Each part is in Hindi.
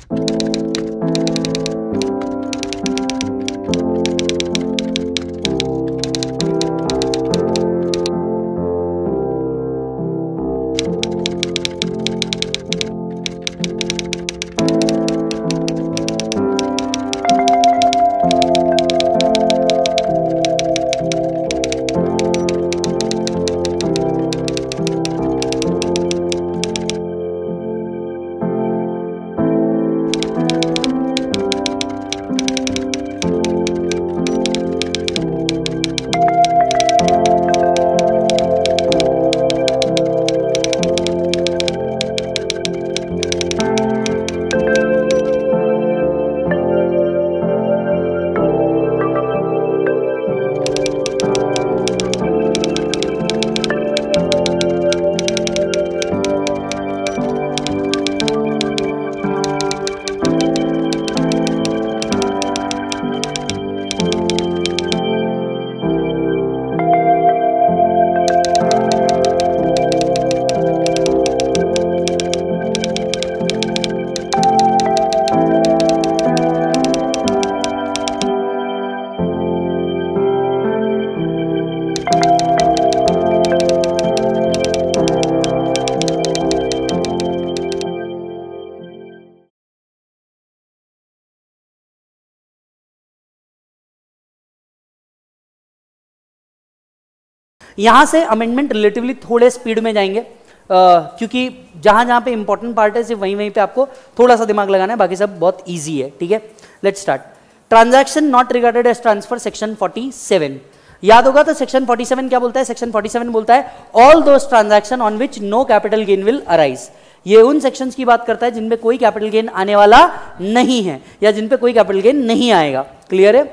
यहां से अमेंडमेंट रिलेटिवली थोड़े स्पीड में जाएंगे क्योंकि जहां जहां पे इंपॉर्टेंट पार्ट है सिर्फ वहीं वहीं पे आपको थोड़ा सा दिमाग लगाना है, बाकी सब बहुत इजी है, ठीक है। Let's start. Transaction not regarded as transfer, section 47 याद होगा तो सेक्शन 47 क्या बोलता है? सेक्शन 47 बोलता है all those transaction on which no capital gain will arise. ये उन सेक्शंस की बात करता है जिनमें कोई कैपिटल गेन आने वाला नहीं है या जिन पे कोई कैपिटल गेन नहीं आएगा। क्लियर है?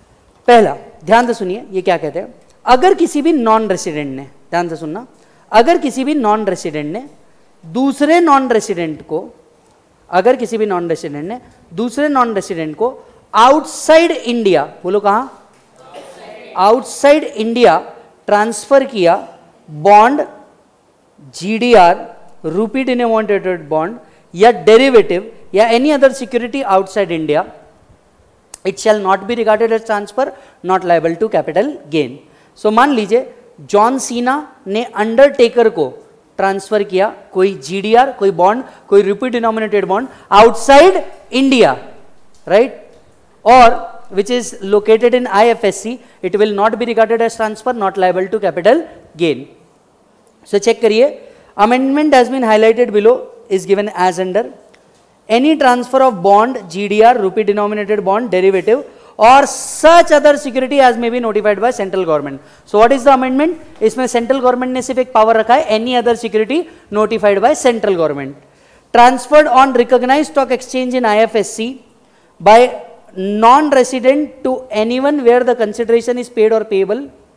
पहला ध्यान से सुनिए ये क्या कहते हैं। अगर किसी भी नॉन रेसिडेंट ने, ध्यान से सुनना, अगर किसी भी नॉन रेसिडेंट ने दूसरे नॉन रेसिडेंट को, अगर किसी भी नॉन रेसिडेंट ने दूसरे नॉन रेसिडेंट को आउटसाइड इंडिया, बोलो कहां? आउटसाइड इंडिया ट्रांसफर किया bond, GDR, rupee denominated bond या डेरिवेटिव या any other security outside India, it shall not be regarded as transfer, not liable to capital gain. So मान लीजिए जॉन सीना ने अंडरटेकर को ट्रांसफर किया कोई जीडीआर, कोई बॉन्ड, कोई rupee denominated bond outside India, right, और which is located in IFSC, it will not be regarded as transfer, not liable to capital gain. So check करिए, amendment has been highlighted below is given as under any transfer of bond, GDR, rupee denominated bond, derivative or such other security as may be notified by central government. So what is the amendment? इसमें central government ने सिर्फ एक power रखा है, any other security notified by central government, transferred on recognized stock exchange in IFSC by non-resident to anyone where the consideration is paid or payable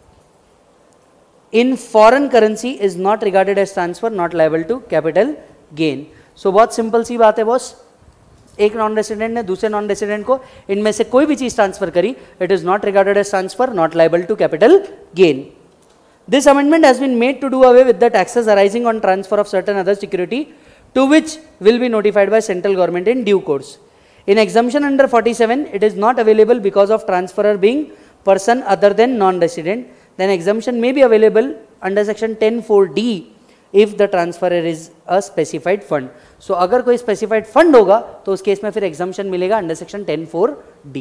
in foreign currency is not regarded as transfer, not liable to capital gain. So बहुत सिंपल सी बात है बॉस, एक नॉन रेसिडेंट ने दूसरे नॉन रेसिडेंट को इनमें से कोई भी चीज ट्रांसफर करी, it is not regarded as transfer, not liable to capital gain. This amendment has been made to do away with the taxes arising on transfer of certain other security to which will be notified by central government in due course. In exemption under 47, it is not available because of transferor being person other than non-resident. Then exemption may be available under section 10(4)(d) if the transferor is a specified fund. So अगर कोई specified fund होगा तो उस केस में फिर exemption मिलेगा under section 10(4)(d).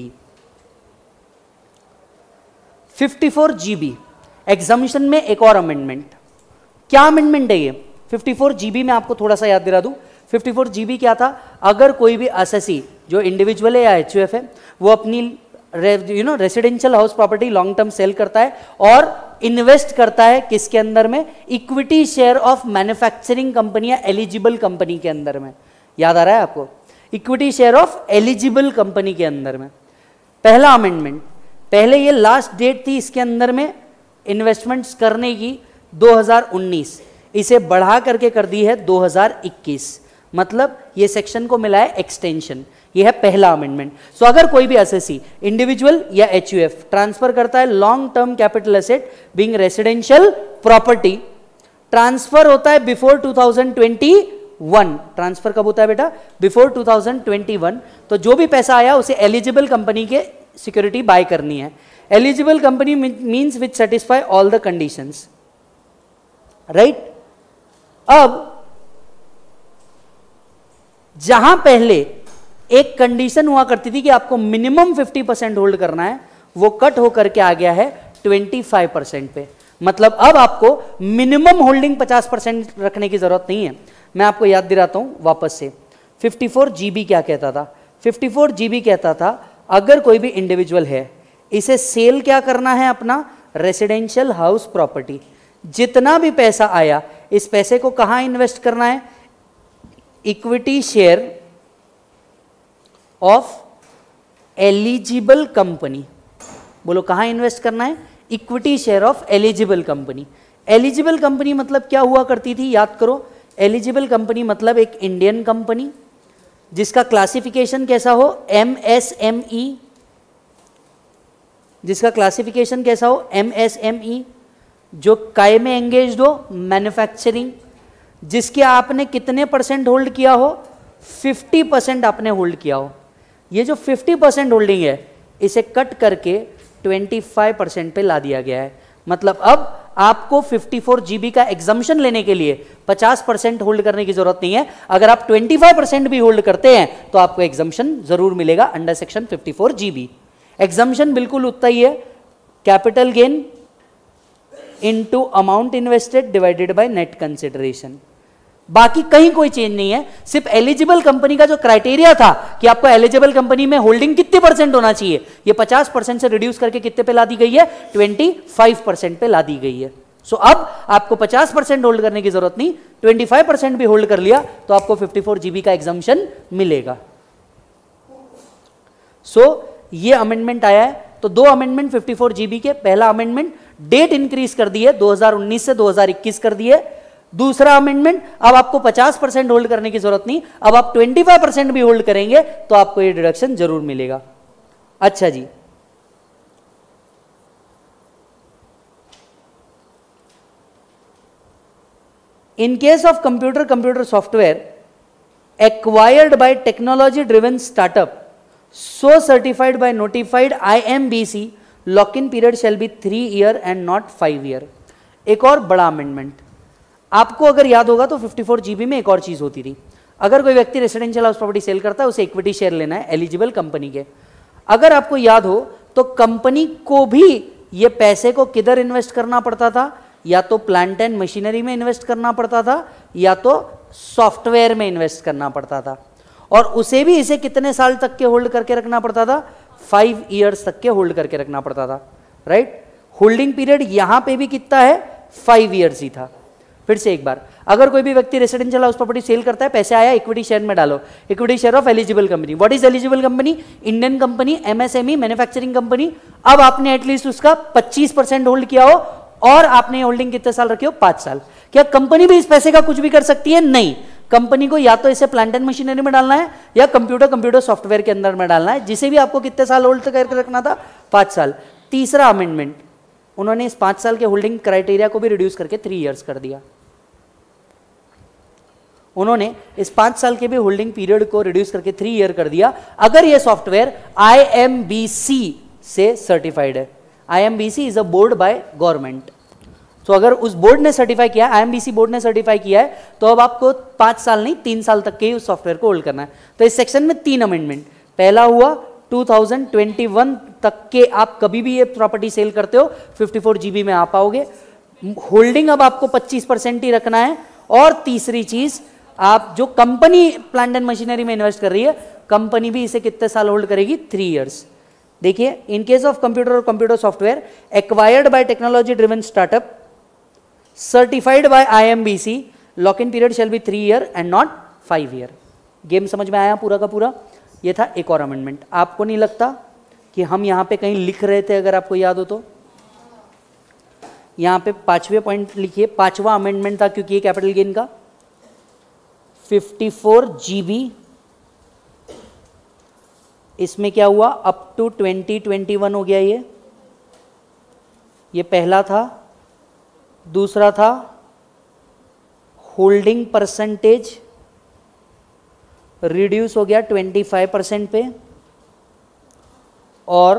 54GB exemption में एक और amendment. क्या amendment है ये? 54GB में आपको थोड़ा सा याद दिला दूं. 54GB क्या था? अगर कोई भी असेसी जो इंडिविजुअल है या एचयूएफ है वो अपनी residential house property long term sale करता है और इन्वेस्ट करता है किसके अंदर में? Equity share of manufacturing company या एलिजिबल कंपनी के अंदर में. याद आ रहा है आपको? Equity share of eligible company के अंदर में. पहला अमेंडमेंट, पहले ये लास्ट डेट थी इसके अंदर में इन्वेस्टमेंट्स करने की 2019, इसे बढ़ा करके कर दी है 2021. मतलब ये सेक्शन को मिला है एक्सटेंशन. ये है पहला अमेंडमेंट. सो अगर कोई भी एसएससी इंडिविजुअल या एचयूएफ ट्रांसफर करता है long term capital asset being residential property, transfer होता है बिफोर 2021, वन, ट्रांसफर कब होता है बेटा? बिफोर 2021। तो जो भी पैसा आया उसे एलिजिबल कंपनी के सिक्योरिटी बाय करनी है। Eligible company means which satisfy all the conditions, right. अब जहां पहले एक कंडीशन हुआ करती थी कि आपको मिनिमम 50% होल्ड करना है, वो कट होकर के आ गया है 25% पे। मतलब अब आपको मिनिमम होल्डिंग 50% रखने की जरूरत नहीं है। मैं आपको याद दिलाता हूं वापस से। 54 GB क्या कहता था? 54 GB कहता था अगर कोई भी इंडिविजुअल है, इसे सेल क्या करना है? अपना रेसिडेंशियल हाउस प्रॉपर्टी। जितना भी पैसा आया इस पैसे को कहां इन्वेस्ट करना है? Equity share of eligible company. बोलो कहां इन्वेस्ट करना है? Equity share of eligible company. Eligible company मतलब क्या हुआ करती थी? याद करो। एलिजिबल कंपनी मतलब एक इंडियन कंपनी जिसका क्लासिफिकेशन कैसा हो? MSME। जिसका क्लासिफिकेशन कैसा हो? MSME। जो काय में एंगेज्ड हो? मैन्युफैक्चरिंग। जिसके आपने कितने % होल्ड किया हो? 50% आपने होल्ड किया हो। ये जो 50% होल्डिंग है इसे कट करके 25% पे ला दिया गया है। मतलब अब आपको 54 GB का एग्जम्पशन लेने के लिए 50% होल्ड करने की जरूरत नहीं है। अगर आप 25% भी होल्ड करते हैं तो आपको एग्जम्पशन जरूर मिलेगा अंडर सेक्शन 54 GB। एग्जम्पशन बिल्कुल उतना ही है, capital gain into amount invested divided by net consideration. बाकी कहीं कोई चेंज नहीं है। सिर्फ एलिजिबल कंपनी का जो क्राइटेरिया था कि आपको एलिजिबल कंपनी में होल्डिंग कितने % होना चाहिए, ये 50% से रिड्यूस करके कितने पे ला दी गई है? 25% पे ला दी गई है। सो अब आपको 50% होल्ड करने की जरूरत नहीं, 25% भी होल्ड कर लिया तो आपको 54 GB का एग्जम्पशन मिलेगा। सो ये अमेंडमेंट आया है। तो दो अमेंडमेंट 54 GB के। पहला अमेंडमेंट डेट इंक्रीज कर दी है, 2019 से 2021 कर दी है। दूसरा अमेंडमेंट अब आपको 50% होल्ड करने की जरूरत नहीं, अब आप 25% भी होल्ड करेंगे तो आपको ये डिडक्शन जरूर मिलेगा। अच्छा जी, in case of computer software acquired by technology driven startup so certified by notified IMBC, lock in period shall be 3 year and not 5 year. एक और बड़ा अमेंडमेंट आपको अगर याद होगा तो 54 GB में एक और चीज होती थी। अगर कोई व्यक्ति रेसिडेंशियल हाउस प्रॉपर्टी सेल करता है उसे इक्विटी शेयर लेना है एलिजिबल कंपनी के। अगर आपको याद हो तो कंपनी को भी ये पैसे को किधर इन्वेस्ट करना पड़ता था? या तो प्लांट एंड मशीनरी में इन्वेस्ट करना पड़ता था या तो सॉफ्टवेयर में इन्वेस्ट करना पड़ता था। और उसे भी इसे कितने साल तक के होल्ड करके रखना पड़ता था? 5 ईयर्स तक के होल्ड करके रखना पड़ता था, राइट। होल्डिंग पीरियड यहां पे भी कितना है? 5 ईयर्स ही था। फिर से एक बार, अगर कोई भी व्यक्ति रेसिडेंशियल हाउस प्रॉपर्टी सेल करता है, पैसे आया इक्विटी शेयर में डालो, equity share of eligible company. What is eligible company? Indian company, MSME, manufacturing company. अब आपने एटलीस्ट उसका 25% होल्ड किया हो और आपने होल्डिंग कितने साल रखी हो? 5 साल। क्या कंपनी भी इस पैसे का कुछ भी कर सकती है? नहीं। कंपनी को या तो इसे प्लांट एंड मशीनरी में डालना है या कंप्यूटर सॉफ्टवेयर के अंदर में डालना है, जिसे भी आपको कितने साल होल्ड करके रखना था? 5 साल। तीसरा अमेंडमेंट, उन्होंने इस 5 साल के होल्डिंग क्राइटेरिया को भी रिड्यूस करके 3 ईयर्स कर दिया। उन्होंने इस 5 साल के भी होल्डिंग पीरियड को रिड्यूस करके 3 ईयर कर दिया अगर ये सॉफ्टवेयर IMBC से सर्टिफाइड है। IMBC is a board by government. तो अगर उस बोर्ड ने सर्टिफाई किया, IMBC बोर्ड ने सर्टिफाई किया है, तो अब आपको 5 साल नहीं 3 साल तक के ही उस सॉफ्टवेयर को होल्ड करना है। तो इस सेक्शन में 3 अमेंडमेंट। पहला हुआ 2021 तक के आप कभी भी ये प्रॉपर्टी सेल करते हो 54 GB में आ पाओगे। होल्डिंग अब आपको 25% ही रखना है। और तीसरी चीज, आप जो कंपनी प्लांट एंड मशीनरी में इन्वेस्ट कर रही है, कंपनी भी इसे कितने साल होल्ड करेगी? 3 ईयर्स। देखिए, इन केस ऑफ कंप्यूटर और computer software acquired by technology driven startup certified by IMBC, lock in period shall be 3 year and not 5 year. Game समझ में आया पूरा का पूरा? ये था एक और अमेंडमेंट। आपको नहीं लगता कि हम यहां पे कहीं लिख रहे थे? अगर आपको याद हो तो यहां पे 5वें पॉइंट लिखिए, 5वां अमेंडमेंट था, क्योंकि ये कैपिटल गेन का 54 GB। इसमें क्या हुआ? अप टू 2021 हो गया। ये पहला था। दूसरा था होल्डिंग परसेंटेज रिड्यूस हो गया 25% पे, और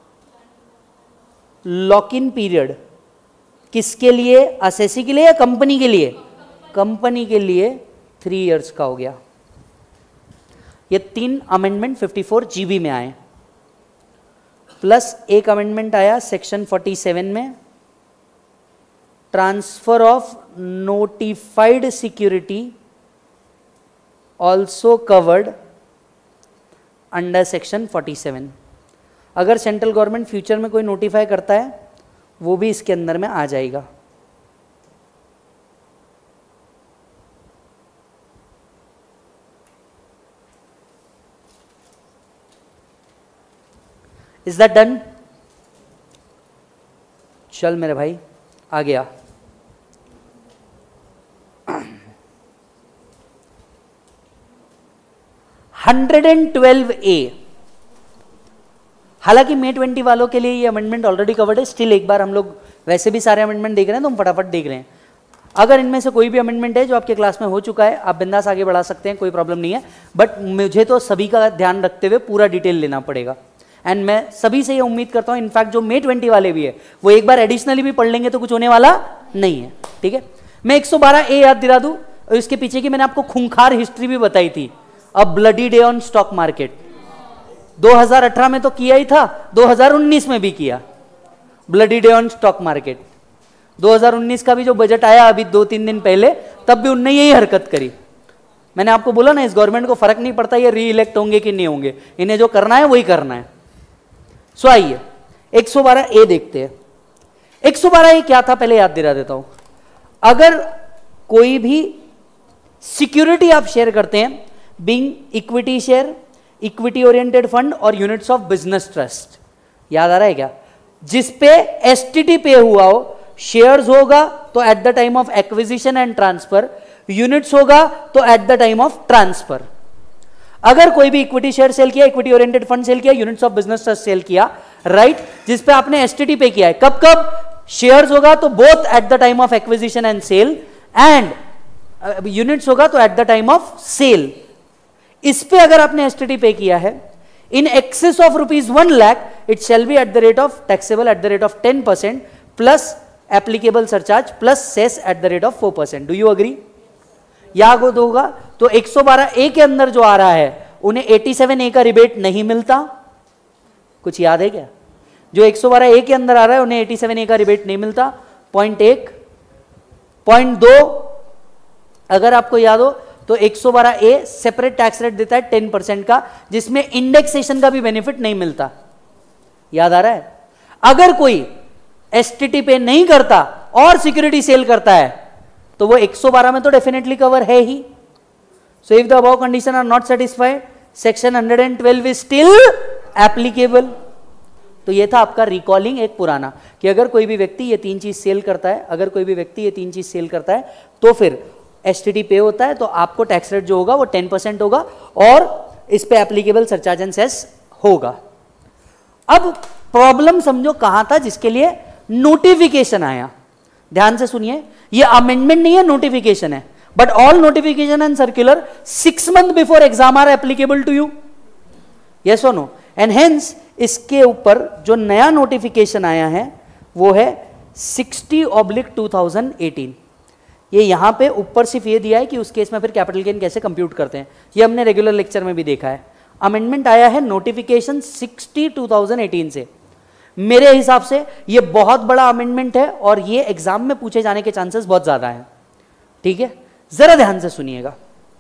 लॉक इन पीरियड किसके लिए, असेसी के लिए या कंपनी के लिए, कंपनी के लिए 3 इयर्स का हो गया। ये 3 अमेंडमेंट 54 जीबी में आए, प्लस एक अमेंडमेंट आया सेक्शन 47 में, transfer of notified security also covered under section 47। अगर सेंट्रल गवर्नमेंट फ्यूचर में कोई नोटिफाई करता है वो भी इसके अंदर में आ जाएगा। Is that done? चल मेरे भाई आ गया। $112A, हालांकि May 20 वालों के लिए ये अमेंडमेंट ऑलरेडी कवर्ड है, स्टिल एक बार हम लोग वैसे भी सारे अमेंडमेंट देख रहे हैं तो हम फटाफट देख रहे हैं। अगर इनमें से कोई भी अमेंडमेंट है जो आपके क्लास में हो चुका है, आप बिंदास आगे बढ़ा सकते हैं, कोई प्रॉब्लम नहीं है, बट मुझे तो सभी का ध्यान रखते हुए पूरा डिटेल लेना पड़ेगा। एंड मैं सभी से ये उम्मीद करता हूं, इनफैक्ट जो May 20 वाले भी है वो एक बार एडिशनली भी पढ़ लेंगे तो कुछ होने वाला नहीं है, ठीक है। मैं 112A याद दिला दूं, और इसके पीछे की मैंने आपको खूंखार हिस्ट्री भी बताई थी। A bloody day on stock market 2018 में तो किया ही था, 2019 में भी किया bloody day on stock market. 2019 का भी जो बजट आया अभी 2-3 दिन पहले, तब भी उनने यही हरकत करी। मैंने आपको बोला ना, इस गवर्नमेंट को फर्क नहीं पड़ता ये री इलेक्ट होंगे कि नहीं होंगे, इन्हें जो करना है वही करना है। सो आइए 112A देखते हैं। 112A क्या था पहले याद दिला देता हूं। अगर कोई भी सिक्योरिटी आप शेयर करते हैं, being equity share, equity oriented fund और यूनिट्स ऑफ बिजनेस ट्रस्ट, याद आ रहा है क्या, जिसपे एसटीटी पे हुआ हो, शेयर्स होगा तो at the time of acquisition and transfer, units होगा तो at the time of transfer. अगर कोई भी इक्विटी शेयर सेल किया, इक्विटी ओरिएंटेड फंड सेल किया, units of business trust sale किया, राइट, जिसपे आपने एसटीटी पे किया है, कब कब, शेयर्स होगा तो both at the time of acquisition and sale, and units होगा तो at the time of sale. इस पे अगर आपने एसटीटी पे किया है in excess of ₹1 lakh, it shall be at the rate of taxable at the rate of 10% plus applicable surcharge plus cess at the rate of 4%। Do you agree? याद होगा तो 112A के अंदर जो आ रहा है उन्हें 87A का रिबेट नहीं मिलता। कुछ याद है क्या? जो 112A के अंदर आ रहा है उन्हें 87A का रिबेट नहीं मिलता। पॉइंट 1। पॉइंट 2, अगर आपको याद हो तो 112A सेपरेट टैक्स रेट देता है 10% का, जिसमें इंडेक्सेशन का भी बेनिफिट नहीं मिलता। याद आ रहा है? अगर कोई एसटीटी पे नहीं करता और सिक्योरिटी सेल करता है तो वो 112 में तो डेफिनेटली कवर है ही। So if the above condition are not satisfied, section 112 is still applicable. तो ये था आपका रिकॉलिंग एक पुराना, कि अगर कोई भी व्यक्ति ये 3 चीज सेल करता है, अगर कोई भी व्यक्ति ये 3 चीज सेल करता है तो फिर एसटीटी पे होता है, तो आपको टैक्स रेट जो होगा वो 10% होगा और इस पे एप्लीकेबल सरचार्ज एंड सेस होगा। अब प्रॉब्लम समझो कहां था, जिसके लिए नोटिफिकेशन आया। ध्यान से सुनिए, ये अमेंडमेंट नहीं है, नोटिफिकेशन है। But all notification and circular 6 month before exam are applicable to you, yes और नो। एंड हेंस इसके ऊपर जो नया नोटिफिकेशन आया है वो है 60/2018। ये यहां पे ऊपर सिर्फ ये दिया है कि उस केस में फिर कैपिटल गेन कैसे कंप्यूट करते हैं, ये हमने रेगुलर लेक्चर में भी देखा है। अमेंडमेंट आया है नोटिफिकेशन 60/2018 से। मेरे हिसाब से ये बहुत बड़ा अमेंडमेंट है और ये एग्जाम में पूछे जाने के चांसेस बहुत ज्यादा हैं। ठीक है, जरा ध्यान से सुनिएगा।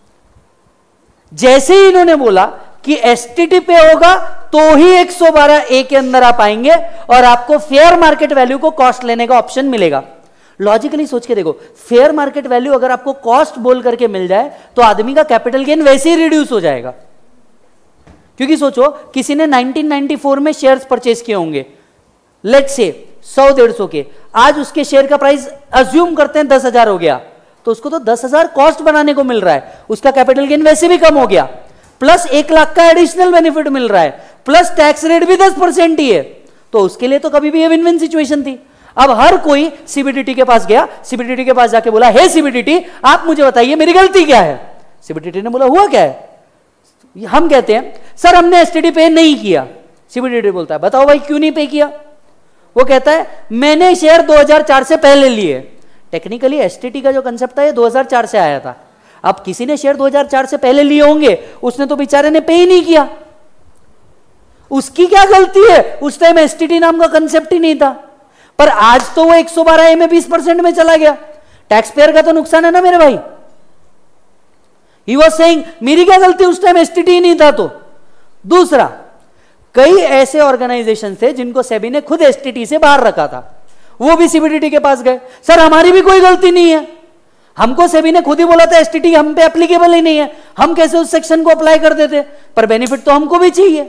जैसे ही इन्होंने बोला कि एसटीटी पे होगा तो ही 112A के अंदर आप आएंगे और आपको फेयर मार्केट वैल्यू को कॉस्ट लेने का ऑप्शन मिलेगा। लॉजिकली सोच के देखो, फेयर मार्केट वैल्यू अगर आपको कॉस्ट बोल करके मिल जाए तो आदमी का कैपिटल गेन वैसे ही रिड्यूस हो जाएगा। क्योंकि सोचो किसी ने 1994 में शेयर्स परचेज किए होंगे, लेट्स से 100-150 के, आज उसके शेयर का प्राइस अज्यूम करते हैं 10,000 हो गया, तो उसको तो 10,000 कॉस्ट बनाने को मिल रहा है, उसका कैपिटल गेन वैसे भी कम हो गया, प्लस 1 लाख का एडिशनल बेनिफिट मिल रहा है, प्लस टैक्स रेट भी 10% ही है, तो उसके लिए तो कभी भी ये विन विन सिचुएशन थी। अब हर कोई सीबीडीटी के पास गया, सीबीडीटी के पास जाके बोला, हे सीबीडीटी आप मुझे बताइए मेरी गलती क्या है। सीबीडीटी ने बोला हुआ क्या है, हम कहते हैं सर हमने एसटीटी पे नहीं किया, सीबीडीटी बोलता है बताओ भाई क्यों नहीं पे किया? वो कहता है मैंने शेयर 2004 से पहले लिए। टेक्निकली एसटीटी का जो कंसेप्ट था ये 2004 से आया था। अब किसी ने शेयर 2004 से पहले लिए होंगे, उसने तो बेचारे ने पे ही नहीं किया, उसकी क्या गलती है? उस टाइम एसटीटी नाम का कंसेप्ट ही नहीं था। पर आज तो वो 112A में 20% में चला गया, टैक्स पेयर का तो नुकसान है ना मेरे भाई। ही वॉज सेइंग मेरी क्या गलती, उस टाइम एसटीटी ही नहीं था। तो दूसरा, कई ऐसे ऑर्गेनाइजेशन थे जिनको सेबी ने खुद एसटीटी से बाहर रखा था, वो भी सीबीडीटी के पास गए, सर हमारी भी कोई गलती नहीं है, हमको सेबी ने खुद ही बोला था एसटीटी हम पे एप्लीकेबल ही नहीं है, हम कैसे उस सेक्शन को अप्लाई कर देते, पर बेनिफिट तो हमको भी चाहिए।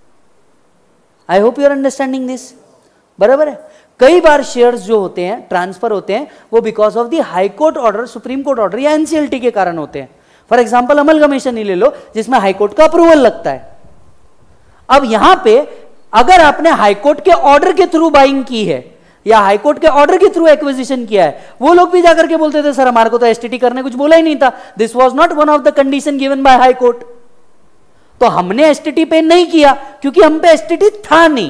I hope you are understanding this, बराबर है। कई बार शेयर्स जो होते हैं ट्रांसफर होते हैं वो because of the high court order, supreme court order या एनसीएलटी के कारण होते हैं। फॉर एग्जाम्पल अमलगमेशन ही ले लो जिसमें हाईकोर्ट का अप्रूवल लगता है। अब यहां पे अगर आपने हाईकोर्ट के ऑर्डर के थ्रू बाइंग की है या हाईकोर्ट के ऑर्डर के थ्रू एक्विजिशन किया है, वो लोग भी जाकर के बोलते थे सर हमारे को तो एसटीटी करने कुछ बोला ही नहीं था, this was not one of the condition given by high court. तो हमने एसटीटी पे नहीं किया क्योंकि हम पे एसटीटी था नहीं।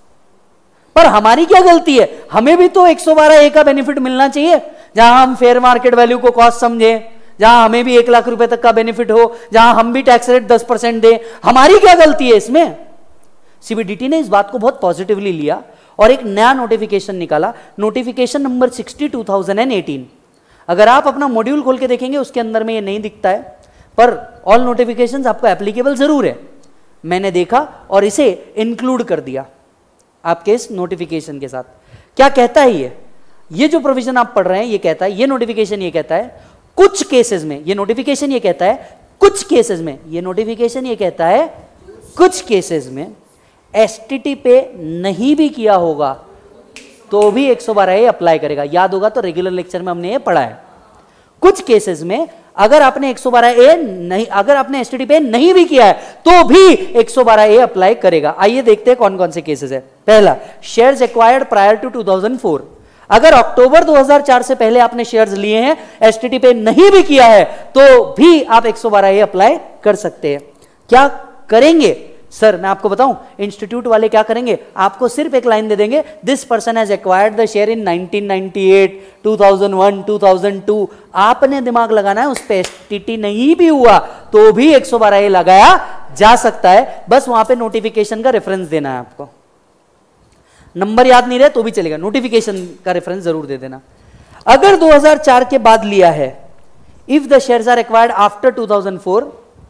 पर हमारी क्या गलती है? हमें भी तो 112A का बेनिफिट मिलना चाहिए, जहां हम फेयर मार्केट वैल्यू को कॉस्ट समझे, जहां हमें भी 1 लाख रुपए तक का बेनिफिट हो, जहां हम भी टैक्स रेट 10% दे। हमारी क्या गलती है इसमें? सीबीडीटी ने इस बात को बहुत पॉजिटिवली लिया और एक नया नोटिफिकेशन निकाला, नोटिफिकेशन नंबर 60 2018। अगर आप अपना मॉड्यूल खोल के देखेंगे उसके अंदर में ये नहीं दिखता है, पर ऑल नोटिफिकेशंस आपको एप्लीकेबल जरूर है। मैंने देखा और इसे इंक्लूड कर दिया आपके इस नोटिफिकेशन के साथ। क्या कहता है ये जो प्रोविजन आप पढ़ रहे हैं ये कहता है, ये नोटिफिकेशन ये कहता है कुछ केसेस में, ये नोटिफिकेशन ये कहता है कुछ केसेस में, ये नोटिफिकेशन ये कहता है कुछ केसेस में एसटीटी पे नहीं भी किया होगा तो भी 112A अप्लाई करेगा। याद होगा तो रेगुलर लेक्चर में हमने ये पढ़ा है। कुछ केसेस में अगर आपने 112A नहीं, अगर आपने एसटीटी पे नहीं भी किया है तो भी 112A अप्लाई करेगा। आइए देखते हैं कौन कौन से केसेस है। पहला, शेयर्स एक्वायर्ड प्रायर टू 2004। अगर अक्टूबर 2004 से पहले आपने शेयर्स लिए हैं, एसटीटी पे नहीं भी किया है तो भी आप 112A अप्लाई कर सकते हैं। क्या करेंगे सर? मैं आपको बताऊं, इंस्टीट्यूट वाले क्या करेंगे, आपको सिर्फ एक लाइन दे देंगे, this person has acquired the share in 1998, 2001, 2002। आपने दिमाग लगाना है, उस पे एसटीटी नहीं भी हुआ तो भी 112A लगाया जा सकता है। बस वहां पे नोटिफिकेशन का रेफरेंस देना है आपको। नंबर याद नहीं रहे तो भी चलेगा, नोटिफिकेशन का रेफरेंस जरूर दे देना। अगर 2004 के बाद लिया है, if the shares are acquired after 2004,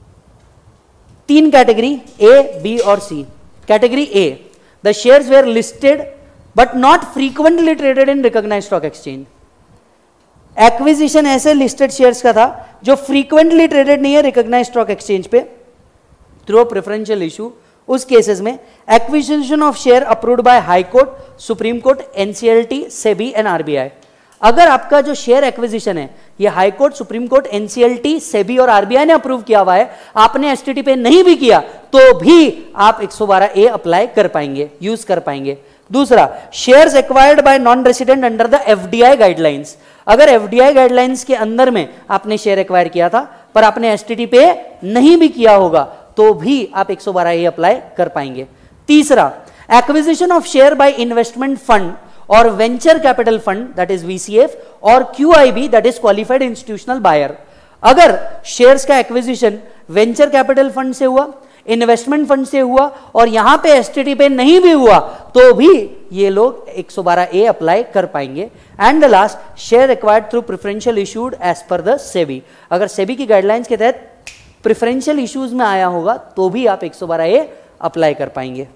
3 category A, B और C. Category A, the shares were listed but not frequently traded in recognised stock exchange. Acquisition ऐसे लिस्टेड शेयर्स का था जो फ्रीक्वेंटली ट्रेडेड नहीं है रिकॉग्नाइज्ड स्टॉक एक्सचेंज पे थ्रू प्रेफरेंशियल इशू। उस केसेस में acquisition of share approved by high court, supreme court, NCLT, SEBI and RBI. अगर आपका जो शेयर एक्विजिशन है ये high court, supreme court, NCLT, SEBI और आरबीआई ने अप्रूव किया हुआ है, आपने एसटीटी पे नहीं भी किया तो भी आप 112A अप्लाई कर पाएंगे, यूज कर पाएंगे। दूसरा, shares acquired by non resident under the FDI guidelines. अगर एफडीआई गाइडलाइंस के अंदर में आपने शेयर एक्वायर किया था पर आपने एसटीटी पे नहीं भी किया होगा तो भी आप 112A अप्लाई कर पाएंगे। तीसरा, acquisition of share by investment fund और venture capital fund that is VCF और QIB that is qualified institutional buyer. अगर शेयर्स का एक्विजिशन वेंचर कैपिटल फंड से हुआ, इन्वेस्टमेंट फंड से हुआ और यहां पे एसटीटी पे नहीं भी हुआ तो भी ये लोग 112A अप्लाई कर पाएंगे। And the last, share acquired through preferential issued as per the SEBI. अगर सेबी की गाइडलाइंस के तहत प्रेफरेंशियल इश्यूज में आया होगा तो भी आप 112A अप्लाई कर पाएंगे।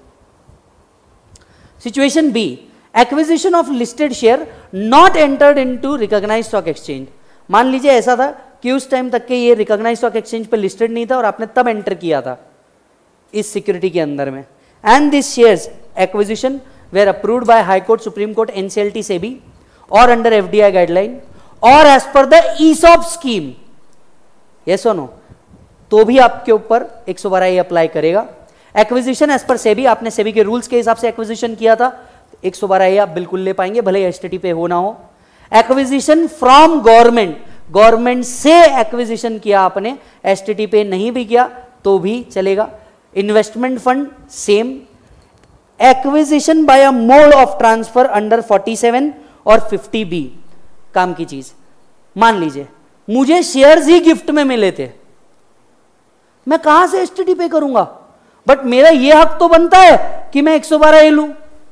Situation B, acquisition of listed share not entered into recognised stock exchange. मान लीजिए ऐसा था कि उस टाइम तक के ये रिकॉग्नाइज्ड स्टॉक एक्सचेंज पे लिस्टेड नहीं था और आपने तब एंटर किया था इस सिक्योरिटी के अंदर में, and this shares acquisition were approved by high court, supreme court, NCLT, SEBI और अंडर एफडीआई गाइडलाइन और as per the ESOP scheme, yes और नो, तो भी आपके ऊपर 112A अप्लाई करेगा। एक्विजिशन एज पर सेबी, आपने सेबी के रूल्स के हिसाब से एक्विजिशन किया था, 112A आप बिल्कुल ले पाएंगे भले एसटीटी पे हो ना हो। एक्विजिशन फ्रॉम गवर्नमेंट, गवर्नमेंट से एक्विजिशन किया आपने, एसटीटी पे नहीं भी किया तो भी चलेगा। Investment fund same. Acquisition by a mode of transfer under 47 और 50B काम की चीज। मान लीजिए मुझे शेयर्स ही गिफ्ट में मिले थे, मैं कहां से एसटीटी पे करूंगा, बट मेरा यह हक तो बनता है कि मैं 112A लूं।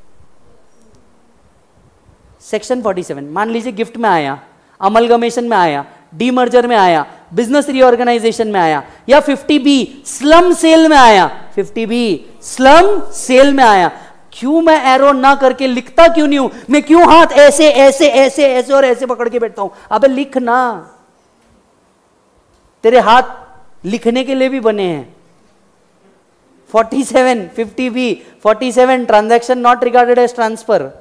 सेक्शन 47 मान लीजिए गिफ्ट में आया, अमलगमेशन में आया, डीमर्जर में आया, बिजनेस रीऑर्गेनाइजेशन में आया, या 50B स्लम सेल में आया। 50B स्लम सेल में आया, क्यों मैं एरो ना करके लिखता क्यों नहीं हूं? मैं क्यों हाथ ऐसे ऐसे ऐसे ऐसे और ऐसे पकड़ के बैठता हूं? अबे लिखना, तेरे हाथ लिखने के लिए भी बने हैं। 47 50B 47 transaction not regarded as transfer.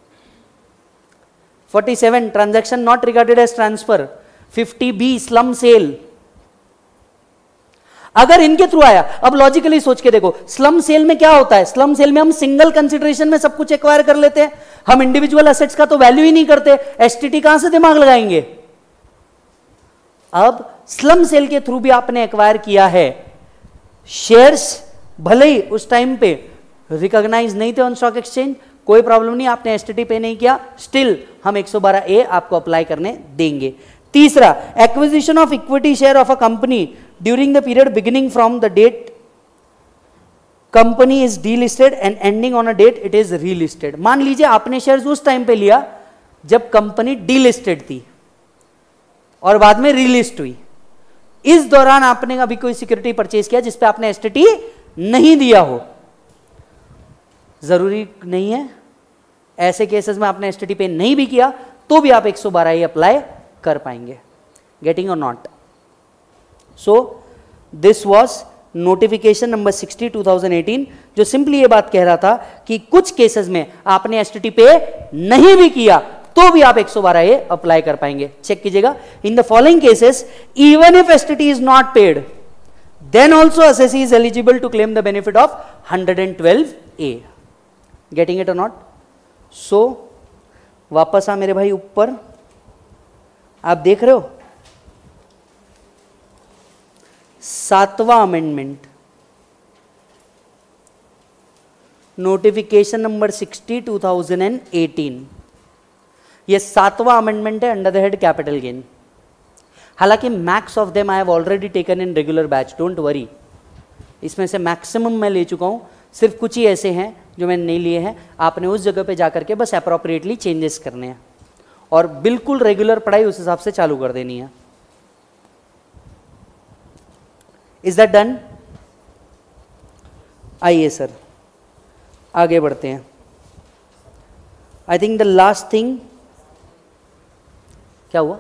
47 transaction not regarded as transfer. 50B slump sale. अगर इनके थ्रू आया, अब लॉजिकली सोच के देखो, स्लम सेल में क्या होता है? स्लम सेल में हम सिंगल कंसिडरेशन में सब कुछ एक्वायर कर लेते हैं, हम इंडिविजुअल एसेट्स का तो वैल्यू ही नहीं करते। एसटीटी कहां से दिमाग लगाएंगे? अब स्लम सेल के थ्रू भी आपने एक्वायर किया है शेयर्स, भले ही उस टाइम पे रिकॉग्नाइज नहीं थे ऑन स्टॉक एक्सचेंज, कोई प्रॉब्लम नहीं, आपने एसटीटी पे नहीं किया, स्टिल हम 112A आपको अप्लाई करने देंगे। तीसरा, acquisition of equity share of a company during the period beginning from the date company is delisted and ending on a date it is relisted. मान लीजिए आपने शेयर्स उस टाइम पे लिया जब कंपनी डीलिस्टेड थी और बाद में रीलिस्ट हुई, इस दौरान आपने अभी कोई सिक्योरिटी परचेज किया जिस पे आपने एसटीटी नहीं दिया हो, जरूरी नहीं है, ऐसे केसेस में आपने एसटीटी पे नहीं भी किया तो भी आप 112A अप्लाई कर पाएंगे। Getting or not? So this was notification number 60 2018, जो सिंपली ये बात कह रहा था कि कुछ केसेस में आपने एसटीटी पे नहीं भी किया तो भी आप 112A अप्लाई कर पाएंगे। चेक कीजिएगा, in the following cases even if STT is not paid then also assessee is eligible to claim the benefit of 112A। Getting it और नॉट? सो वापस आ मेरे भाई ऊपर, आप देख रहे हो 7वां अमेंडमेंट, नोटिफिकेशन नंबर 60 2018, ये 7वां अमेंडमेंट है under the head capital gain. हालांकि max of them I have already taken in regular batch, don't worry, इसमें से मैक्सिमम मैं ले चुका हूं, सिर्फ कुछ ही ऐसे हैं जो मैंने नहीं लिए हैं। आपने उस जगह पे जाकर के बस अप्रोप्रिएटली चेंजेस करने हैं और बिल्कुल रेगुलर पढ़ाई उस हिसाब से चालू कर देनी है। Is that done? आइए सर आगे बढ़ते हैं। I think the last thing, क्या हुआ?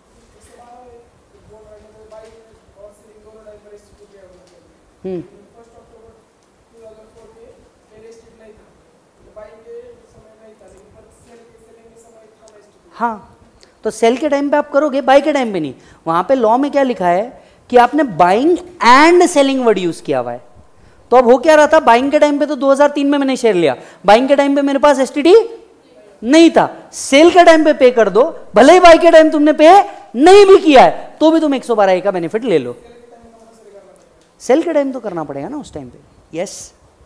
हाँ, तो सेल के टाइम पे आप करोगे, बाय के टाइम पे नहीं। वहां पे लॉ में क्या लिखा है कि आपने buying and selling word use किया हुआ है। तो अब हो क्या रहा था, बाइंग के टाइम पे तो 2003 में मैंने शेयर लिया, बाइंग के टाइम पे मेरे पास एसटीटी नहीं था, सेल के टाइम पे पे कर दो, भले ही बाई के टाइम तुमने पे नहीं भी किया है तो भी तुम 112A का बेनिफिट ले लो। सेल के टाइम तो करना पड़ेगा ना उस टाइम पे। Yes.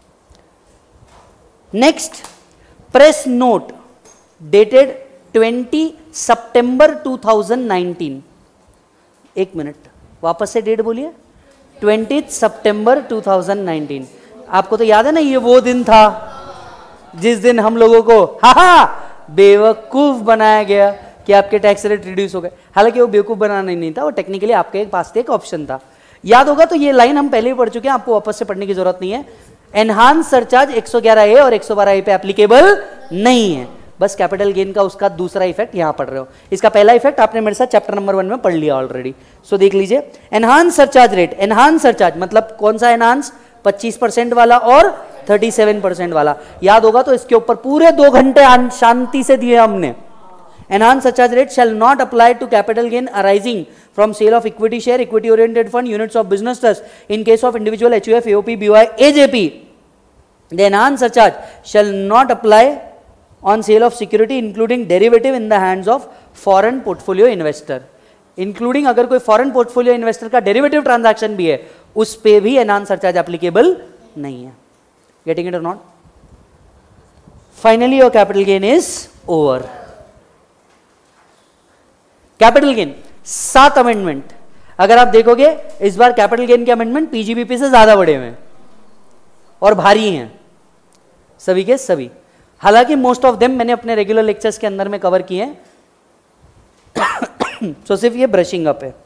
Next, press note dated 20 सितंबर 2019। एक मिनट, वापस से डेट बोलिए। 20 सितंबर 2019। आपको तो याद है ना, ये वो दिन था जिस दिन हम लोगों को बेवकूफ बनाया गया कि आपके टैक्स रेट रिड्यूस हो गए। हालांकि वो बेवकूफ बनाना नहीं था, वो टेक्निकली आपके पास एक ऑप्शन था। याद होगा तो ये लाइन हम पहले ही पढ़ चुके हैं, आपको वापस से पढ़ने की जरूरत नहीं है। एनहांस सरचार्ज 111A और 112A पे एप्लीकेबल नहीं है, बस कैपिटल गेन का उसका दूसरा इफेक्ट यहां पढ़ रहे हो। इसका पहला इफेक्ट आपने मेरे साथ चैप्टर नंबर 1 में पढ़ लिया ऑलरेडी, सो देख लीजिए। Enhance surcharge rate, enhance surcharge मतलब कौन सा एनहांस? 25% वाला और 37% वाला। याद होगा तो इसके ऊपर पूरे 2 घंटे शांति से दिए हमने। Enhanced surcharge rate shall not apply to capital gain arising from sale of equity share, equity oriented fund, units of business trust in case of individual HUF, AOP, BOI, AJP. The enhanced surcharge shall not apply on sale of security including derivative in the hands of foreign portfolio investor. Including अगर कोई foreign portfolio investor का derivative transaction भी है उस पे भी एनहांस सरचार्ज एप्लीकेबल नहीं है। गेटिंग इट और not? Finally your capital gain is over. Capital gain 7 amendment. अगर आप देखोगे इस बार कैपिटल गेन के अमेंडमेंट पीजीबीपी से ज्यादा बड़े हुए हैं और भारी हैं सभी के सभी। हालांकि मोस्ट ऑफ देम मैंने अपने रेगुलर लेक्चर्स के अंदर में कवर किए हैं। तो सिर्फ ये ब्रशिंग अप है।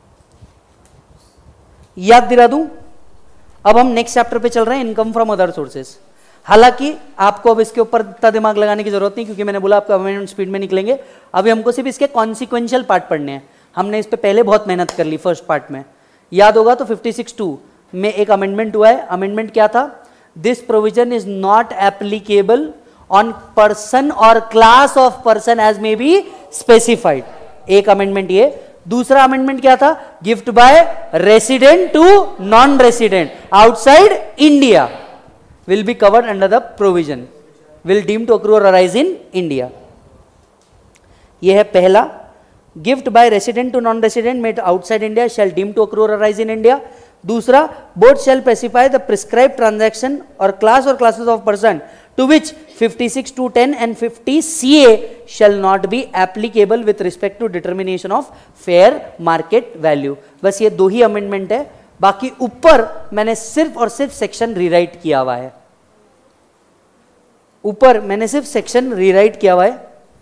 याद दिला दूं, अब हम नेक्स्ट चैप्टर पे चल रहे हैं, इनकम फ्रॉम अदर सोर्सेस। हालांकि आपको अब इसके ऊपर इतना दिमाग लगाने की जरूरत नहीं, क्योंकि मैंने बोला आपका अमेंडमेंट स्पीड में निकलेंगे। अभी हमको सिर्फ इसके कॉन्सिक्वेंशियल पार्ट पढ़ने हैं। हमने इस पे पहले बहुत मेहनत कर ली फर्स्ट पार्ट में, याद होगा तो 56(2) में एक अमेंडमेंट हुआ है। अमेंडमेंट क्या था? This provision is not applicable on person or class of person as may be specified. एक अमेंडमेंट ये। दूसरा अमेंडमेंट क्या था? Gift by resident to non resident outside India will be covered under the provision will deem to accrue or arise in India। यह है पहला। Gift by resident to non resident made outside India shall deem to accrue or arise in India। दूसरा, board shall specify the prescribed transaction or class or classes of person to which 56(2)(10) and 50(CA) shall not be applicable with respect to determination of fair market value। बस ये दो ही अमेंडमेंट है। बाकी ऊपर मैंने सिर्फ और सिर्फ सेक्शन रीराइट किया हुआ है। ऊपर मैंने सिर्फ सेक्शन रीराइट किया हुआ है।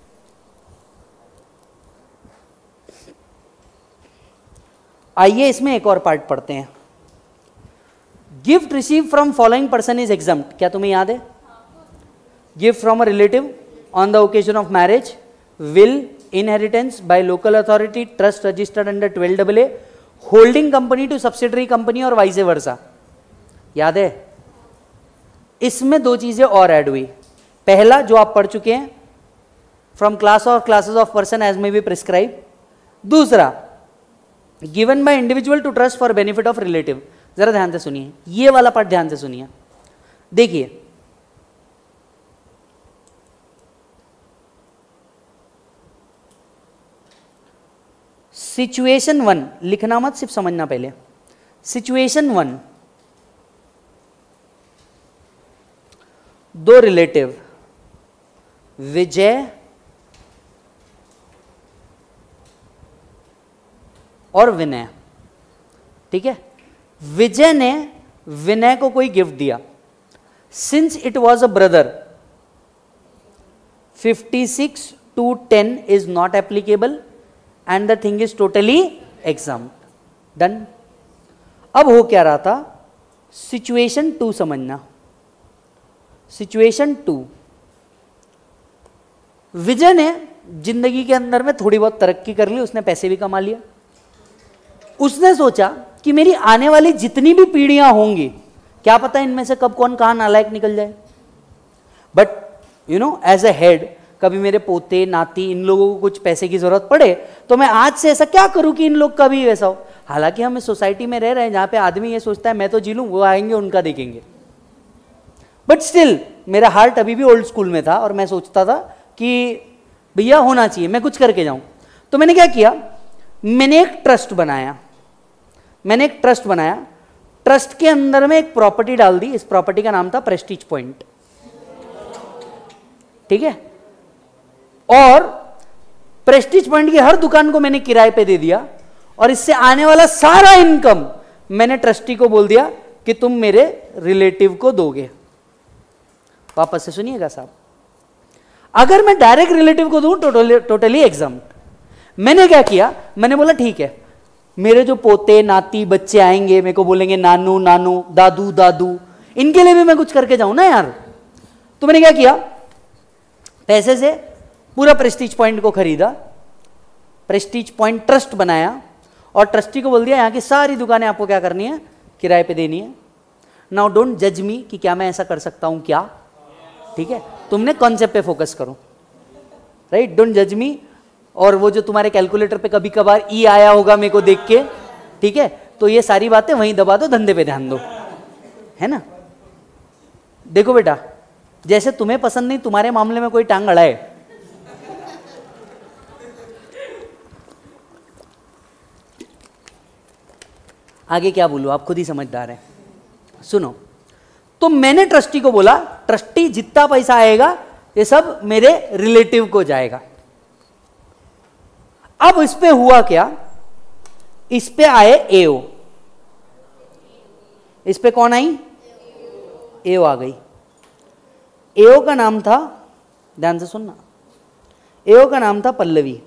आइए इसमें एक और पार्ट पढ़ते हैं। Gift receive from following person is exempt. क्या तुम्हें याद है? Gift from a relative on the occasion of marriage, will, inheritance, by local authority, trust registered under 12AA, holding company to subsidiary company और वाइस वर्सा। याद है? इसमें दो चीजें और ऐड हुई। पहला जो आप पढ़ चुके हैं, from class or classes of person as may be prescribe. दूसरा, given by individual to trust for benefit of relative. जरा ध्यान से सुनिए, ये वाला पार्ट ध्यान से सुनिए। देखिए, सिचुएशन 1 लिखना मत, सिर्फ समझना पहले। सिचुएशन 1, दो रिलेटिव विजय और विनय, ठीक है। विजय ने विनय को कोई गिफ्ट दिया। Since it was a brother, 56(2)(10) is not applicable and the thing is totally exempt। Done। अब हो क्या रहा था? सिचुएशन 2 समझना। सिचुएशन 2, विजय ने जिंदगी के अंदर में थोड़ी बहुत तरक्की कर ली, उसने पैसे भी कमा लिया। उसने सोचा कि मेरी आने वाली जितनी भी पीढ़ियां होंगी, क्या पता इनमें से कब कौन कहां नालायक निकल जाए, but you know as a head, कभी मेरे पोते नाती इन लोगों को कुछ पैसे की जरूरत पड़े तो मैं आज से ऐसा क्या करूं कि इन लोग का भी वैसा हो। हालांकि हम इस सोसाइटी में रह रहे हैं जहां पे आदमी ये सोचता है मैं तो जी लूं, वो आएंगे उनका देखेंगे, बट स्टिल मेरा हार्ट अभी भी ओल्ड स्कूल में था और मैं सोचता था कि भैया होना चाहिए, मैं कुछ करके जाऊं। तो मैंने क्या किया, मैंने एक ट्रस्ट बनाया। ट्रस्ट के अंदर में एक प्रॉपर्टी डाल दी। इस प्रॉपर्टी का नाम था प्रेस्टीज पॉइंट, ठीक है। और प्रेस्टीज पॉइंट की हर दुकान को मैंने किराए पे दे दिया और इससे आने वाला सारा इनकम मैंने ट्रस्टी को बोल दिया कि तुम मेरे रिलेटिव को दोगे। वापस से सुनिएगा साहब, अगर मैं डायरेक्ट रिलेटिव को दूं टोटली एग्जम्प्ट। मैंने क्या किया, मैंने बोला ठीक है, मेरे जो पोते नाती बच्चे आएंगे मेरे को बोलेंगे नानू नानू दादू दादू, इनके लिए भी मैं कुछ करके जाऊं ना यार। तो मैंने क्या किया, पैसे से पूरा प्रेस्टीज पॉइंट को खरीदा, प्रेस्टीज पॉइंट ट्रस्ट बनाया और ट्रस्टी को बोल दिया यहाँ की सारी दुकानें आपको क्या करनी है, किराए पे देनी है। नाउ डोंट जज मी कि क्या मैं ऐसा कर सकता हूं क्या, ठीक है। तुमने कॉन्सेप्ट पे फोकस करो, राइट, डोंट जज मी। और वो जो तुम्हारे कैलकुलेटर पे कभी कभार ई आया होगा मेरे को देख के, ठीक है, तो ये सारी बातें वहीं दबा दो, धंधे पे ध्यान दो, है ना। देखो बेटा, जैसे तुम्हें पसंद नहीं तुम्हारे मामले में कोई टांग अड़ाए, आगे क्या बोलूं, आप खुद ही समझदार हैं। सुनो, तो मैंने ट्रस्टी को बोला ट्रस्टी जितना पैसा आएगा ये सब मेरे रिलेटिव को जाएगा। अब इस पे हुआ क्या, इस पे आए एओ, इस पे कौन आई, एओ आ गई। एओ का नाम था, ध्यान से सुनना, एओ का नाम था पल्लवी।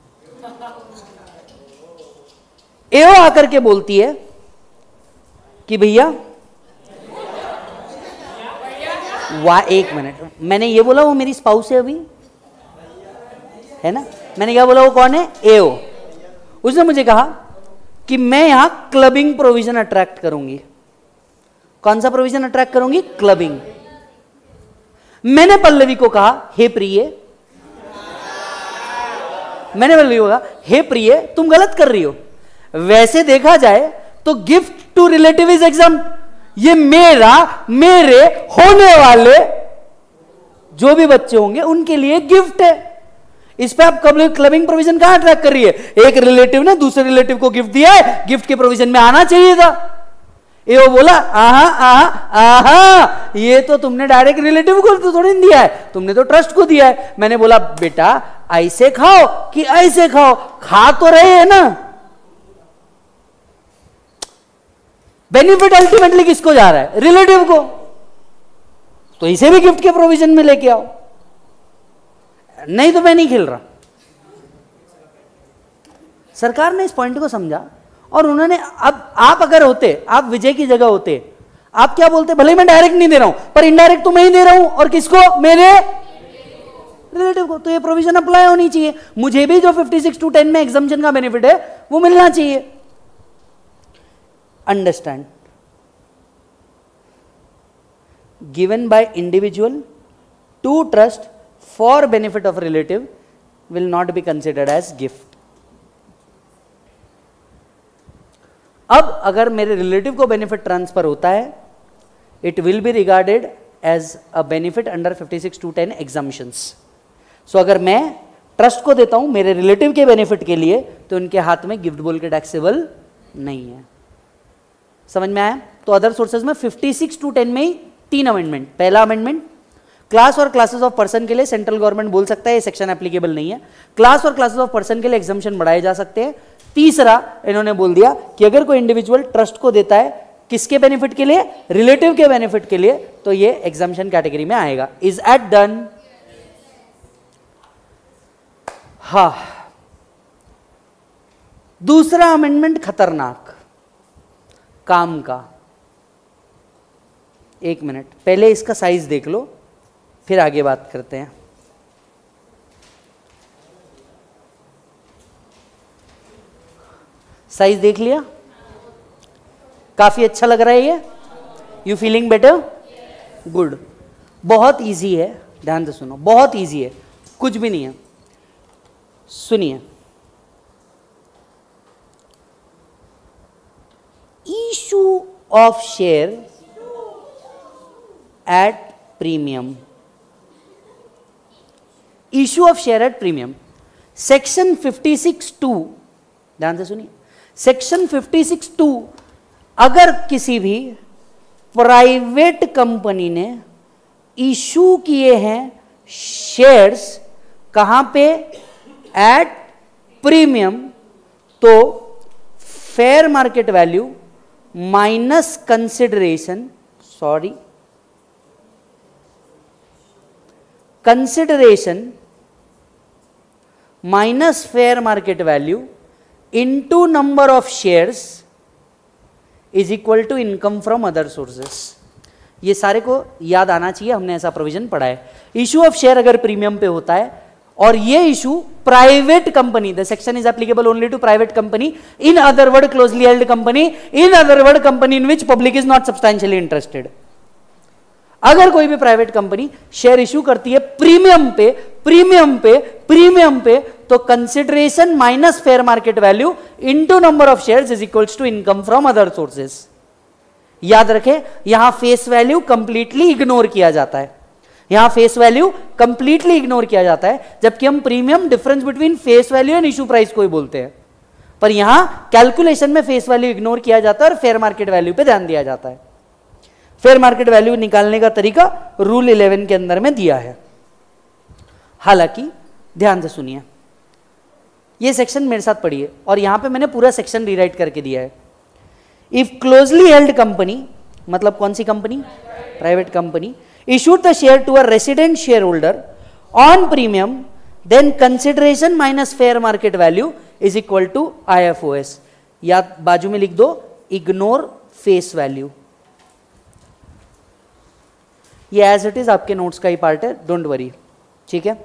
एओ आकर के बोलती है कि भैया वाह, एक मिनट, मैंने ये बोला वो मेरी स्पाउस है अभी, है ना, मैंने क्या बोला, वो कौन है, एओ। उसने मुझे कहा कि मैं यहां क्लबिंग प्रोविजन अट्रैक्ट करूंगी। कौन सा प्रोविजन अट्रैक्ट करूंगी, क्लबिंग। मैंने पल्लवी को कहा हे प्रिय, मैंने पल्लवी को कहा हे प्रिय तुम गलत कर रही हो, वैसे देखा जाए तो gift to relative is exempt, ये मेरे होने वाले जो भी बच्चे होंगे उनके लिए गिफ्ट है। इस पे आप क्लबिंग प्रोविजन कहां अट्रैक्ट कर रही है, एक रिलेटिव ने दूसरे रिलेटिव को गिफ्ट दिया है, गिफ्ट के प्रोविजन में आना चाहिए था। ये वो बोला आहा आहा आहा, ये तो तुमने डायरेक्ट रिलेटिव को तो थोड़ी दिया है, तुमने तो ट्रस्ट को दिया है। मैंने बोला बेटा ऐसे खाओ कि ऐसे खाओ, खा तो रहे हैं ना। बेनिफिट अल्टीमेटली किसको जा रहा है, रिलेटिव को, तो इसे भी गिफ्ट के प्रोविजन में लेके आओ, नहीं तो मैं नहीं खेल रहा। सरकार ने इस पॉइंट को समझा और उन्होंने, अब आप अगर होते, आप विजय की जगह होते, आप क्या बोलते, भले मैं डायरेक्ट नहीं दे रहा हूं पर इनडायरेक्ट तो मैं ही दे रहा हूं, और किसको, मेरे रिलेटिव को, तो ये प्रोविजन अप्लाई होनी चाहिए, मुझे भी जो 56(2)(10) में एग्जम्पशन का बेनिफिट है वो मिलना चाहिए। Understand, given by individual to trust for benefit of relative will not be considered as gift. अब अगर मेरे रिलेटिव को बेनिफिट ट्रांसफर होता है, it will be regarded as a benefit under 56(2)(10) exemptions. So अगर मैं ट्रस्ट को देता हूं मेरे रिलेटिव के बेनिफिट के लिए, तो उनके हाथ में गिफ्ट बोल के टैक्सेबल नहीं है। समझ में आया? तो अदर सोर्सेज में 56(2)(10) में ही 3 अमेंडमेंट। पहला amendment, class or classes of person के लिए सेंट्रल गवर्नमेंट बोल सकता है ये सेक्शन एप्लीकेबल नहीं है, class or classes of person के लिए एग्जम्पशन बढ़ाए जा सकते हैं। तीसरा इन्होंने बोल दिया कि अगर कोई इंडिविजुअल ट्रस्ट को देता है किसके बेनिफिट के लिए, रिलेटिव के बेनिफिट के लिए, तो ये एग्जम्पशन कैटेगरी में आएगा। Is that done? हा, दूसरा अमेंडमेंट खतरनाक, काम का। एक मिनट, पहले इसका साइज देख लो फिर आगे बात करते हैं। साइज देख लिया, काफी अच्छा लग रहा है ये, यू फीलिंग बेटर, गुड। बहुत इजी है, ध्यान से सुनो, बहुत इजी है, कुछ भी नहीं है। सुनिए, issue of share at premium, issue of share at premium, section 56(2), ध्यान से सुनिए, सेक्शन 56(2), अगर किसी भी प्राइवेट कंपनी ने इशू किए हैं शेयर्स कहां पे, एट प्रीमियम, तो fair market value minus consideration, sorry, consideration minus fair market value into number of shares is equal to income from other sources. ये सारे को याद आना चाहिए, हमने ऐसा प्रोविजन पढ़ा है। इशू ऑफ शेयर अगर प्रीमियम पे होता है और ये issue private company, the section is applicable only to private company, in other word closely held company, in other word company in which public is not substantially interested. अगर कोई भी प्राइवेट कंपनी शेयर इशू करती है प्रीमियम पे, प्रीमियम पे, प्रीमियम पे, तो consideration minus fair market value into number of shares is equals to income from other sources. याद रखें, यहां फेस वैल्यू कंप्लीटली इग्नोर किया जाता है, यहां फेस वैल्यू कंप्लीटली इग्नोर किया जाता है, जबकि हम premium difference between face value and issue price को ही बोलते हैं। पर यहां कैलकुलेशन में फेस वैल्यू इग्नोर किया जाता है और फेयर मार्केट वैल्यू पे ध्यान दिया जाता है। फेयर मार्केट वैल्यू निकालने का तरीका रूल 11 के अंदर में दिया है। हालांकि ध्यान से सुनिए, ये सेक्शन मेरे साथ पढ़िए और यहां पे मैंने पूरा सेक्शन रीराइट करके दिया है। इफ क्लोजली हेल्ड कंपनी, मतलब कौन सी company? Private company, issued the share to a resident shareholder on premium, then consideration minus fair market value is equal to IFOS। या बाजू में लिख दो इग्नोर फेस वैल्यू। ये एज इट इज आपके नोट्स का ही पार्ट है, डोंट वरी, ठीक है।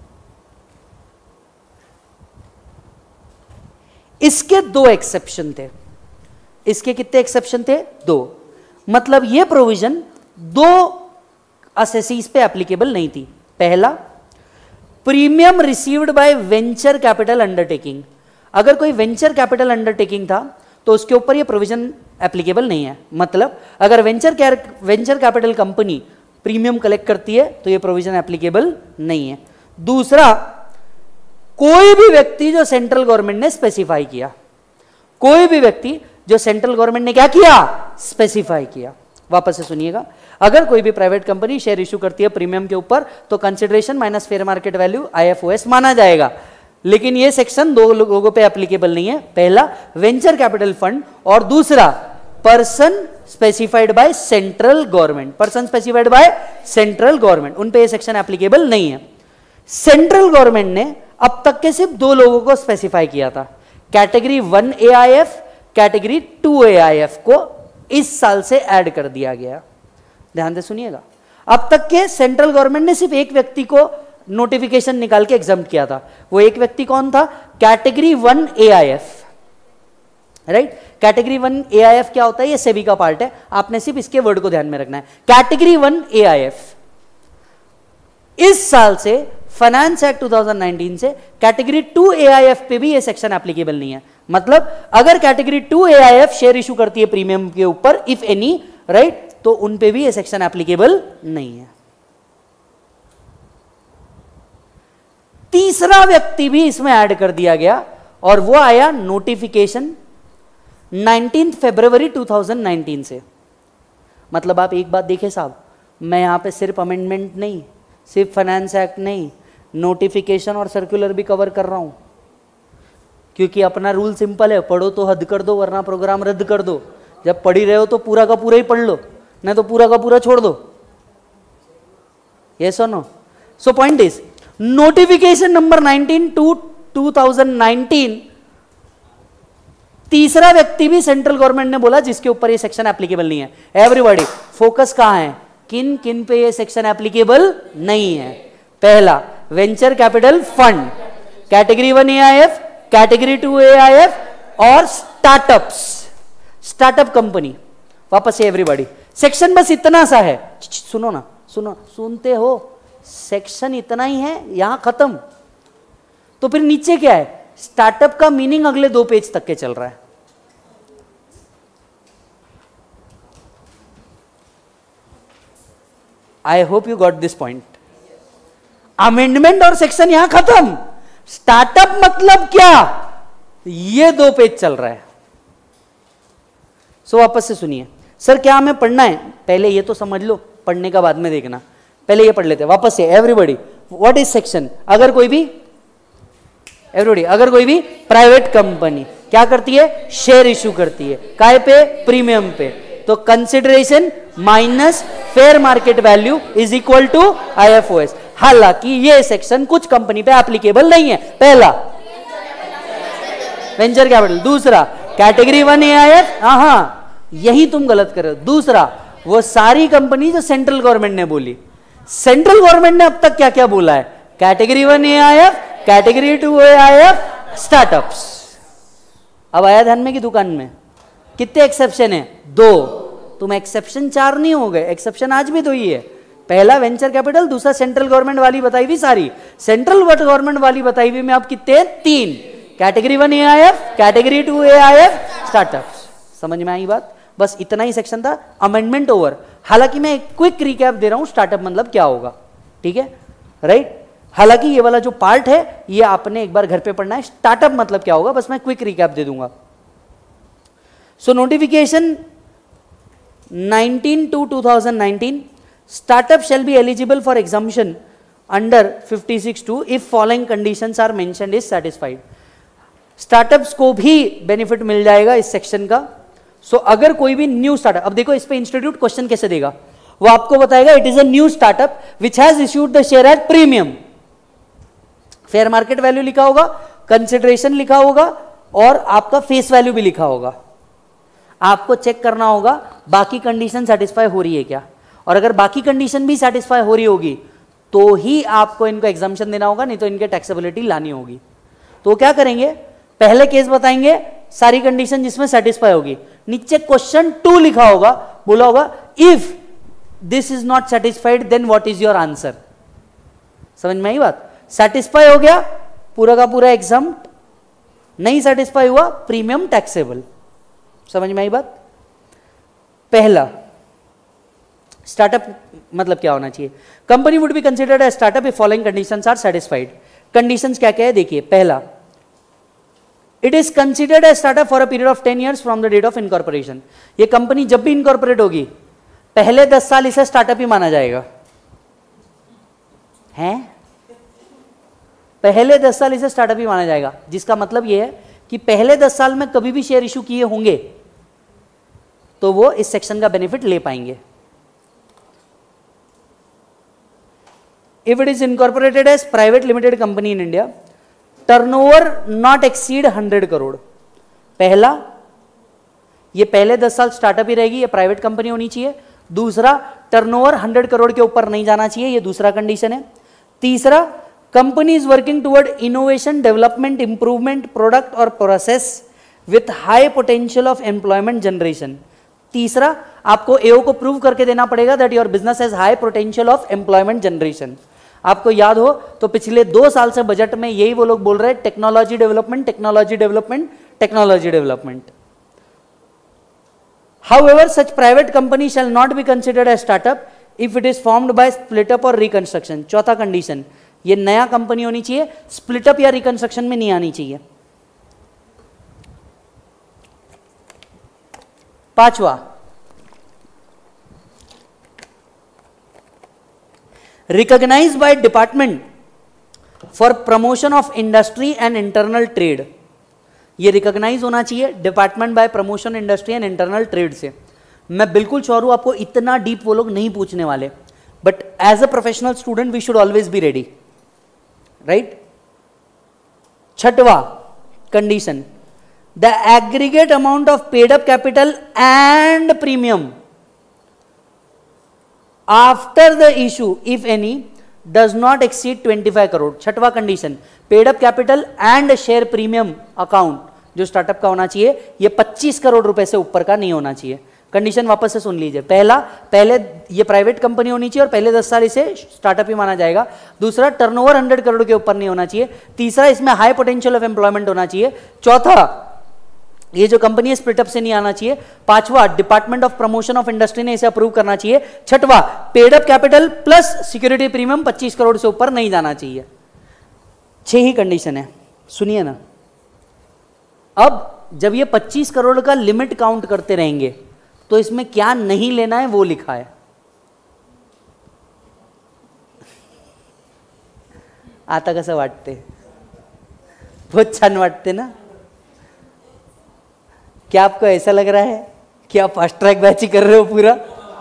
इसके दो एक्सेप्शन थे। इसके कितने एक्सेप्शन थे? दो। मतलब ये प्रोविजन दो असेसीज पे एप्लीकेबल नहीं थी। पहला, premium received by venture capital undertaking. अगर कोई वेंचर कैपिटल अंडरटेकिंग था तो उसके ऊपर ये प्रोविजन एप्लीकेबल नहीं है। मतलब अगर venture capital company premium collect करती है तो ये प्रोविजन एप्लीकेबल नहीं है। दूसरा, कोई भी व्यक्ति जो सेंट्रल गवर्नमेंट ने स्पेसिफाई किया, कोई भी व्यक्ति जो सेंट्रल गवर्नमेंट ने क्या किया? स्पेसिफाई किया। वापस से सुनिएगा, अगर कोई भी प्राइवेट कंपनी शेयर इशू करती है प्रीमियम के ऊपर तो consideration minus fair market value IFOS माना जाएगा। लेकिन ये सेक्शन दो लोगों पे एप्लीकेबल नहीं है। पहला, वेंचर कैपिटल फंड, और दूसरा, person specified by central government. Person specified by central government, उन पे ये सेक्शन एप्लीकेबल नहीं है। सेंट्रल गवर्नमेंट ने अब तक के सिर्फ दो लोगों को स्पेसिफाई किया था, कैटेगरी 1 AIF, कैटेगरी 2 AIF को इस साल से ऐड कर दिया गया। ध्यान से सुनिएगा, अब तक के सेंट्रल गवर्नमेंट ने सिर्फ एक व्यक्ति को नोटिफिकेशन निकाल के एग्जम्प्ट किया था। वो एक व्यक्ति कौन था? Category 1 AIF, right. Category 1 AIF क्या होता है? ये सेबी का पार्ट है, आपने सिर्फ इसके वर्ड को ध्यान में रखना है। कैटेगरी 1 AIF इस साल से फाइनेंस एक्ट 2019 से कैटेगरी 2 AIF पे भी ये सेक्शन एप्लीकेबल नहीं है। मतलब अगर कैटेगरी 2 AIF शेयर इशू करती है प्रीमियम के ऊपर, इफ एनी, राइट, तो उन पे भी ये सेक्शन एप्लीकेबल नहीं है। तीसरा व्यक्ति भी इसमें ऐड कर दिया गया और वो आया नोटिफिकेशन 19 फरवरी 2019 से। मतलब आप एक बात देखिए साहब, मैं यहां पे सिर्फ अमेंडमेंट नहीं, सिर्फ फाइनेंस एक्ट नहीं, नोटिफिकेशन और सर्कुलर भी कवर कर रहा हूं, क्योंकि अपना रूल सिंपल है, पढ़ो तो हद कर दो वरना प्रोग्राम रद्द कर दो। जब पढ़ ही रहे हो तो पूरा का पूरा ही पढ़ लो, नहीं तो पूरा का पूरा छोड़ दो। यस और no? So point is, notification number 19/2/2019, तीसरा व्यक्ति भी सेंट्रल गवर्नमेंट ने बोला जिसके ऊपर ये सेक्शन एप्लीकेबल नहीं है। एवरीबॉडी फोकस कहां है? किन किन पे ये सेक्शन एप्लीकेबल नहीं है? पहला, venture capital fund, category 1 AIF, category 2 AIF और स्टार्टअप्स, स्टार्टअप कंपनी। वापस से एवरीबॉडी, सेक्शन बस इतना सा है। सुनो ना, सुनो, सुनते हो? सेक्शन इतना ही है, यहां खत्म। तो फिर नीचे क्या है? स्टार्टअप का मीनिंग अगले 2 पेज तक के चल रहा है। I hope you got this point. Amendment और सेक्शन यहां खत्म। स्टार्टअप मतलब क्या? ये 2 पेज चल रहा है। सो वापस से सुनिए, सर क्या हमें पढ़ना है? पहले ये तो समझ लो, पढ़ने का बाद में देखना, पहले ये पढ़ लेते हैं। वापस से एवरीबॉडी, व्हाट इज सेक्शन? अगर कोई भी, एवरीबॉडी, अगर कोई भी प्राइवेट कंपनी क्या करती है? शेयर इशू करती है, काय पे? प्रीमियम पे, तो consideration minus fair market value is equal to IFOS। हालांकि ये सेक्शन कुछ कंपनी पे एप्लीकेबल नहीं है। पहला, वेंचर कैपिटल। दूसरा, कैटेगरी 1 AIF, हाँ यही तुम गलत कर रहे हो। दूसरा, वो सारी कंपनी जो सेंट्रल गवर्नमेंट ने बोली। सेंट्रल गवर्नमेंट ने अब तक क्या क्या बोला है? Category 1 AIF, category 2 AIF, startups. अब आया ध्यान में कि दुकान में कितने एक्सेप्शन है? 2। तुम एक्सेप्शन 4 नहीं हो गए, एक्सेप्शन आज भी 2 ही है। पहला वेंचर कैपिटल, दूसरा सेंट्रल गवर्नमेंट वाली बताई हुई सारी, सेंट्रल गवर्नमेंट वाली बताई हुई में आप कितने? 3। Category 1 AIF, category 2 AIF, startups. समझ में आई बात? बस इतना ही सेक्शन था, अमेंडमेंट ओवर। हालांकि मैं एक क्विक रिकैप दे रहा हूं, स्टार्टअप मतलब क्या होगा, ठीक है, राइट। हालांकि ये वाला जो पार्ट है ये आपने एक बार घर पे पढ़ना है। स्टार्टअप मतलब क्या होगा बस मैं क्विक रिकैप दे दूंगा। सो notification 19 to 2019 startup shall be eligible for exemption under 56(2) if following conditions are mentioned is satisfied। Startups को भी बेनिफिट मिल जाएगा इस सेक्शन का। सो अगर कोई भी न्यू स्टार्टअप, अब देखो इस पे इंस्टीट्यूट क्वेश्चन कैसे देगा, वो आपको बताएगा it is a new startup which has issued the share at premium, fair market value लिखा होगा, कंसिडरेशन लिखा होगा और आपका फेस वैल्यू भी लिखा होगा। आपको चेक करना होगा बाकी कंडीशन सेटिस्फाई हो रही है क्या, और अगर बाकी कंडीशन भी सेटिस्फाई हो रही होगी तो ही आपको इनको एग्जाम्पशन देना होगा, नहीं तो इनके टैक्सेबिलिटी लानी होगी। तो क्या करेंगे, पहले केस बताएंगे सारी कंडीशन जिसमें सेटिस्फाई होगी, नीचे क्वेश्चन 2 लिखा होगा, बोला होगा if this is not satisfied then what is your answer. समझ में आई बात? सेटिस्फाई हो गया पूरा का पूरा एग्जाम्प्ट, नहीं सेटिस्फाई हुआ प्रीमियम टैक्सेबल। समझ में आई बात? पहला स्टार्टअप मतलब क्या होना चाहिए, company would be considered as startup if following conditions are satisfied. Conditions क्या क्या है देखिए, पहला it is considered as startup for a period of 10 years from the date of incorporation. ये कंपनी जब भी इनकॉर्पोरेट होगी पहले 10 साल इसे स्टार्टअप ही माना जाएगा। हैं? पहले 10 साल इसे स्टार्टअप ही माना जाएगा, जिसका मतलब यह है कि पहले 10 साल में कभी भी शेयर इशू किए होंगे तो वो इस सेक्शन का बेनिफिट ले पाएंगे। If it is incorporated as private limited company in India, turnover not exceed 100 crore. पहला, ये पहले 10 साल स्टार्टअप ही रहेगी, ये प्राइवेट कंपनी होनी चाहिए। दूसरा, टर्नओवर 100 करोड़ के ऊपर नहीं जाना चाहिए, ये दूसरा कंडीशन है। तीसरा, company is working toward innovation, development, improvement, product और process with high potential of employment generation. तीसरा, आपको एओ को प्रूव करके देना पड़ेगा that your business has high potential of employment generation. आपको याद हो तो पिछले 2 साल से बजट में यही वो लोग बोल रहे हैं, technology development, technology development, technology development. However, such private company shall not be considered as startup if it is formed by split up or reconstruction। चौथा कंडीशन, ये नया कंपनी होनी चाहिए, स्प्लिट अप या रिकंस्ट्रक्शन में नहीं आनी चाहिए। पांचवा, recognized by department for promotion of industry and internal trade. ये रिकॉग्नाइज होना चाहिए department by promotion industry and internal trade से। मैं बिल्कुल श्योर हूं आपको इतना डीप वो लोग नहीं पूछने वाले, but as a professional student we should always be ready, right. छठवा condition, the aggregate amount of paid up capital and premium after the issue if any does not exceed 25 crore. छठवा condition, paid up capital and share premium account जो स्टार्टअप का होना चाहिए ये 25 करोड़ रुपए से ऊपर का नहीं होना चाहिए। कंडीशन वापस से सुन लीजिए, पहले ये प्राइवेट कंपनी होनी चाहिए और पहले 10 साल इसे स्टार्टअप ही माना जाएगा। दूसरा, टर्नओवर 100 करोड़ के ऊपर नहीं होना चाहिए। तीसरा, इसमें हाई पोटेंशियल ऑफ एम्प्लॉयमेंट होना चाहिए। चौथा, ये जो कंपनी है स्प्लिटअप से नहीं आना चाहिए। पांचवा, department of promotion of industry ने इसे अप्रूव करना चाहिए। छठवा, paid up capital plus security premium 25 crore से ऊपर नहीं जाना चाहिए। 6 ही कंडीशन है, सुनिए ना। अब जब ये 25 करोड़ का लिमिट काउंट करते रहेंगे तो इसमें क्या नहीं लेना है वो लिखा है। आता कसं वाटते? बहुत छान वाटते ना? क्या आपको ऐसा लग रहा है कि आप फास्ट ट्रैक बैच ही कर रहे हो पूरा?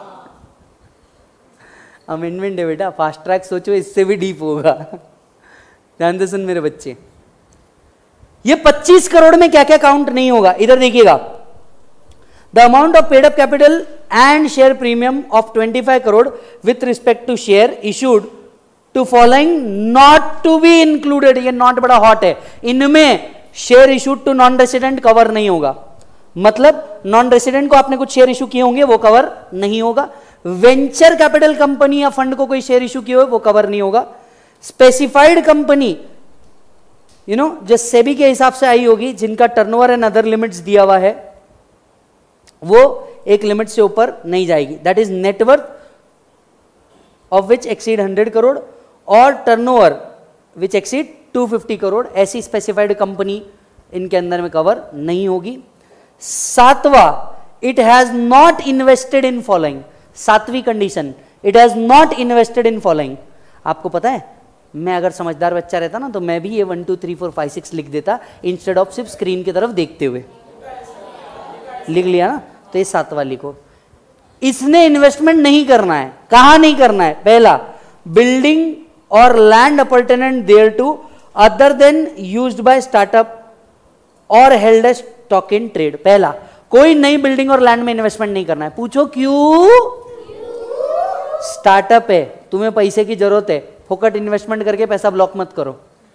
अमेंडमेंट है बेटा, फास्ट ट्रैक सोचो इससे भी डीप होगा। ध्यान से सुन मेरे बच्चे, ये 25 करोड़ में क्या क्या काउंट नहीं होगा इधर देखिएगा। The amount of paid up capital and share premium of 25 crore with respect to share issued to following not to be included. ये नॉट बड़ा हॉट है, इनमें share issued to non resident cover नहीं होगा। मतलब नॉन रेसिडेंट को आपने कुछ शेयर इशू किए होंगे वो कवर नहीं होगा। वेंचर कैपिटल कंपनी या फंड को कोई शेयर इशू किए हो वो कवर नहीं होगा। स्पेसिफाइड कंपनी जो सेबी के हिसाब से आई होगी, जिनका टर्नओवर एंड अदर लिमिट्स दिया हुआ है, वो एक लिमिट से ऊपर नहीं जाएगी। That is net worth of which exceed 100 crore और टर्नओवर विच एक्सीड 250 करोड़, ऐसी स्पेसिफाइड कंपनी इनके अंदर में कवर नहीं होगी। सातवां, it has not invested in following, सातवीं condition, it has not invested in following. आपको पता है मैं अगर समझदार बच्चा रहता ना तो मैं भी ये 1 2 3 4 5 6 लिख देता इंस्टेड ऑफ सिर्फ स्क्रीन की तरफ देखते हुए। लिख लिया ना, तो ये सातवां लिखो। इसने इन्वेस्टमेंट नहीं करना है, कहां नहीं करना है? पहला, बिल्डिंग और land appurtenant thereto other than used by startup और held as stock in trade. पहला, कोई नई बिल्डिंग और लैंड में इन्वेस्टमेंट नहीं करना है। पूछो क्यों? स्टार्टअप है, तुम्हें पैसे की जरूरत है, फोकट इन्वेस्टमेंट करके पैसा ब्लॉक मत करो।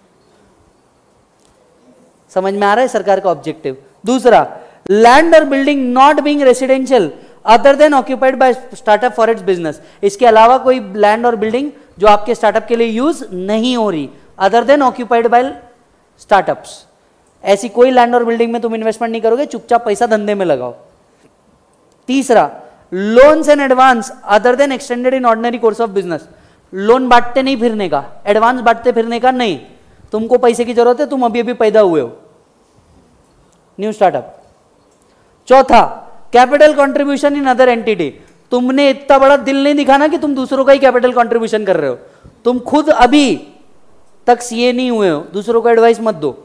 समझ में आ रहा है सरकार का ऑब्जेक्टिव? दूसरा, लैंड और building not being residential other than occupied by startup for its business. इसके अलावा कोई लैंड और बिल्डिंग जो आपके स्टार्टअप के लिए यूज नहीं हो रही, other than occupied by startups, ऐसी कोई लैंड और बिल्डिंग में तुम इन्वेस्टमेंट नहीं करोगे, चुपचाप पैसा धंधे में लगाओ। तीसरा, loans and advance other than extended in ordinary course of business. Loan बांटते नहीं फिरने का, एडवांस बांटते फिरने का नहीं। तुमको पैसे की जरूरत है, तुम अभी अभी पैदा हुए हो, न्यू स्टार्टअप। चौथा, capital contribution in other entity. तुमने इतना बड़ा दिल नहीं दिखाना कि तुम दूसरों का ही कैपिटल कंट्रीब्यूशन कर रहे हो। तुम खुद अभी तक सीए नहीं हुए हो, दूसरों को एडवाइस मत दो।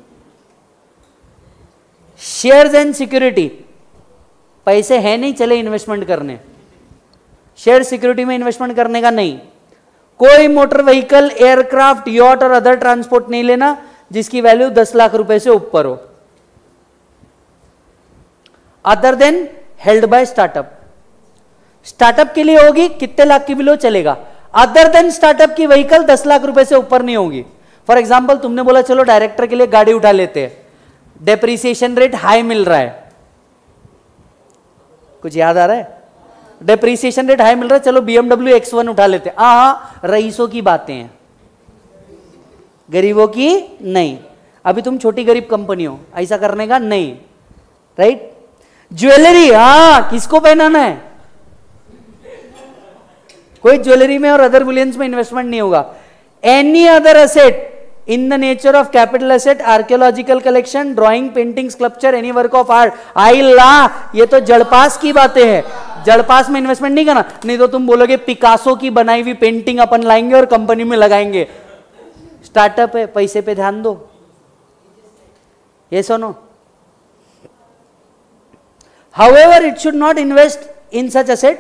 शेयर्स एंड सिक्योरिटी, पैसे है नहीं चले इन्वेस्टमेंट करने, शेयर सिक्योरिटी में इन्वेस्टमेंट करने का नहीं। कोई मोटर व्हीकल, एयरक्राफ्ट, यॉट और अदर ट्रांसपोर्ट नहीं लेना जिसकी वैल्यू 10 लाख रुपए से ऊपर हो, other than held by startup. Startup के लिए होगी, कितने लाख की भी लो चलेगा, अदर देन स्टार्टअप की व्हीकल 10 लाख रुपए से ऊपर नहीं होगी। फॉर एग्जांपल, तुमने बोला चलो डायरेक्टर के लिए गाड़ी उठा लेते हैं, डेप्रिसिएशन रेट हाई मिल रहा है, कुछ याद आ रहा है? डेप्रिसिएशन रेट हाई मिल रहा है, चलो BMW X1 उठा लेते हैं। हाँ, रईसों की बातें हैं, गरीबों की नहीं। अभी तुम छोटी गरीब कंपनी हो, ऐसा करने का नहीं, राइट? ज्वेलरी, हाँ, किसको पहनाना है? कोई ज्वेलरी में और अदर बुलियंस में इन्वेस्टमेंट नहीं होगा। Any other asset in the nature of capital asset, archaeological collection, drawing, painting, sculpture, any work of art. आई ला, ये तो जड़पास की बातें हैं, जड़पास में इन्वेस्टमेंट नहीं करना। नहीं तो तुम बोलोगे पिकासो की बनाई हुई पेंटिंग अपन लाएंगे और कंपनी में लगाएंगे। स्टार्टअप है, पैसे पे ध्यान दो। ये सुनो, however it should not invest in such asset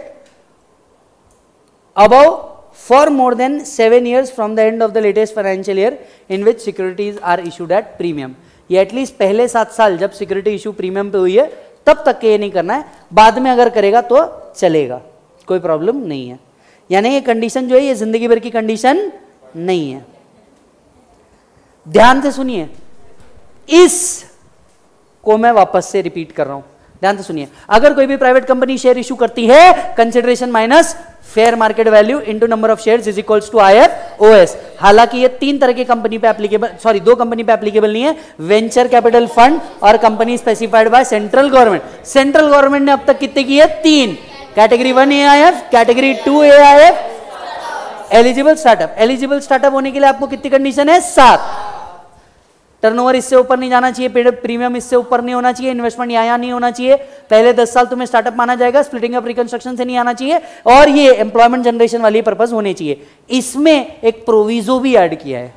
above for more than 7 years from the end of the latest financial year in which securities are issued at premium। ये एटलीस्ट पहले 7 साल जब सिक्योरिटी इशू प्रीमियम पे हुई है तब तक के ये नहीं करना है, बाद में अगर करेगा तो चलेगा, कोई प्रॉब्लम नहीं है। यानी ये कंडीशन जो है ये जिंदगी भर की कंडीशन नहीं है। ध्यान से सुनिए, इस को मैं वापस से रिपीट कर रहा हूं, ध्यान से सुनिए। अगर कोई भी प्राइवेट कंपनी शेयर इशू करती है, consideration minus fair market value into number of shares is equals to IFOS। हालांकि ये 3 तरह की कंपनी पे एप्लीकेबल, सॉरी 2 कंपनी पे एप्लीकेबल नहीं है, वेंचर कैपिटल फंड और company specified by central government. Central government ने अब तक कितने की है? 3। Category 1 AIF, category 2 AIF, eligible startup. Eligible startup होने के लिए आपको कितनी कंडीशन है? 7। टर्नओवर इससे ऊपर नहीं जाना चाहिए, प्रीमियम इससे ऊपर नहीं होना चाहिए, इन्वेस्टमेंट यहाँ नहीं होना चाहिए, पहले 10 साल तुम्हें स्टार्टअप माना जाएगा, स्प्लिटिंग अप रिकंस्ट्रक्शन से नहीं आना चाहिए, और ये एम्प्लॉयमेंट जनरेशन वाली पर्पस होनी चाहिए। इसमें एक प्रोविजो भी ऐड किया है,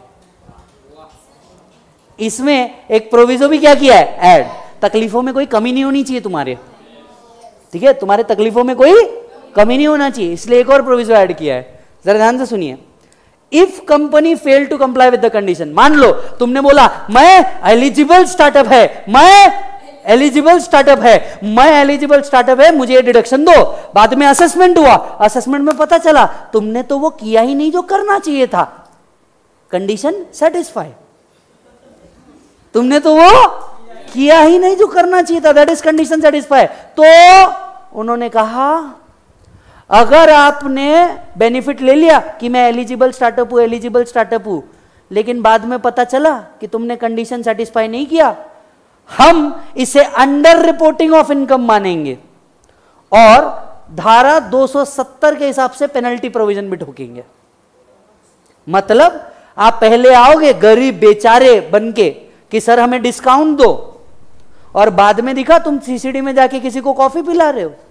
इसमें एक प्रोविजो भी क्या किया है? ऐड। तकलीफों में कोई कमी नहीं होनी चाहिए तुम्हारे, ठीक है? तुम्हारे तकलीफों में कोई कमी नहीं होना चाहिए, इसलिए एक और प्रोविजो ऐड किया है। जरा ध्यान से सुनिए। If company fail to comply with the condition, मान लो तुमने बोला मैं एलिजिबल स्टार्टअप है, मैं एलिजिबल स्टार्टअप है, मैं एलिजिबल स्टार्टअप है, मुझे डिडक्शन दो। बाद में असेसमेंट हुआ, असेसमेंट में पता चला तुमने तो वो किया ही नहीं जो करना चाहिए था, कंडीशन सेटिस्फाई। तुमने तो वो किया ही नहीं जो करना चाहिए था, दैट इज कंडीशन सेटिस्फाई। तो उन्होंने कहा अगर आपने बेनिफिट ले लिया कि मैं एलिजिबल स्टार्टअप हूं, एलिजिबल स्टार्टअप हूं, लेकिन बाद में पता चला कि तुमने कंडीशन सेटिस्फाई नहीं किया, हम इसे अंडर रिपोर्टिंग ऑफ इनकम मानेंगे और धारा 270 के हिसाब से पेनल्टी प्रोविजन भी ठोकेंगे। मतलब आप पहले आओगे गरीब बेचारे बनके कि सर हमें डिस्काउंट दो, और बाद में दिखा तुम सीसीडी में जाके किसी को कॉफी पिला रहे हो।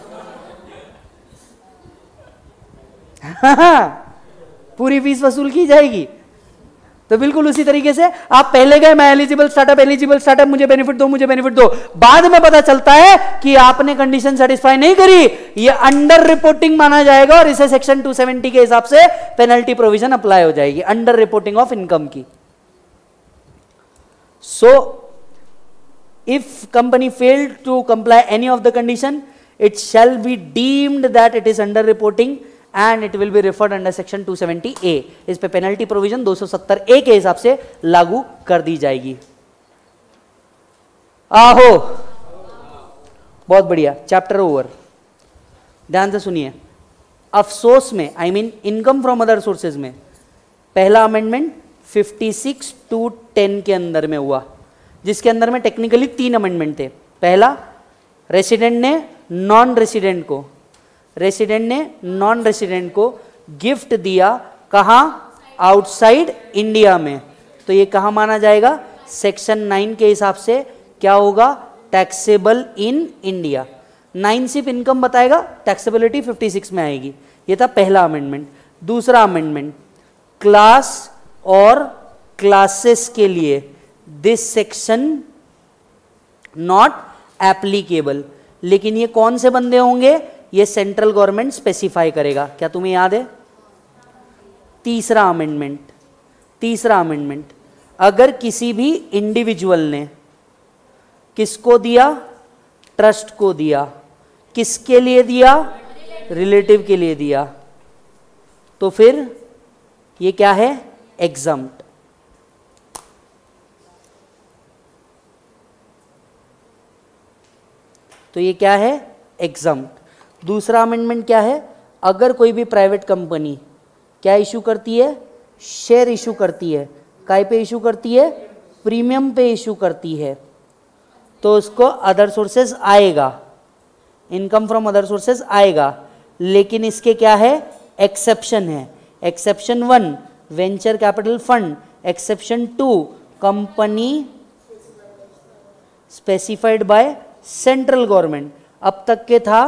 पूरी फीस वसूल की जाएगी। तो बिल्कुल उसी तरीके से आप पहले गए मैं एलिजिबल स्टार्टअप, मुझे बेनिफिट दो, बाद में पता चलता है कि आपने कंडीशन सेटिस्फाई नहीं करी, ये अंडर रिपोर्टिंग माना जाएगा और इसे सेक्शन 270 के हिसाब से पेनल्टी प्रोविजन अप्लाई हो जाएगी, अंडर रिपोर्टिंग ऑफ इनकम की। So if company failed to comply any of the condition, it shall be deemed that it is under reporting and it will be referred under section 270A। इस पे पेनल्टी प्रोविजन 270A के हिसाब से लागू कर दी जाएगी। आहो, बहुत बढ़िया, चैप्टर ओवर। ध्यान से सुनिए, अफसोस में I mean income from other sources में पहला अमेंडमेंट 56(2)(10) के अंदर में हुआ, जिसके अंदर में टेक्निकली 3 अमेंडमेंट थे। पहला, रेसिडेंट ने नॉन रेसिडेंट को गिफ्ट दिया, कहां? आउटसाइड इंडिया में, तो ये कहां माना जाएगा? सेक्शन 9 के हिसाब से क्या होगा? Taxable in India. 9 सिर्फ इनकम बताएगा, टैक्सेबिलिटी 56 में आएगी। ये था पहला अमेंडमेंट। दूसरा अमेंडमेंट, क्लास और क्लासेस के लिए दिस सेक्शन नॉट एप्लीकेबल। लेकिन ये कौन से बंदे होंगे? ये सेंट्रल गवर्नमेंट स्पेसिफाई करेगा। क्या तुम्हें याद है? तीसरा अमेंडमेंट, अगर किसी भी इंडिविजुअल ने किसको दिया? ट्रस्ट को दिया। किसके लिए दिया? रिलेटिव के लिए दिया, तो फिर ये क्या है? एग्जम्प्ट। तो ये क्या है? एग्जम्प्ट। दूसरा अमेंडमेंट क्या है? अगर कोई भी प्राइवेट कंपनी क्या इशू करती है? शेयर इशू करती है। काय पे इशू करती है? प्रीमियम पे इशू करती है, तो उसको अदर सोर्सेज आएगा, इनकम फ्रॉम अदर सोर्सेज आएगा। लेकिन इसके क्या है? एक्सेप्शन है। Exception 1 venture capital fund, exception 2 company specified by central government. अब तक के था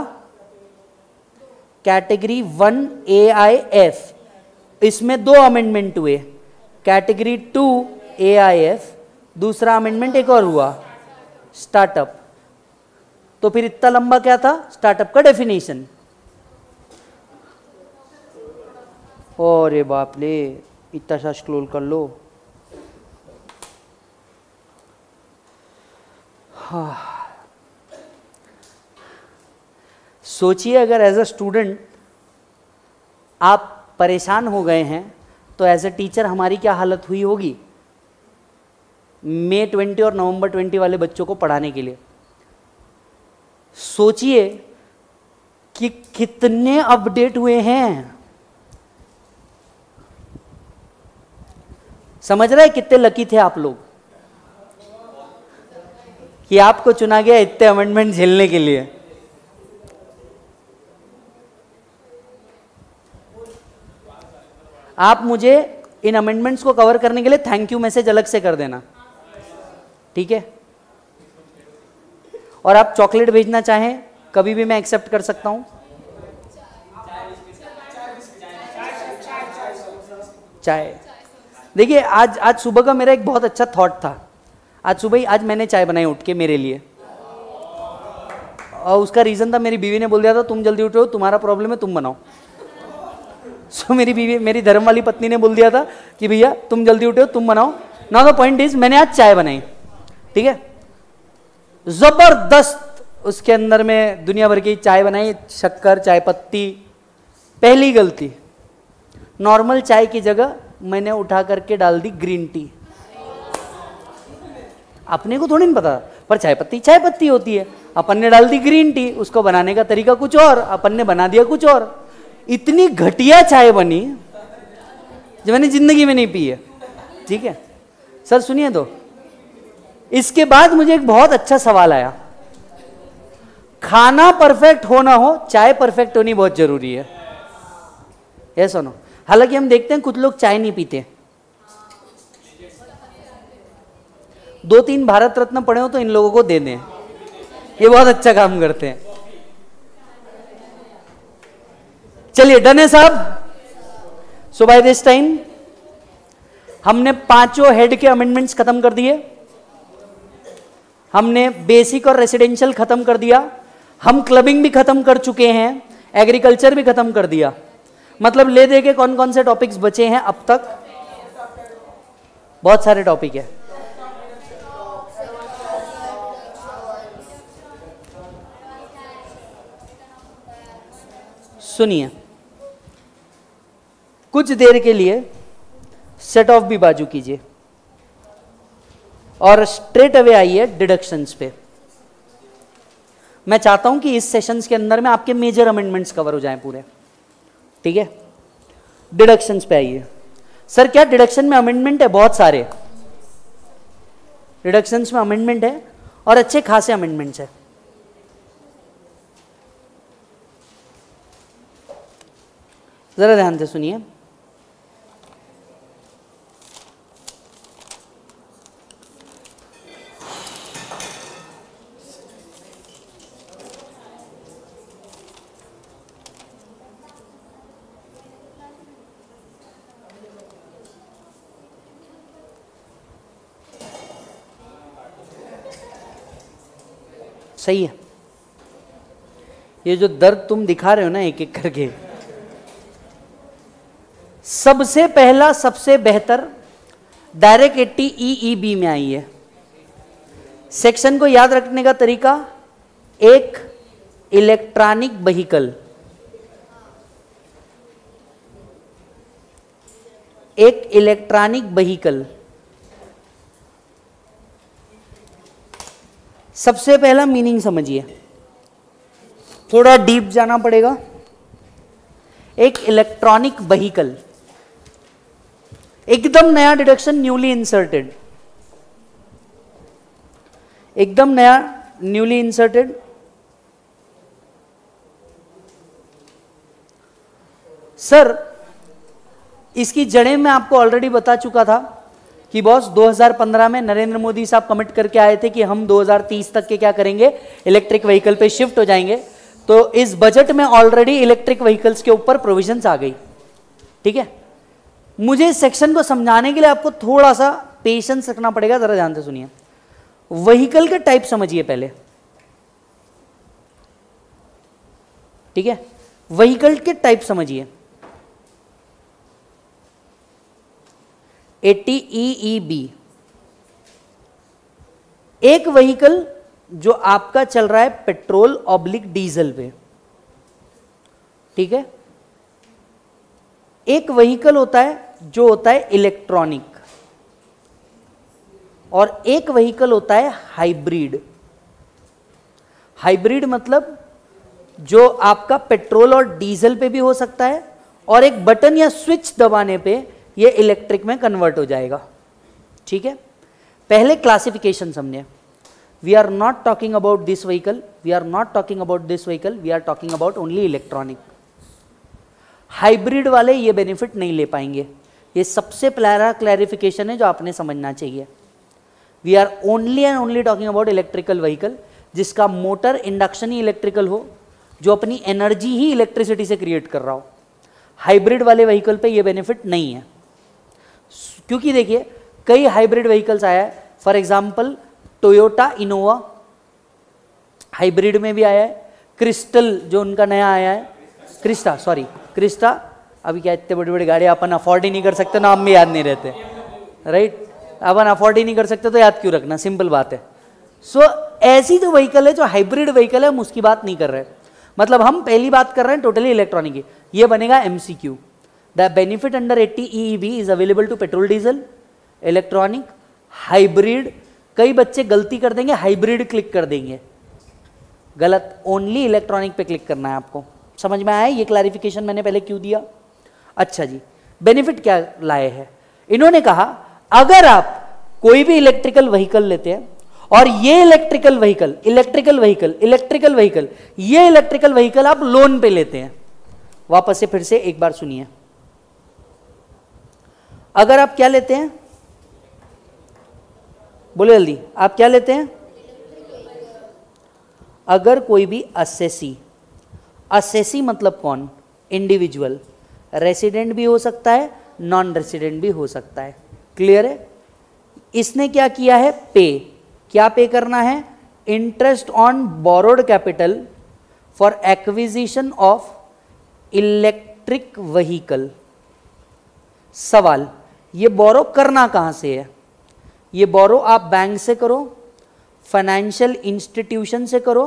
कैटेगरी 1 AIF, इसमें 2 अमेंडमेंट हुए। कैटेगरी 2 AIF, दूसरा अमेंडमेंट एक और हुआ, स्टार्टअप। तो फिर इतना लंबा क्या था स्टार्टअप का डेफिनेशन? अरे बाप रे, इतना सा स्क्रॉल कर लो। हाँ, सोचिए अगर एज अ स्टूडेंट आप परेशान हो गए हैं तो एज अ टीचर हमारी क्या हालत हुई होगी मई 20 और नवंबर 20 वाले बच्चों को पढ़ाने के लिए। सोचिए कि कितने अपडेट हुए हैं। समझ रहे हैं कितने लकी थे आप लोग कि आपको चुना गया इतने अमेंडमेंट झेलने के लिए। आप मुझे इन अमेंडमेंट्स को कवर करने के लिए थैंक यू मैसेज अलग से कर देना, ठीक है? और आप चॉकलेट भेजना चाहें कभी भी मैं एक्सेप्ट कर सकता हूं। चाय, देखिए आज सुबह का मेरा एक बहुत अच्छा थॉट था। आज मैंने चाय बनाई उठ के मेरे लिए, और उसका रीजन था मेरी बीवी ने बोल दिया था तुम जल्दी उठो, तुम्हारा प्रॉब्लम है, तुम बनाओ। सो मेरी बीवी, मेरी धर्म वाली पत्नी ने बोल दिया था कि भैया तुम जल्दी उठो, तुम बनाओ। नाउ द पॉइंट इज, मैंने आज चाय बनाई, ठीक है, जबरदस्त। उसके अंदर में दुनिया भर की चाय बनाई, शक्कर, चाय पत्ती। पहली गलती, नॉर्मल चाय की जगह मैंने उठा करके डाल दी ग्रीन टी। अपने को थोड़ी नहीं पता, पर चाय पत्ती होती है। अपन ने डाल दी ग्रीन टी, उसको बनाने का तरीका कुछ और, अपन ने बना दिया कुछ और। इतनी घटिया चाय बनी जो मैंने जिंदगी में नहीं पी है, ठीक है सर। सुनिए तो, इसके बाद मुझे एक बहुत अच्छा सवाल आया। खाना परफेक्ट हो ना हो, चाय परफेक्ट होनी बहुत जरूरी है, ये सुनो। हालांकि हम देखते हैं कुछ लोग चाय नहीं पीते, 2-3 भारत रत्न पढ़े हो तो इन लोगों को दे दें, ये बहुत अच्छा काम करते हैं। चलिए डन है साहब। सो बाय दिस टाइम हमने 5 हेड के अमेंडमेंट्स खत्म कर दिए, हमने बेसिक और रेसिडेंशियल खत्म कर दिया, हम क्लबिंग भी खत्म कर चुके हैं, एग्रीकल्चर भी खत्म कर दिया। मतलब ले दे के कौन कौन से टॉपिक्स बचे हैं अब तक? बहुत सारे टॉपिक है। सुनिए, कुछ देर के लिए सेट ऑफ भी बाजू कीजिए और स्ट्रेट अवे आइए डिडक्शंस पे। मैं चाहता हूं कि इस सेशंस के अंदर में आपके मेजर अमेंडमेंट्स कवर हो जाएं पूरे, ठीक है? डिडक्शंस पे आइए। सर क्या डिडक्शन में अमेंडमेंट है? बहुत सारे डिडक्शंस में अमेंडमेंट है और अच्छे खासे अमेंडमेंट्स है। जरा ध्यान से सुनिए। सही है, ये जो दर्द तुम दिखा रहे हो ना एक एक करके, सबसे पहला सबसे बेहतर डायरेक्ट 80 EEB में आई है। सेक्शन को याद रखने का तरीका, एक इलेक्ट्रॉनिक व्हीकल, एक इलेक्ट्रॉनिक व्हीकल। सबसे पहला मीनिंग समझिए, थोड़ा डीप जाना पड़ेगा। एक इलेक्ट्रॉनिक व्हीकल, एकदम नया डिडक्शन, न्यूली इंसर्टेड, एकदम नया न्यूली इंसर्टेड। सर इसकी जड़ें मैं आपको ऑलरेडी बता चुका था कि बॉस 2015 में नरेंद्र मोदी साहब कमिट करके आए थे कि हम 2030 तक के क्या करेंगे, इलेक्ट्रिक व्हीकल पे शिफ्ट हो जाएंगे। तो इस बजट में ऑलरेडी इलेक्ट्रिक व्हीकल्स के ऊपर प्रोविजंस आ गई, ठीक है? मुझे इस सेक्शन को समझाने के लिए आपको थोड़ा सा पेशेंस रखना पड़ेगा। जरा ध्यान से सुनिए। व्हीकल के टाइप समझिए पहले, ठीक है? व्हीकल के टाइप समझिए। 80 EEB, एक व्हीकल जो आपका चल रहा है पेट्रोल ऑब्लिक डीजल पे, ठीक है? एक व्हीकल होता है जो होता है इलेक्ट्रॉनिक, और एक व्हीकल होता है हाइब्रिड। हाइब्रिड मतलब जो आपका पेट्रोल और डीजल पे भी हो सकता है और एक बटन या स्विच दबाने पे ये इलेक्ट्रिक में कन्वर्ट हो जाएगा, ठीक है? पहले क्लासिफिकेशन समझे। We are not talking about this vehicle, we are not talking about this vehicle, we are talking about only electronic. Hybrid वाले ये बेनिफिट नहीं ले पाएंगे। ये सबसे पहला क्लैरिफिकेशन है जो आपने समझना चाहिए। We are only and only talking about electrical vehicle जिसका मोटर इंडक्शन ही इलेक्ट्रिकल हो, जो अपनी एनर्जी ही इलेक्ट्रिसिटी से क्रिएट कर रहा हो। हाइब्रिड वाले व्हीकल पे ये बेनिफिट नहीं है, क्योंकि देखिए कई हाइब्रिड व्हीकल्स आया है। For example Toyota Innova hybrid में भी आया है। क्रिस्टल जो उनका नया आया है, क्रिस्टा, अभी क्या इतने बड़ी बड़ी गाड़ियां अपन अफोर्ड ही नहीं कर सकते, नाम में याद नहीं रहते, राइट? अपन अफोर्ड ही नहीं कर सकते तो याद क्यों रखना, सिंपल बात है। सो ऐसी जो व्हीकल है, जो हाइब्रिड व्हीकल है, हम उसकी बात नहीं कर रहे। मतलब हम पहली बात कर रहे हैं टोटली इलेक्ट्रॉनिक की। ये बनेगा MCQ। The benefit under 80 EEB is available to petrol diesel, electronic, hybrid. कई बच्चे गलती कर देंगे, हाइब्रिड क्लिक कर देंगे, गलत। ओनली इलेक्ट्रॉनिक पे क्लिक करना है आपको। समझ में आया ये क्लैरिफिकेशन मैंने पहले क्यों दिया? अच्छा जी, बेनिफिट क्या लाए हैं इन्होंने कहा, अगर आप कोई भी इलेक्ट्रिकल व्हीकल लेते हैं और ये इलेक्ट्रिकल व्हीकल ये इलेक्ट्रिकल व्हीकल आप लोन पे लेते हैं। वापस से फिर से एक बार सुनिए, अगर आप क्या लेते हैं, बोले जल्दी, आप क्या लेते हैं? अगर कोई भी असेसी, असेसी मतलब कौन? इंडिविजुअल, रेसिडेंट भी हो सकता है, नॉन रेसिडेंट भी हो सकता है। क्लियर है? इसने क्या किया है? पे, क्या पे करना है? Interest on borrowed capital for acquisition of electric vehicle. सवाल, ये बोरो करना कहां से है? ये बोरो आप बैंक से करो, फाइनेंशियल इंस्टीट्यूशन से करो,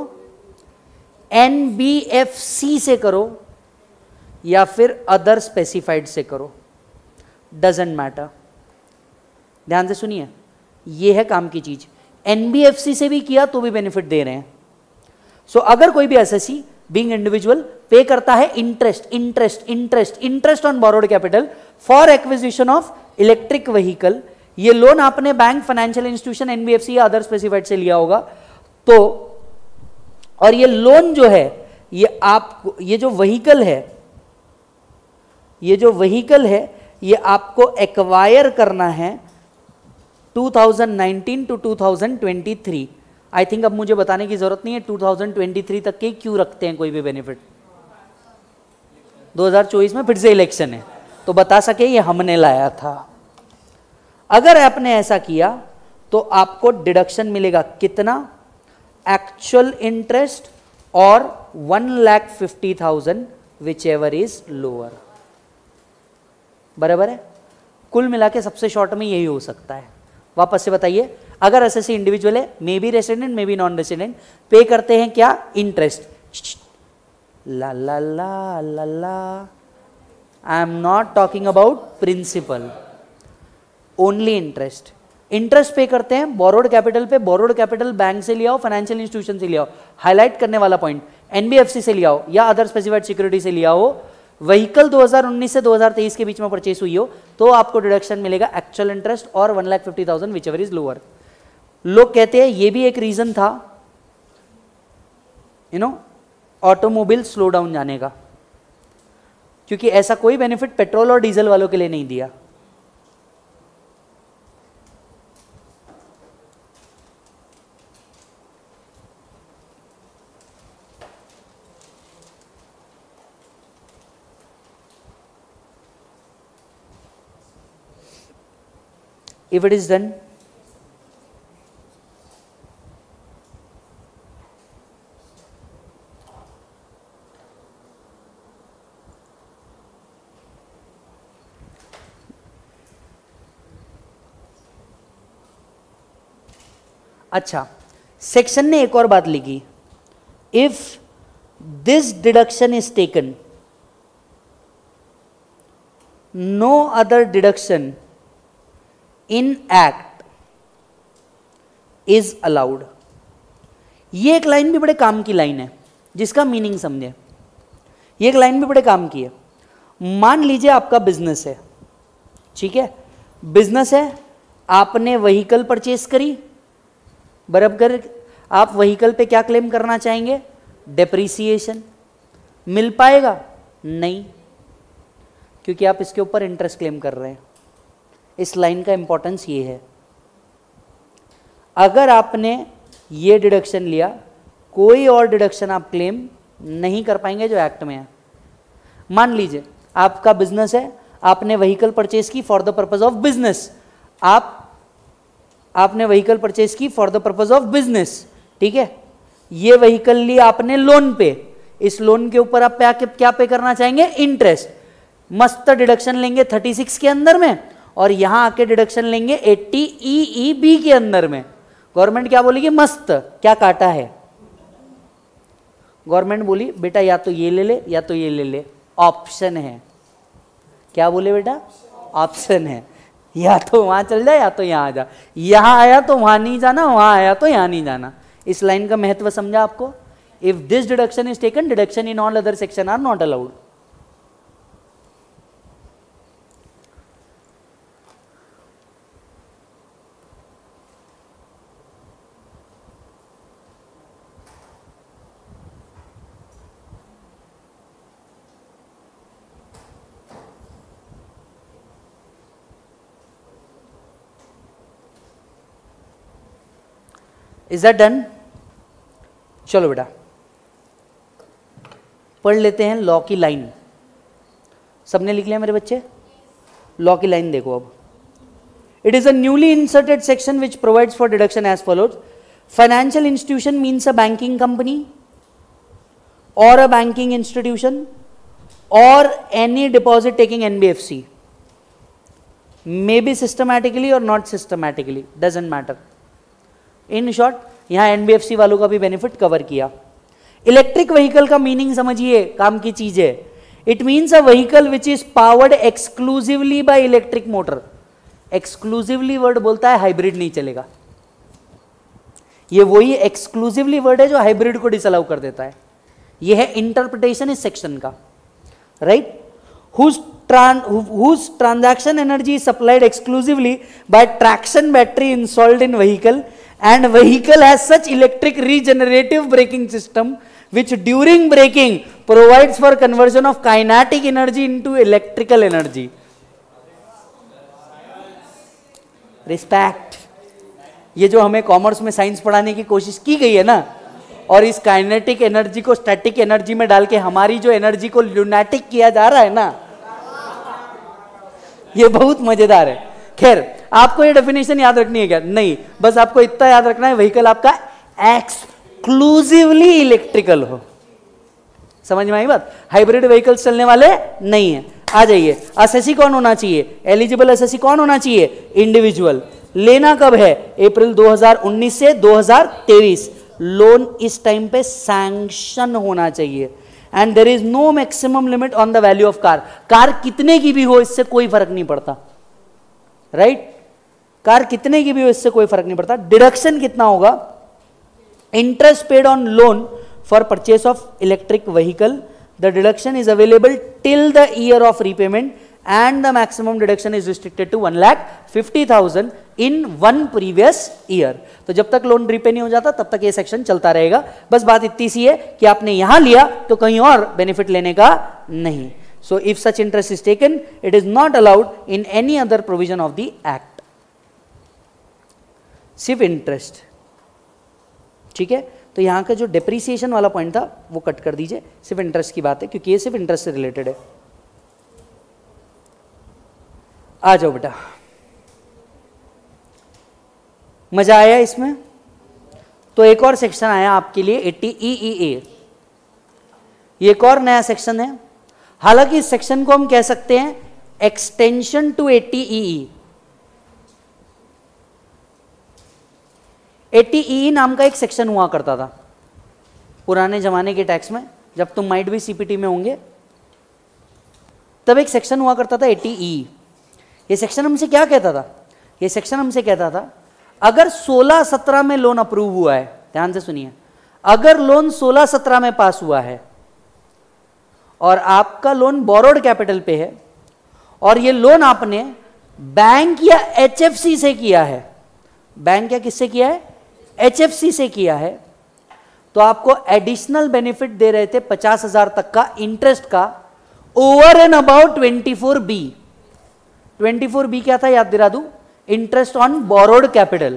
एनबीएफसी से करो, या फिर अदर स्पेसिफाइड से करो, डजेंट मैटर। ध्यान से सुनिए, ये है काम की चीज। एनबीएफसी से भी किया तो भी बेनिफिट दे रहे हैं। सो अगर कोई भी एसएससी बीइंग इंडिविजुअल पे करता है interest on borrowed capital for acquisition of electric vehicle, ये लोन आपने बैंक, फाइनेंशियल इंस्टीट्यूशन, एनबीएफसी या अदर स्पेसिफाइड से लिया होगा, तो और ये लोन जो है, ये आपको, ये जो व्हीकल है, ये आपको एक्वायर करना है 2019 टू 2023। आई थिंक अब मुझे बताने की जरूरत नहीं है 2023 तक के क्यों रखते हैं कोई भी बेनिफिट। 2024 में फिर से इलेक्शन है तो बता सके ये हमने लाया था। अगर आपने ऐसा किया तो आपको डिडक्शन मिलेगा कितना? एक्चुअल इंटरेस्ट और 1,50,000 विच एवर इज लोअर। बराबर है? कुल मिला के सबसे शॉर्ट में यही हो सकता है। वापस से बताइए, अगर एसएससी इंडिविजुअल है, may be resident may be non resident, pay करते हैं क्या? इंटरेस्ट। ला ला ला ला ला, I am not talking about principal, only interest. Interest pay करते हैं बोरोड कैपिटल पे, बोरोड कैपिटल बैंक से लिया हो, फाइनेंशियल इंस्टीट्यूशन से लिया हो, हाईलाइट करने वाला पॉइंट, एनबीएफसी से लिया हो या अदर स्पेसिफाइड सिक्योरिटी से लिया हो, व्हीकल 2019 से 2023 के बीच में परचेस हुई हो, तो आपको डिडक्शन मिलेगा एक्चुअल इंटरेस्ट और 1,50,000 विच एवर इज लोअर। लोग कहते हैं ये भी एक रीजन था ऑटोमोबाइल स्लो डाउन जाने का, क्योंकि ऐसा कोई बेनिफिट पेट्रोल और डीजल वालों के लिए नहीं दिया। If it is done, अच्छा, सेक्शन ने एक और बात लिखी, if this deduction is taken, no other deduction in act is allowed. ये एक लाइन भी बड़े काम की लाइन है, जिसका मीनिंग समझे। ये एक लाइन भी बड़े काम की है। मान लीजिए आपका बिजनेस है, ठीक है, बिजनेस है, आपने व्हीकल परचेस करी, बराबर, आप व्हीकल पे क्या क्लेम करना चाहेंगे? डेप्रीसिएशन। मिल पाएगा? नहीं, क्योंकि आप इसके ऊपर इंटरेस्ट क्लेम कर रहे हैं। इस लाइन का इंपॉर्टेंस ये है, अगर आपने ये डिडक्शन लिया, कोई और डिडक्शन आप क्लेम नहीं कर पाएंगे जो एक्ट में है। मान लीजिए आपका बिजनेस है, आपने व्हीकल परचेस की for the purpose of business, आपने व्हीकल परचेस की for the purpose of business, ठीक है, ये व्हीकल लिया आपने लोन पे, इस लोन के ऊपर आप क्या पे करना चाहेंगे? इंटरेस्ट। मस्त डिडक्शन लेंगे 36 के अंदर में, और यहां आके डिडक्शन लेंगे 80 EEB के अंदर में। गवर्नमेंट क्या बोलेगी? मस्त, क्या काटा है? गवर्नमेंट बोली बेटा या तो ये ले ले या तो ये ले ले, ऑप्शन है। क्या बोले बेटा? ऑप्शन है, या तो वहां चल जाए या तो यहां आ जा, यहां आया तो वहां नहीं जाना, वहां आया तो यहां नहीं जाना। इस लाइन का महत्व समझा आपको? If this deduction is taken, deduction in all other section are not allowed. Is that done? चलो बेटा पढ़ लेते हैं लॉ की लाइन। सबने लिख लिया मेरे बच्चे? लॉ की लाइन देखो अब। It is a newly inserted section which provides for deduction as follows. Financial institution means a banking company or a banking institution or any deposit taking NBFC, may be systematically or not systematically, doesn't matter. In short यहां NBFC वालों का भी बेनिफिट कवर किया। इलेक्ट्रिक व्हीकल का मीनिंग समझिए, काम की चीज है। It means a vehicle which is powered exclusively by electric motor. Exclusively word बोलता है हाइब्रिड नहीं चलेगा। ये वही एक्सक्लूसिवली वर्ड है जो हाइब्रिड को डिसअलाउ कर देता है। ये है इंटरप्रिटेशन इस सेक्शन का, right. whose transaction energy is supplied exclusively by traction battery installed in vehicle and vehicle has such electric regenerative braking system which during braking provides for conversion of kinetic energy into electrical energy. Respect. ये जो हमें कॉमर्स में साइंस पढ़ाने की कोशिश की गई है ना, और इस काइनेटिक एनर्जी को स्टैटिक एनर्जी में डाल के हमारी जो एनर्जी को ल्यूनेटिक किया जा रहा है ना, ये बहुत मजेदार है। खैर आपको ये डेफिनेशन याद रखनी है क्या? नहीं, बस आपको इतना याद रखना है व्हीकल आपका एक्सक्लूसिवली इलेक्ट्रिकल हो। समझ में आई बात? हाइब्रिड व्हीकल्स चलने वाले नहीं है। आ जाइए, एसएससी कौन होना चाहिए? एलिजिबल एसएससी कौन होना चाहिए? इंडिविजुअल। लेना कब है? अप्रैल 2019 से 2023। लोन इस टाइम पे सैंक्शन होना चाहिए। And there is no maximum limit on the value of car. Car कितने की भी हो इससे कोई फर्क नहीं पड़ता, राइट? कार कितने की भी हो इससे कोई फर्क नहीं पड़ता। डिडक्शन कितना होगा? Interest paid on loan for purchase of electric vehicle, the deduction is available till the year of repayment and the maximum deduction is restricted to 1,50,000 in one previous year। तो जब तक लोन रीपे नहीं हो जाता तब तक ये सेक्शन चलता रहेगा। बस बात इतनी सी है कि आपने यहां लिया तो कहीं और बेनिफिट लेने का नहीं। So if such interest is taken it is not allowed in any other provision of the act. सिर्फ इंटरेस्ट, ठीक है। तो यहां का जो डेप्रिसिएशन वाला पॉइंट था वो कट कर दीजिए, सिर्फ इंटरेस्ट की बात है क्योंकि ये सिर्फ इंटरेस्ट से रिलेटेड है। आ जाओ बेटा, मजा आया इसमें? तो एक और सेक्शन आया आपके लिए 80EEA। ये एक और नया सेक्शन है। हालांकि इस सेक्शन को हम कह सकते हैं एक्सटेंशन टू 80EE। 80EE नाम का एक सेक्शन हुआ करता था पुराने जमाने के टैक्स में। जब तुम माइट भी सीपीटी में होंगे तब एक सेक्शन हुआ करता था 80EE। ये सेक्शन हमसे क्या कहता था? ये सेक्शन हमसे कहता था अगर 16-17 में लोन अप्रूव हुआ है, ध्यान से सुनिए, अगर लोन 16-17 में पास हुआ है और आपका लोन बोरोड कैपिटल पे है और ये लोन आपने बैंक या एचएफसी से किया है, बैंक या किससे किया है? एचएफसी से किया है, तो आपको एडिशनल बेनिफिट दे रहे थे 50,000 तक का इंटरेस्ट का over and about 24B। 24B क्या था याद दिला दूं? Interest on borrowed capital.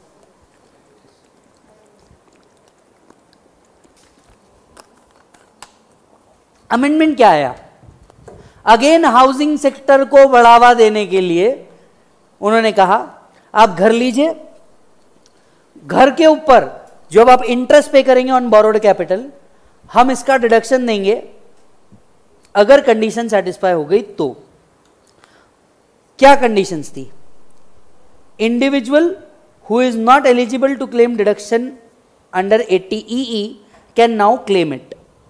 Amendment क्या आया? अगेन हाउसिंग सेक्टर को बढ़ावा देने के लिए उन्होंने कहा आप घर लीजिए, घर के ऊपर जब आप इंटरेस्ट पे करेंगे ऑन बोरोड कैपिटल हम इसका डिडक्शन देंगे अगर कंडीशन सेटिस्फाई हो गई तो। क्या कंडीशंस थी? Individual who is not eligible to claim deduction under 80EE can now claim it.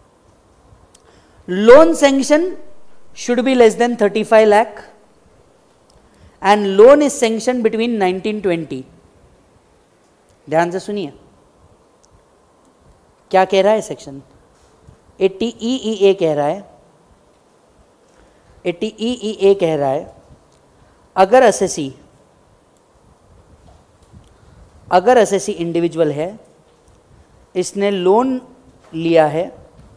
Loan sanction should be less than 35 lakh and loan is sanction between 19-20। ध्यान से सुनिए क्या कह रहा है सेक्शन 80EEA कह रहा है। 80EEA कह रहा है अगर एसएससी इंडिविजुअल है, इसने लोन लिया है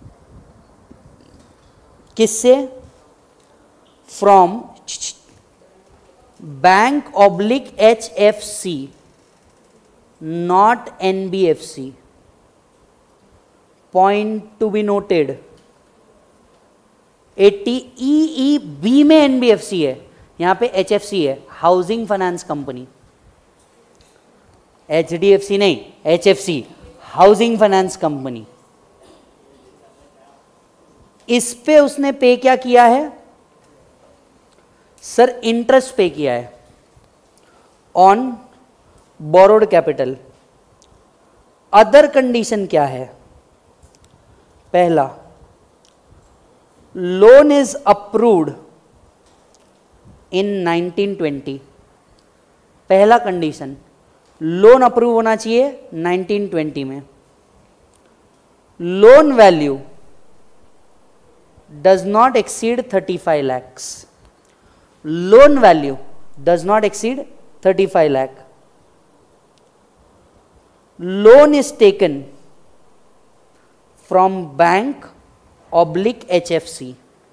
किससे? From bank oblique HFC. not NBFC. Point to be noted. 80EEB में NBFC है, यहां पे HFC है, हाउसिंग फाइनेंस कंपनी. HDFC नहीं, HFC, हाउसिंग फाइनेंस कंपनी. इस पे उसने पे क्या किया है सर? इंटरेस्ट पे किया है on borrowed capital. Other condition क्या है? पहला, लोन इज अप्रूव्ड इन 1920. पहला कंडीशन, लोन अप्रूव होना चाहिए 1920 में. Loan value does not exceed 35 lakhs. Loan value does not exceed 35 lakh. Loan is taken from bank oblique HFC.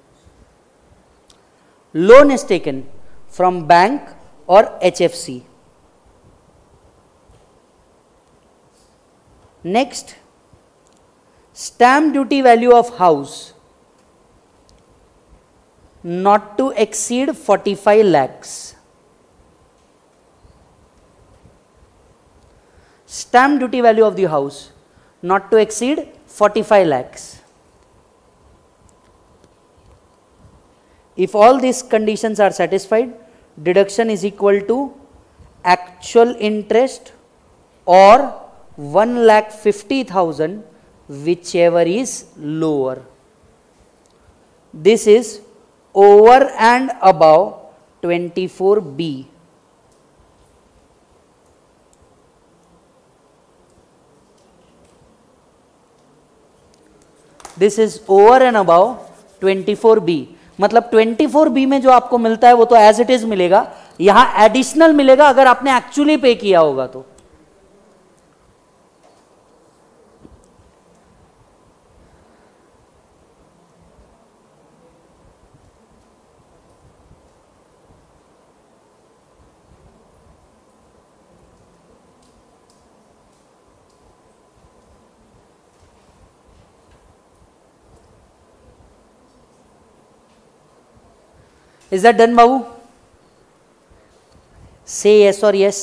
Loan is taken from bank or HFC. Next, stamp duty value of house not to exceed 45 lakhs. Stamp duty value of the house not to exceed 45 lakhs. If all these conditions are satisfied, deduction is equal to actual interest or 1,50,000, whichever is lower. This is over and above 24B. This is over and above 24B. मतलब 24B में जो आपको मिलता है वो तो एज इट इज मिलेगा, यहां एडिशनल मिलेगा अगर आपने एक्चुअली पे किया होगा तो. Is that done, Babu? Say yes or yes.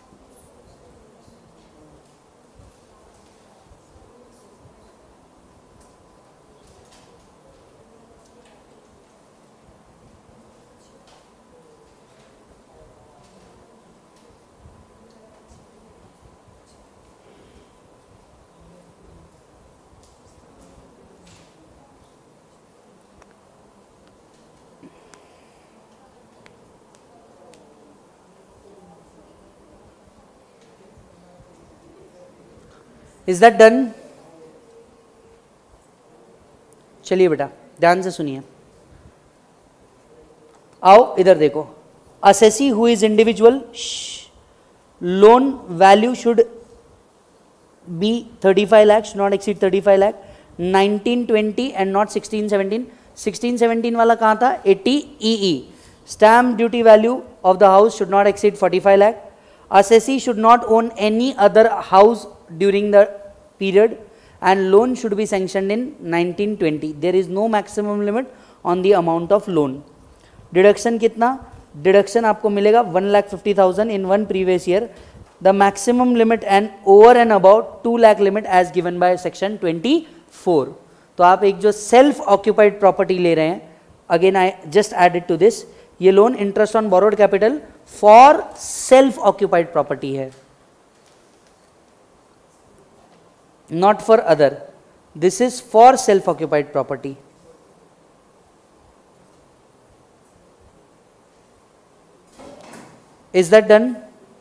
Is that done? चलिए बेटा ध्यान से सुनिए, आओ इधर देखो. Assessee who is individual, loan value should be 35 lakh, should not exceed 35 lakh. 1920 and not 1617. 1617 वाला कहां था? 80EE. Stamp duty value of the house should not exceed 45 lakh. Assessee should not own any other house during the period and loan should be sanctioned in 1920. There is no maximum limit on the amount of loan. Deduction कितना? Deduction आपको मिलेगा 1,50,000 in one previous year. The maximum limit and over and above 2 lakh limit as given by section 24. तो आप एक जो सेल्फ ऑक्यूपाइड प्रॉपर्टी ले रहे हैं, again I just added to this, ये loan interest on borrowed capital for self occupied property है, not for other. This is for self occupied property. Is that done?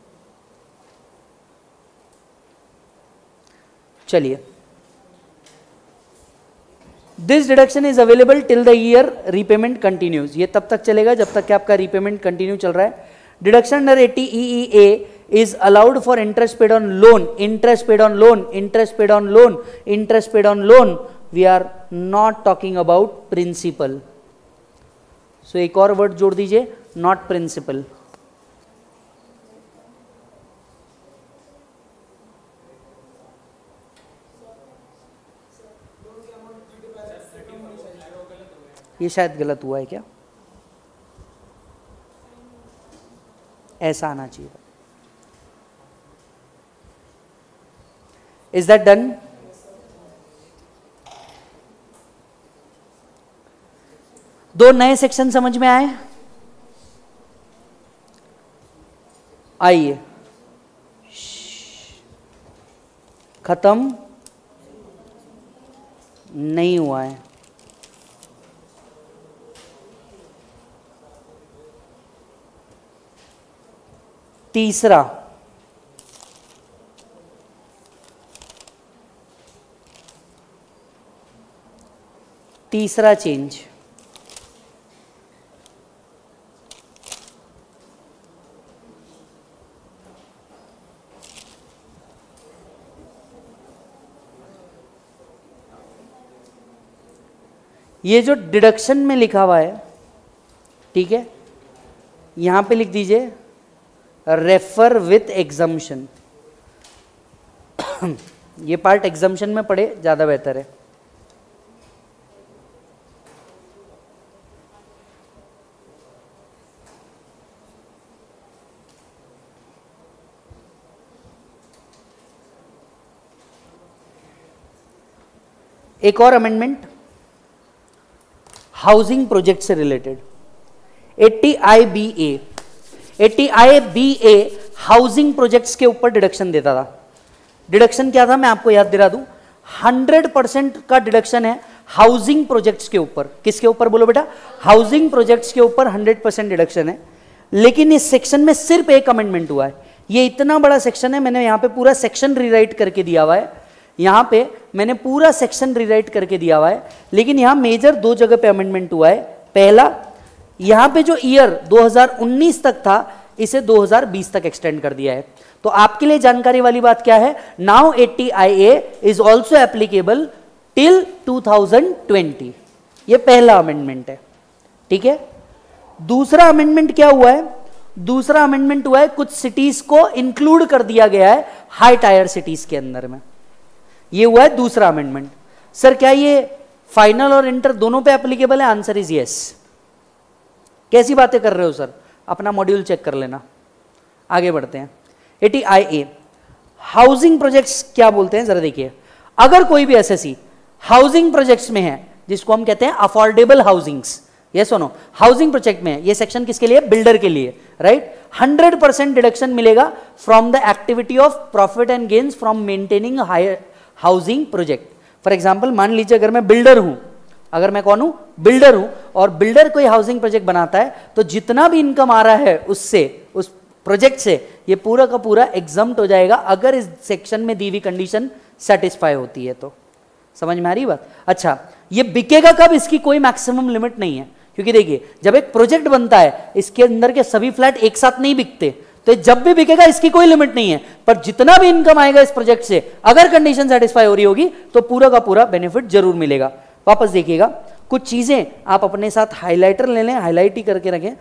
चलिए, this deduction is available till the year repayment continues. ये तब तक चलेगा जब तक कि आपका रीपेमेंट कंटिन्यू चल रहा है. Deduction under 80EEA is allowed for interest paid on loan, interest paid on loan, interest paid on loan, interest paid on loan. We are not talking about principal. So एक और वर्ड जोड़ दीजिए, not principal. ये शायद गलत हुआ है क्या, ऐसा आना चाहिए। Is that done? दो नए सेक्शन समझ में आए? आइए, खत्म नहीं हुआ है। तीसरा, तीसरा चेंज, ये जो डिडक्शन में लिखा हुआ है, ठीक है, यहां पे लिख दीजिए रेफर विथ एग्जम्पशन। ये पार्ट एग्जम्पशन में पढ़े ज्यादा बेहतर है। एक और अमेंडमेंट हाउसिंग प्रोजेक्ट से related, 80IBA। 80IBA housing projects के ऊपर डिडक्शन देता था। डिडक्शन क्या था मैं आपको याद दिला दूं, 100% का डिडक्शन है हाउसिंग प्रोजेक्ट्स के ऊपर। किसके ऊपर बोलो बेटा? हाउसिंग प्रोजेक्ट्स के ऊपर 100% डिडक्शन है। लेकिन इस सेक्शन में सिर्फ एक अमेंडमेंट हुआ है। ये इतना बड़ा सेक्शन है, मैंने यहां पे पूरा सेक्शन रीराइट करके दिया हुआ है। यहां पे मैंने पूरा सेक्शन रीराइट करके दिया हुआ है, लेकिन यहां मेजर दो जगह पे अमेंडमेंट हुआ है। पहला, यहां पे जो ईयर 2019 तक था इसे 2020 तक एक्सटेंड कर दिया है। तो आपके लिए जानकारी वाली बात क्या है, now 80IA is also applicable till 2020। ये पहला अमेंडमेंट है, ठीक है। दूसरा अमेंडमेंट क्या हुआ है? दूसरा अमेंडमेंट हुआ है कुछ सिटीज को इंक्लूड कर दिया गया है हाई टायर सिटीज के अंदर में। ये हुआ है दूसरा अमेंडमेंट। सर क्या ये फाइनल और इंटर दोनों पे एप्लीकेबल है? Answer is yes. कैसी बातें कर रहे हो सर? अपना मॉड्यूल चेक कर लेना। आगे बढ़ते हैं। 80IA हाउसिंग प्रोजेक्ट्स क्या बोलते हैं जरा देखिए। अगर कोई भी एसएससी हाउसिंग प्रोजेक्ट्स में है, जिसको हम कहते हैं अफोर्डेबल हाउसिंग्स, ये सुनो, हाउसिंग प्रोजेक्ट में ये सेक्शन किसके लिए? बिल्डर के लिए, राइट। 100% डिडक्शन मिलेगा from the activity of profit and gains from maintaining higher housing project. For example मान लीजिए अगर मैं बिल्डर हूं, अगर मैं कौन हूं? बिल्डर हूं, और बिल्डर कोई हाउसिंग प्रोजेक्ट बनाता है तो जितना भी इनकम आ रहा है उससे, उस प्रोजेक्ट से, ये पूरा का पूरा एग्जम्प्ट हो जाएगा अगर इस सेक्शन में दी हुई कंडीशन सेटिस्फाई होती है तो। समझ में आ रही बात? अच्छा, ये बिकेगा कब? इसकी कोई मैक्सिमम लिमिट नहीं है, क्योंकि देखिए जब एक प्रोजेक्ट बनता है इसके अंदर के सभी फ्लैट एक साथ नहीं बिकते, तो जब भी बिकेगा इसकी कोई लिमिट नहीं है। पर जितना भी इनकम आएगा इस प्रोजेक्ट से, अगर कंडीशन सेटिस्फाई हो रही होगी तो पूरा का पूरा बेनिफिट जरूर मिलेगा। वापस देखिएगा, कुछ चीजें आप अपने साथ हाइलाइटर ले लें, हाईलाइट ही करके रखें।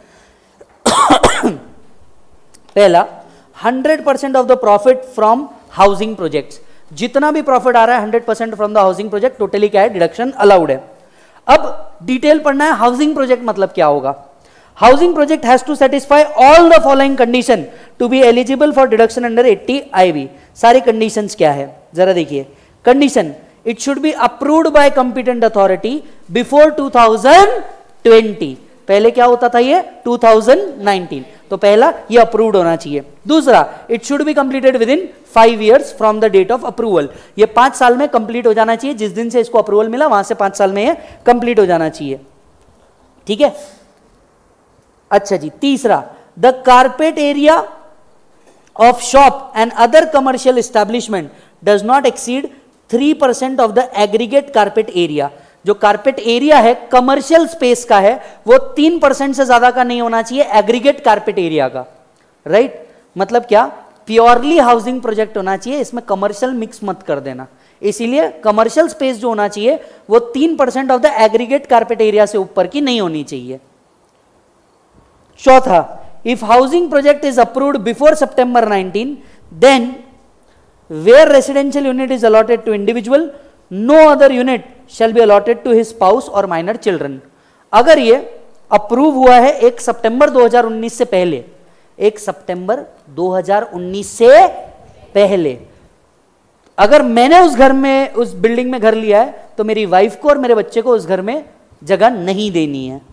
पहला, 100% of the profit from housing projects. जितना भी प्रॉफिट आ रहा है 100% from the housing project, totally क्या है? डिडक्शन अलाउड है। अब डिटेल पढ़ना है, हाउसिंग प्रोजेक्ट मतलब क्या होगा। Housing project has to satisfy all the following condition to be eligible for deduction under 80IB। सारी कंडीशंस क्या है जरा देखिए। Condition, it should be approved by competent authority before 2020। पहले क्या होता था ये? 2019। तो पहला ये अप्रूव्ड होना चाहिए। दूसरा, it should be completed within 5 years from the date of approval. ये 5 साल में कंप्लीट हो जाना चाहिए, जिस दिन से इसको अप्रूवल मिला वहां से 5 साल में ये कंप्लीट हो जाना चाहिए, ठीक है। अच्छा जी, तीसरा, the carpet area of shop and other commercial establishment does not exceed 3% of the aggregate carpet area. जो कारपेट एरिया है कमर्शियल स्पेस का है, वो 3% से ज्यादा का नहीं होना चाहिए एग्रीगेट कारपेट एरिया का, राइट। मतलब क्या? प्योरली हाउसिंग प्रोजेक्ट होना चाहिए, इसमें कमर्शियल मिक्स मत कर देना। इसीलिए कमर्शियल स्पेस जो होना चाहिए वो 3% of the aggregate carpet area से ऊपर की नहीं होनी चाहिए। चौथा, if housing project is approved before September 19, then where residential unit is allotted to individual, no other unit shall be allotted to his spouse or minor children. अगर ये अप्रूव हुआ है 1 सितंबर 2019 से पहले, 1 सितंबर 2019 से पहले, अगर मैंने उस घर में, उस बिल्डिंग में घर लिया है, तो मेरी वाइफ को और मेरे बच्चे को उस घर में जगह नहीं देनी है।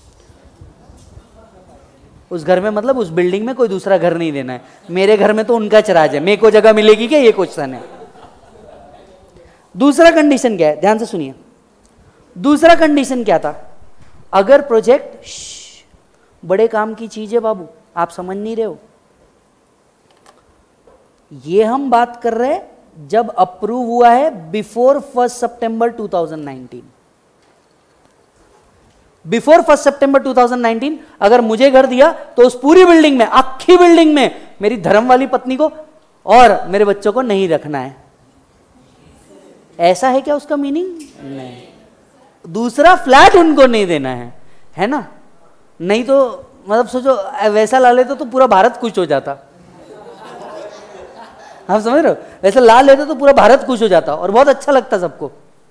उस घर में मतलब उस बिल्डिंग में कोई दूसरा घर नहीं देना है। मेरे घर में तो उनका चराज है, मेरे को जगह मिलेगी क्या, ये क्वेश्चन है। दूसरा कंडीशन क्या है, ध्यान से सुनिए। दूसरा कंडीशन क्या था, अगर प्रोजेक्ट बड़े काम की चीज है बाबू, आप समझ नहीं रहे हो, ये हम बात कर रहे हैं जब अप्रूव हुआ है बिफोर 1 सितंबर 2019। बिफोर 1 सितंबर 2019 अगर मुझे घर दिया तो उस पूरी बिल्डिंग में, आखी बिल्डिंग में मेरी धर्म वाली पत्नी को और मेरे बच्चों को नहीं रखना है। ऐसा है क्या उसका मीनिंग? नहीं। दूसरा फ्लैट उनको नहीं देना है ना? नहीं तो मतलब सोचो वैसा ला लेते तो पूरा भारत खुश हो जाता। आप समझ रहे हो? वैसा ला लेते तो पूरा भारत खुश हो जाता और बहुत अच्छा लगता सबको,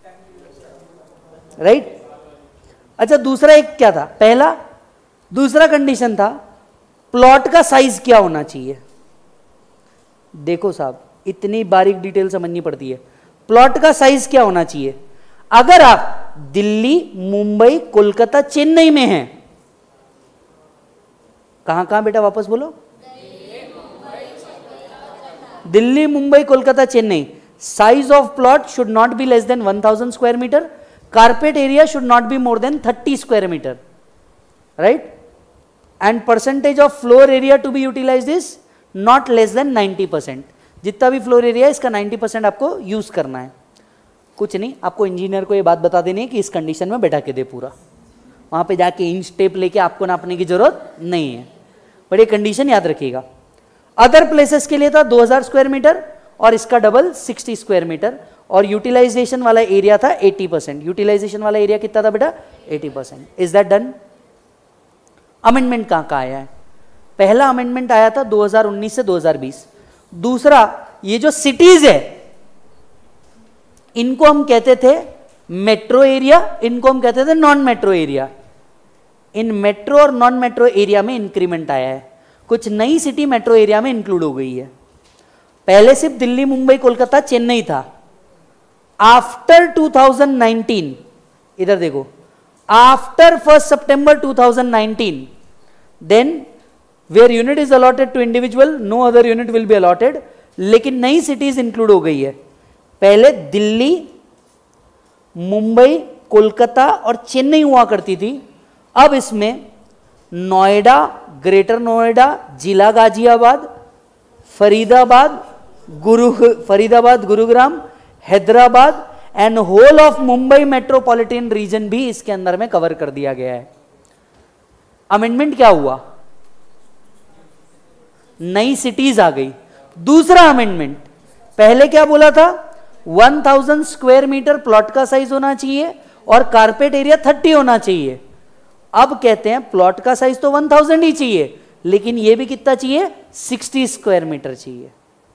राइट? अच्छा, दूसरा एक क्या था, पहला दूसरा कंडीशन था प्लॉट का साइज क्या होना चाहिए। देखो साहब, इतनी बारीक डिटेल समझनी पड़ती है। प्लॉट का साइज क्या होना चाहिए? अगर आप दिल्ली, मुंबई, कोलकाता, चेन्नई में हैं, कहां कहां बेटा वापस बोलो, Delhi, Mumbai, Kolkata, Chennai, size of plot should not be less than 1000 square metre, carpet area should not be more than 30 square meter, right? And percentage of floor area to be utilized is not less than 90%. जितना भी फ्लोर एरिया है इसका 90% आपको यूज करना है। कुछ नहीं, आपको इंजीनियर को ये बात बता देनी है कि इस कंडीशन में बैठा के दे पूरा, वहां पे जाके इंच टेप लेके आपको नापने की जरूरत नहीं है, पर ये कंडीशन याद रखिएगा। अदर प्लेसेस के लिए था 2000 स्क्वायर मीटर और इसका डबल 60 स्क्वायर मीटर, और यूटिलाइजेशन वाला एरिया था 80%। यूटिलाइजेशन वाला एरिया कितना था बेटा? 80%। Is that done? अमेंडमेंट कहां कहां आया है? पहला अमेंडमेंट आया था 2019 से 2020। दूसरा, ये जो सिटीज है इनको हम कहते थे मेट्रो एरिया, इनको हम कहते थे नॉन मेट्रो एरिया। इन मेट्रो और नॉन मेट्रो एरिया में इंक्रीमेंट आया है, कुछ नई सिटी मेट्रो एरिया में इंक्लूड हो गई है। पहले सिर्फ दिल्ली, मुंबई, कोलकाता, चेन्नई था। आफ्टर 2019, इधर देखो, after 1 September 2019, then where unit is allotted to individual, no other unit will be allotted. लेकिन नई सिटीज इंक्लूड हो गई है। पहले दिल्ली, मुंबई, कोलकाता और चेन्नई हुआ करती थी, अब इसमें नोएडा, ग्रेटर नोएडा, जिला Ghaziabad, Faridabad, Gurugram, Hyderabad and whole of Mumbai metropolitan region भी इसके अंदर में कवर कर दिया गया है। अमेंडमेंट क्या हुआ? नई सिटीज आ गई। दूसरा अमेंडमेंट, पहले क्या बोला था? 1000 स्क्वायर मीटर प्लॉट का साइज होना चाहिए और कारपेट एरिया 30 होना चाहिए। अब कहते हैं प्लॉट का साइज तो 1000 ही चाहिए, लेकिन यह भी कितना चाहिए? 60 स्क्वायर मीटर चाहिए।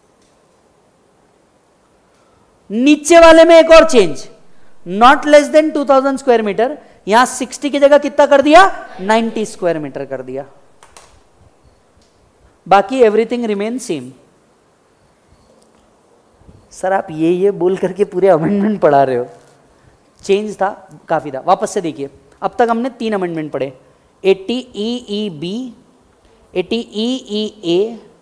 नीचे वाले में एक और change, not less than 2000 square metre, यहां 60 की जगह कितना कर दिया? 90 स्क्वायर मीटर कर दिया। बाकी एवरीथिंग रिमेन सेम। सर आप ये बोल करके पूरे अमेंडमेंट पढ़ा रहे हो। चेंज था काफी था। वापस से देखिए, अब तक हमने 3 अमेंडमेंट पढ़े, 80EEB, 80EEA,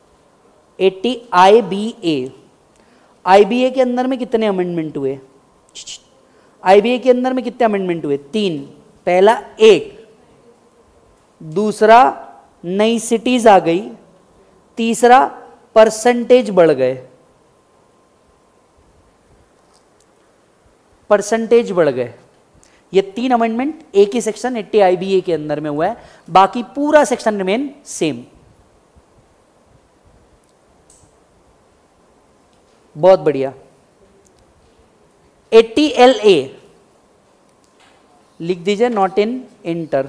80IBA। IBA के अंदर में कितने अमेंडमेंट हुए? IBA के अंदर में कितने अमेंडमेंट हुए? 3। पहला 1, दूसरा नई सिटीज आ गई, तीसरा परसेंटेज बढ़ गए, परसेंटेज बढ़ गए। ये 3 अमेंडमेंट एक ही सेक्शन 80 IBA के अंदर में हुआ है, बाकी पूरा सेक्शन रिमेन सेम। बहुत बढ़िया। 80 LA लिख दीजिए, नॉट इन इंटर।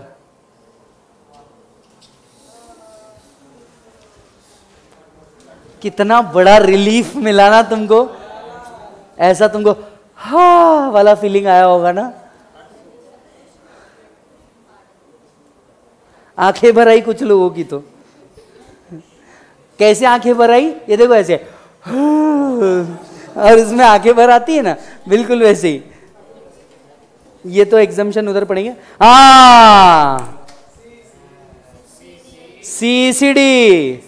कितना बड़ा रिलीफ मिला ना तुमको, ऐसा तुमको हा वाला फीलिंग आया होगा ना। आंखें भर आई कुछ लोगों की तो। कैसे आंखें भर आई, ये देखो ऐसे और उसमें आंखें भर आती है ना, बिल्कुल वैसे ही। ये तो एग्जाम्शन उधर पड़ेंगे। हाँ, CCD,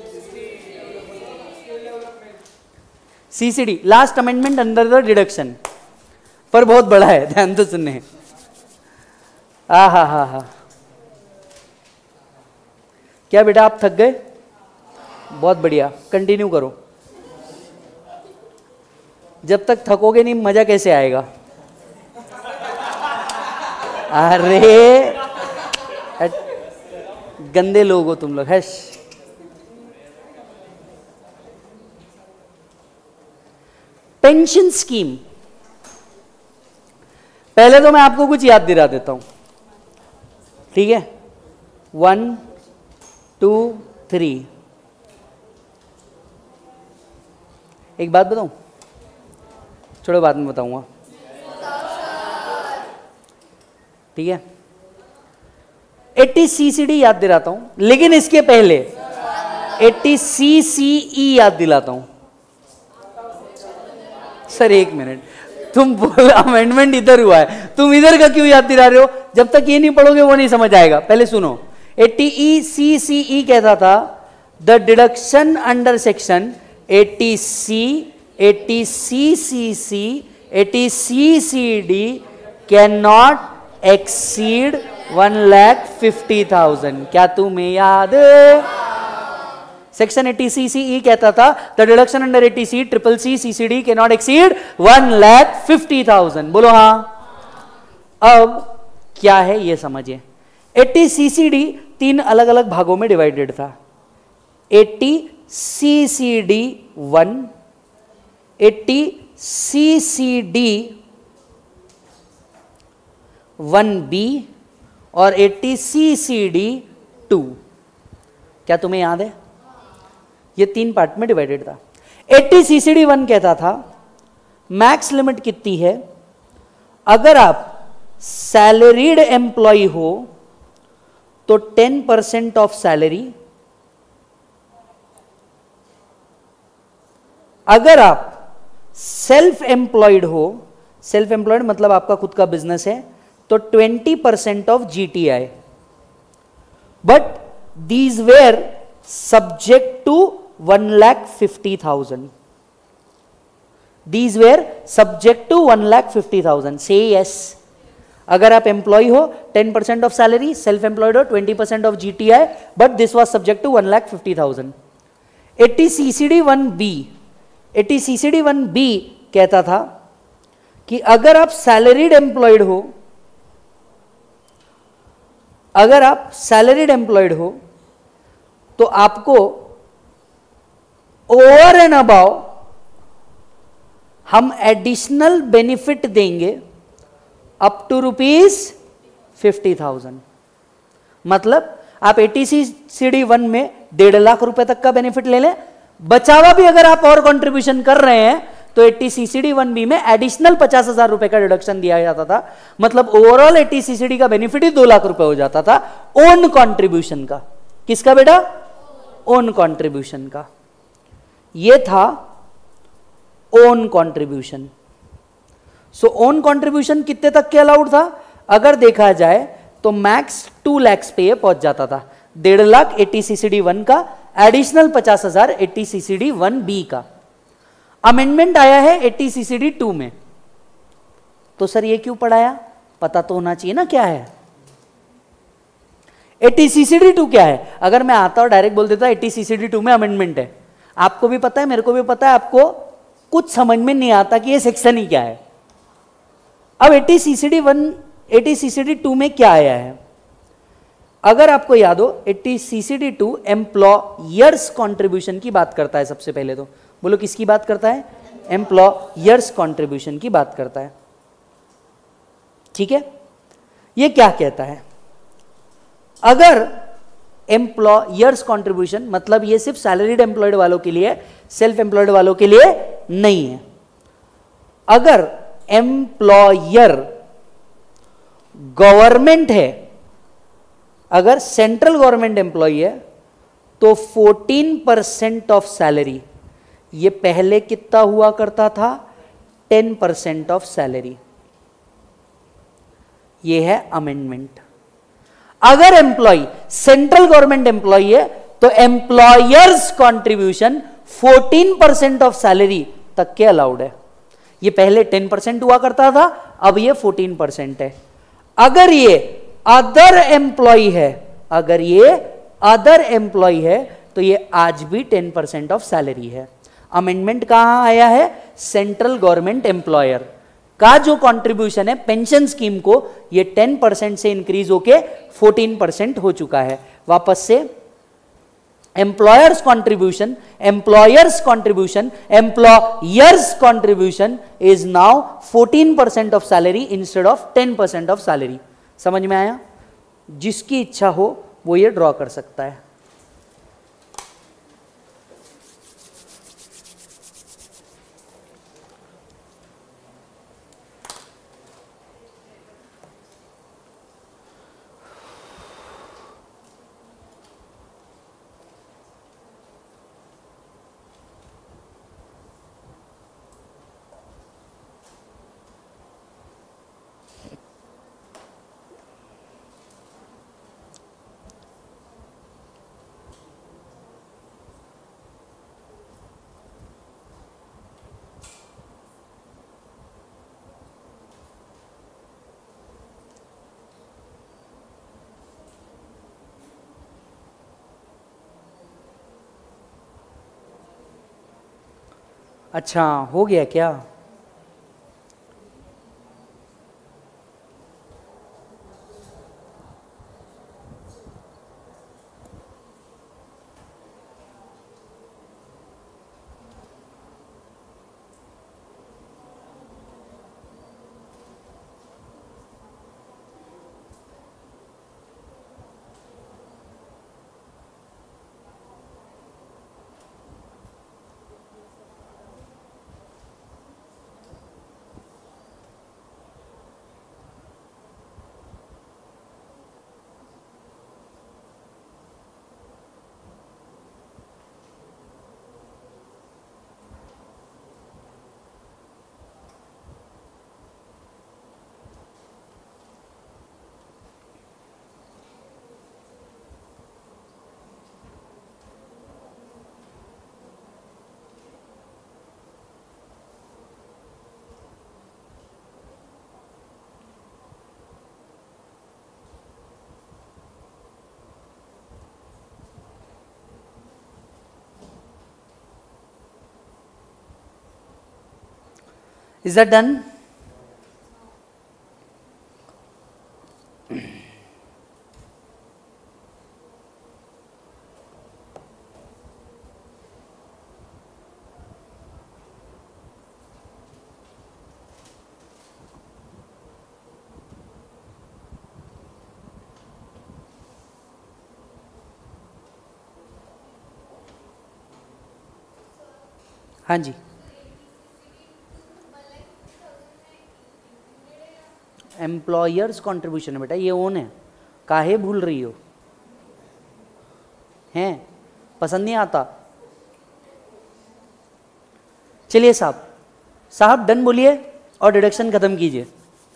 CCD last amendment under the deduction, पर बहुत बड़ा है, ध्यान तो सुनने। हा। क्या बेटा आप थक गए? बहुत बढ़िया, कंटिन्यू करो। जब तक थकोगे नहीं मजा कैसे आएगा? अरे गंदे लोग हो तुम लोग। है पेंशन स्कीम, पहले तो मैं आपको कुछ याद दिला देता हूं, ठीक है? 1 2 3। एक बात बताऊं, छोड़ो बाद में बताऊंगा, ठीक है? 80 CCD याद दिलाता हूं, लेकिन इसके पहले 80 CCE याद दिलाता हूं। सर एक मिनट, तुम बोल अमेंडमेंट इधर हुआ है, तुम इधर का क्यों याद दिला रहे हो? जब तक ये नहीं पढ़ोगे वो नहीं समझ आएगा। पहले सुनो, 80 CCE कहता था the deduction under section 80C, 80CCC, 80CCD can not exceed 1,50,000। क्या तुम्हें याद है? सेक्शन 80 CCE कहता था the deduction under 80C, triple C, CCD can not exceed 1,50,000। बोलो हाँ। अब क्या है ये समझिए। 80 CCD 3 अलग अलग भागों में डिवाइडेड था। 80 CCD 1, 80 CCD 1B और 80 CCD 2। क्या तुम्हें याद है? ये 3 पार्ट में डिवाइडेड था। 80 CCD 1 कहता था मैक्स लिमिट कितनी है, अगर आप सैलरीड एम्प्लॉय हो तो 10% ऑफ सैलरी, अगर आप सेल्फ एम्प्लॉयड हो, सेल्फ एम्प्लॉयड मतलब आपका खुद का बिजनेस है, तो 20% of GTI, but these were subject to 1,50,000। These were subject to 1,50,000. Say yes. अगर आप एम्प्लॉय हो 10% ऑफ सैलरी, सेल्फ एम्प्लॉयड हो 20% of GTI, but this was subject to 1,50,000। 80 CCD 1B, 80 CCD 1B कहता था कि अगर आप सैलरीड एम्प्लॉयड हो, अगर आप सैलरीड एम्प्लॉयड हो तो आपको ओवर एंड अबाउ हम एडिशनल बेनिफिट देंगे अप टू ₹50,000। मतलब आप 80 CCD 1 में 1.5 लाख रुपए तक का बेनिफिट ले लें, बचावा भी अगर आप और कंट्रीब्यूशन कर रहे हैं तो 80 CCD 1B में एडिशनल 50,000 रुपए का डिडक्शन दिया जाता था। मतलब ओवरऑल 80 CCD का बेनिफिट ही 2 लाख रुपए हो जाता था ओन कंट्रीब्यूशन का। किसका बेटा? ओन कंट्रीब्यूशन का। ये था own contribution. So own contribution कितने तक के अलाउड था? अगर देखा जाए तो मैक्स 2 लाख पे पहुंच जाता था। 1.5 लाख 80 CCD 1 का, एडिशनल 50,000 80 CCD 1B का। अमेंडमेंट आया है 80 CCD 2 में। तो सर ये क्यों पढ़ाया? पता तो होना चाहिए ना क्या है। 80 CCD 2 क्या है? अगर मैं आता और डायरेक्ट बोल देता 80 CCD 2 में अमेंडमेंट है, आपको भी पता है, मेरे को भी पता है, आपको कुछ समझ में नहीं आता कि ये सेक्शन ही क्या है। अब 80 CCD 1, 80 CCD 2 में क्या आया है? अगर आपको याद हो 80 CCD 2 एम्प्लॉयर्स कंट्रीब्यूशन की बात करता है। सबसे पहले तो बोलो किसकी बात करता है? एम्प्लॉयर्स कंट्रीब्यूशन की बात करता है। ठीक है, ये क्या कहता है? अगर एम्प्लॉयर्स कंट्रीब्यूशन मतलब ये सिर्फ सैलरीड एम्प्लॉयड वालों के लिए, सेल्फ एम्प्लॉयड वालों के लिए नहीं है। अगर एम्प्लॉयर गवर्नमेंट है अगर सेंट्रल गवर्नमेंट एम्प्लॉय है तो 14% ऑफ सैलरी, ये पहले कितना हुआ करता था 10% ऑफ सैलरी, ये है अमेंडमेंट। अगर एम्प्लॉय सेंट्रल गवर्नमेंट एम्प्लॉय है तो एम्प्लॉयर्स कंट्रीब्यूशन 14% ऑफ सैलरी तक के अलाउड है। ये पहले 10% हुआ करता था, अब ये 14% है। अगर ये अदर एम्प्लॉय है, अगर ये अदर एम्प्लॉय है तो ये आज भी 10% ऑफ सैलरी है। अमेंडमेंट कहां आया है? सेंट्रल गवर्नमेंट एम्प्लॉयर का जो कंट्रीब्यूशन है पेंशन स्कीम को, ये 10% से इंक्रीज होके 14% हो चुका है। वापस से employer's contribution, employer's contribution, employer's contribution is now 14% of salary instead of 10% of salary. समझ में आया? जिसकी इच्छा हो वो ये ड्रॉ कर सकता है। अच्छा, हो गया क्या? Is that done? हाँ जी, एम्प्लॉयर्स कंट्रीब्यूशन है बेटा, ये ओन है। काहे भूल रही हो? हैं पसंद नहीं आता? चलिए साहब डन बोलिए और डिडक्शन खत्म कीजिए।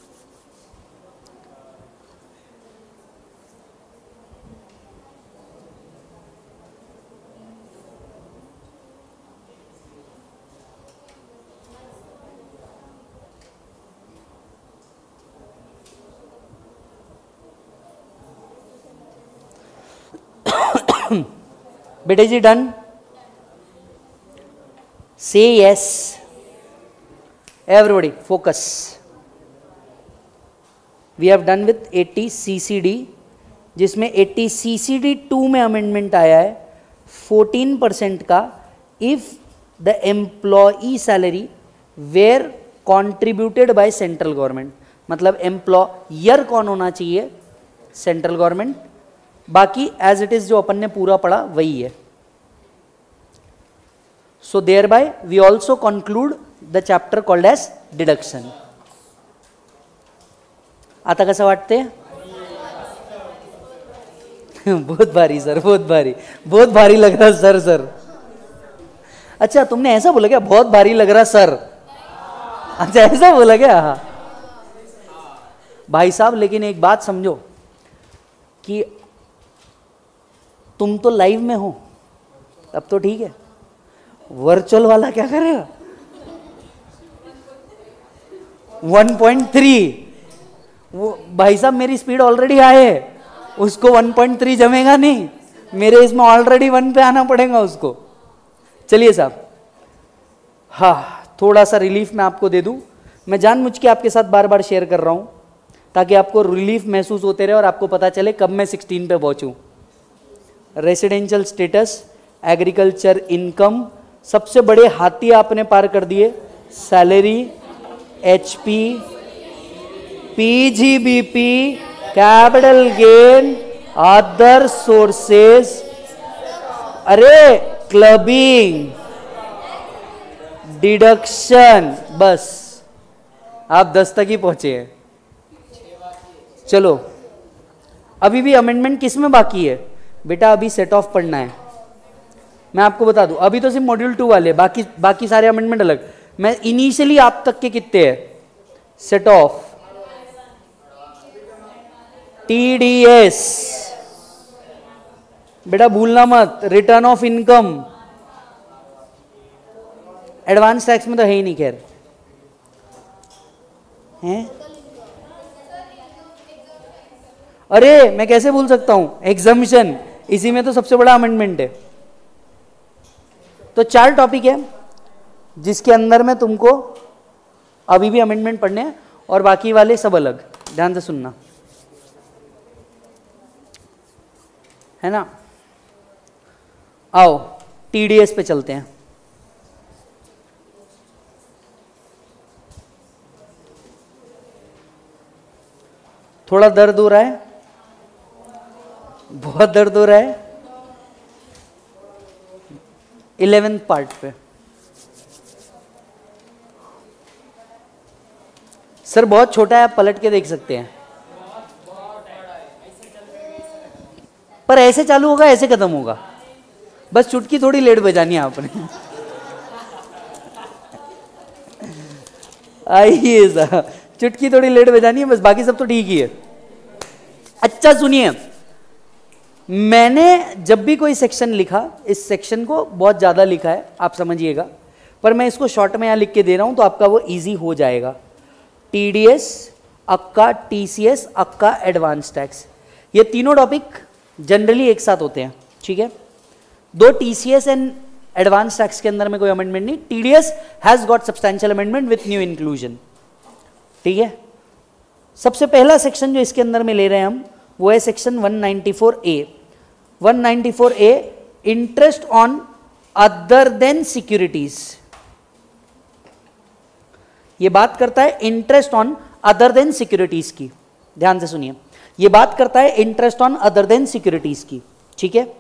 बेटे जी done? Say yes. Everybody focus. We have done with 80 CCD, जिसमें 80 CCD 2 में अमेंडमेंट आया है 14% का, if the employee salary were contributed by central government. मतलब एम्प्लॉयर कौन होना चाहिए? Central government. बाकी एज इट इज जो अपन ने पूरा पढ़ा वही है। So thereby we also conclude the chapter called as deduction. आता कसं वाटते? बहुत भारी सर, बहुत भारी, बहुत भारी लग रहा सर। सर अच्छा तुमने ऐसा बोला क्या, बहुत भारी लग रहा सर? अच्छा ऐसा बोला क्या? हाँ भाई साहब, लेकिन एक बात समझो कि तुम तो लाइव में हो, अब तो ठीक है, वर्चुअल वाला क्या करेगा? 1.3, वो भाई साहब मेरी स्पीड ऑलरेडी हाई है, उसको 1.3 जमेगा नहीं, मेरे इसमें ऑलरेडी 1 पे आना पड़ेगा उसको। चलिए साहब, हाँ थोड़ा सा रिलीफ मैं आपको दे दूं, मैं जानबूझ के आपके साथ बार बार शेयर कर रहा हूं ताकि आपको रिलीफ महसूस होते रहे और आपको पता चले कब मैं 16 पे पहुंचूं। रेसिडेंशियल स्टेटस, एग्रीकल्चर इनकम, सबसे बड़े हाथी आपने पार कर दिए, salary, HP, PGBP, capital gain, other sources, अरे क्लबिंग, डिडक्शन, बस आप 10 तक ही पहुंचे हैं। चलो अभी भी अमेंडमेंट किस में बाकी है बेटा? अभी सेट ऑफ पढ़ना है। मैं आपको बता दूं, अभी तो सिर्फ मॉड्यूल 2 वाले, बाकी सारे अमेंडमेंट अलग। मैं इनिशियली आप तक के कितने हैं सेट ऑफ, टीडीएस बेटा भूलना मत, return of income, advance tax में तो है ही नहीं, खैर हैं। अरे मैं कैसे भूल सकता हूं, एग्जम्पशन, इसी में तो सबसे बड़ा अमेंडमेंट है। तो 4 टॉपिक है जिसके अंदर में तुमको अभी भी अमेंडमेंट पढ़ने हैं और बाकी वाले सब अलग। ध्यान से सुनना, है ना। आओ टीडीएस पे चलते हैं। थोड़ा दर्द हो रहा है, बहुत दर्द हो रहा है 11th पार्ट पे। सर बहुत छोटा है, आप पलट के देख सकते हैं, पर ऐसे चालू होगा ऐसे खत्म होगा, बस चुटकी थोड़ी लेट बजानी है आपने। आइए साहब, चुटकी थोड़ी लेट बजानी है बस, बाकी सब तो ठीक ही है। अच्छा सुनिए, मैंने जब भी कोई सेक्शन लिखा, इस सेक्शन को बहुत ज्यादा लिखा है आप समझिएगा, पर मैं इसको शॉर्ट में यहां लिख के दे रहा हूं तो आपका वो इजी हो जाएगा। टीडीएस, अक्का, टीसीएस, अक्का, एडवांस टैक्स, ये तीनों टॉपिक जनरली एक साथ होते हैं, ठीक है। दो टीसीएस एंड एडवांस टैक्स के अंदर में कोई अमेंडमेंट नहीं, TDS has got substantial amendment with new inclusion, ठीक है। सबसे पहला सेक्शन जो इसके अंदर में ले रहे हैं हम, वो है section 194A। 194A, interest on other than securities. ये बात करता है interest on other than securities की, ध्यान से सुनिए, ये बात करता है interest on other than securities की, ठीक है।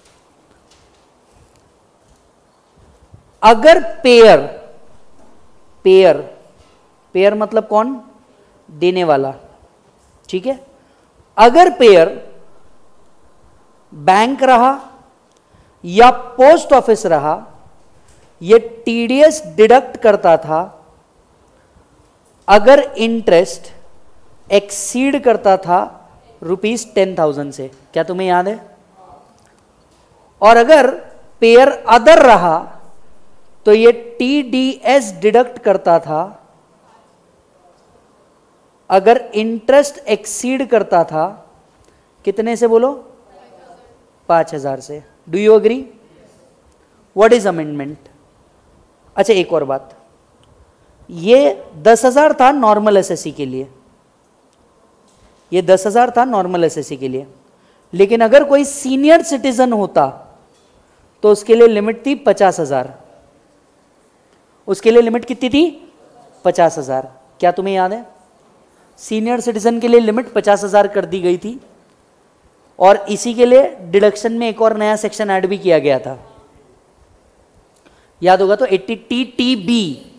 अगर पेयर, पेयर, पेयर मतलब कौन? देने वाला, ठीक है। अगर पेयर बैंक रहा या पोस्ट ऑफिस रहा, ये टीडीएस डिडक्ट करता था अगर इंटरेस्ट एक्सीड करता था ₹10,000 से। क्या तुम्हें याद है? और अगर पेयर अदर रहा तो ये टीडीएस डिडक्ट करता था अगर इंटरेस्ट एक्सीड करता था कितने से? बोलो 5,000 से। Do you agree? What is amendment? अच्छा एक और बात, ये 10,000 था नॉर्मल एसएससी के लिए, ये 10,000 था नॉर्मल एसएससी के लिए, लेकिन अगर कोई सीनियर सिटीजन होता तो उसके लिए लिमिट थी 50,000। उसके लिए लिमिट कितनी थी? 50,000। क्या तुम्हें याद है? सीनियर सिटीजन के लिए लिमिट 50,000 कर दी गई थी और इसी के लिए डिडक्शन में एक और नया सेक्शन ऐड भी किया गया था, याद होगा तो 80TTB,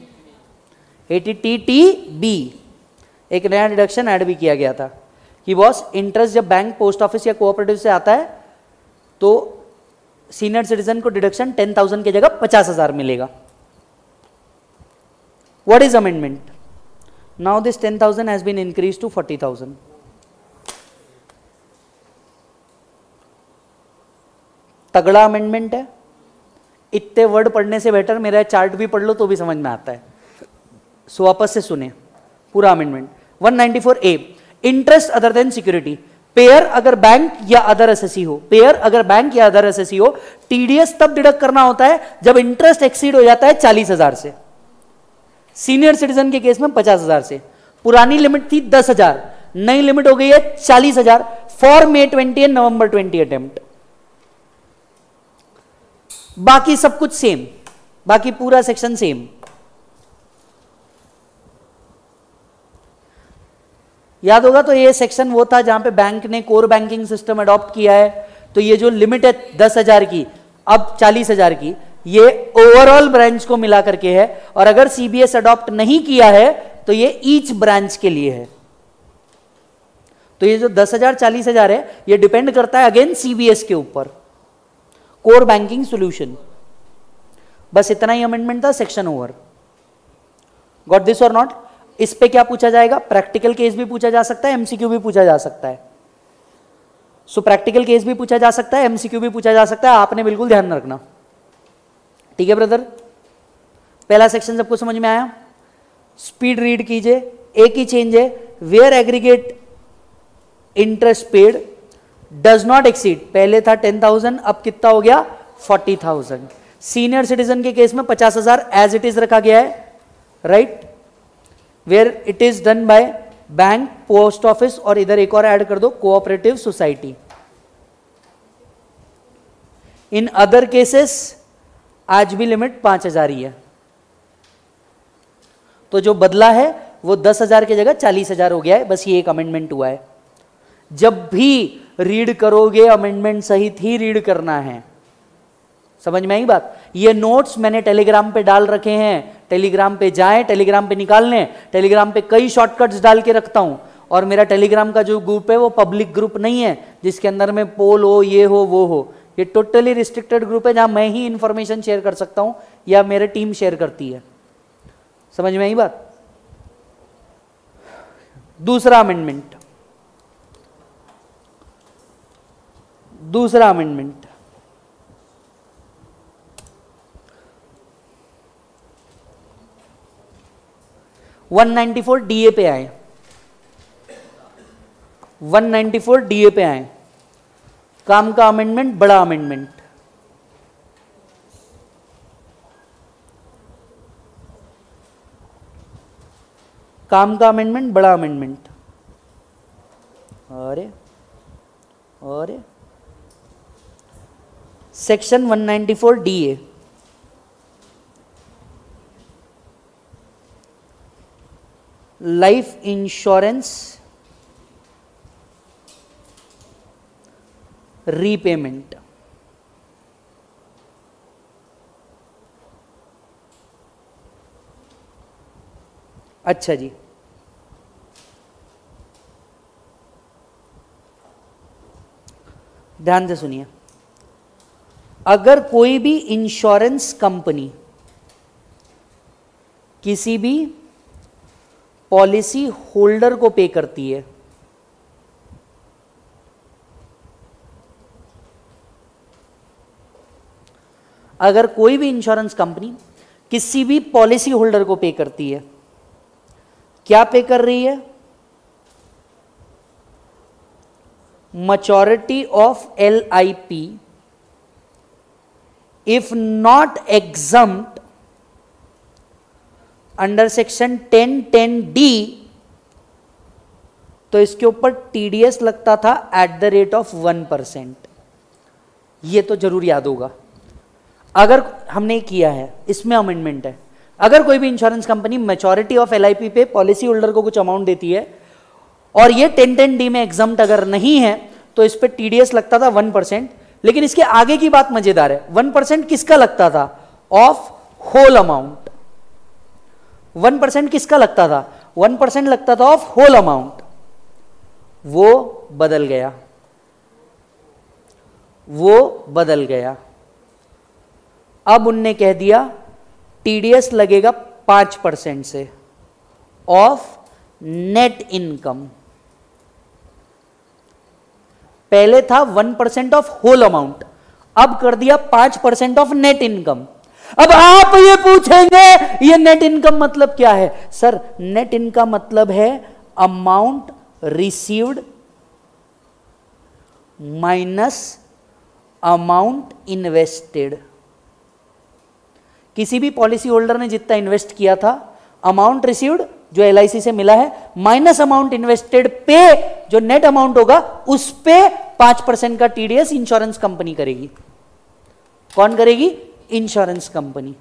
80TTB एक नया डिडक्शन ऐड भी किया गया था कि बॉस इंटरेस्ट जब बैंक, पोस्ट ऑफिस या कोऑपरेटिव से आता है तो सीनियर सिटीजन को डिडक्शन 10,000 की जगह 50,000 मिलेगा. What is amendment? Now this 10,000 has been increase to 40,000. तगड़ा अमेंडमेंट है. इतने वर्ड पढ़ने से बेटर मेरा चार्ट भी पढ़ लो तो भी समझ में आता है. सो वापस से सुने पूरा amendment. 194A, interest other than security. Payer अगर बैंक या अदर एसएससी हो, पेयर अगर बैंक या अदर एसएससी हो, टीडीएस तब डिडक्ट करना होता है जब इंटरेस्ट एक्सीड हो जाता है 40,000 से. सीनियर सिटीजन के केस में 50,000 से. पुरानी लिमिट थी 10,000, नई लिमिट हो गई है 40,000 for May 20 and November 20 attempt. बाकी सब कुछ सेम, बाकी पूरा सेक्शन सेम. याद होगा तो ये सेक्शन वो था जहां पे बैंक ने कोर बैंकिंग सिस्टम अडॉप्ट किया है. तो ये जो लिमिट है 10,000 की अब 40,000 की, ये ओवरऑल ब्रांच को मिला करके है. और अगर सीबीएस अडॉप्ट नहीं किया है तो ये ईच ब्रांच के लिए है. तो ये जो 10,000 40,000 है ये डिपेंड करता है अगेन सीबीएस के ऊपर. Core banking solution. बस इतना ही अमेंडमेंट था. Section over. गॉट दिस और नॉट? इस पे क्या पूछा जाएगा? प्रैक्टिकल केस भी पूछा जा सकता है, एमसीक्यू भी पूछा जा सकता है. सो प्रैक्टिकल केस भी पूछा जा सकता है, एमसीक्यू भी पूछा जा सकता है. आपने बिल्कुल ध्यान रखना. ठीक है ब्रदर? पहला सेक्शन सबको समझ में आया? स्पीड रीड कीजिए. एक ही चेंज है, where aggregate interest paid does not exceed. पहले था 10,000, अब कितना हो गया? 40,000. सीनियर सिटीजन के केस में 50,000 एज इट इज रखा गया है. Right? Where it is done by bank, post office और इधर एक और ऐड कर दो, cooperative society. In other cases आज भी लिमिट 5,000 ही है. तो जो बदला है वो 10,000 की जगह 40,000 हो गया है. बस ये एक अमेंडमेंट हुआ है. जब भी रीड करोगे अमेंडमेंट सहित ही रीड करना है. समझ में आई बात? ये नोट्स मैंने टेलीग्राम पे डाल रखे हैं. टेलीग्राम पे जाएं, टेलीग्राम पे निकाल लें. टेलीग्राम पे कई शॉर्टकट्स डाल के रखता हूं. और मेरा टेलीग्राम का जो ग्रुप है वो पब्लिक ग्रुप नहीं है जिसके अंदर में पोल हो, ये हो, वो हो. ये टोटली रिस्ट्रिक्टेड ग्रुप है जहां मैं ही इंफॉर्मेशन शेयर कर सकता हूं या मेरे टीम शेयर करती है. समझ में आई बात? दूसरा अमेंडमेंट. दूसरा अमेंडमेंट 194 डीए पे आए. 194 डीए पे आए. काम का अमेंडमेंट, बड़ा अमेंडमेंट. काम का अमेंडमेंट, बड़ा अमेंडमेंट. अरे अरे section 194 DA. Life insurance repayment. अच्छा जी, ध्यान से सुनिए. अगर कोई भी इंश्योरेंस कंपनी किसी भी पॉलिसी होल्डर को पे करती है, अगर कोई भी इंश्योरेंस कंपनी किसी भी पॉलिसी होल्डर को पे करती है, क्या पे कर रही है? Maturity of LIP if not exempt under section 1010D, तो इसके ऊपर TDS लगता था एट द रेट ऑफ 1%. ये तो जरूर याद होगा. अगर हमने किया है, इसमें अमेंडमेंट है. अगर कोई भी insurance company maturity of LIP pay policy holder को कुछ अमाउंट देती है और ये 1010D में एग्जम्प्ट अगर नहीं है तो इस पे TDS लगता था 1%. लेकिन इसके आगे की बात मजेदार है. 1% किसका लगता था? Of whole amount. 1% किसका लगता था? 1% लगता था ऑफ होल अमाउंट. वो बदल गया. वो बदल गया। अब उनने कह दिया टीडीएस लगेगा 5% से ऑफ नेट इनकम। पहले था 1% ऑफ होल अमाउंट, अब कर दिया 5% ऑफ नेट इनकम। अब आप ये पूछेंगे ये नेट इनकम मतलब क्या है? सर नेट इनकम मतलब है amount received minus amount invested. किसी भी पॉलिसी होल्डर ने जितना इन्वेस्ट किया था, अमाउंट रिसीव्ड जो एलआईसी से मिला है माइनस अमाउंट इन्वेस्टेड पे जो नेट अमाउंट होगा उस पे 5% का टीडीएस इंश्योरेंस कंपनी करेगी। कौन करेगी? Insurance company.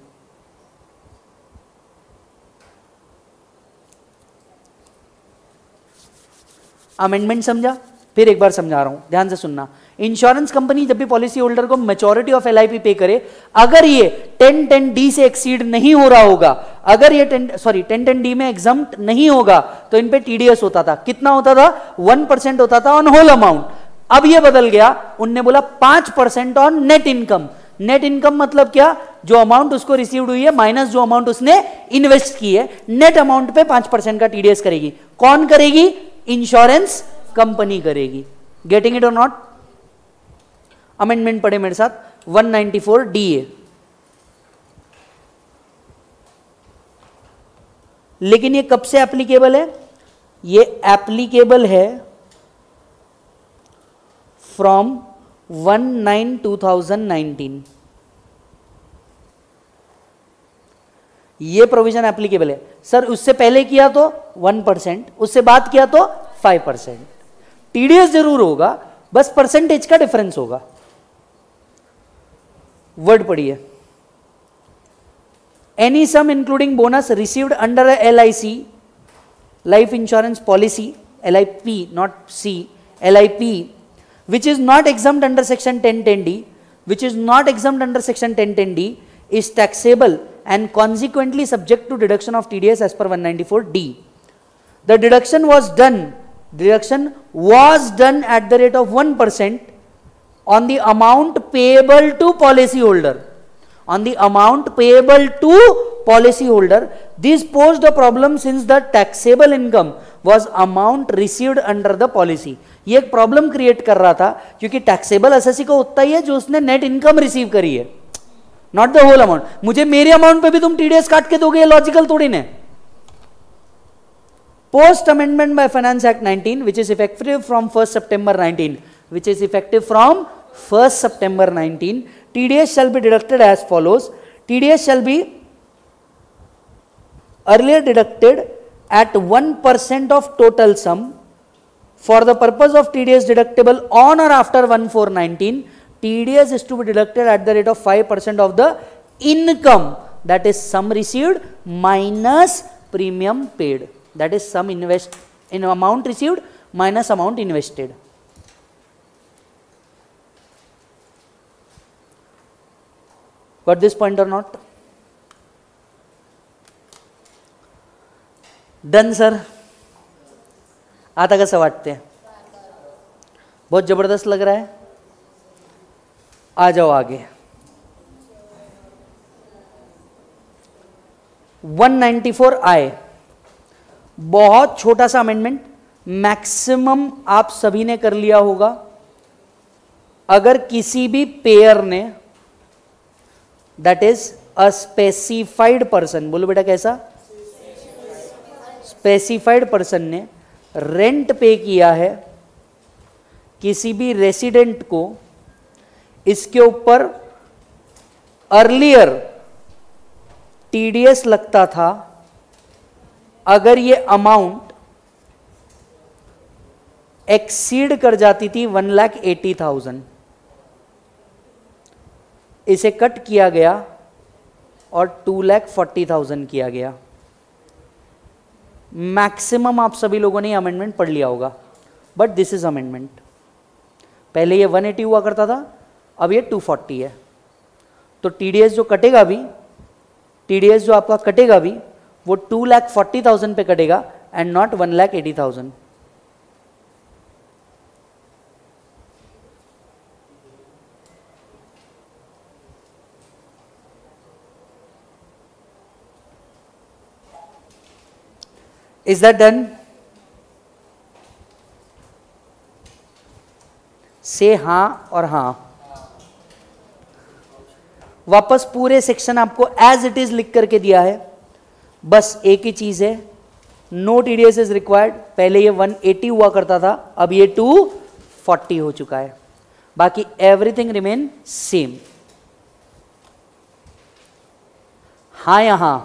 अमेंडमेंट समझा? फिर एक बार समझा रहा हूं, ध्यान से सुनना। इंश्योरेंस कंपनी जब भी पॉलिसी होल्डर को मैच्योरिटी ऑफ एलआईपी पे करे, अगर ये 1010D से एक्सीड नहीं हो रहा होगा, अगर ये 1010D में एग्जम्प्ट नहीं होगा तो इन पे टीडीएस होता था। कितना होता था? 1% होता था ऑन होल अमाउंट। अब ये बदल गया, उनने बोला 5% on net income. Net income मतलब क्या? जो अमाउंट उसको रिसीव्ड हुई है माइनस जो अमाउंट उसने इन्वेस्ट की है, नेट अमाउंट पे 5% का टीडीएस करेगी। कौन करेगी? इंश्योरेंस कंपनी करेगी। गेटिंग इट और नॉट? अमेंडमेंट पढ़े मेरे साथ, 194DA। लेकिन ये कब से एप्लीकेबल है? ये एप्लीकेबल है फ्रॉम 1/9/2019। ये प्रोविजन एप्लीकेबल है। सर उससे पहले किया तो 1%, उससे बाद किया तो 5%। टीडीएस जरूर होगा, बस परसेंटेज का डिफरेंस होगा। वर्ड पढ़िए। Any sum including bonus received under LIC life insurance policy, LIP not C, LIP which is not exempt under section 1010D, which is not exempt under section 1010D is taxable and consequently subject to deduction of TDS as per 194D. The deduction was done at the rate of 1% on the amount payable to policy holder. On the amount payable to policy holder, this posed a problem since the taxable income was amount received under the policy. ये एक प्रॉब्लम क्रिएट कर रहा था क्योंकि टैक्सेबल एसएससी को उतना ही है जो उसने नेट इनकम रिसीव करी है, नॉट द होल अमाउंट। मुझे मेरे अमाउंट पे भी तुम टीडीएस काट के दोगे, ये लॉजिकल थोड़ी ना। Post amendment by finance act 19 which is effective from 1st September 19, which is effective from 1st September 19, TDS shall be deducted as follows. TDS shall be earlier deducted at 1% of total sum. For the purpose of TDS deductible on or after 1/4/19, TDS is to be deducted at the rate of 5% of the income, that is sum received minus premium paid, that is sum in amount received minus amount invested. Got this point or not? Done sir? आता कैसा वाटते हैं? बहुत जबरदस्त लग रहा है। आ जाओ आगे। 194I, बहुत छोटा सा अमेंडमेंट, मैक्सिमम आप सभी ने कर लिया होगा। अगर किसी भी पेयर ने, that is a specified person, बोलो बेटा कैसा? स्पेसिफाइड पर्सन ने रेंट पे किया है किसी भी रेसिडेंट को, इसके ऊपर अर्लियर टीडीएस लगता था अगर ये अमाउंट एक्सीड कर जाती थी 1,80,000। इसे कट किया गया और 2,40,000 किया गया। मैक्सिमम आप सभी लोगों ने अमेंडमेंट पढ़ लिया होगा, बट दिस इज अमेंडमेंट। पहले ये 180 हुआ करता था, अब ये 240 है। तो टीडीएस जो कटेगा भी, टीडीएस जो आपका कटेगा भी वो 2,40,000 पे कटेगा and not 1,80,000। Is that done? Say हां और हां। वापस पूरे सेक्शन आपको एज इट इज लिख करके दिया है, बस एक ही चीज है, नो टीडीएस इज रिक्वायर्ड। पहले ये 180 हुआ करता था, अब ये 240 हो चुका है, बाकी एवरीथिंग रिमेन सेम। हाँ यहां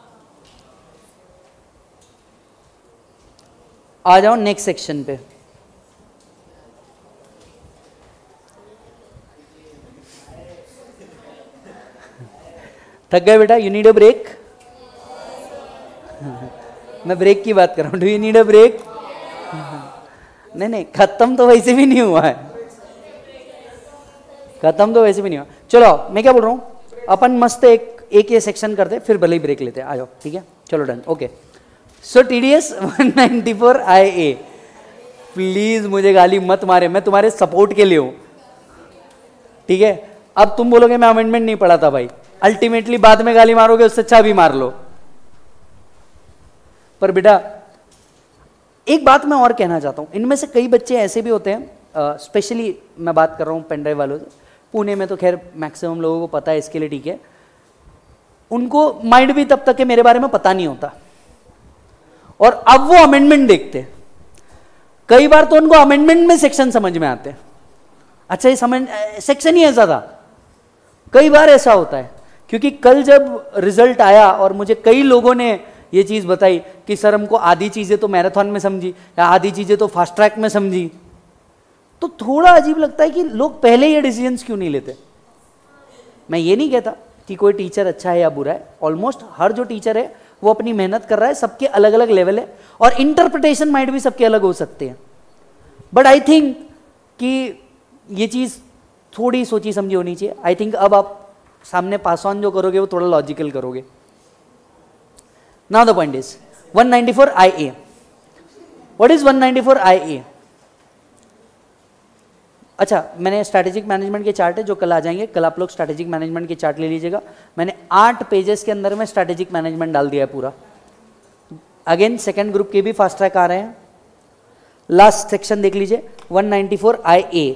आ जाओ नेक्स्ट सेक्शन पे। थक गए बेटा? You need a break? मैं ब्रेक की बात कर रहा हूं। Do you need a break? नहीं नहीं, खत्म तो वैसे भी नहीं हुआ है, खत्म तो वैसे भी नहीं हुआ। चलो मैं क्या बोल रहा हूं, अपन मस्त एक ये सेक्शन करते फिर भले ही ब्रेक लेते, आ जाओ, ठीक है? चलो done, okay. So TDS 194 IA, please मुझे गाली मत मारे, मैं तुम्हारे सपोर्ट के लिए हूं, ठीक है? अब तुम बोलोगे मैं अमेंडमेंट नहीं पढ़ा था भाई, अल्टीमेटली बाद में गाली मारोगे, उससे अच्छा भी मार लो। पर बेटा एक बात मैं और कहना चाहता हूं, इनमें से कई बच्चे ऐसे भी होते हैं, स्पेशली मैं बात कर रहा हूं पेन ड्राइव वालों से, पुणे में तो खैर मैक्सिमम लोगों को पता है इसके लिए, ठीक है? उनको माइंड भी तब तक के मेरे बारे में पता नहीं होता, और अब वो अमेंडमेंट देखते, कई बार तो उनको अमेंडमेंट में सेक्शन समझ में आते हैं। अच्छा ये समझ सेक्शन ही ऐसा था, कई बार ऐसा होता है, क्योंकि कल जब रिजल्ट आया और मुझे कई लोगों ने ये चीज बताई कि सर हमको आधी चीजें तो मैराथन में समझी या आधी चीजें तो फास्ट ट्रैक में समझी, तो थोड़ा अजीब लगता है कि लोग पहले ये डिसीजंस क्यों नहीं लेते। मैं ये नहीं कहता कि कोई टीचर अच्छा है या बुरा है, ऑलमोस्ट हर जो टीचर है वो अपनी मेहनत कर रहा है, सबके अलग अलग लेवल है और इंटरप्रिटेशन माइंड भी सबके अलग हो सकते हैं, बट आई थिंक कि ये चीज थोड़ी सोची समझी होनी चाहिए। आई थिंक अब आप सामने पास ऑन जो करोगे वो थोड़ा लॉजिकल करोगे। Now the point is 194 IA। What is 194 IA? अच्छा, मैंने स्ट्रैटेजिक मैनेजमेंट के चार्ट है जो कल आ जाएंगे, कल आप लोग स्ट्रैटेजिक मैनेजमेंट के चार्ट ले लीजिएगा। मैंने 8 पेजेस के अंदर में स्ट्रैटेजिक मैनेजमेंट डाल दिया है पूरा। अगेन सेकंड ग्रुप के भी फास्ट ट्रैक आ रहे हैं। लास्ट सेक्शन देख लीजिए 194 IA।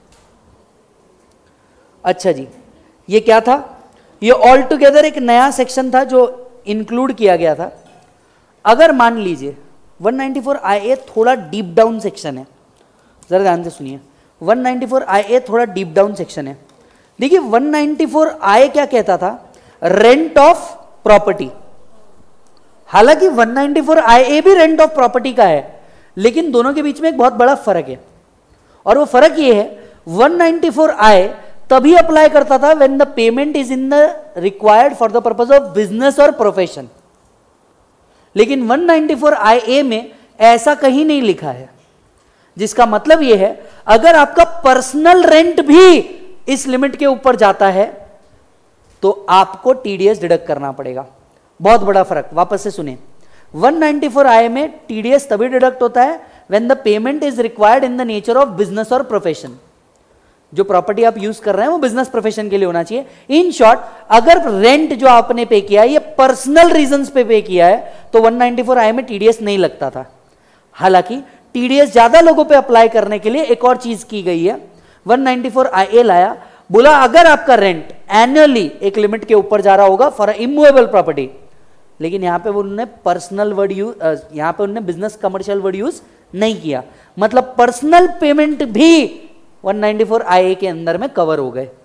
अच्छा जी, ये क्या था? ये ऑल टुगेदर एक नया सेक्शन था जो इंक्लूड किया गया था। अगर मान लीजिए 194 IA थोड़ा डीप डाउन सेक्शन है, जरा ध्यान से सुनिए, 194 IA थोड़ा डीप डाउन सेक्शन है। देखिए 194 IA क्या कहता था? Rent of property. हालांकि 194 IA भी रेंट ऑफ प्रॉपर्टी का है, लेकिन दोनों के बीच में एक बहुत बड़ा फर्क है, और वो फर्क ये है 194 IA तभी अप्लाई करता था when the payment is in the required for the purpose of business और प्रोफेशन, लेकिन 194 IA में ऐसा कहीं नहीं लिखा है, जिसका मतलब यह है अगर आपका पर्सनल रेंट भी इस लिमिट के ऊपर जाता है तो आपको टीडीएस डिडक्ट करना पड़ेगा। बहुत बड़ा फर्क, वापस से सुने, 194 IA में टीडीएस तभी डिडक्ट होता है when the payment is required in the nature of business और प्रोफेशन। जो प्रॉपर्टी आप यूज कर रहे हैं वो बिजनेस प्रोफेशन के लिए होना चाहिए। इन शॉर्ट, अगर रेंट जो आपने पे किया है ये पर्सनल रीजंस पे किया है तो 194 IA में टीडीएस नहीं लगता था। हालांकि टीडीएस ज्यादा लोगों पे अप्लाई करने के लिए एक और चीज की गई है, 194 IA लाया, बोला अगर आपका रेंट एनुअली एक लिमिट के ऊपर जा रहा होगा फॉर इमूवेबल प्रॉपर्टी, लेकिन यहां पे उन्होंने पर्सनल वर्ड यूज, यहां पे उन्होंने बिजनेस कमर्शियल वर्ड यूज नहीं किया, मतलब पर्सनल पेमेंट भी 194 IA के अंदर में कवर हो गए।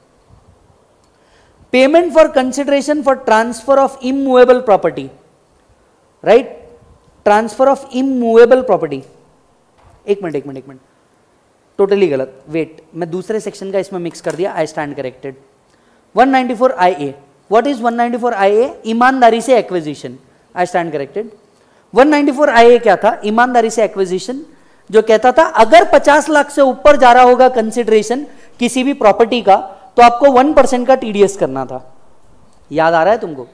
Payment for consideration for transfer of immovable property, right? Transfer of immovable property, एक मिनट, टोटली गलत, वेट, मैं दूसरे सेक्शन का इसमें मिक्स कर दिया, I stand corrected. 194 IA, what is 194 IA? ईमानदारी से acquisition, I stand corrected. 194 IA क्या था? ईमानदारी से एक्विजिशन, जो कहता था अगर 50 लाख से ऊपर जा रहा होगा कंसिडरेशन किसी भी प्रॉपर्टी का तो आपको 1% का टीडीएस करना था। याद आ रहा है तुमको?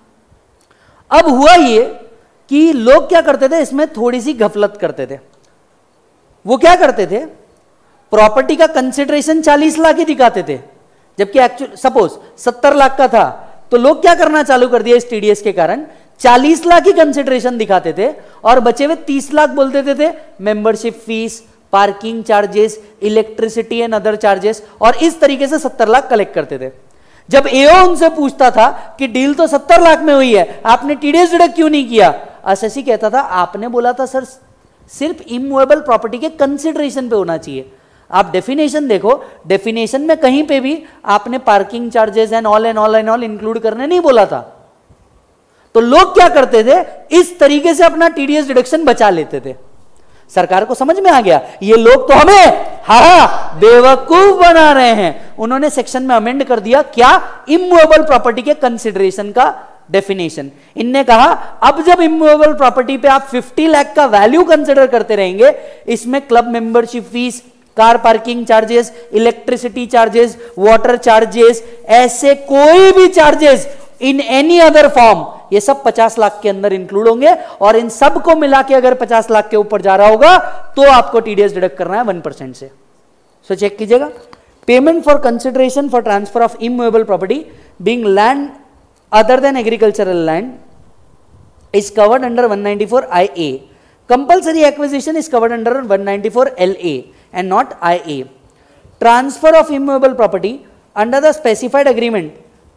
अब हुआ ये कि लोग क्या करते थे, इसमें थोड़ी सी गफलत करते थे। वो क्या करते थे, प्रॉपर्टी का कंसिडरेशन 40 लाख ही दिखाते थे, जबकि एक्चुअल सपोज 70 लाख का था, तो लोग क्या करना चालू कर दिया इस टीडीएस के कारण, 40 लाख ही कंसिडरेशन दिखाते थे और बचे हुए 30 लाख बोल देते थे membership fees, parking charges, electricity and other charges, और इस तरीके से 70 लाख कलेक्ट करते थे। जब एओ उनसे पूछता था कि डील तो 70 लाख में हुई है, आपने टीडीएस डिडक्ट क्यों नहीं किया, एसएससी कहता था आपने बोला था सर सिर्फ इमूवेबल प्रॉपर्टी के कंसिडरेशन पे होना चाहिए। आप डेफिनेशन देखो, डेफिनेशन में कहीं पे भी आपने parking charges and all include करने नहीं बोला था। तो लोग क्या करते थे, इस तरीके से अपना टीडीएस डिडक्शन बचा लेते थे। सरकार को समझ में आ गया ये लोग तो हमें बेवकूफ बना रहे हैं। उन्होंने सेक्शन में अमेंड कर दिया क्या, इमूवेबल प्रॉपर्टी के कंसिडरेशन का डेफिनेशन। इनने कहा अब जब इमूवेबल प्रॉपर्टी पे आप 50 लाख का वैल्यू कंसिडर करते रहेंगे, इसमें club membership fees, car parking charges, electricity charges, water charges, ऐसे कोई भी charges in any other form, ये सब 50 लाख के अंदर इंक्लूड होंगे, और इन सब को मिला के अगर 50 लाख के ऊपर जा रहा होगा तो आपको टीडीएस डिडक्ट करना है 1% से। सो चेक कीजिएगा, payment for consideration for transfer of immovable property being land other than agricultural land is covered under 194 IA. Compulsory acquisition is covered under 194 LA and not IA. Transfer of immovable property under the specified agreement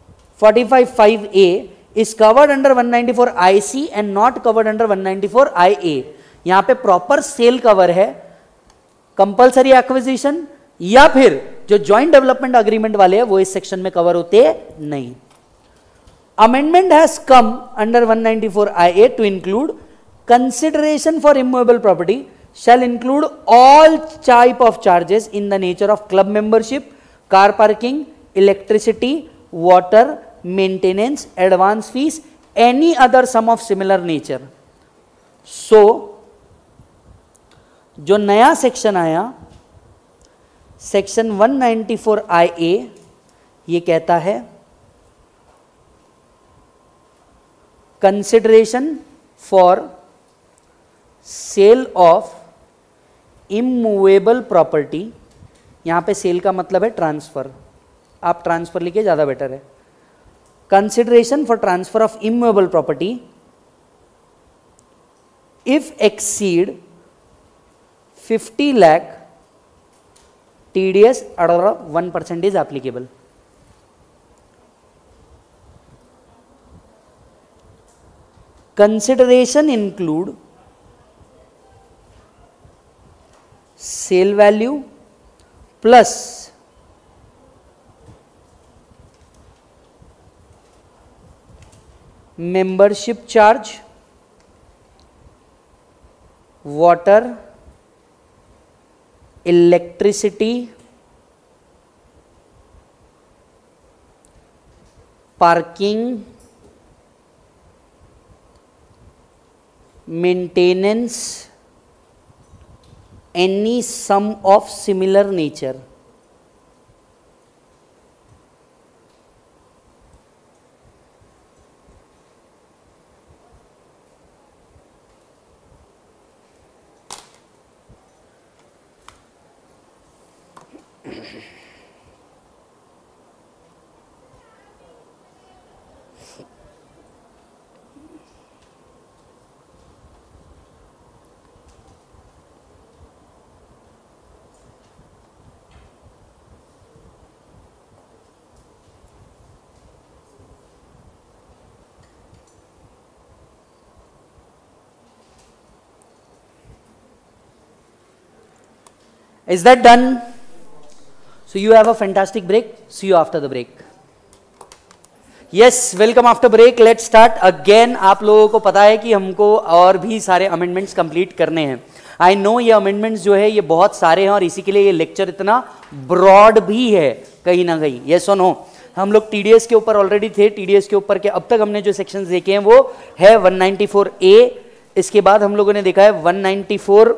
45(5)A is covered under 194 IC and not covered under 194 IA. यहां पे प्रॉपर सेल कवर है, कंपल्सरी एक्विजिशन या फिर जो जॉइंट डेवलपमेंट अग्रीमेंट वाले हैं वो इस सेक्शन में कवर होते नहीं। Amendment has come under 194 IA to include consideration for immovable property shall include all type of charges in the nature of club membership, car parking, electricity, water, maintenance, advance fees, any other sum of similar nature. So जो नया सेक्शन आया सेक्शन 194 IA ये कहता है consideration for sale of immovable property, यहां पे सेल का मतलब है ट्रांसफर, आप ट्रांसफर लिखिए ज्यादा बेटर है। Consideration for transfer of immovable property if exceed 50 lakh TDS 1% is applicable. Consideration include sale value plus membership charge, water, electricity, parking, maintenance, any sum of similar nature। Is that done? So you have a fantastic break. See you after the break. Yes, welcome after break. Let's start again. आप लोगों को पता है कि हमको और भी सारे अमेंडमेंट्स कंप्लीट करने हैं। आई नो ये अमेंडमेंट्स जो है ये बहुत सारे हैं और इसी के लिए ये लेक्चर इतना ब्रॉड भी है कहीं ना कहीं। यस और नो, हम लोग टीडीएस के ऊपर ऑलरेडी थे। टीडीएस के ऊपर के अब तक हमने जो सेक्शंस देखे हैं वो है 194A, इसके बाद हम लोगों ने देखा है 194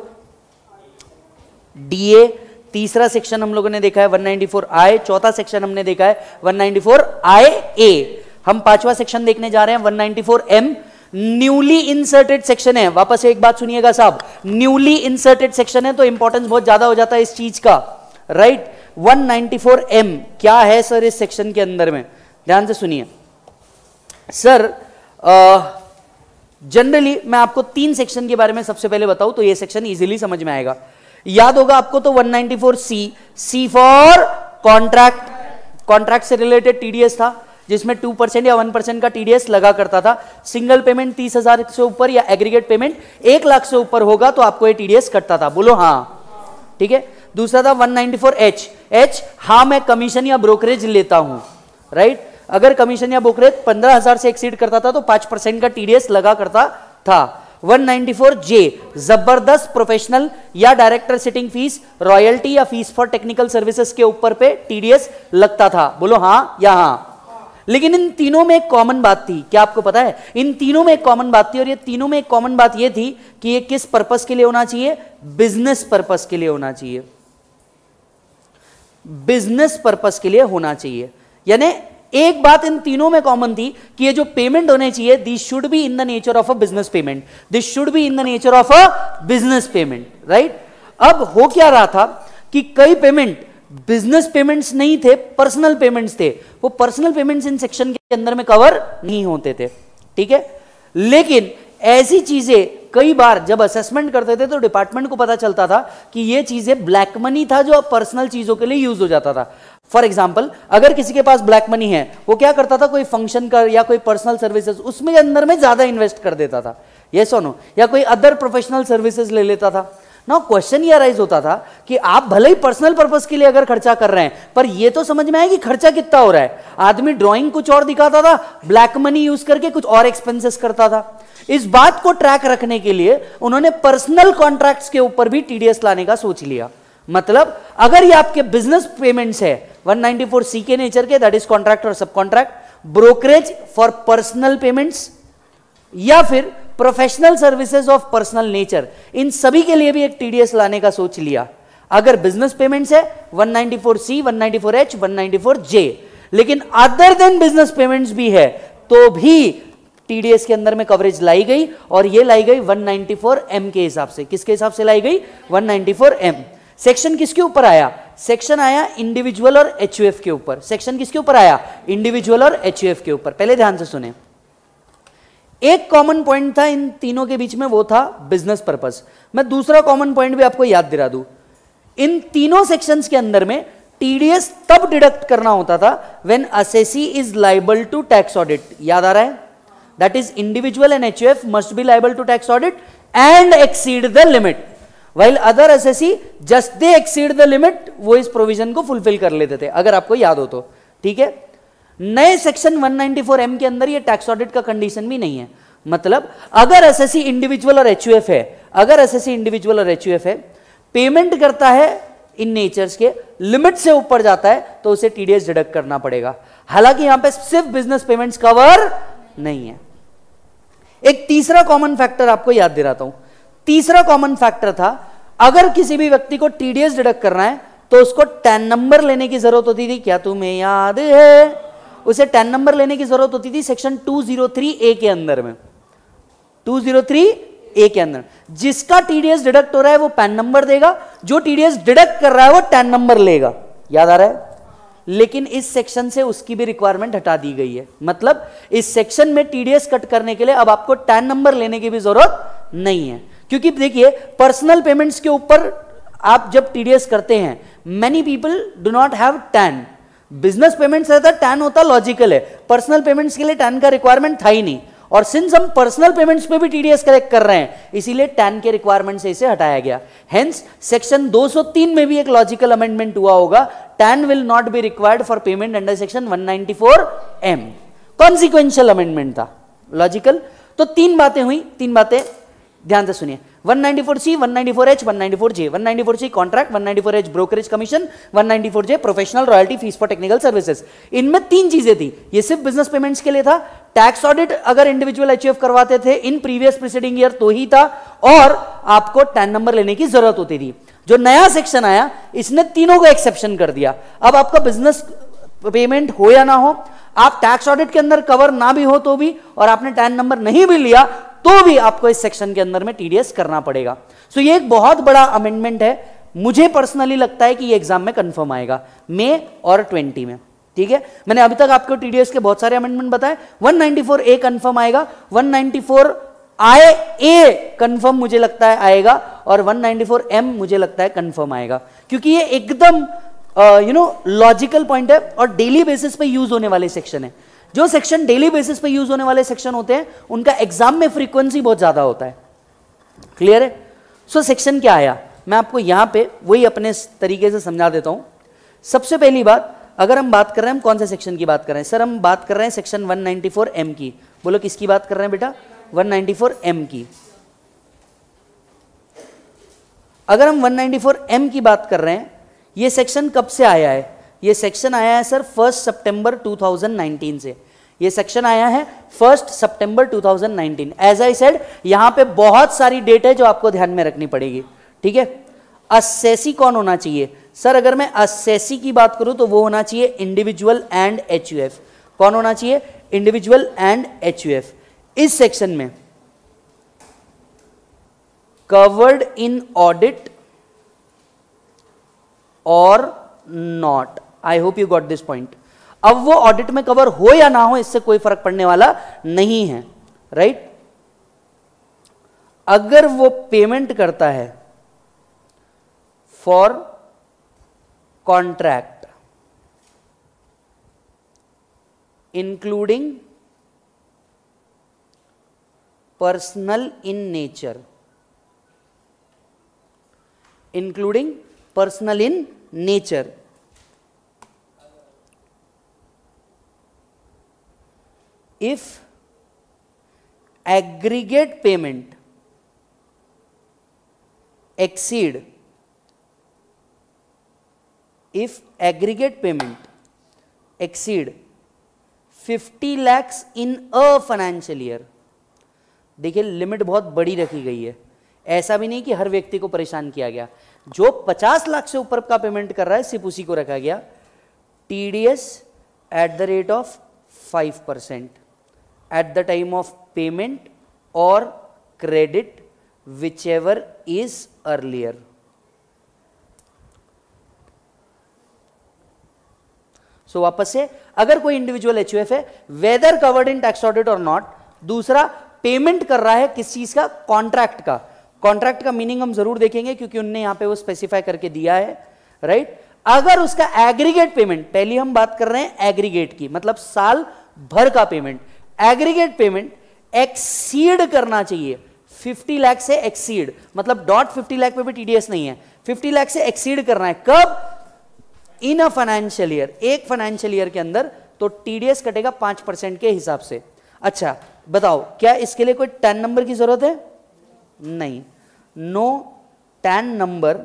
DA, तीसरा सेक्शन हम लोगों ने देखा है 194I, चौथा सेक्शन हमने देखा है 194IA। हम पांचवा सेक्शन देखने जा रहे हैं 194M, न्यूली इंसर्टेड सेक्शन है। वापस एक बात सुनिएगा साहब, न्यूली इंसर्टेड सेक्शन है तो इंपॉर्टेंस बहुत ज्यादा हो जाता है इस चीज का, राइट। 194M क्या है सर इस सेक्शन के अंदर में, ध्यान से सुनिए सर। जनरली मैं आपको 3 सेक्शन के बारे में सबसे पहले बताऊं तो ये सेक्शन इजीली समझ में आएगा। याद होगा आपको तो 194C, C for contract, contract से रिलेटेड टीडीएस था जिसमें 2% या 1% का टीडीएस लगा करता था। सिंगल पेमेंट 30,000 से ऊपर या एग्रीगेट पेमेंट 1 लाख से ऊपर होगा तो आपको ये टीडीएस कटता था, बोलो हाँ, ठीक है। दूसरा था 194H, एच हाँ मैं कमीशन या ब्रोकरेज लेता हूं, राइट। अगर कमीशन या ब्रोकरेज 15,000 से एक्सीड करता था तो 5% का टीडीएस लगा करता था। 194J, जबरदस्त प्रोफेशनल या डायरेक्टर सिटिंग फीस, रॉयल्टी या फीस फॉर टेक्निकल सर्विसेज के ऊपर पे टीडीएस लगता था, बोलो हाँ या हाँ। लेकिन इन तीनों में एक कॉमन बात थी, क्या आपको पता है? इन तीनों में एक कॉमन बात थी, और ये तीनों में एक कॉमन बात ये थी कि ये किस पर्पस के लिए होना चाहिए? बिजनेस पर्पस के लिए होना चाहिए, बिजनेस पर्पस के लिए होना चाहिए। यानी एक बात इन तीनों में कॉमन थी कि ये जो पेमेंट होने चाहिए, this should be in the nature of a business payment, this should be in the nature of a business payment, right. अब हो क्या रहा था कि कई पेमेंट बिजनेस पेमेंट्स नहीं थे, पर्सनल पेमेंट्स थे। वो पर्सनल पेमेंट्स इन सेक्शन के अंदर में कवर नहीं होते थे, ठीक है। लेकिन ऐसी चीजें कई बार जब असेसमेंट करते थे तो डिपार्टमेंट को पता चलता था कि ये चीजें ब्लैक मनी था जो पर्सनल चीजों के लिए यूज हो जाता था। फॉर एग्जाम्पल, अगर किसी के पास ब्लैक मनी है, वो क्या करता था, कोई फंक्शन कर या कोई पर्सनल सर्विसेज उसमें अंदर में ज्यादा इन्वेस्ट कर देता था, यस और नो, या कोई अदर प्रोफेशनल सर्विसेज ले लेता था ना। क्वेश्चन ये अराइज होता था कि आप भले ही पर्सनल पर्पस के लिए अगर खर्चा कर रहे हैं, पर ये तो समझ में आए कि खर्चा कितना हो रहा है। आदमी ड्राइंग कुछ और दिखाता था, ब्लैक मनी यूज करके कुछ और एक्सपेंसेस करता था। इस बात को ट्रैक रखने के लिए उन्होंने पर्सनल कॉन्ट्रैक्ट्स के ऊपर भी टीडीएस लाने का सोच लिया। मतलब अगर ये आपके बिजनेस पेमेंट्स है 194C के नेचर के, दैट इज कॉन्ट्रैक्ट और sub contract, brokerage for personal payments या फिर professional services of personal nature, इन सभी के लिए भी एक टीडीएस लाने का सोच लिया। अगर बिजनेस पेमेंट्स है 194C, 194H, 194J, लेकिन अदर देन बिजनेस पेमेंट्स भी है तो भी टीडीएस के अंदर में कवरेज लाई गई, और ये लाई गई 194M के हिसाब से। किसके हिसाब से लाई गई? 194M। सेक्शन किसके ऊपर आया? सेक्शन आया इंडिविजुअल और एचयूएफ के ऊपर। सेक्शन किसके ऊपर आया? इंडिविजुअल और एचयूएफ के ऊपर। पहले ध्यान से सुने, एक कॉमन पॉइंट था इन तीनों के बीच में, वो था बिजनेस पर्पस। मैं दूसरा कॉमन पॉइंट भी आपको याद दिला दूं, इन तीनों सेक्शंस के अंदर में टीडीएस तब डिडक्ट करना होता था when assessee is liable to tax audit. याद आ रहा है? That is individual and HUF must be liable to tax audit and exceed the limit, while other assessee just they exceed the limit, वो इस प्रोविजन को फुलफिल कर लेते थे, अगर आपको याद हो तो, ठीक है। नए सेक्शन 194M के अंदर ये टैक्स ऑडिट का कंडीशन भी नहीं है। मतलब अगर एसएससी इंडिविजुअल और एचयूएफ है, अगर एसएससी इंडिविजुअल और एचयूएफ है, पेमेंट करता है इन नेचर्स के, लिमिट से ऊपर जाता है तो उसे टीडीएस डिडक्ट करना पड़ेगा। हालांकि यहां पे सिर्फ बिजनेस पेमेंट्स कवर नहीं है। एक तीसरा कॉमन फैक्टर आपको याद दिलाता हूं। तीसरा कॉमन फैक्टर था, अगर किसी भी व्यक्ति को टीडीएस डिडक्ट करना है तो उसको 10 नंबर लेने की जरूरत होती थी। क्या तुम्हें याद है? उसे 10 नंबर लेने की जरूरत होती थी सेक्शन 203A के अंदर में। 203A के अंदर जिसका टीडीएस डिडक्ट हो रहा है वो पैन नंबर देगा, जो टीडीएस डिडक्ट कर रहा है वो 10 नंबर लेगा। याद आ रहा है? लेकिन इस सेक्शन से उसकी भी रिक्वायरमेंट हटा दी गई है। मतलब इस सेक्शन में टीडीएस कट करने के लिए अब आपको 10 नंबर लेने की भी जरूरत नहीं है, क्योंकि देखिए पर्सनल पेमेंट्स के ऊपर आप जब टीडीएस करते हैं, many people do not have 10। Business payments रहता 10 होता, लॉजिकल है। पर्सनल पेमेंट्स के लिए 10 का रिक्वायरमेंट था ही नहीं, और सिंस हम पर्सनल पेमेंट्स पे भी टीडीएस कलेक्ट कर रहे हैं, इसीलिए 10 के रिक्वायरमेंट से इसे हटाया गया। हेंस सेक्शन 203 में भी एक लॉजिकल अमेंडमेंट हुआ होगा, 10 will not be required for payment under section 194M। Consequential amendment था, लॉजिकल। तो 3 बातें हुई, 3 बातें ध्यान से सुनिए। 194C, 194H, 194J। 194C contract, 194H brokerage commission, 194J professional royalty fees for technical services. इनमें 3 चीजें थी। ये सिर्फ बिजनेस पेमेंट्स के लिए था। टैक्स ऑडिट अगर इंडिविजुअल एचयूएफ करवाते थे इन प्रीवियस प्रीसीडिंग ईयर तो ही था, और आपको 10 नंबर लेने की जरूरत होती थी। जो नया सेक्शन आया इसने तीनों को एक्सेप्शन कर दिया। अब आपका बिजनेस पेमेंट हो या ना हो, आप टैक्स ऑडिट के अंदर कवर ना भी हो तो भी, और आपने 10 नंबर नहीं भी लिया तो भी आपको इस सेक्शन के अंदर में टीडीएस करना पड़ेगा। सो ये एक बहुत बड़ा अमेंडमेंट है। मुझे पर्सनली लगता है कि ये एग्जाम में कंफर्म आएगा, मई और 20 में, ठीक है। मैंने अभी तक आपको टीडीएस के बहुत सारे अमेंडमेंट बताए। 194A कंफर्म आएगा, 194 IA कंफर्म मुझे लगता है आएगा और 194M मुझे लगता है कंफर्म आएगा, क्योंकि ये एकदम लॉजिकल पॉइंट है और डेली बेसिस पे यूज होने वाले सेक्शन है। जो सेक्शन डेली बेसिस पे यूज होने वाले सेक्शन होते हैं उनका एग्जाम में फ्रीक्वेंसी बहुत ज्यादा होता है। क्लियर है? सो सेक्शन क्या आया, मैं आपको यहां पे वही अपने तरीके से समझा देता हूं। सबसे पहली बात, अगर हम बात कर रहे हैं, हम कौन से सेक्शन की बात कर रहे हैं? सर हम बात कर रहे हैं सेक्शन 194M की। बोलो किसकी बात कर रहे हैं बेटा? 194M की। अगर हम 194M की बात कर रहे हैं, ये सेक्शन कब से आया है? ये सेक्शन आया है सर 1 सितंबर 2019 से। ये सेक्शन आया है 1 सितंबर 2019। एज आई सेड, यहां पे बहुत सारी डेट है जो आपको ध्यान में रखनी पड़ेगी। ठीक है? असेसी कौन होना चाहिए? सर अगर मैं असेसी की बात करूं तो वो होना चाहिए इंडिविजुअल एंड HUF। कौन होना चाहिए? Individual and HUF। इस सेक्शन में कवर्ड इन ऑडिट और not. I hope you got this point. अब वो ऑडिट में कवर हो या ना हो इससे कोई फर्क पड़ने वाला नहीं है, राइट? अगर वो पेमेंट करता है for contract including personal in nature, including personal in nature, if aggregate payment exceed 50 lakhs in a financial year। देखिए लिमिट बहुत बड़ी रखी गई है, ऐसा भी नहीं कि हर व्यक्ति को परेशान किया गया। जो 50 लाख से ऊपर का पेमेंट कर रहा है सिर्फ उसी को रखा गया। TDS at the rate of 5% at the time of payment or credit, whichever is earlier। सो वापस से, अगर कोई इंडिविजुअल HUF है, whether covered in tax audit और नॉट, दूसरा पेमेंट कर रहा है किस चीज का? कॉन्ट्रैक्ट का। कॉन्ट्रैक्ट का मीनिंग हम जरूर देखेंगे क्योंकि उनने यहां पे वो स्पेसिफाई करके दिया है, राइट? अगर उसका एग्रीगेट पेमेंट, पहली हम बात कर रहे हैं एग्रीगेट की, मतलब साल भर का पेमेंट, एग्रीगेट पेमेंट एक्सीड करना चाहिए 50 लाख से। एक्सीड मतलब डॉट 50 लाख पे भी TDS नहीं है, 50 लाख से एक्सीड करना है। कब? इन अ फाइनेंशियल ईयर, एक फाइनेंशियल ईयर के अंदर। तो TDS कटेगा 5% के हिसाब से। अच्छा बताओ, क्या इसके लिए कोई टैन नंबर की जरूरत है? नहीं, no TAN number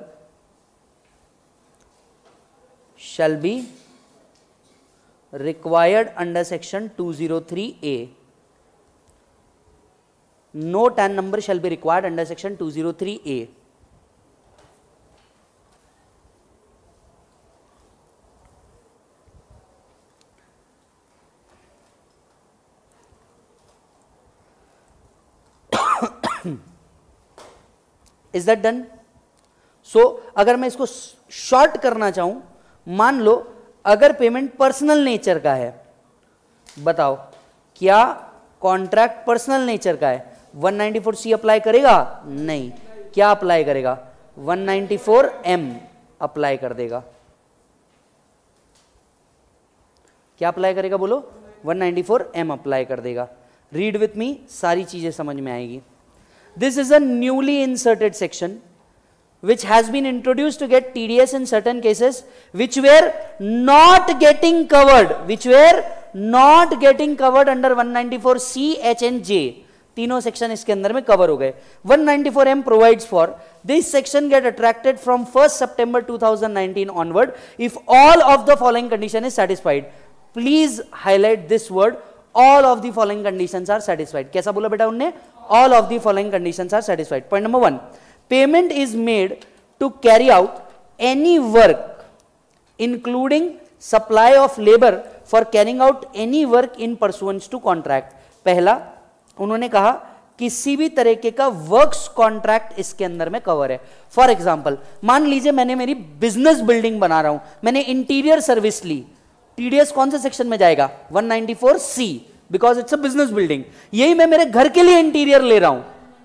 shall be required under section 203A। no TAN number shall be required under section 203A। Is that done? So अगर मैं इसको शॉर्ट करना चाहूं, मान लो अगर पेमेंट पर्सनल नेचर का है, बताओ क्या कॉन्ट्रैक्ट पर्सनल नेचर का है? 194C अप्लाई करेगा? नहीं। क्या अप्लाई करेगा? 194M अप्लाई कर देगा। क्या अप्लाई करेगा बोलो? 194M अप्लाई कर देगा। रीड विथ मी, सारी चीजें समझ में आएगी। This is a newly inserted section which has been introduced to get TDS in certain cases which were not getting covered, under 194C, H and J। तीनों सेक्शन इसके अंदर में कवर हो गए। 194M provides for this section get attracted from 1st September 2019 onward if all of the following condition is satisfied। Please highlight this word, all of the following conditions are satisfied। कैसा बोला बेटा उनने? All of the following conditions are satisfied। Point number 1, payment is made to carry out any work including supply of labor for carrying out any work in pursuance to contract। पहला उन्होंने कहा किसी भी तरीके का वर्क्स कॉन्ट्रैक्ट इसके अंदर में कवर है। फॉर एग्जांपल मान लीजिए मैंने मेरी बिजनेस बिल्डिंग बना रहा हूं, मैंने इंटीरियर सर्विस ली, TDS कौन से सेक्शन में जाएगा? 194C। Because it's a business building. यही मैं मेरे घर के लिए इंटीरियर ले रहा हूं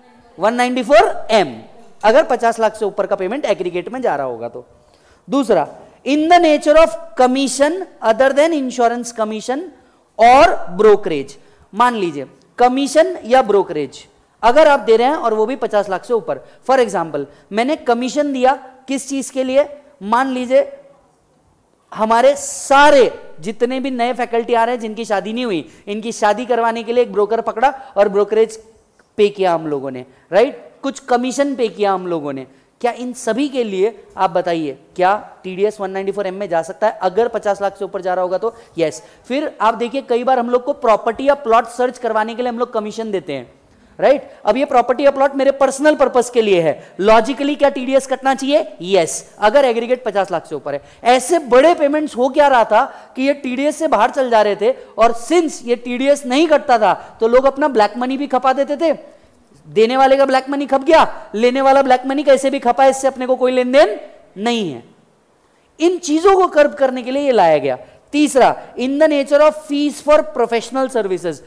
194M, अगर 50 लाख से ऊपर का पेमेंट एग्रीगेट में जा रहा होगा तो। दूसरा, in the nature of commission other than insurance commission और ब्रोकरेज। मान लीजिए कमीशन या ब्रोकरेज अगर आप दे रहे हैं और वो भी 50 लाख से ऊपर। फॉर एग्जाम्पल मैंने कमीशन दिया किस चीज के लिए, मान लीजिए हमारे सारे जितने भी नए फैकल्टी आ रहे हैं जिनकी शादी नहीं हुई, इनकी शादी करवाने के लिए एक ब्रोकर पकड़ा और ब्रोकरेज पे किया हम लोगों ने, राइट, कुछ कमीशन पे किया हम लोगों ने। क्या इन सभी के लिए आप बताइए क्या टीडीएस 194M में जा सकता है अगर 50 लाख से ऊपर जा रहा होगा तो? यस। फिर आप देखिए कई बार हम लोग को प्रॉपर्टी या प्लॉट सर्च करवाने के लिए हम लोग कमीशन देते हैं, राइट। अब ये प्रॉपर्टी या प्लॉट मेरे पर्सनल पर्पस के लिए है, लॉजिकली क्या टीडीएस कटना चाहिए? यस, अगर एग्रीगेट 50 लाख से ऊपर है। ऐसे बड़े पेमेंट्स हो क्या रहा था कि ये टीडीएस से बाहर चल जा रहे थे, और सिंस ये टीडीएस नहीं कटता था तो लोग अपना ब्लैक मनी भी खपा देते थे। देने वाले का ब्लैक मनी खप गया, लेने वाला ब्लैक मनी कैसे भी खपा, इससे अपने को कोई लेन देन नहीं है। इन चीजों को कर्ब करने के लिए ये लाया गया। तीसरा, in the nature of fees for professional services.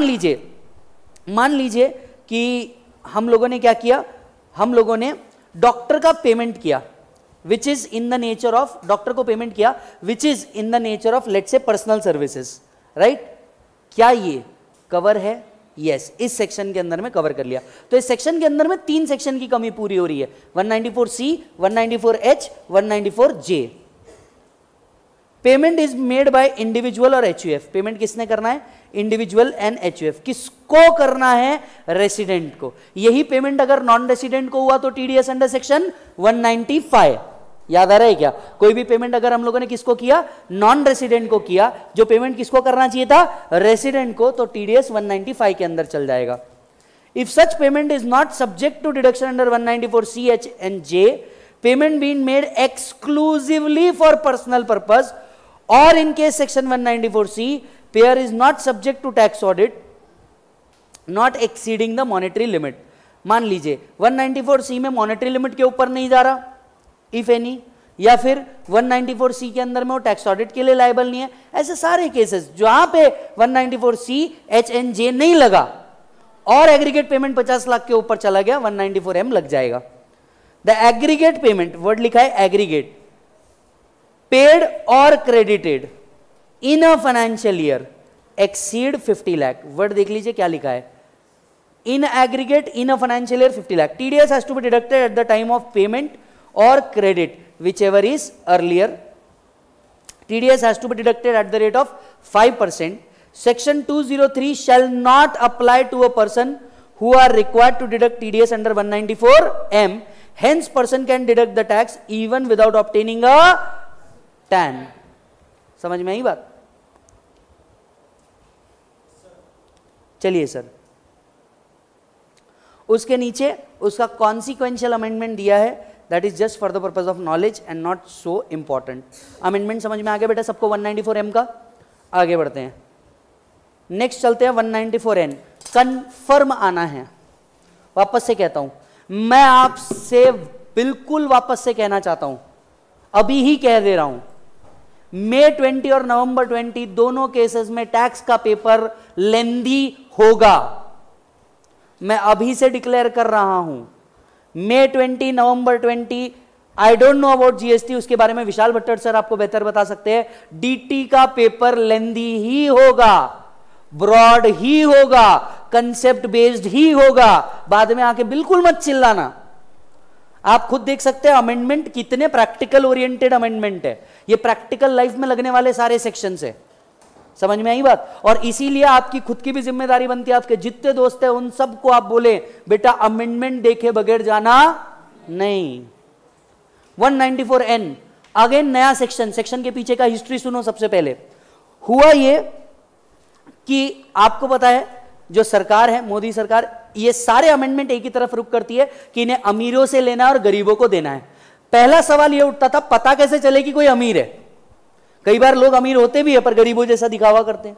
मान लीजिए कि हम लोगों ने क्या किया, हम लोगों ने डॉक्टर का पेमेंट किया which is in the nature of, doctor को पेमेंट किया which is in the nature of let's say personal services, right. क्या ये कवर है? यस, इस सेक्शन के अंदर में कवर कर लिया। तो इस सेक्शन के अंदर में 3 सेक्शन की कमी पूरी हो रही है, 194C, 194H, 194J। Payment is made by individual और HUF। पेमेंट किसने करना है? Individual and HUF। किसको करना है? रेसिडेंट को। यही पेमेंट अगर नॉन रेसिडेंट को हुआ तो टीडीएस अंडर सेक्शन 195। याद आ रहा है क्या? कोई भी पेमेंट अगर हम लोगों ने किसको किया? नॉन रेसिडेंट को किया, जो पेमेंट किसको करना चाहिए था? रेसिडेंट को, तो टीडीएस 195 के अंदर चल जाएगा। If such payment is not subject to deduction under 194C, H and J, payment being made exclusively for personal purpose, or in case section 194C, payer is not subject to tax audit not exceeding the monetary limit। मान लीजिए 194C में monetary limit के ऊपर नहीं जा रहा if any, या फिर 194C के अंदर में वो टैक्स ऑडिट के लिए लायबल नहीं है। ऐसे सारे केसेस जहां पे 194C, H and J नहीं लगा और एग्रीगेट पेमेंट 50 लाख के ऊपर चला गया, 194M लग जाएगा। द एग्रीगेट पेमेंट, वर्ड लिखा है एग्रीगेट, पेड और credited in a financial year exceed 50 lakh. Word देख लीजिए क्या लिखा है, in aggregate in a financial year 50 lakh. TDS has to be deducted at the time of payment और credit whichever is earlier। TDS has to be deducted at the rate of 5%। Section 203 shall not apply to a person who are required to deduct TDS under 194M। Hence person can deduct the tax even without obtaining a TAN। समझ में आई बात? चलिए सर, उसके नीचे उसका कॉन्सिक्वेंशियल अमेंडमेंट दिया है, that is just for the purpose of knowledge and not so important. Amendment समझ में आ गया बेटा सबको 194M का? आगे बढ़ते हैं, नेक्स्ट चलते हैं 194N। कंफर्म आना है। वापस से कहता हूं, मैं आपसे बिल्कुल वापस से कहना चाहता हूं, अभी ही कह दे रहा हूं, May 20 और November 20 दोनों केसेस में टैक्स का पेपर लेंदी होगा। मैं अभी से डिक्लेयर कर रहा हूं, May 20, November 20। I don't know about GST, उसके बारे में विशाल भट्टर सर आपको बेहतर बता सकते हैं। डीटी का पेपर लेंदी ही होगा, ब्रॉड ही होगा, कंसेप्ट बेस्ड ही होगा। बाद में आके बिल्कुल मत चिल्लाना। आप खुद देख सकते हैं अमेंडमेंट कितने प्रैक्टिकल ओरिएंटेड अमेंडमेंट है। ये प्रैक्टिकल लाइफ में लगने वाले सारे सेक्शन है। समझ में आई बात? और इसीलिए आपकी खुद की भी जिम्मेदारी बनती है, आपके जितने दोस्त हैं उन सबको आप बोले बेटा अमेंडमेंट देखे बगैर जाना नहीं। 194N अगेन नया सेक्शन, सेक्शन के पीछे का हिस्ट्री सुनो। सबसे पहले हुआ ये कि आपको पता है जो सरकार है, मोदी सरकार, ये सारे अमेंडमेंट एक ही तरफ रुख करती है कि इन्हें अमीरों से लेना है और गरीबों को देना है। पहला सवाल ये उठता था, पता कैसे चले कि कोई अमीर है? कई बार लोग अमीर होते भी है पर गरीबों जैसा दिखावा करते हैं,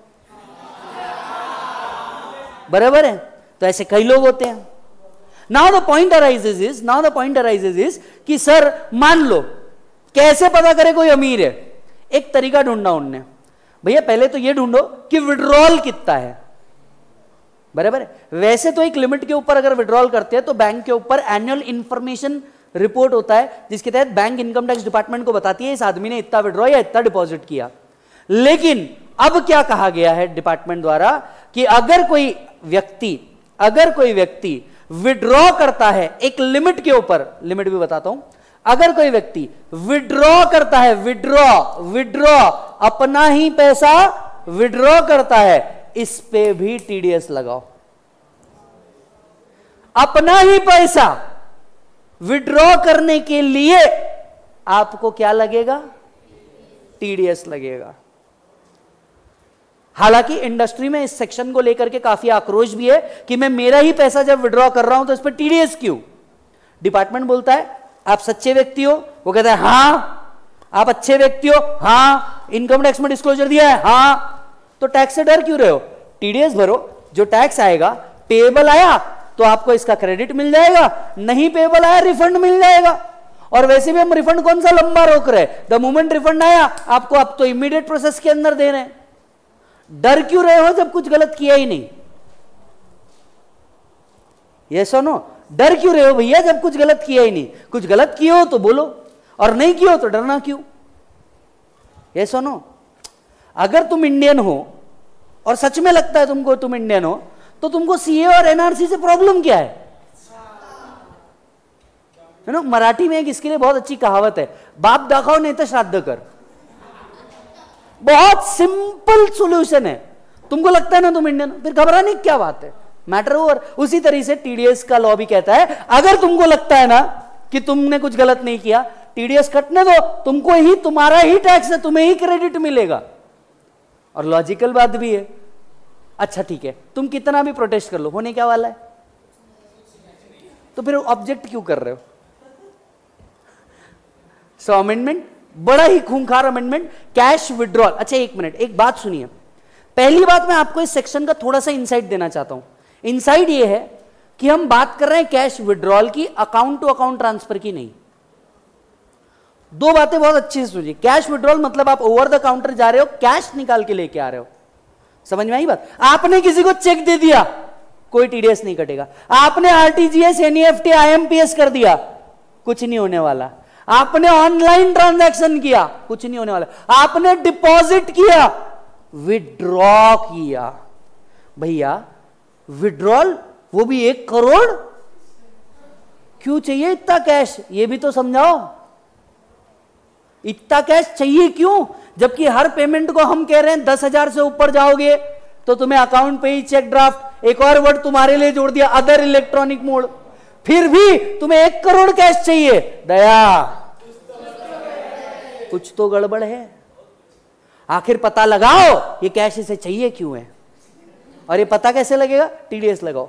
बराबर है? तो ऐसे कई लोग होते हैं। Now the point arises is कि सर मान लो कैसे पता करे कोई अमीर है? एक तरीका ढूंढा उनने, भैया पहले तो ये ढूंढो कि विड्रॉल कितना है, बराबर है। वैसे तो एक लिमिट के ऊपर अगर विड्रॉल करते हैं तो बैंक के ऊपर एनुअल इंफॉर्मेशन रिपोर्ट होता है, जिसके तहत बैंक इनकम टैक्स डिपार्टमेंट को बताती है इस आदमी ने इतना विड्रॉ या इतना डिपॉजिट किया। लेकिन अब क्या कहा गया है डिपार्टमेंट द्वारा कि अगर कोई व्यक्ति विड्रॉ करता है एक लिमिट के ऊपर, लिमिट भी बताता हूं, अगर कोई व्यक्ति विड्रॉ करता है, विड्रॉ अपना ही पैसा विड्रॉ करता है, इस पे भी टीडीएस लगाओ। अपना ही पैसा विड्रॉ करने के लिए आपको क्या लगेगा? टीडीएस लगेगा। हालांकि इंडस्ट्री में इस सेक्शन को लेकर के काफी आक्रोश भी है कि मैं मेरा ही पैसा जब विड्रॉ कर रहा हूं तो इस पर टीडीएस क्यों? डिपार्टमेंट बोलता है आप सच्चे व्यक्ति हो, वो कहता है हां आप अच्छे व्यक्ति हो, हां इनकम टैक्स में डिस्क्लोजर दिया है, हां, तो टैक्स से डर क्यों रहे हो? टीडीएस भरो, जो टैक्स आएगा पेएबल आया तो आपको इसका क्रेडिट मिल जाएगा, नहीं पेएबल आया रिफंड मिल जाएगा। और वैसे भी हम रिफंड कौन सा लंबा रोक रहे हैं, द मोमेंट रिफंड आया आपको, अब तो इमीडिएट प्रोसेस के अंदर दे रहे हैं। डर क्यों रहे हो जब कुछ गलत किया ही नहीं? ये सुनो, डर क्यों रहे हो भैया जब कुछ गलत किया ही नहीं? कुछ गलत किए हो तो बोलो, और नहीं किए हो तो डरना क्यों? ये सुनो, अगर तुम इंडियन हो और सच में लगता है तुमको तुम इंडियन हो, तो तुमको सीए और एनआरसी से प्रॉब्लम क्या है ना? मराठी में एक इसके लिए बहुत अच्छी कहावत है, बाप दाखव नहीं तो श्राद्ध कर। बहुत सिंपल सॉल्यूशन है। तुमको लगता है ना तुम इंडियन, फिर घबराने की क्या बात है, मैटर ओवर। उसी तरीके से टीडीएस का लॉ भी कहता है अगर तुमको लगता है ना कि तुमने कुछ गलत नहीं किया, टीडीएस कटने दो, तुमको ही, तुम्हारा ही टैक्स है, तुम्हें ही क्रेडिट मिलेगा। और लॉजिकल बात भी है। अच्छा ठीक है, तुम कितना भी प्रोटेस्ट कर लो, होने क्या वाला है? तो फिर ऑब्जेक्ट क्यों कर रहे हो? सो अमेंडमेंट बड़ा ही खूंखार अमेंडमेंट, कैश विड्रॉल। अच्छा एक मिनट, एक बात सुनिए। पहली बात मैं आपको इस सेक्शन का थोड़ा सा इंसाइट देना चाहता हूं। इंसाइट ये है कि हम बात कर रहे हैं कैश विड्रॉल की, अकाउंट टू अकाउंट ट्रांसफर की नहीं। दो बातें बहुत अच्छी से सुनिए। कैश विड्रॉल मतलब आप ओवर द काउंटर जा रहे हो, कैश निकाल के लेके आ रहे हो। समझ में आई बात? आपने किसी को चेक दे दिया, कोई टीडीएस नहीं कटेगा। आपने आरटीजीएस, एनईएफटी, आईएमपीएस कर दिया, कुछ नहीं होने वाला। आपने ऑनलाइन ट्रांजैक्शन किया, कुछ नहीं होने वाला। आपने डिपॉजिट किया, विड्रॉ किया, भैया विड्रॉल, वो भी 1 करोड़, क्यों चाहिए इतना कैश? ये भी तो समझाओ, इतना कैश चाहिए क्यों? जबकि हर पेमेंट को हम कह रहे हैं 10,000 से ऊपर जाओगे तो तुम्हें अकाउंट पे ही चेक ड्राफ्ट, एक और वर्ड तुम्हारे लिए जोड़ दिया, अदर इलेक्ट्रॉनिक मोड, फिर भी तुम्हें 1 करोड़ कैश चाहिए। दया, कुछ तो गड़बड़ है। आखिर पता लगाओ ये कैश इसे चाहिए क्यों है, और ये पता कैसे लगेगा? टीडीएस लगाओ।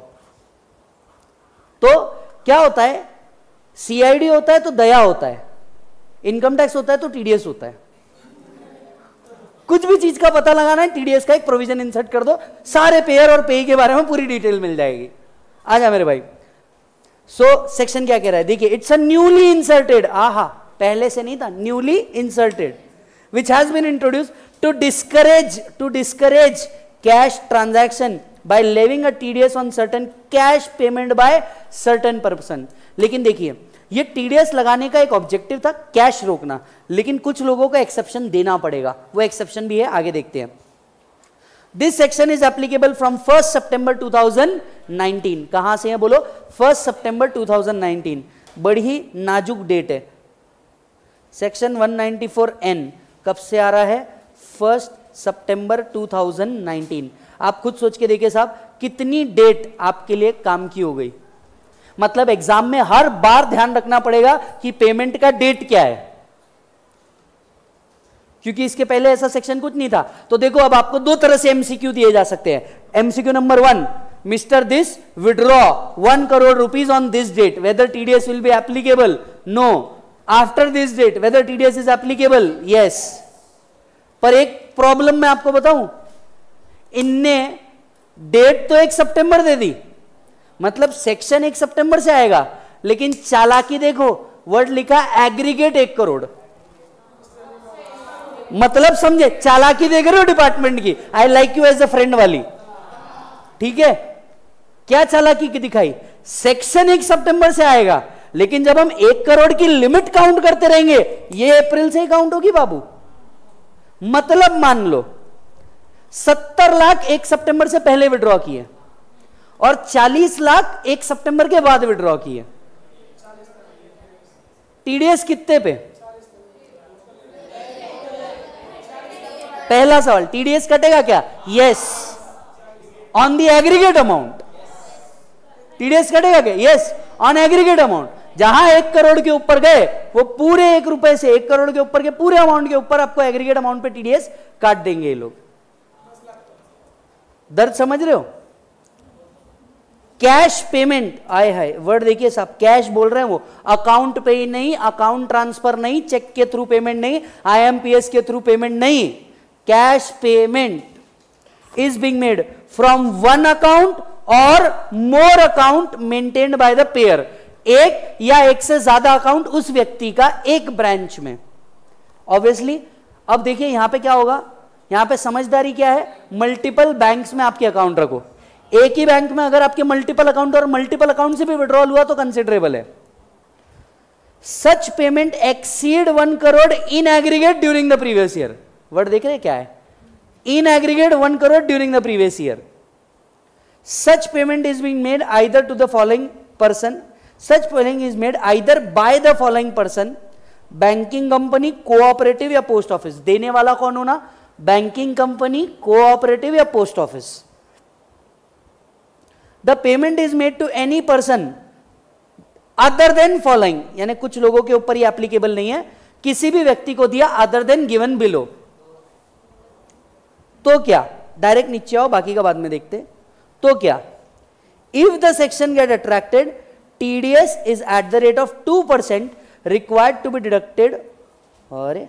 तो क्या होता है, सीआईडी होता है तो दया होता है, इनकम टैक्स होता है तो टीडीएस होता है। कुछ भी चीज का पता लगाना है, टीडीएस का एक प्रोविजन इंसर्ट कर दो, सारे पेयर और पेई के बारे में पूरी डिटेल मिल जाएगी। आ जा मेरे भाई। सो सेक्शन क्या कह रहा है, देखिए, इट्स अ न्यूली इंसर्टेड, आहा, पहले से नहीं था, newly inserted, which has been introduced to discourage cash transaction by levying a TDS on certain cash payment by certain person. लेकिन देखिए, ये टीडीएस लगाने का एक ऑब्जेक्टिव था कैश रोकना, लेकिन कुछ लोगों को एक्सेप्शन देना पड़ेगा। वो एक्सेप्शन भी है, आगे देखते हैं। This section is applicable from 1 सितंबर 2019। कहां से है बोलो? 1 सितंबर 2019। बड़ी नाजुक डेट है। सेक्शन 194N कब से आ रहा है? 1 सितंबर 2019। आप खुद सोच के देखिए साहब, कितनी डेट आपके लिए काम की हो गई। मतलब एग्जाम में हर बार ध्यान रखना पड़ेगा कि पेमेंट का डेट क्या है, क्योंकि इसके पहले ऐसा सेक्शन कुछ नहीं था। तो देखो, अब आपको 2 तरह से एमसीक्यू दिए जा सकते हैं। MCQ number 1, mister this withdraw 1 crore rupees on this date, whether TDS will be applicable? No. After this date, whether TDS is applicable? Yes. पर एक प्रॉब्लम मैं आपको बताऊं, इनने डेट तो 1 सितंबर दे दी, मतलब सेक्शन 1 सितंबर से आएगा, लेकिन चालाकी देखो, वर्ड लिखा एग्रीगेट 1 करोड़। मतलब समझे, चालाकी देख रहे हो डिपार्टमेंट की, I like you as a friend वाली, ठीक है। क्या चालाकी की दिखाई, सेक्शन 1 सितंबर से आएगा, लेकिन जब हम 1 करोड़ की लिमिट काउंट करते रहेंगे, ये अप्रैल से ही काउंट होगी बाबू। मतलब मान लो 70 लाख 1 सितंबर से पहले विड्रॉ किए और 40 लाख 1 सितंबर के बाद विड्रॉ किए, टीडीएस कितने पे? पहला सवाल, टीडीएस कटेगा क्या? Yes, on the aggregate amount. TDS कटेगा क्या? Yes, on aggregate amount. जहां 1 करोड़ के ऊपर गए, वो पूरे 1 रुपए से 1 करोड़ के ऊपर के पूरे अमाउंट के ऊपर आपको एग्रीगेट अमाउंट पे टीडीएस काट देंगे ये लोग। दर्द समझ रहे हो? कैश पेमेंट, आए है वर्ड देखिए साहब, कैश बोल रहे हैं वो, अकाउंट पे ही नहीं, अकाउंट ट्रांसफर नहीं, चेक के थ्रू पेमेंट नहीं, आईएमपीएस के थ्रू पेमेंट नहीं, cash payment is being made from one account और more account maintained by the payer, एक या एक से ज्यादा अकाउंट उस व्यक्ति का एक ब्रांच में। ऑब्वियसली अब देखिए यहां पे क्या होगा, यहां पे समझदारी क्या है, मल्टीपल बैंक्स में आपके अकाउंट रखो, एक ही बैंक में अगर आपके मल्टीपल अकाउंट और मल्टीपल अकाउंट से भी विड्रॉल हुआ तो कंसिडरेबल है। Such payment exceed 1 crore in aggregate during the previous year, word देख रहे हैं क्या है, in aggregate 1 crore during the previous year. Such payment is being made either to the following person, such payment is made either by the following person, banking company, cooperative या पोस्ट ऑफिस। देने वाला कौन होना, बैंकिंग कंपनी, कोऑपरेटिव या post office. The payment is made to any person other than following, यानी कुछ लोगों के ऊपर ये एप्लीकेबल नहीं है, किसी भी व्यक्ति को दिया अदर देन गिवन बिलो। तो क्या, डायरेक्ट नीचे आओ, बाकी का बाद में देखते। तो क्या, if the section get attracted, TDS is at the rate of 2% required to be deducted, और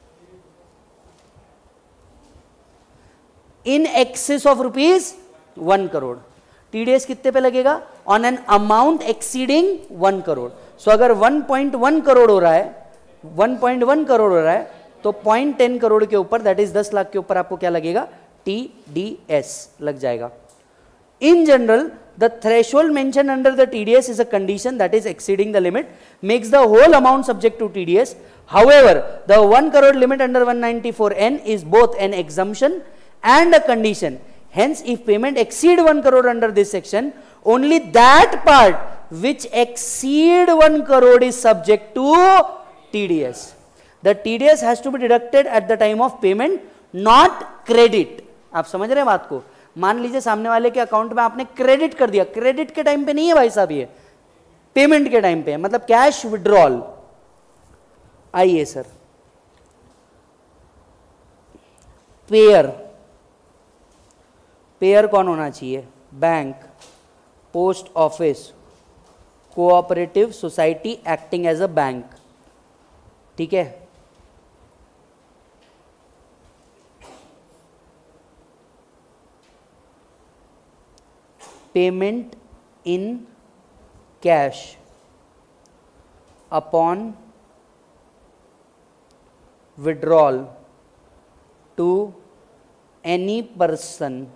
in excess of rupees 1 crore. TDS कितने पे लगेगा, on an amount exceeding 1 crore. So अगर 1.1 करोड़ हो रहा है, 1.1 करोड़ हो रहा है, तो 0.10 करोड़ के ऊपर, दैट इज 10 लाख के ऊपर आपको क्या लगेगा, टीडीएस लग जाएगा। In general the threshold mention under the TDS is a condition that is exceeding the limit makes the whole amount subject to TDS. However the 1 crore limit under 194N is both an exemption and a condition. Hence, if payment exceed 1 crore under this section, only that part which exceed 1 crore is subject to TDS. The TDS has to be deducted at the time of payment, not credit. आप समझ रहे हैं बात को? मान लीजिए सामने वाले के अकाउंट में आपने क्रेडिट कर दिया, क्रेडिट के टाइम पे नहीं है भाई साहब, ये पेमेंट के टाइम पे है, मतलब कैश विड्रॉल। आइए सर, पेयर, पेयर कौन होना चाहिए, bank, post office, cooperative society acting as a bank, ठीक है। Payment in cash upon withdrawal to any person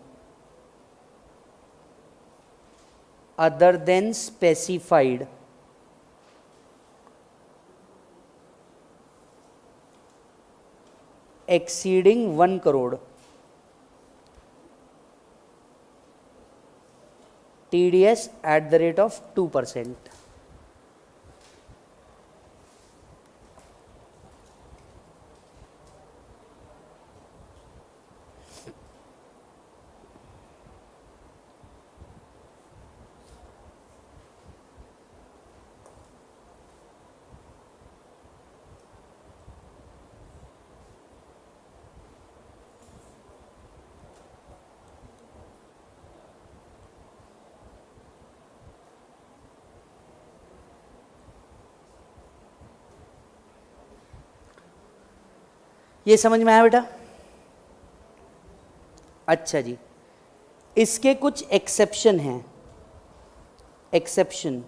other than specified exceeding 1 crore, TDS at the rate of 2%. ये समझ में आया बेटा? अच्छा जी, इसके कुछ एक्सेप्शन हैं। Exception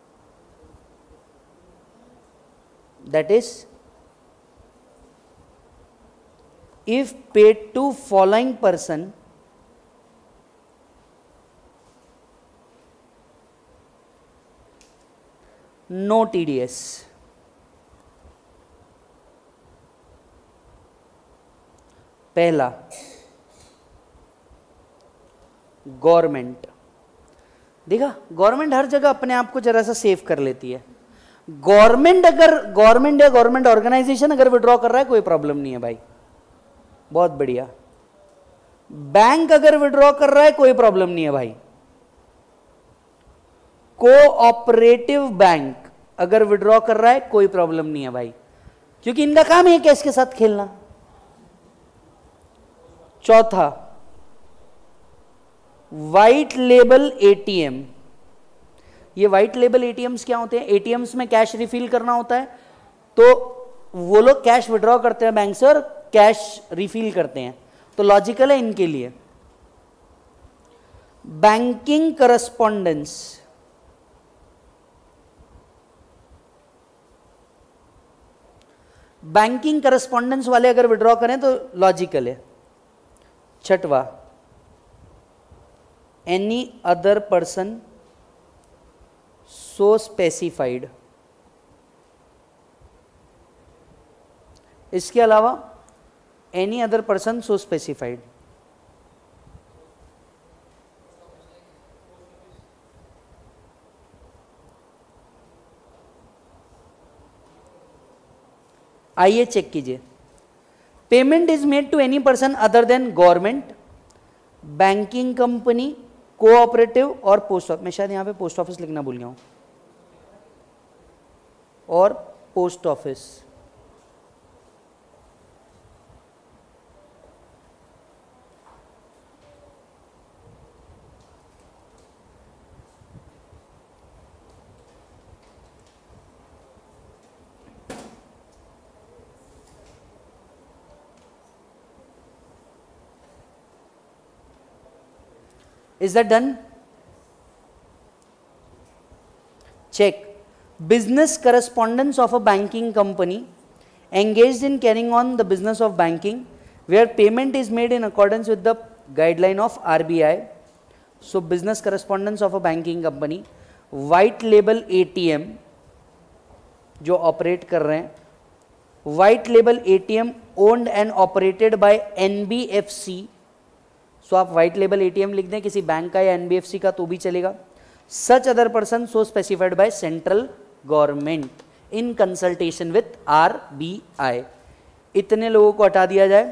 that is if paid to following person no TDS. पहला गवर्नमेंट, देखा गवर्नमेंट हर जगह अपने आप को जरा सा सेव कर लेती है। गवर्नमेंट या गवर्नमेंट ऑर्गेनाइजेशन अगर विड्रॉ कर रहा है कोई प्रॉब्लम नहीं है भाई, बहुत बढ़िया। बैंक अगर विड्रॉ कर रहा है कोई प्रॉब्लम नहीं है भाई। कोऑपरेटिव बैंक अगर विड्रॉ कर रहा है कोई प्रॉब्लम नहीं है भाई, क्योंकि इनका काम है कैश के साथ खेलना। चौथा व्हाइट लेबल एटीएम। ये व्हाइट लेबल एटीएम्स क्या होते हैं? एटीएम्स में कैश रिफिल करना होता है, तो वो लोग कैश विड्रॉ करते हैं बैंक से और कैश रिफिल करते हैं, तो लॉजिकल है इनके लिए। बैंकिंग करस्पॉन्डेंस, बैंकिंग करस्पॉन्डेंस वाले अगर विड्रॉ करें तो लॉजिकल है। छठवा any other person so specified. इसके अलावा any other person so specified. आइए चेक कीजिए। Payment is made to any person other than government, banking company, cooperative और पोस्ट ऑफिस। मैं शायद यहां पे पोस्ट ऑफिस लिखना भूल गया हूं, और post office. Is that done? Check. Business correspondence of a banking company engaged in carrying on the business of banking, where payment is made in accordance with the guideline of RBI. So business correspondence of a banking company, white label ATM जो ऑपरेट कर रहे हैं, white label ATM owned and operated by NBFC। सो आप व्हाइट लेबल एटीएम लिख दें किसी बैंक का या एनबीएफसी का तो भी चलेगा। Such other person so specified by central government in consultation with RBI. इतने लोगों को हटा दिया जाए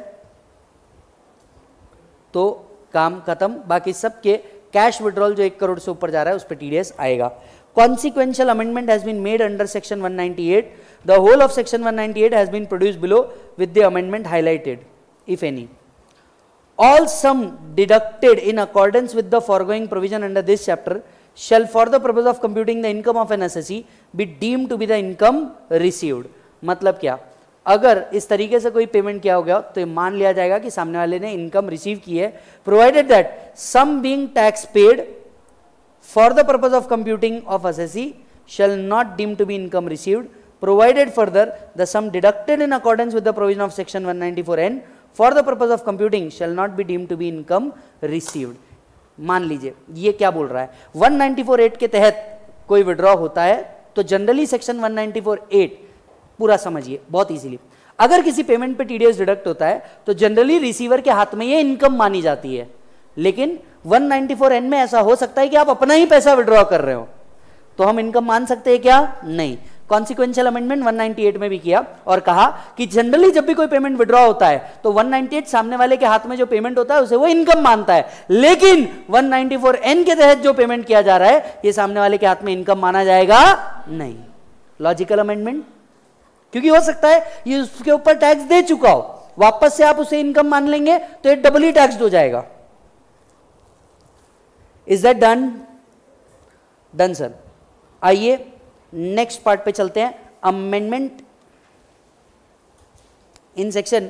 तो काम खत्म। बाकी सबके कैश विड्रॉल जो 1 करोड़ से ऊपर जा रहा है उस पर टीडीएस आएगा। Consequential amendment has been made under section 198। The whole of section 198 has been produced below with the amendment highlighted if any. All sum deducted in accordance with the foregoing provision under this chapter shall for the purpose of computing the income of an assessee be deemed to be the income received। मतलब क्या, अगर इस तरीके से कोई पेमेंट किया हो गया तो ये मान लिया जाएगा कि सामने वाले ने इनकम रिसीव की है, provided that sum being tax paid for the purpose of computing of assessee shall not deemed to be income received, provided further the sum deducted in accordance with the provision of section 194N for the purpose of computing shall not be deemed to be income received। मान लीजिए ये क्या बोल रहा है, 194(8) के तहत कोई विड्रॉ होता है तो जनरली सेक्शन 194(8) पूरा समझिए बहुत इजीली। अगर किसी पेमेंट पे टीडीएस डिडक्ट होता है तो जनरली रिसीवर के हाथ में ये इनकम मानी जाती है, लेकिन 194(N) में ऐसा हो सकता है कि आप अपना ही पैसा विड्रॉ कर रहे हो, तो हम इनकम मान सकते हैं क्या? नहीं। कॉन्सिक्वेंशियल अमेंडमेंट 198 में भी किया और कहा कि जनरली जब भी कोई पेमेंट विड्रॉ होता है तो 198 सामने वाले के हाथ में जो पेमेंट होता है उसे वो इनकम मानता है, लेकिन 194(N) के तहत जो पेमेंट किया जा रहा है ये सामने वाले के हाथ में इनकम माना जाएगा नहीं। लॉजिकल अमेंडमेंट, क्योंकि हो सकता है ये उसके ऊपर टैक्स दे चुका हो, वापस से आप उसे इनकम मान लेंगे तो ये डबली टैक्स हो जाएगा। Is that done? Done sir. आइए नेक्स्ट पार्ट पे चलते हैं। Amendment in section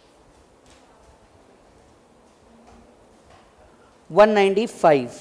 195।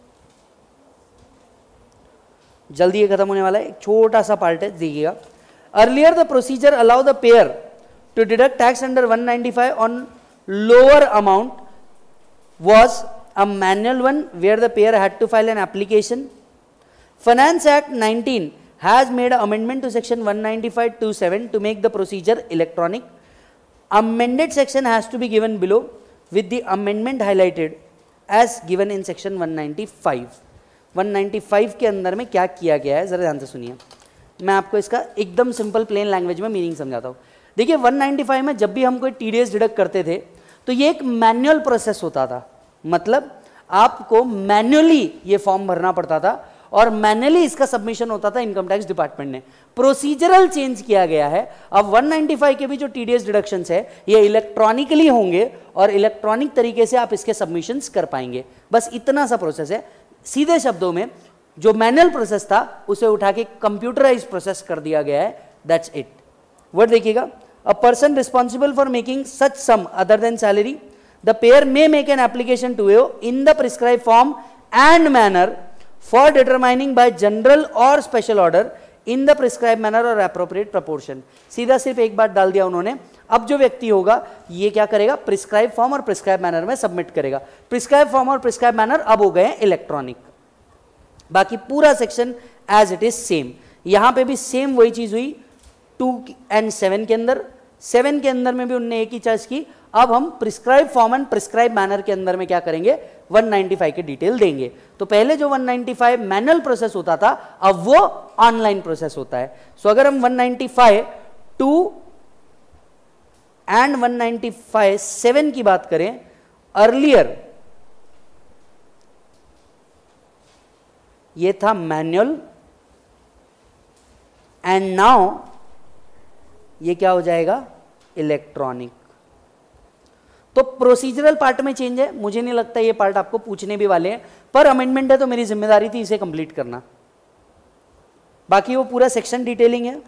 जल्दी ये खत्म होने वाला है, एक छोटा सा पार्ट है, देखिएगा। Earlier the procedure allow the payer to deduct tax under 195 on lower amount was a manual one where the payer had to file an application. Finance Act 19 has made an amendment to section 195(2)(7 to make the procedure electronic. Amended section has to be given below with the amendment highlighted as given in section 195. 195 के अंदर में क्या किया गया है जरा ध्यान से सुनिए, मैं आपको इसका एकदम सिंपल प्लेन लैंग्वेज में मीनिंग समझाता हूँ। देखिए 195 में जब भी हम कोई टीडीएस डिडक्ट करते थे तो ये एक मैनुअल प्रोसेस होता था, मतलब आपको मैन्युअली ये फॉर्म भरना पड़ता था और मैन्युअली इसका सबमिशन होता था इनकम टैक्स डिपार्टमेंट ने। प्रोसीजरल चेंज किया गया है, अब 195 के भी जो टीडीएस डिडक्शंस है ये इलेक्ट्रॉनिकली होंगे और इलेक्ट्रॉनिक तरीके से आप इसके सबमिशंस कर पाएंगे। बस इतना सा प्रोसेस है। सीधे शब्दों में जो मैनुअल प्रोसेस था उसे उठा के कंप्यूटराइज प्रोसेस कर दिया गया है, दैट्स इट। वर्ड देखिएगा, a person responsible for making such sum other than salary the payer may make an application to you in the prescribed form and manner for determining by general or special order in the prescribed manner or appropriate proportion। सीधा सिर्फ एक बात डाल दिया उन्होंने। अब जो व्यक्ति होगा ये क्या करेगा, प्रिस्क्राइब फॉर्म और प्रिस्क्राइब मैनर में सबमिट करेगा। प्रिस्क्राइब फॉर्म और प्रिस्क्राइब मैनर अब हो गए इलेक्ट्रॉनिक, बाकी पूरा section as it is same. यहां पे भी सेम वही चीज हुई 2 and 7 के अंदर। 7 के अंदर में भी उन्होंने एक ही चीज की, अब हम prescribe form and prescribe manner के अंदर में क्या करेंगे, 195 के डिटेल देंगे। तो पहले जो 195 मैनुअल प्रोसेस होता था अब वो ऑनलाइन प्रोसेस होता है। सो अगर हम 195 2 एंड 195 7 की बात करें, अर्लियर ये था मैनुअल एंड नाउ ये क्या हो जाएगा, इलेक्ट्रॉनिक। तो प्रोसीजरल पार्ट में चेंज है, मुझे नहीं लगता ये पार्ट आपको पूछने भी वाले हैं, पर अमेंडमेंट है तो मेरी जिम्मेदारी थी इसे कंप्लीट करना। बाकी वो पूरा सेक्शन डिटेलिंग है।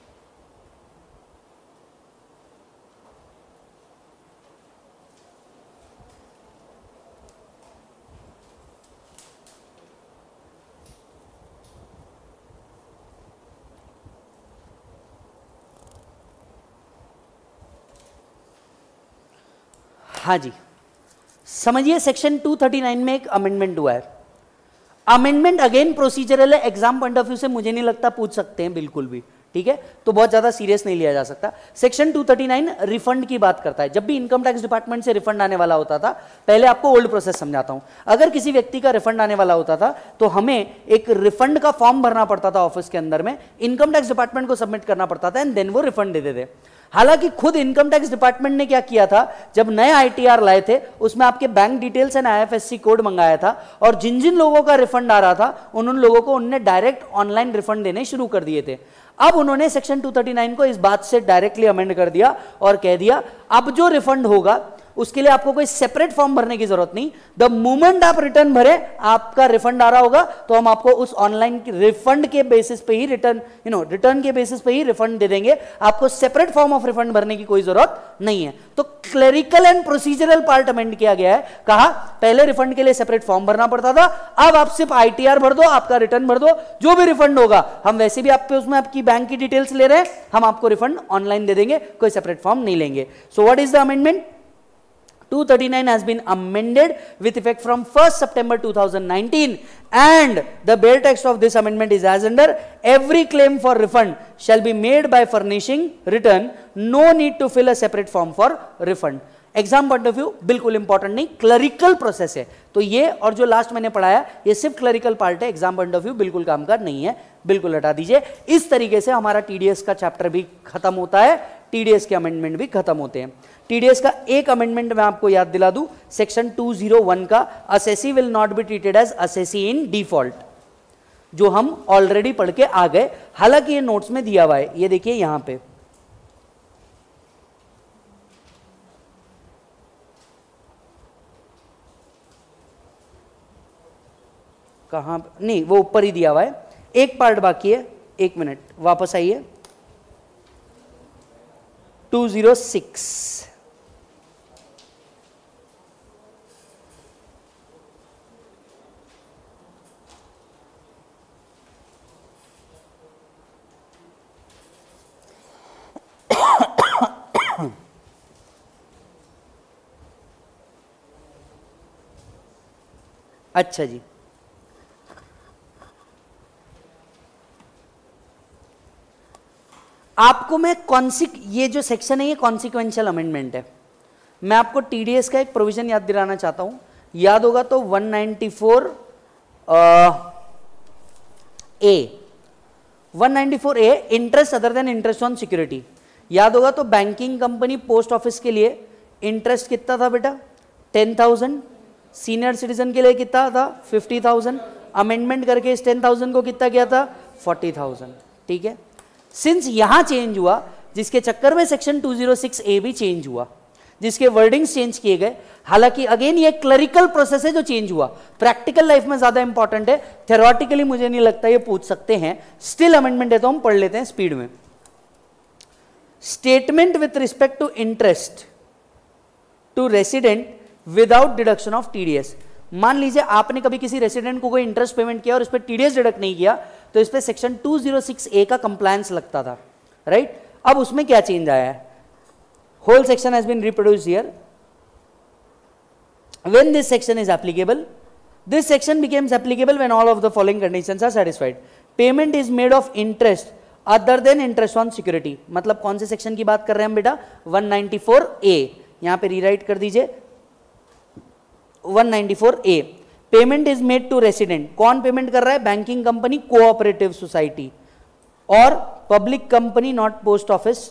हाँ जी, समझिए सेक्शन 239 में एक अमेंडमेंट हुआ है। अमेंडमेंट अगेन प्रोसीजरल है, एग्जाम पॉइंट ऑफ व्यू से मुझे नहीं लगता पूछ सकते हैं बिल्कुल भी, ठीक है, तो बहुत ज्यादा सीरियस नहीं लिया जा सकता। सेक्शन 239 रिफंड की बात करता है। जब भी इनकम टैक्स डिपार्टमेंट से रिफंड आने वाला होता था, पहले आपको ओल्ड प्रोसेस समझाता हूं। अगर किसी व्यक्ति का रिफंड आने वाला होता था तो हमें एक रिफंड का फॉर्म भरना पड़ता था ऑफिस के अंदर में, इनकम टैक्स डिपार्टमेंट को सबमिट करना पड़ता था एंड देन वो रिफंड दे देते। हालांकि खुद इनकम टैक्स डिपार्टमेंट ने क्या किया था, जब नए आईटीआर लाए थे उसमें आपके bank details and IFSC code मंगाया था और जिन जिन लोगों का रिफंड आ रहा था उन लोगों को उन्होंने डायरेक्ट ऑनलाइन रिफंड देने शुरू कर दिए थे। अब उन्होंने सेक्शन 239 को इस बात से डायरेक्टली अमेंड कर दिया और कह दिया अब जो रिफंड होगा उसके लिए आपको कोई सेपरेट फॉर्म भरने की जरूरत नहीं। द मोमेंट आप रिटर्न भरे आपका रिफंड आ रहा होगा तो हम आपको उस ऑनलाइन रिफंड के बेसिस पे ही रिटर्न के बेसिस पे ही रिफंड दे देंगे, आपको सेपरेट फॉर्म ऑफ रिफंड भरने की कोई जरूरत नहीं है। तो clerical and procedural part amend किया गया है। कहा पहले रिफंड के लिए सेपरेट फॉर्म भरना पड़ता था, अब आप सिर्फ आईटीआर भर दो, आपका रिटर्न भर दो, जो भी रिफंड होगा हम वैसे भी आप पे उसमें आपकी बैंक की डिटेल्स ले रहे हैं, हम आपको रिफंड ऑनलाइन दे देंगे, कोई सेपरेट फॉर्म नहीं लेंगे। So what is the amendment? 239 has been amended with effect from 1st September 2019 and the bare text of this amendment is as under: every claim for refund shall be made by furnishing return, no need to fill a separate form for refund। Exam point of view बिल्कुल इंपॉर्टेंट नहीं, क्लरिकल प्रोसेस है। तो ये और जो लास्ट मैंने पढ़ाया ये सिर्फ क्लरिकल पार्ट है, एग्जाम पॉइंट ऑफ व्यू बिल्कुल काम का नहीं है, बिल्कुल हटा दीजिए। इस तरीके से हमारा टीडीएस का चैप्टर भी खत्म होता है, टीडीएस के अमेंडमेंट भी खत्म होते हैं। टीडीएस का एक अमेंडमेंट मैं आपको याद दिला दूं, सेक्शन 201 का, assessee will not be treated as assessee in default, जो हम ऑलरेडी पढ़ के आ गए। हालांकि ये नोट्स में दिया हुआ है, ये देखिए यहां पे कहां, नहीं वो ऊपर ही दिया हुआ है, एक पार्ट बाकी है, एक मिनट वापस आइए। 206 अच्छा जी, आपको मैं ये जो सेक्शन है ये कॉन्सिक्वेंशियल अमेंडमेंट है। मैं आपको टीडीएस का एक प्रोविजन याद दिलाना चाहता हूं, याद होगा तो 194 A interest other than interest on security. याद होगा तो बैंकिंग कंपनी पोस्ट ऑफिस के लिए इंटरेस्ट कितना था बेटा 10,000, सीनियर सिटीजन के लिए कितना था 50,000, अमेंडमेंट करके इस 10,000 को कितना किया था 40,000। ठीक है, सिंस यहां चेंज हुआ जिसके चक्कर में सेक्शन 206 ए भी चेंज हुआ, जिसके वर्डिंग्स चेंज किए गए। हालांकि अगेन ये क्लरिकल प्रोसेस है जो चेंज हुआ, प्रैक्टिकल लाइफ में ज्यादा इंपॉर्टेंट है, थ्योरेटिकली मुझे नहीं लगता ये पूछ सकते हैं। स्टिल अमेंडमेंट है तो हम पढ़ लेते हैं स्पीड में। Statement with respect to interest to resident without deduction of TDS. मान लीजिए आपने कभी किसी रेसिडेंट को कोई इंटरेस्ट पेमेंट किया और इस पर टीडीएस डिडक्ट नहीं किया, तो इस पर सेक्शन 206 ए का कंप्लायंस लगता था, राइट। अब उसमें क्या चेंज आया है, whole section has been reproduced here. When this section is applicable, this section becomes applicable when all of the following conditions are satisfied. Payment is made of interest other than interest on security। मतलब कौन से सेक्शन की बात कर रहे हैं हम बेटा 194A, यहां पे रीराइट कर दीजिए 194A। Payment is made to resident, कौन पेमेंट कर रहा है, बैंकिंग कंपनी, कोऑपरेटिव सोसाइटी और public company, not post office.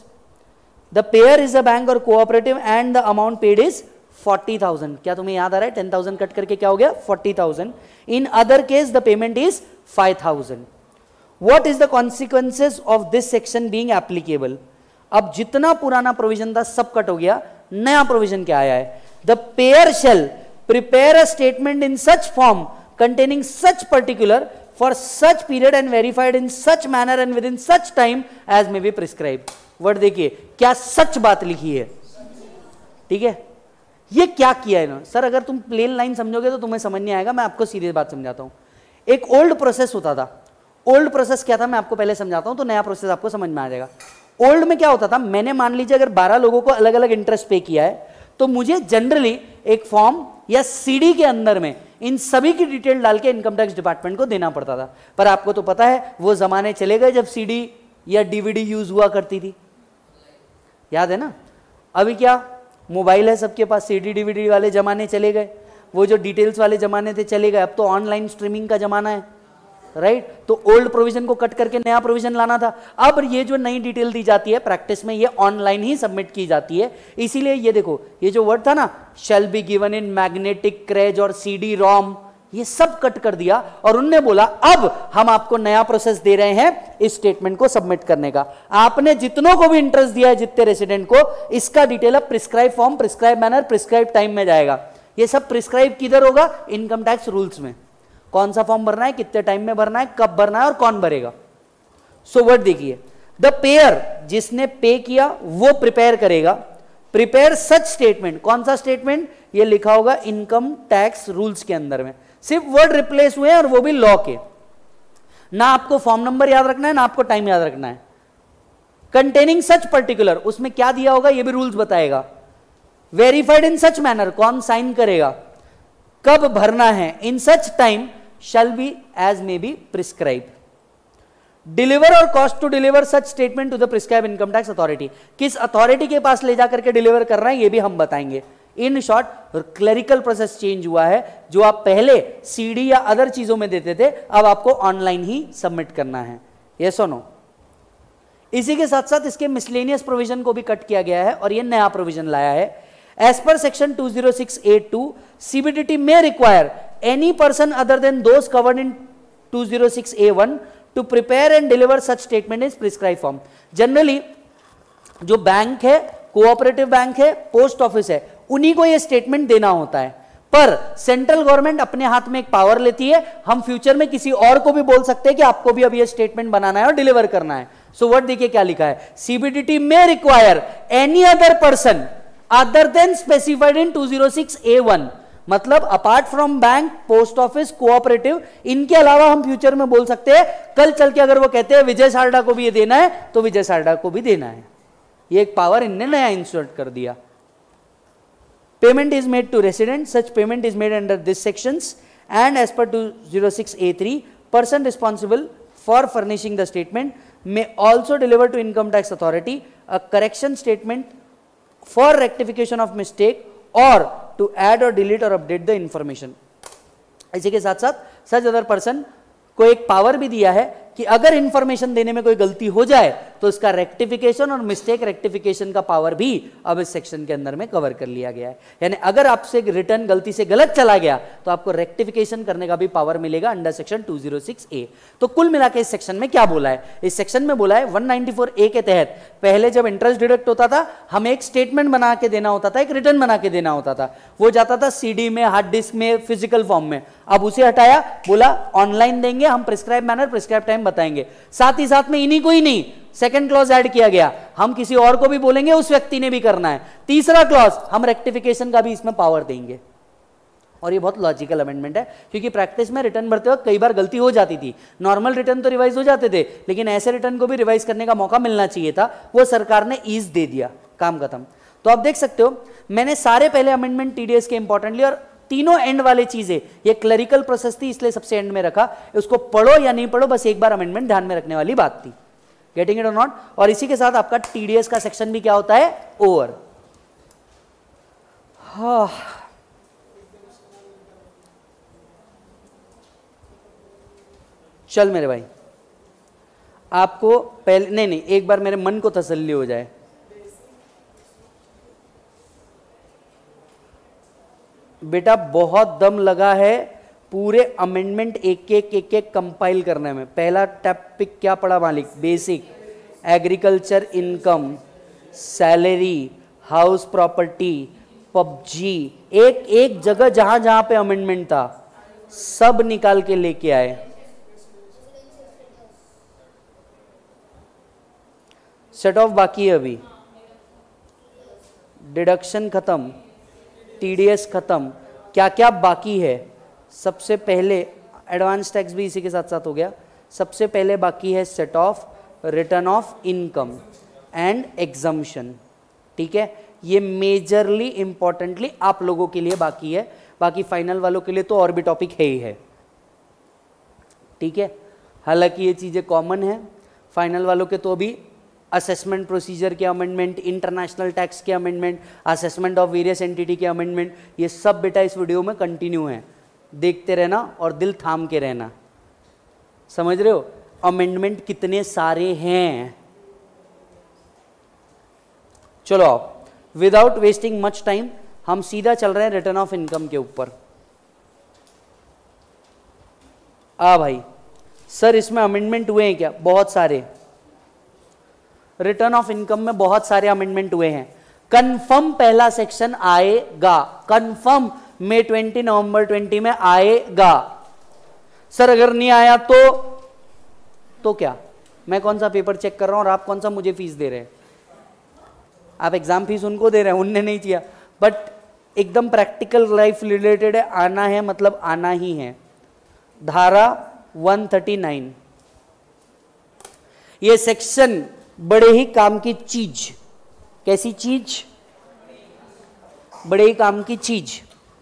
The payer is a bank और cooperative and the amount paid is 40,000। क्या तुम्हें याद आ रहा है 10,000 कट करके क्या हो गया 40,000। In other case the payment is 5,000। What is the consequences of this section being applicable. अब जितना पुराना प्रोविजन था सब कट हो गया, नया प्रोविजन क्या आया है, the payer shall prepare a statement in such form containing such particular for such period and verified in such manner and within such time as may be prescribed। Word देखिए क्या सच बात लिखी है, ठीक है। ये क्या किया है इन्होंने, सर अगर तुम प्लेन लाइन समझोगे तो तुम्हें समझ नहीं आएगा, मैं आपको सीधी बात समझाता हूं। एक ओल्ड प्रोसेस होता था, ओल्ड प्रोसेस क्या था मैं आपको पहले समझाता हूं तो नया प्रोसेस आपको समझ में आ जाएगा। ओल्ड में क्या होता था, मैंने मान लीजिए अगर 12 लोगों को अलग अलग इंटरेस्ट पे किया है तो मुझे जनरली एक फॉर्म या सीडी के अंदर में इन सभी की डिटेल डाल के इनकम टैक्स डिपार्टमेंट को देना पड़ता था। पर आपको तो पता है वो जमाने चले गए जब सीडी या डीवीडी यूज हुआ करती थी, याद है ना। अभी क्या मोबाइल है सबके पास, सीडी डीवीडी वाले जमाने चले गए, वो जो डिटेल्स वाले जमाने थे चले गए, अब तो ऑनलाइन स्ट्रीमिंग का जमाना है, राइट। तो ओल्ड प्रोविजन को कट करके नया प्रोविजन लाना था। अब ये जो नई डिटेल दी जाती है प्रैक्टिस में ये ऑनलाइन ही सबमिट की जाती है। इसीलिए ये देखो ये जो वर्ड था ना shall be given in magnetic craze और सीडी रोम, ये सब कट कर दिया और उनने बोला अब हम आपको नया प्रोसेस दे रहे हैं इस स्टेटमेंट को सबमिट करने का। आपने जितनों को भी इंटरेस्ट दिया है जितने रेसिडेंट को, इसका डिटेल अब prescribe form, prescribe manner, prescribe time में जाएगा। ये सब प्रिस्क्राइब किधर होगा, इनकम टैक्स रूल्स में। कौन सा फॉर्म भरना है, कितने टाइम में भरना है, कब भरना है और कौन भरेगा। सो वर्ड देखिए, द पेयर जिसने पे किया वो प्रिपेयर करेगा, प्रिपेयर सच स्टेटमेंट। कौन सा स्टेटमेंट, ये लिखा होगा इनकम टैक्स रूल्स के अंदर में। सिर्फ वर्ड रिप्लेस हुए हैं और वो भी लॉ के। ना आपको फॉर्म नंबर याद रखना है ना आपको टाइम याद रखना है। कंटेनिंग सच पर्टिकुलर, उसमें क्या दिया होगा ये भी रूल्स बताएगा। वेरीफाइड इन सच मैनर, कौन साइन करेगा, कब भरना है, in such time shall be as may be prescribed। Deliver और cost to deliver such statement to the prescribe income tax authority, किस अथॉरिटी के पास ले जाकर के डिलीवर कर रहे हैं ये भी हम बताएंगे। In short clerical process change हुआ है, जो आप पहले सीडी या अदर चीजों में देते थे अब आपको ऑनलाइन ही सबमिट करना है, यस और नो। इसी के साथ साथ इसके मिसलेनियस प्रोविजन को भी कट किया गया है और ये नया प्रोविजन लाया है। As per section 206A2 CBDT may require any person other than those covered in 206A1 to prepare and deliver such statement in prescribed form। Generally जो बैंक है, कोऑपरेटिव बैंक है, पोस्ट ऑफिस है, उन्हीं को ये स्टेटमेंट देना होता है। पर सेंट्रल गवर्नमेंट अपने हाथ में एक पावर लेती है, हम फ्यूचर में किसी और को भी बोल सकते हैं कि आपको भी अब ये स्टेटमेंट बनाना है और डिलीवर करना है। सो वर्ड देखिए क्या लिखा है, CBDT may require any other person other than specified in 206A1। मतलब apart from bank, post office, cooperative, इनके अलावा हम फ्यूचर में बोल सकते हैं, कल चल के अगर वो कहते हैं विजय सारडा को भी ये देना है तो विजय सारडा को भी देना है। ये एक पावर इनने नया इंसर्ट कर दिया। Payment is made to resident, such payment is made under this sections and as per 206A3 person responsible for furnishing the statement may also deliver to income tax authority a correction statement for rectification of mistake or to add or delete or update the information. इसी के साथ साथ such other person को एक पावर भी दिया है कि अगर इंफॉर्मेशन देने में कोई गलती हो जाए तो इसका रेक्टिफिकेशन और मिस्टेक रेक्टिफिकेशन का पावर भी अब इस सेक्शन के अंदर में कवर कर लिया गया है। यानी अगर आपसे रिटर्न गलती से गलत चला गया तो आपको रेक्टिफिकेशन करने का भी पावर मिलेगा अंडर सेक्शन 206A। तो कुल मिला के इस सेक्शन में क्या बोला है? इस सेक्शन में बोला है 194A के तहत पहले जब इंटरेस्ट डिडक्ट होता था हमें एक स्टेटमेंट बना के देना होता था, एक रिटर्न बना के देना होता था, वो जाता था CD में, हार्ड डिस्क में, फिजिकल फॉर्म में। अब उसे हटाया, बोला ऑनलाइन देंगे हम, प्रिस्क्राइब मैनर प्रिस्क्राइब टाइम बताएंगे। साथ ही साथ में इन्हीं को ही नहीं, सेकंड क्लॉज ऐड किया गया, हम किसी और को भी बोलेंगे, उस व्यक्ति ने भी करना है। तीसरा क्लॉज, हम रेक्टिफिकेशन का भी इसमें पावर देंगे। और ये बहुत लॉजिकल अमेंडमेंट है क्योंकि प्रैक्टिस में रिटर्न भरते वक्त कई बार गलती हो जाती थी। नॉर्मल रिटर्न तो रिवाइज हो जाते थे, लेकिन ऐसे रिटर्न को भी रिवाइज करने का मौका मिलना चाहिए था, वो सरकार ने ईज दे दिया, काम खत्म। तो आप देख सकते हो मैंने सारे पहले अमेंडमेंट टीडीएस के इंपॉर्टेंटली और तीनों एंड वाले चीजें, ये क्लरिकल प्रोसेस थी इसलिए सबसे एंड में रखा। उसको पढ़ो या नहीं पढ़ो, बस एक बार अमेंडमेंट ध्यान में रखने वाली बात थी। गेटिंग इट और नॉट? और इसी के साथ आपका टीडीएस का सेक्शन भी क्या होता है? ओवर। हाँ, चल मेरे भाई, आपको पहले नहीं एक बार मेरे मन को तसल्ली हो जाए। बेटा बहुत दम लगा है पूरे अमेंडमेंट एक एक कंपाइल करने में। पहला टॉपिक क्या पढ़ा मालिक? Basic, agriculture income, salary, house property, PUBG, एक एक जगह जहां जहां पे अमेंडमेंट था सब निकाल के लेके आए। सेट ऑफ बाकी है अभी, डिडक्शन खत्म, टीडीएस खत्म, क्या क्या बाकी है? सबसे पहले एडवांस टैक्स भी इसी के साथ साथ हो गया। सबसे पहले बाकी है set off return of income and exemption. ठीक है, ये मेजरली इंपॉर्टेंटली आप लोगों के लिए बाकी है, बाकी फाइनल वालों के लिए तो और भी टॉपिक है ही है। ठीक है, हालांकि ये चीजें कॉमन है, फाइनल वालों के तो भी असेसमेंट प्रोसीजर के अमेंडमेंट, इंटरनेशनल टैक्स के amendment, assessment of various entity के अमेंडमेंट, ये सब बेटा इस वीडियो में कंटिन्यू है। देखते रहना और दिल थाम के रहना। समझ रहे हो अमेंडमेंट कितने सारे हैं? चलो आओ, विदाउट वेस्टिंग मच टाइम हम सीधा चल रहे हैं रिटर्न ऑफ इनकम के ऊपर। भाई सर इसमें अमेंडमेंट हुए हैं क्या? बहुत सारे। रिटर्न ऑफ इनकम में बहुत सारे अमेंडमेंट हुए हैं। कंफर्म पहला सेक्शन आएगा, कंफर्म मई 20 नवंबर 20 में आएगा। सर अगर नहीं आया तो क्या? मैं कौन सा पेपर चेक कर रहा हूं और आप कौन सा मुझे फीस दे रहे हैं? आप एग्जाम फीस उनको दे रहे हैं, उनने नहीं किया। बट एकदम प्रैक्टिकल लाइफ रिलेटेड है, आना है मतलब आना ही है। धारा 139, ये सेक्शन बड़े ही काम की चीज। कैसी चीज? बड़े ही काम की चीज।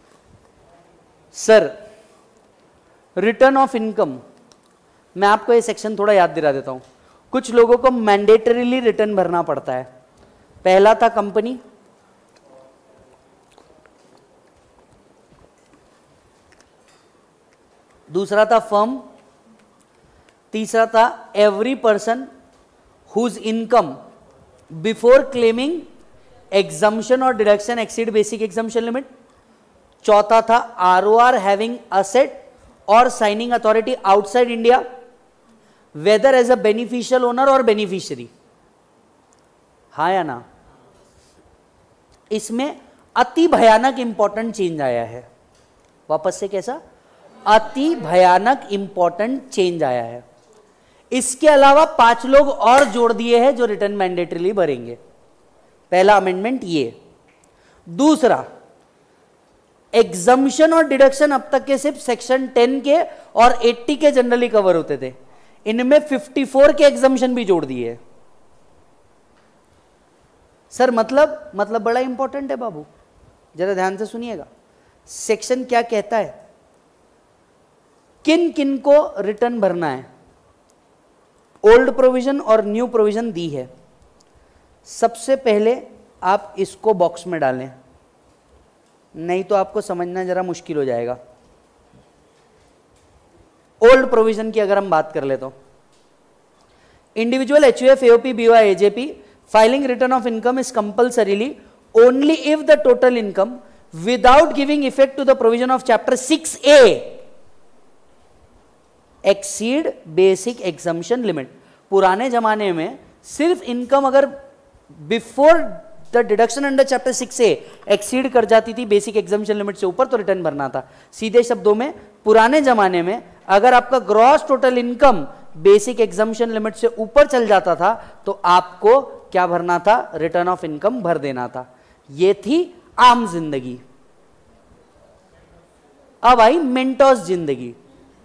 सर रिटर्न ऑफ इनकम, मैं आपको ये सेक्शन थोड़ा याद दिला देता हूं। कुछ लोगों को मैंडेटरीली रिटर्न भरना पड़ता है। पहला था कंपनी, दूसरा था फर्म, तीसरा था every person whose income before claiming exemption or deduction exceed basic exemption limit। चौथा था ROR having asset or signing authority outside India whether as a beneficial owner or beneficiary। हाँ या ना? इसमें अति भयानक इंपॉर्टेंट चेंज आया है। वापस से कैसा? अति भयानक इंपॉर्टेंट चेंज आया है। इसके अलावा 5 लोग और जोड़ दिए हैं जो रिटर्न मैंडेटरीली भरेंगे। पहला अमेंडमेंट ये। दूसरा, एग्जम्पशन और डिडक्शन अब तक के सिर्फ सेक्शन 10 के और 80 के जनरली कवर होते थे, इनमें 54 के एग्जम्पशन भी जोड़ दिए। सर मतलब बड़ा इंपॉर्टेंट है बाबू, जरा ध्यान से सुनिएगा। सेक्शन क्या कहता है? किन किन को रिटर्न भरना है, ओल्ड प्रोविजन और न्यू प्रोविजन दी है। सबसे पहले आप इसको बॉक्स में डालें, नहीं तो आपको समझना जरा मुश्किल हो जाएगा। ओल्ड प्रोविजन की अगर हम बात कर ले तो individual HUF, AOP, BOI, AJP filing return of income is compulsorily only if the total income without giving effect to the provision of chapter 6A exceed basic exemption limit। पुराने जमाने में सिर्फ इनकम अगर before the deduction under chapter 6A exceed कर जाती थी बेसिक एग्जाम्पशन लिमिट से ऊपर तो रिटर्न भरना था। सीधे शब्दों में पुराने जमाने में अगर आपका gross total income basic exemption limit से ऊपर चल जाता था तो आपको क्या भरना था, रिटर्न ऑफ इनकम भर देना था। यह थी आम जिंदगी। अब आई मेंटोस जिंदगी।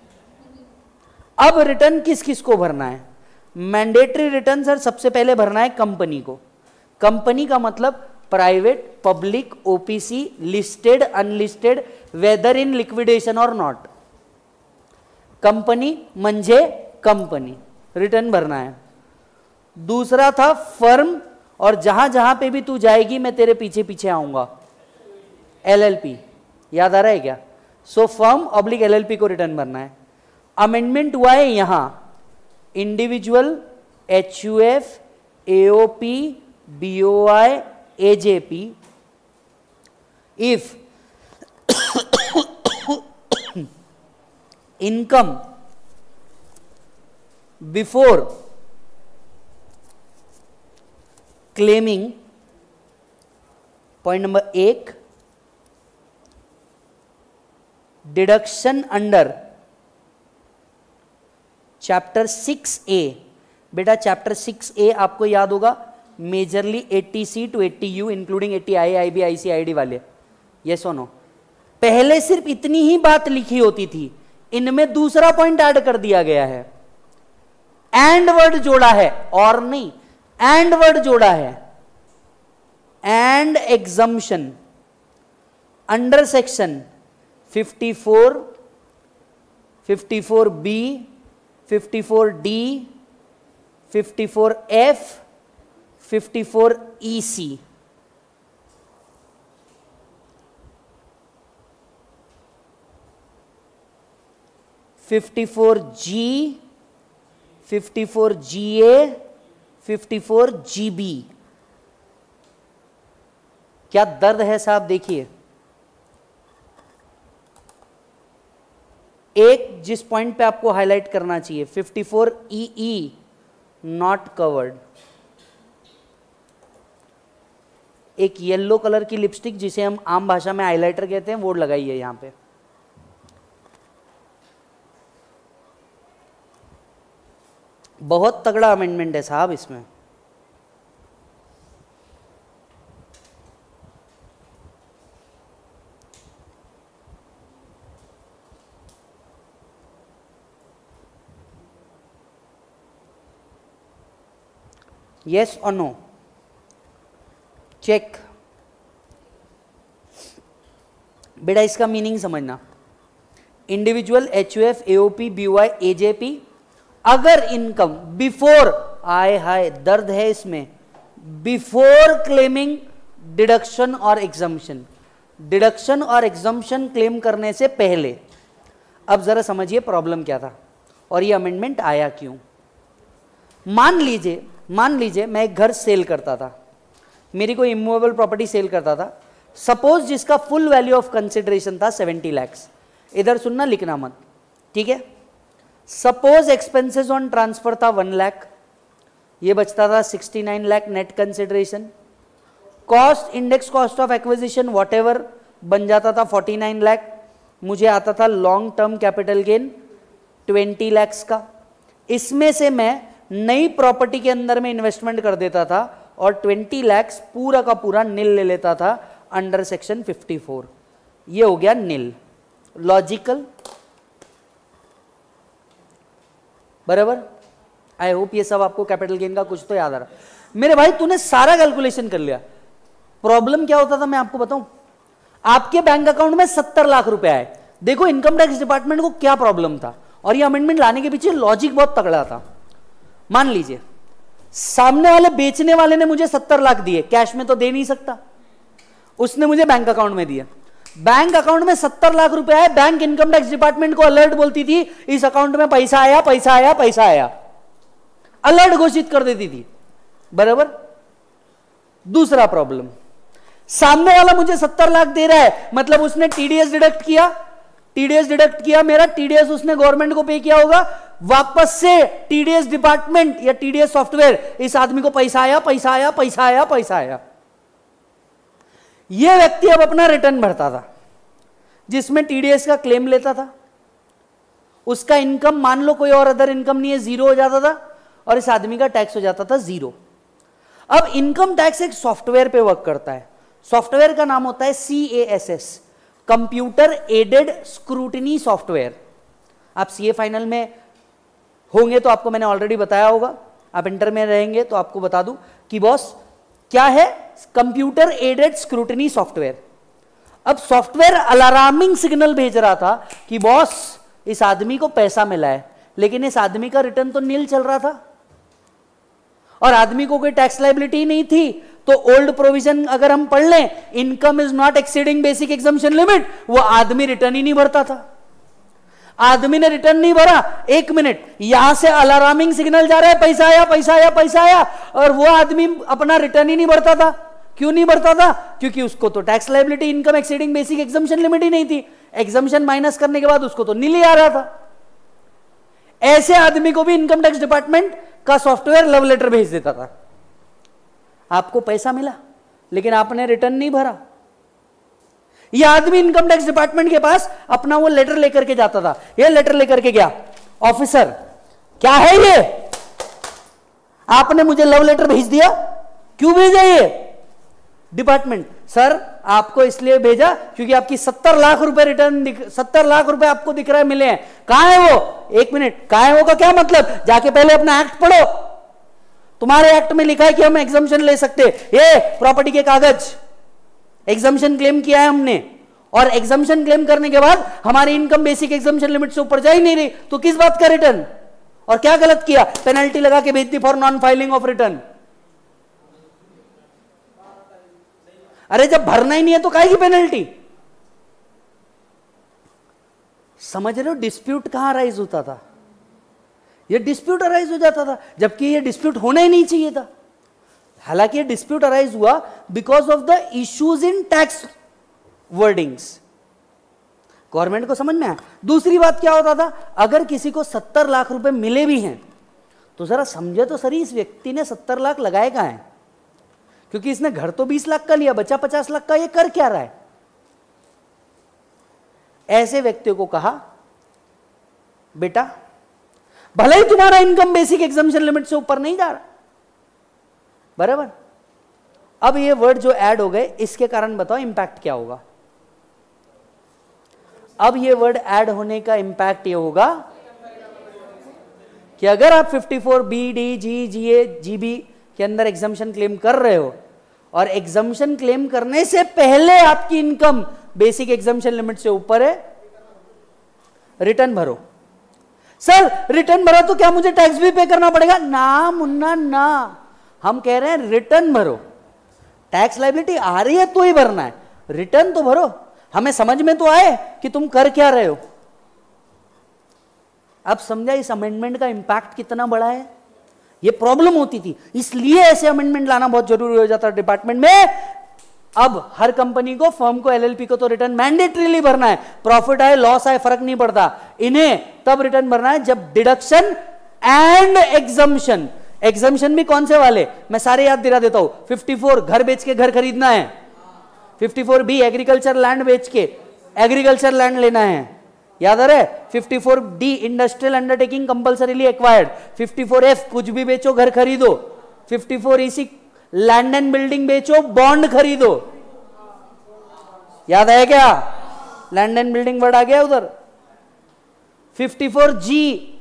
अब रिटर्न किस किस को भरना है? मैंडेटरी रिटर्न सर सबसे पहले भरना है कंपनी को। कंपनी का मतलब private, public, OPC, listed, unlisted, whether in liquidation और नॉट। कंपनी म्हणजे कंपनी, रिटर्न भरना है। दूसरा था फर्म, और जहां जहां पे भी तू जाएगी मैं तेरे पीछे पीछे आऊंगा, LLP। याद आ रहा है क्या? सो फर्म ऑब्लिक LLP को रिटर्न भरना है। अमेंडमेंट हुआ है यहां individual, HUF, AOP, BOI, AJP if income before claiming, point number 1, deduction under chapter 6A। बेटा चैप्टर 6A आपको याद होगा majorly 80C to 80U including 80I, IB, IC, ID वाले। यस और नो? पहले सिर्फ इतनी ही बात लिखी होती थी, इनमें दूसरा पॉइंट ऐड कर दिया गया है, एंड वर्ड जोड़ा है, और नहीं, एंड वर्ड जोड़ा है। And exemption under section 54, 54B, 54D, 54F, 54EC। (54G), 54GA, 54GB। क्या दर्द है साहब? देखिए, एक जिस पॉइंट पे आपको हाईलाइट करना चाहिए 54EE नॉट कवर्ड। एक येलो कलर की लिपस्टिक जिसे हम आम भाषा में हाइलाइटर कहते हैं वो लगाइए यहां पे। बहुत तगड़ा अमेंडमेंट है साहब इसमें। यस और नो? चेक। बेटा इसका मीनिंग समझना। Individual, HUF, AOP, BOI, AJP अगर इनकम बिफोर, आए हाय दर्द है इसमें, बिफोर क्लेमिंग डिडक्शन और एग्जम्पशन, डिडक्शन और एग्जम्पशन क्लेम करने से पहले। अब जरा समझिए प्रॉब्लम क्या था और ये अमेंडमेंट आया क्यों। मान लीजिए मैं एक घर सेल करता था, मेरी कोई इमूवेबल प्रॉपर्टी सेल करता था, सपोज जिसका फुल वैल्यू ऑफ कंसिडरेशन था 70 लाख। इधर सुनना, लिखना मत, ठीक है। सपोज एक्सपेंसेस ऑन ट्रांसफर था 1 लाख, ये बचता था 69 lakh net consideration. Cost, index cost of acquisition whatever बन जाता था 49 लाख। मुझे आता था long term capital gain 20 lakh का। इसमें से मैं नई प्रॉपर्टी के अंदर में इन्वेस्टमेंट कर देता था और 20 लाख पूरा का पूरा निल ले लेता था अंडर सेक्शन 54। ये हो गया निल। लॉजिकल, बराबर। आई होप ये सब आपको कैपिटल गेन का कुछ तो याद आ रहा। मेरे भाई तूने सारा कैलकुलेशन कर लिया। प्रॉब्लम क्या होता था मैं आपको बताऊं, आपके बैंक अकाउंट में 70 लाख रुपए आए, देखो इनकम टैक्स डिपार्टमेंट को क्या प्रॉब्लम था और ये अमेंडमेंट लाने के पीछे लॉजिक बहुत तगड़ा था। मान लीजिए सामने वाले बेचने वाले ने मुझे 70 लाख दिए, कैश में तो दे नहीं सकता, उसने मुझे बैंक अकाउंट में दिया। बैंक अकाउंट में 70 लाख रुपए आए, बैंक इनकम टैक्स डिपार्टमेंट को अलर्ट बोलती थी इस अकाउंट में पैसा आया, पैसा आया, पैसा आया, अलर्ट घोषित कर देती थी, बराबर। दूसरा प्रॉब्लम, सामने वाला मुझे 70 लाख दे रहा है, मतलब उसने टीडीएस डिडक्ट किया, टीडीएस डिडक्ट किया, मेरा टीडीएस उसने गवर्नमेंट को पे किया होगा, वापस से टीडीएस डिपार्टमेंट या टीडीएस सॉफ्टवेयर इस आदमी को पैसा आया, पैसा आया, पैसा आया, पैसा आया। यह व्यक्ति अब अपना रिटर्न भरता था जिसमें टीडीएस का क्लेम लेता था, उसका इनकम मान लो कोई और अदर इनकम नहीं है, जीरो हो जाता था और इस आदमी का टैक्स हो जाता था जीरो। अब इनकम टैक्स एक सॉफ्टवेयर पे वर्क करता है, सॉफ्टवेयर का नाम होता है CASS, computer aided scrutiny software. आप सीए फाइनल में होंगे तो आपको मैंने ऑलरेडी बताया होगा, आप इंटर में रहेंगे तो आपको बता दूं कि बॉस क्या है कंप्यूटर एडेड स्क्रूटिनी सॉफ्टवेयर। अब सॉफ्टवेयर अलार्मिंग सिग्नल भेज रहा था कि बॉस इस आदमी को पैसा मिला है, लेकिन इस आदमी का रिटर्न तो नील चल रहा था और आदमी को कोई टैक्स लायबिलिटी नहीं थी। तो ओल्ड प्रोविजन अगर हम पढ़ लें, income is not exceeding basic exemption limit, वो आदमी रिटर्न ही नहीं भरता था। आदमी ने रिटर्न नहीं भरा, एक मिनट, यहां से अलार्मिंग सिग्नल जा रहा है पैसा आया, पैसा आया, पैसा आया, और वो आदमी अपना रिटर्न ही नहीं भरता था। क्यों नहीं भरता था? क्योंकि उसको तो tax liability income exceeding basic exemption limit ही नहीं थी, एग्जम्पशन माइनस करने के बाद उसको तो नील ही आ रहा था। ऐसे आदमी को भी इनकम टैक्स डिपार्टमेंट का सॉफ्टवेयर लव लेटर भेज देता था, आपको पैसा मिला लेकिन आपने रिटर्न नहीं भरा। यह आदमी इनकम टैक्स डिपार्टमेंट के पास अपना वो लेटर लेकर के जाता था, ये लेटर लेकर के गया, ऑफिसर क्या है ये, आपने मुझे लव लेटर भेज दिया, क्यों भेजा ये? डिपार्टमेंट, सर आपको इसलिए भेजा क्योंकि आपकी 70 लाख रुपए रिटर्न 70 लाख रुपए आपको दिख रहा है मिले हैं। कहां है वो? एक मिनट, कहां है वो का क्या मतलब? जाके पहले अपना एक्ट पढ़ो, तुम्हारे एक्ट में लिखा है कि हम एग्जम्पशन ले सकते, ये प्रॉपर्टी के कागज, एग्जम्पशन क्लेम किया है हमने, और एग्जम्पशन क्लेम करने के बाद हमारी इनकम बेसिक एग्जम्पशन लिमिट से ऊपर जा ही नहीं रही, तो किस बात का रिटर्न? और क्या गलत किया? पेनल्टी लगा के भेज दी for non filing of return. अरे जब भरना ही नहीं है तो काहे की पेनल्टी? समझ रहे हो डिस्प्यूट कहां अराइज होता था? ये डिस्प्यूट अराइज हो जाता था, जबकि ये डिस्प्यूट होना ही नहीं चाहिए था। हालांकि ये डिस्प्यूट अराइज हुआ because of the issues in tax wordings. Government को समझ में आया। दूसरी बात क्या होता था, अगर किसी को 70 लाख रुपए मिले भी हैं तो जरा समझे तो सही, इस व्यक्ति ने 70 लाख लगाए कहां हैं? क्योंकि इसने घर तो 20 लाख का लिया, बचा 50 लाख का, ये कर क्या रहा है? ऐसे व्यक्तियों को कहा बेटा भले ही तुम्हारा इनकम बेसिक एग्जम्पशन लिमिट से ऊपर नहीं जा रहा, बराबर, अब ये वर्ड जो ऐड हो गए इसके कारण बताओ इंपैक्ट क्या होगा? अब ये वर्ड ऐड होने का इंपैक्ट ये होगा कि अगर आप 54 B D G G A G B के अंदर एग्जम्पशन क्लेम कर रहे हो और एग्जम्पशन क्लेम करने से पहले आपकी इनकम बेसिक एग्जम्पशन लिमिट से ऊपर है, रिटर्न भरो। सर रिटर्न भरा तो क्या मुझे टैक्स भी पे करना पड़ेगा? ना मुन्ना ना, हम कह रहे हैं रिटर्न भरो। टैक्स लायबिलिटी आ रही है तो ही भरना है, रिटर्न तो भरो, हमें समझ में तो आए कि तुम कर क्या रहे हो। अब समझा इस अमेंडमेंट का इंपैक्ट कितना बड़ा है? ये प्रॉब्लम होती थी, इसलिए ऐसे अमेंडमेंट लाना बहुत जरूरी हो जाता है डिपार्टमेंट में। अब हर कंपनी को, फर्म को, एलएलपी को तो रिटर्न मैंडेटरीली भरना है, प्रॉफिट आए लॉस आए फर्क नहीं पड़ता, इन्हें तब रिटर्न भरना है जब डिडक्शन एंड एग्जम्पशन। एग्जम्पशन भी कौन से वाले, मैं सारे याद दिला देता हूं। 54 घर बेच के घर खरीदना है, 54 बी एग्रीकल्चर लैंड बेच के एग्रीकल्चर लैंड लेना है, याद आ रहा है। 54 D industrial undertaking compulsorily acquired. 54 F कुछ भी बेचो घर खरीदो। 54 ईसी लैंड एंड बिल्डिंग बेचो बॉन्ड खरीदो, याद है क्या? लैंड एंड बिल्डिंग वर्ड आ गया उधर। 54 जी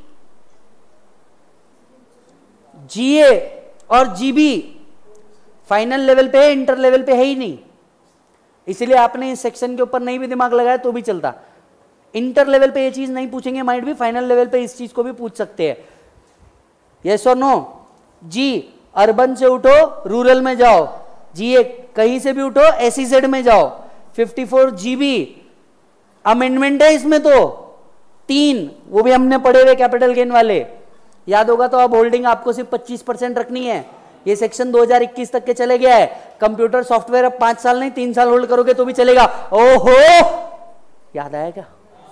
जीए और जीबी फाइनल लेवल पे है, इंटर लेवल पे है ही नहीं, इसलिए आपने इस सेक्शन के ऊपर नहीं भी दिमाग लगाया तो भी चलता। इंटर लेवल पे ये चीज नहीं पूछेंगे, माइट भी फाइनल लेवल पे इस चीज को भी पूछ सकते हैं। यस और नो? जी अर्बन से उठो रूरल में जाओ, जी कहीं से भी उठो SEZ में जाओ। 54 GB अमेंडमेंट है इसमें, तो 3 वो भी हमने पढ़े हुए कैपिटल गेन वाले, याद होगा तो। अब होल्डिंग आपको सिर्फ 25% रखनी है। ये सेक्शन 2021 तक के चले गया है। कंप्यूटर सॉफ्टवेयर अब 5 साल नहीं 3 साल होल्ड करोगे तो भी चलेगा। ओहो, याद आया क्या?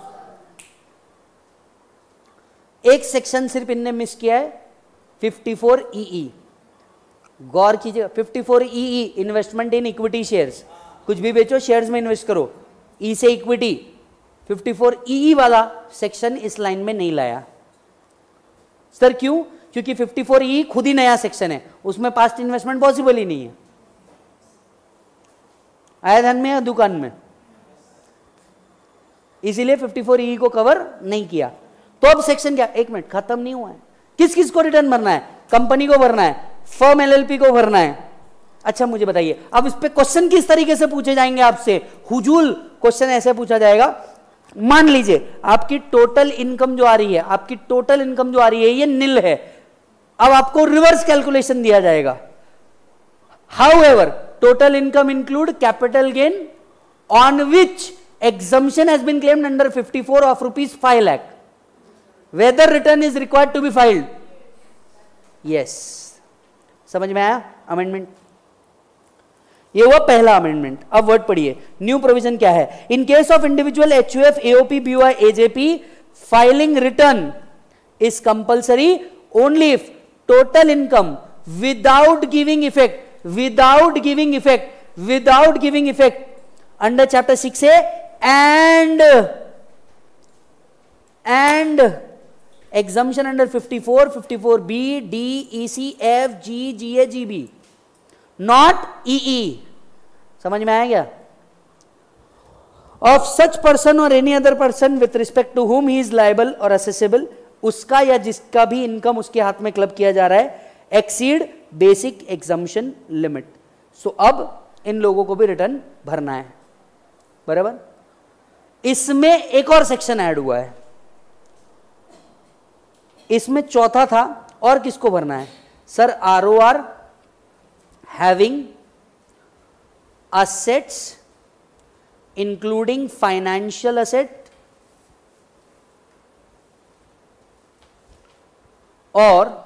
एक सेक्शन सिर्फ इनने मिस किया है, 54EE। गौर कीजिएगा, 54EE investment in equity shares. कुछ भी बेचो शेयर्स में इन्वेस्ट करो, ई से इक्विटी। 54EE वाला सेक्शन इस लाइन में नहीं लाया। सर क्यों? क्योंकि 54EE खुद ही नया सेक्शन है, उसमें पास्ट इन्वेस्टमेंट पॉसिबल ही नहीं है। आया ध्यान में या दुकान में? इसीलिए 54EE को कवर नहीं किया। तो अब सेक्शन क्या? एक मिनट, खत्म नहीं हुआ है। किस किस को रिटर्न भरना है? कंपनी को भरना है, फर्म LLP को भरना है। अच्छा मुझे बताइए, अब इस पे क्वेश्चन किस तरीके से पूछे जाएंगे आपसे? हुजूल क्वेश्चन ऐसे पूछा जाएगा, मान लीजिए आपकी टोटल इनकम जो आ रही है, आपकी टोटल इनकम जो आ रही है ये नील है। अब आपको रिवर्स कैलकुलेशन दिया जाएगा। However total income include capital gain on which exemption has been claimed under 54 of ₹5 lakh. Whether return is required to be filed? Yes. समझ में आया अमेंडमेंट? ये हुआ पहला अमेंडमेंट। अब वर्ड पढ़िए, न्यू प्रोविजन क्या है? In case of individual HUF, AOP, BOI, AJP, filing return is compulsory only if total income without giving effect under chapter 6A and exemption under 54, 54B, D, EC, F, G, GA, GB, not EE. समझ में आया क्या? Of such person or any other person with respect to whom he is liable or assessable, उसका या जिसका भी इनकम उसके हाथ में क्लब किया जा रहा है exceed basic exemption limit. So अब इन लोगों को भी रिटर्न भरना है, बराबर? इसमें एक और सेक्शन ऐड हुआ है, इसमें चौथा था, और किसको भरना है? Sir ROR having assets including financial asset or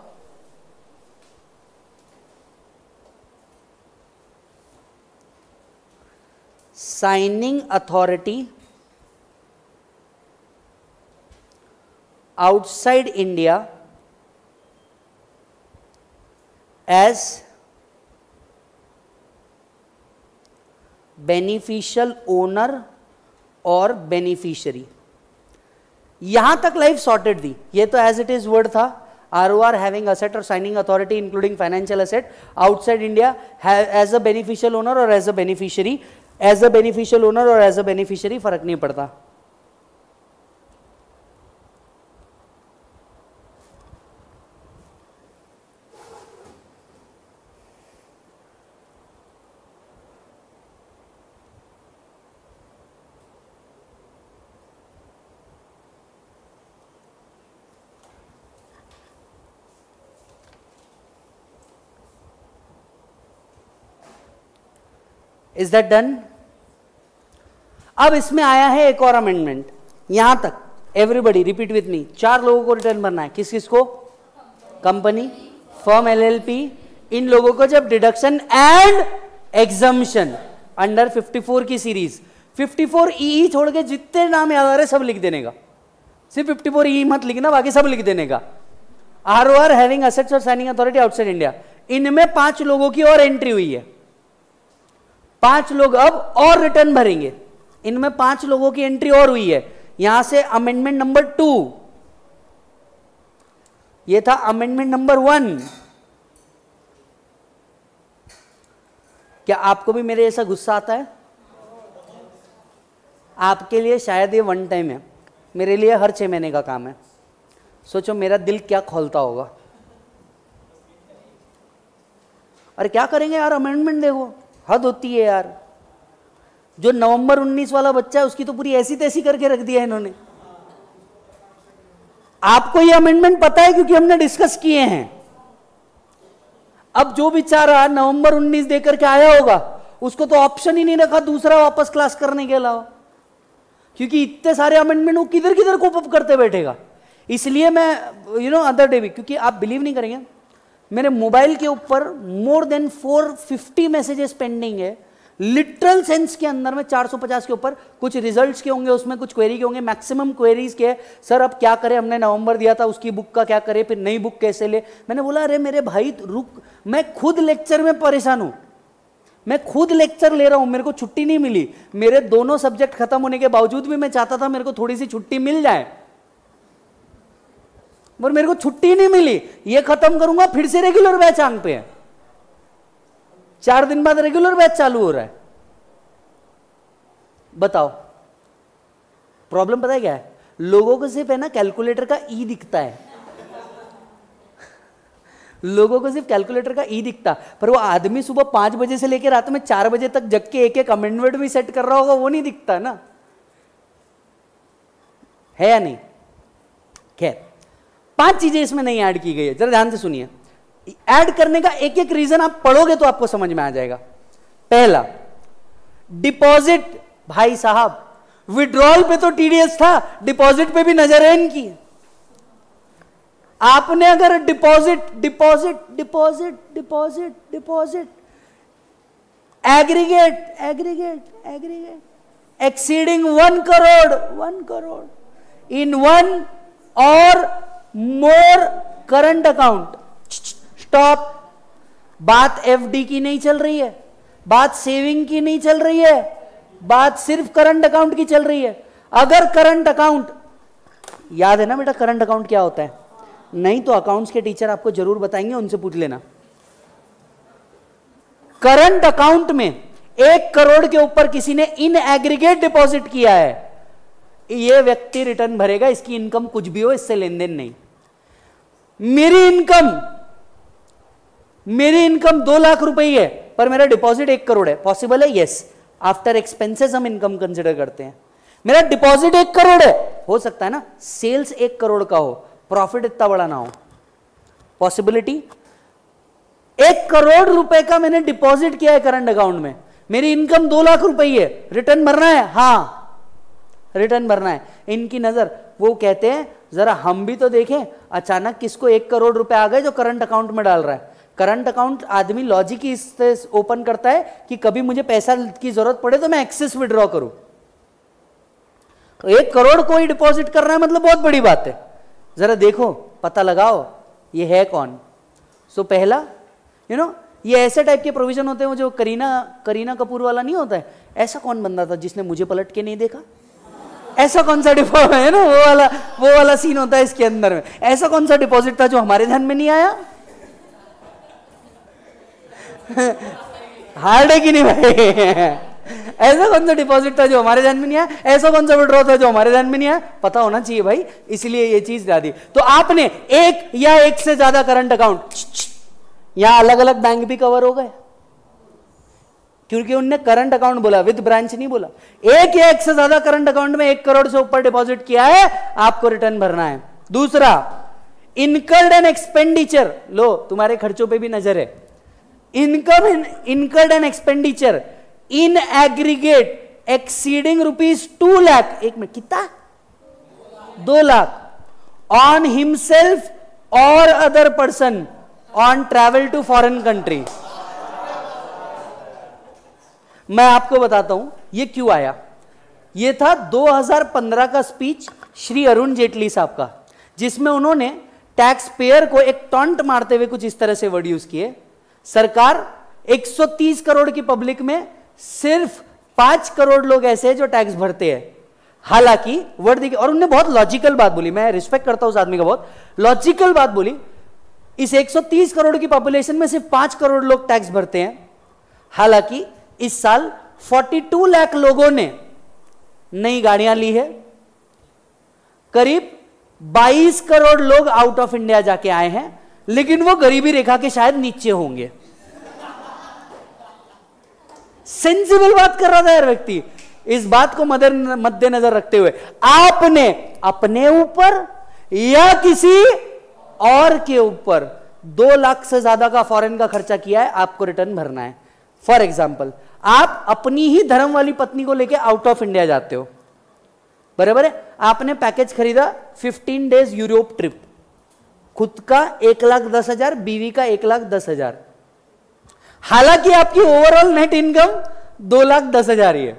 signing authority outside India as beneficial owner और beneficiary। यहां तक लाइफ सॉर्टेड थी, ये तो एज इट इज वर्ड था। ROR having asset or signing authority including financial asset outside India as a beneficial owner or as a beneficiary. As a beneficial owner or as a beneficiary फर्क नहीं पड़ता। Is that done? अब इसमें आया है एक और अमेंडमेंट, यहां तक एवरीबडी रिपीट विथ मी। 4 लोगों को रिटर्न भरना है। किस किस को? कंपनी, फर्म LLP, इन लोगों को जब डिडक्शन एंड एग्जम्पशन अंडर 54 की सीरीज, 54EE छोड़ के जितने नाम याद आ रहे सब लिख देने का। सिर्फ 54EE मत लिखना, बाकी सब लिख देने का। ROR having assets or signing authority outside India, इनमें 5 लोगों की और एंट्री हुई है। 5 लोग अब और रिटर्न भरेंगे, इनमें 5 लोगों की एंट्री और हुई है। यहां से अमेंडमेंट नंबर 2, ये था अमेंडमेंट नंबर 1। क्या आपको भी मेरे जैसा गुस्सा आता है? आपके लिए शायद ये 1 टाइम है, मेरे लिए हर 6 महीने का काम है। सोचो मेरा दिल क्या खोलता होगा। अरे क्या करेंगे यार, अमेंडमेंट देखो, हद होती है यार। जो नवंबर 19 वाला बच्चा है उसकी तो पूरी ऐसी तैसी करके रख दिया इन्होंने। आपको ये अमेंडमेंट पता है क्योंकि हमने डिस्कस किए हैं। अब जो बेचारा नवंबर 19 देकर के आया होगा उसको तो ऑप्शन ही नहीं रखा दूसरा वापस क्लास करने के अलावा, क्योंकि इतने सारे अमेंडमेंट वो किधर किधर कोप अप करते बैठेगा। इसलिए मैं अदर डे भी, क्योंकि आप बिलीव नहीं करेंगे मेरे मोबाइल के ऊपर मोर देन 450 मैसेजेस पेंडिंग है, लिटरल सेंस के अंदर में 450 के ऊपर, कुछ रिजल्ट्स के होंगे उसमें, कुछ क्वेरी के होंगे, मैक्सिमम क्वेरीज के सर अब क्या करें, हमने नवंबर दिया था उसकी बुक का क्या करें, फिर नई बुक कैसे ले। मैंने बोला अरे मेरे भाई रुक, मैं खुद लेक्चर में परेशान हूं, मैं खुद लेक्चर ले रहा हूं, मेरे को छुट्टी नहीं मिली, मेरे दोनों सब्जेक्ट खत्म होने के बावजूद भी मैं चाहता था मेरे को थोड़ी सी छुट्टी मिल जाए, पर मेरे को छुट्टी नहीं मिली। ये खत्म करूंगा फिर से रेगुलर बैच आंग पे है, 4 दिन बाद रेगुलर बैच चालू हो रहा है। बताओ प्रॉब्लम पता है क्या है, लोगों को सिर्फ है ना कैलकुलेटर का ई दिखता है, लोगों को सिर्फ कैलकुलेटर का ई दिखता, पर वो आदमी सुबह 5 बजे से लेकर रात में 4 बजे तक जग के एक एक अमेंडमेंट भी सेट कर रहा होगा, वो नहीं दिखता ना, है या नहीं। खैर 5 चीजें इसमें नहीं ऐड की गई है, जरा ध्यान से सुनिए। ऐड करने का एक एक रीजन आप पढ़ोगे तो आपको समझ में आ जाएगा। पहला, डिपॉजिट, भाई साहब विड्रॉल पे तो टीडीएस था, डिपॉजिट पे भी नजर है इनकी। आपने अगर deposit deposit deposit deposit deposit aggregate aggregate aggregate exceeding 1 crore in 1 or more current account, stop. बात एफडी की नहीं चल रही है, बात सेविंग की नहीं चल रही है, बात सिर्फ करंट अकाउंट की चल रही है। अगर करंट अकाउंट, याद है ना बेटा करंट अकाउंट क्या होता है, नहीं तो अकाउंट्स के टीचर आपको जरूर बताएंगे, उनसे पूछ लेना। करंट अकाउंट में 1 करोड़ के ऊपर किसी ने इन एग्रीगेट डिपॉजिट किया है, ये व्यक्ति रिटर्न भरेगा, इसकी इनकम कुछ भी हो, इससे लेन देन नहीं। मेरी इनकम 2 लाख रुपए है पर मेरा डिपॉजिट 1 करोड़ है, पॉसिबल है? यस, आफ्टर एक्सपेंसेस हम इनकम कंसिडर करते हैं। मेरा डिपॉजिट 1 करोड़ है, हो सकता है ना सेल्स 1 करोड़ का हो, प्रॉफिट इतना बड़ा ना हो, पॉसिबिलिटी। 1 करोड़ रुपए का मैंने डिपॉजिट किया है करंट अकाउंट में, मेरी इनकम 2 लाख रुपए है, रिटर्न भरना है? हाँ रिटर्न भरना है। इनकी नजर, वो कहते हैं जरा हम भी तो देखें, अचानक किसको 1 करोड़ रुपए आ गए जो करंट अकाउंट में डाल रहा है। करंट अकाउंट आदमी लॉजिक ही इससे ओपन करता है कि कभी मुझे पैसा की जरूरत पड़े तो मैं एक्सेस विड्रॉ करूं। तो 1 करोड़ कोई डिपॉजिट कर रहा है मतलब बहुत बड़ी बात है, जरा देखो पता लगाओ ये है कौन। सो पहला ये ऐसे टाइप के प्रोविजन होते हैं, वो जो करीना कपूर वाला नहीं होता है, ऐसा कौन बंदा था जिसने मुझे पलट के नहीं देखा, ऐसा कौन सा डिपॉजिट है ना, वो वाला सीन होता है इसके अंदर में। ऐसा कौन सा डिपॉजिट था जो हमारे ध्यान में नहीं आया? हार्ड है कि नहीं भाई? ऐसा कौन सा डिपॉजिट था जो हमारे ध्यान में नहीं आया, ऐसा कौन सा विड्रॉ था जो हमारे ध्यान में नहीं आया? पता होना चाहिए भाई, इसलिए ये चीज डाल दी। तो आपने 1 या 1 से ज्यादा करंट अकाउंट, यहां अलग अलग बैंक भी कवर हो गए क्योंकि उनने करंट अकाउंट बोला, विद ब्रांच नहीं बोला। 1 या 1 से ज्यादा करंट अकाउंट में 1 करोड़ से ऊपर डिपॉजिट किया है, आपको रिटर्न भरना है। दूसरा, इनकर्ड एंड एक्सपेंडिचर, लो तुम्हारे खर्चों पे भी नजर है। Income incurred and expenditure in aggregate exceeding ₹2 lakh, एक मिनट कितना? 2 lakh on himself or other person on travel to foreign country. मैं आपको बताता हूं ये क्यों आया। ये था 2015 का स्पीच श्री अरुण जेटली साहब का, जिसमें उन्होंने टैक्स पेयर को एक टॉन्ट मारते हुए कुछ इस तरह से वर्ड यूज किए, सरकार 130 करोड़ की पब्लिक में सिर्फ 5 करोड़ लोग ऐसे हैं जो टैक्स भरते हैं। हालांकि वर्ड देखिए, और उन्होंने बहुत लॉजिकल बात बोली, मैं रिस्पेक्ट करता हूं उस आदमी का, बहुत लॉजिकल बात बोली। इस 130 करोड़ की पॉपुलेशन में सिर्फ 5 करोड़ लोग टैक्स भरते हैं। हालांकि इस साल 42 लाख लोगों ने नई गाड़ियां ली है, करीब 22 करोड़ लोग आउट ऑफ इंडिया जाके आए हैं, लेकिन वो गरीबी रेखा के शायद नीचे होंगे। सेंसिबल बात कर रहा था यार व्यक्ति। इस बात को मद्देनजर रखते हुए आपने अपने ऊपर या किसी और के ऊपर 2 लाख से ज्यादा का फॉरेन का खर्चा किया है, आपको रिटर्न भरना है। फॉर एग्जाम्पल, आप अपनी ही धर्म वाली पत्नी को लेके आउट ऑफ इंडिया जाते हो, बराबर है, आपने पैकेज खरीदा 15 डेज यूरोप ट्रिप, खुद का 1,10,000, बीवी का 1,10,000, हालांकि आपकी ओवरऑल नेट इनकम 2,10,000 ही है।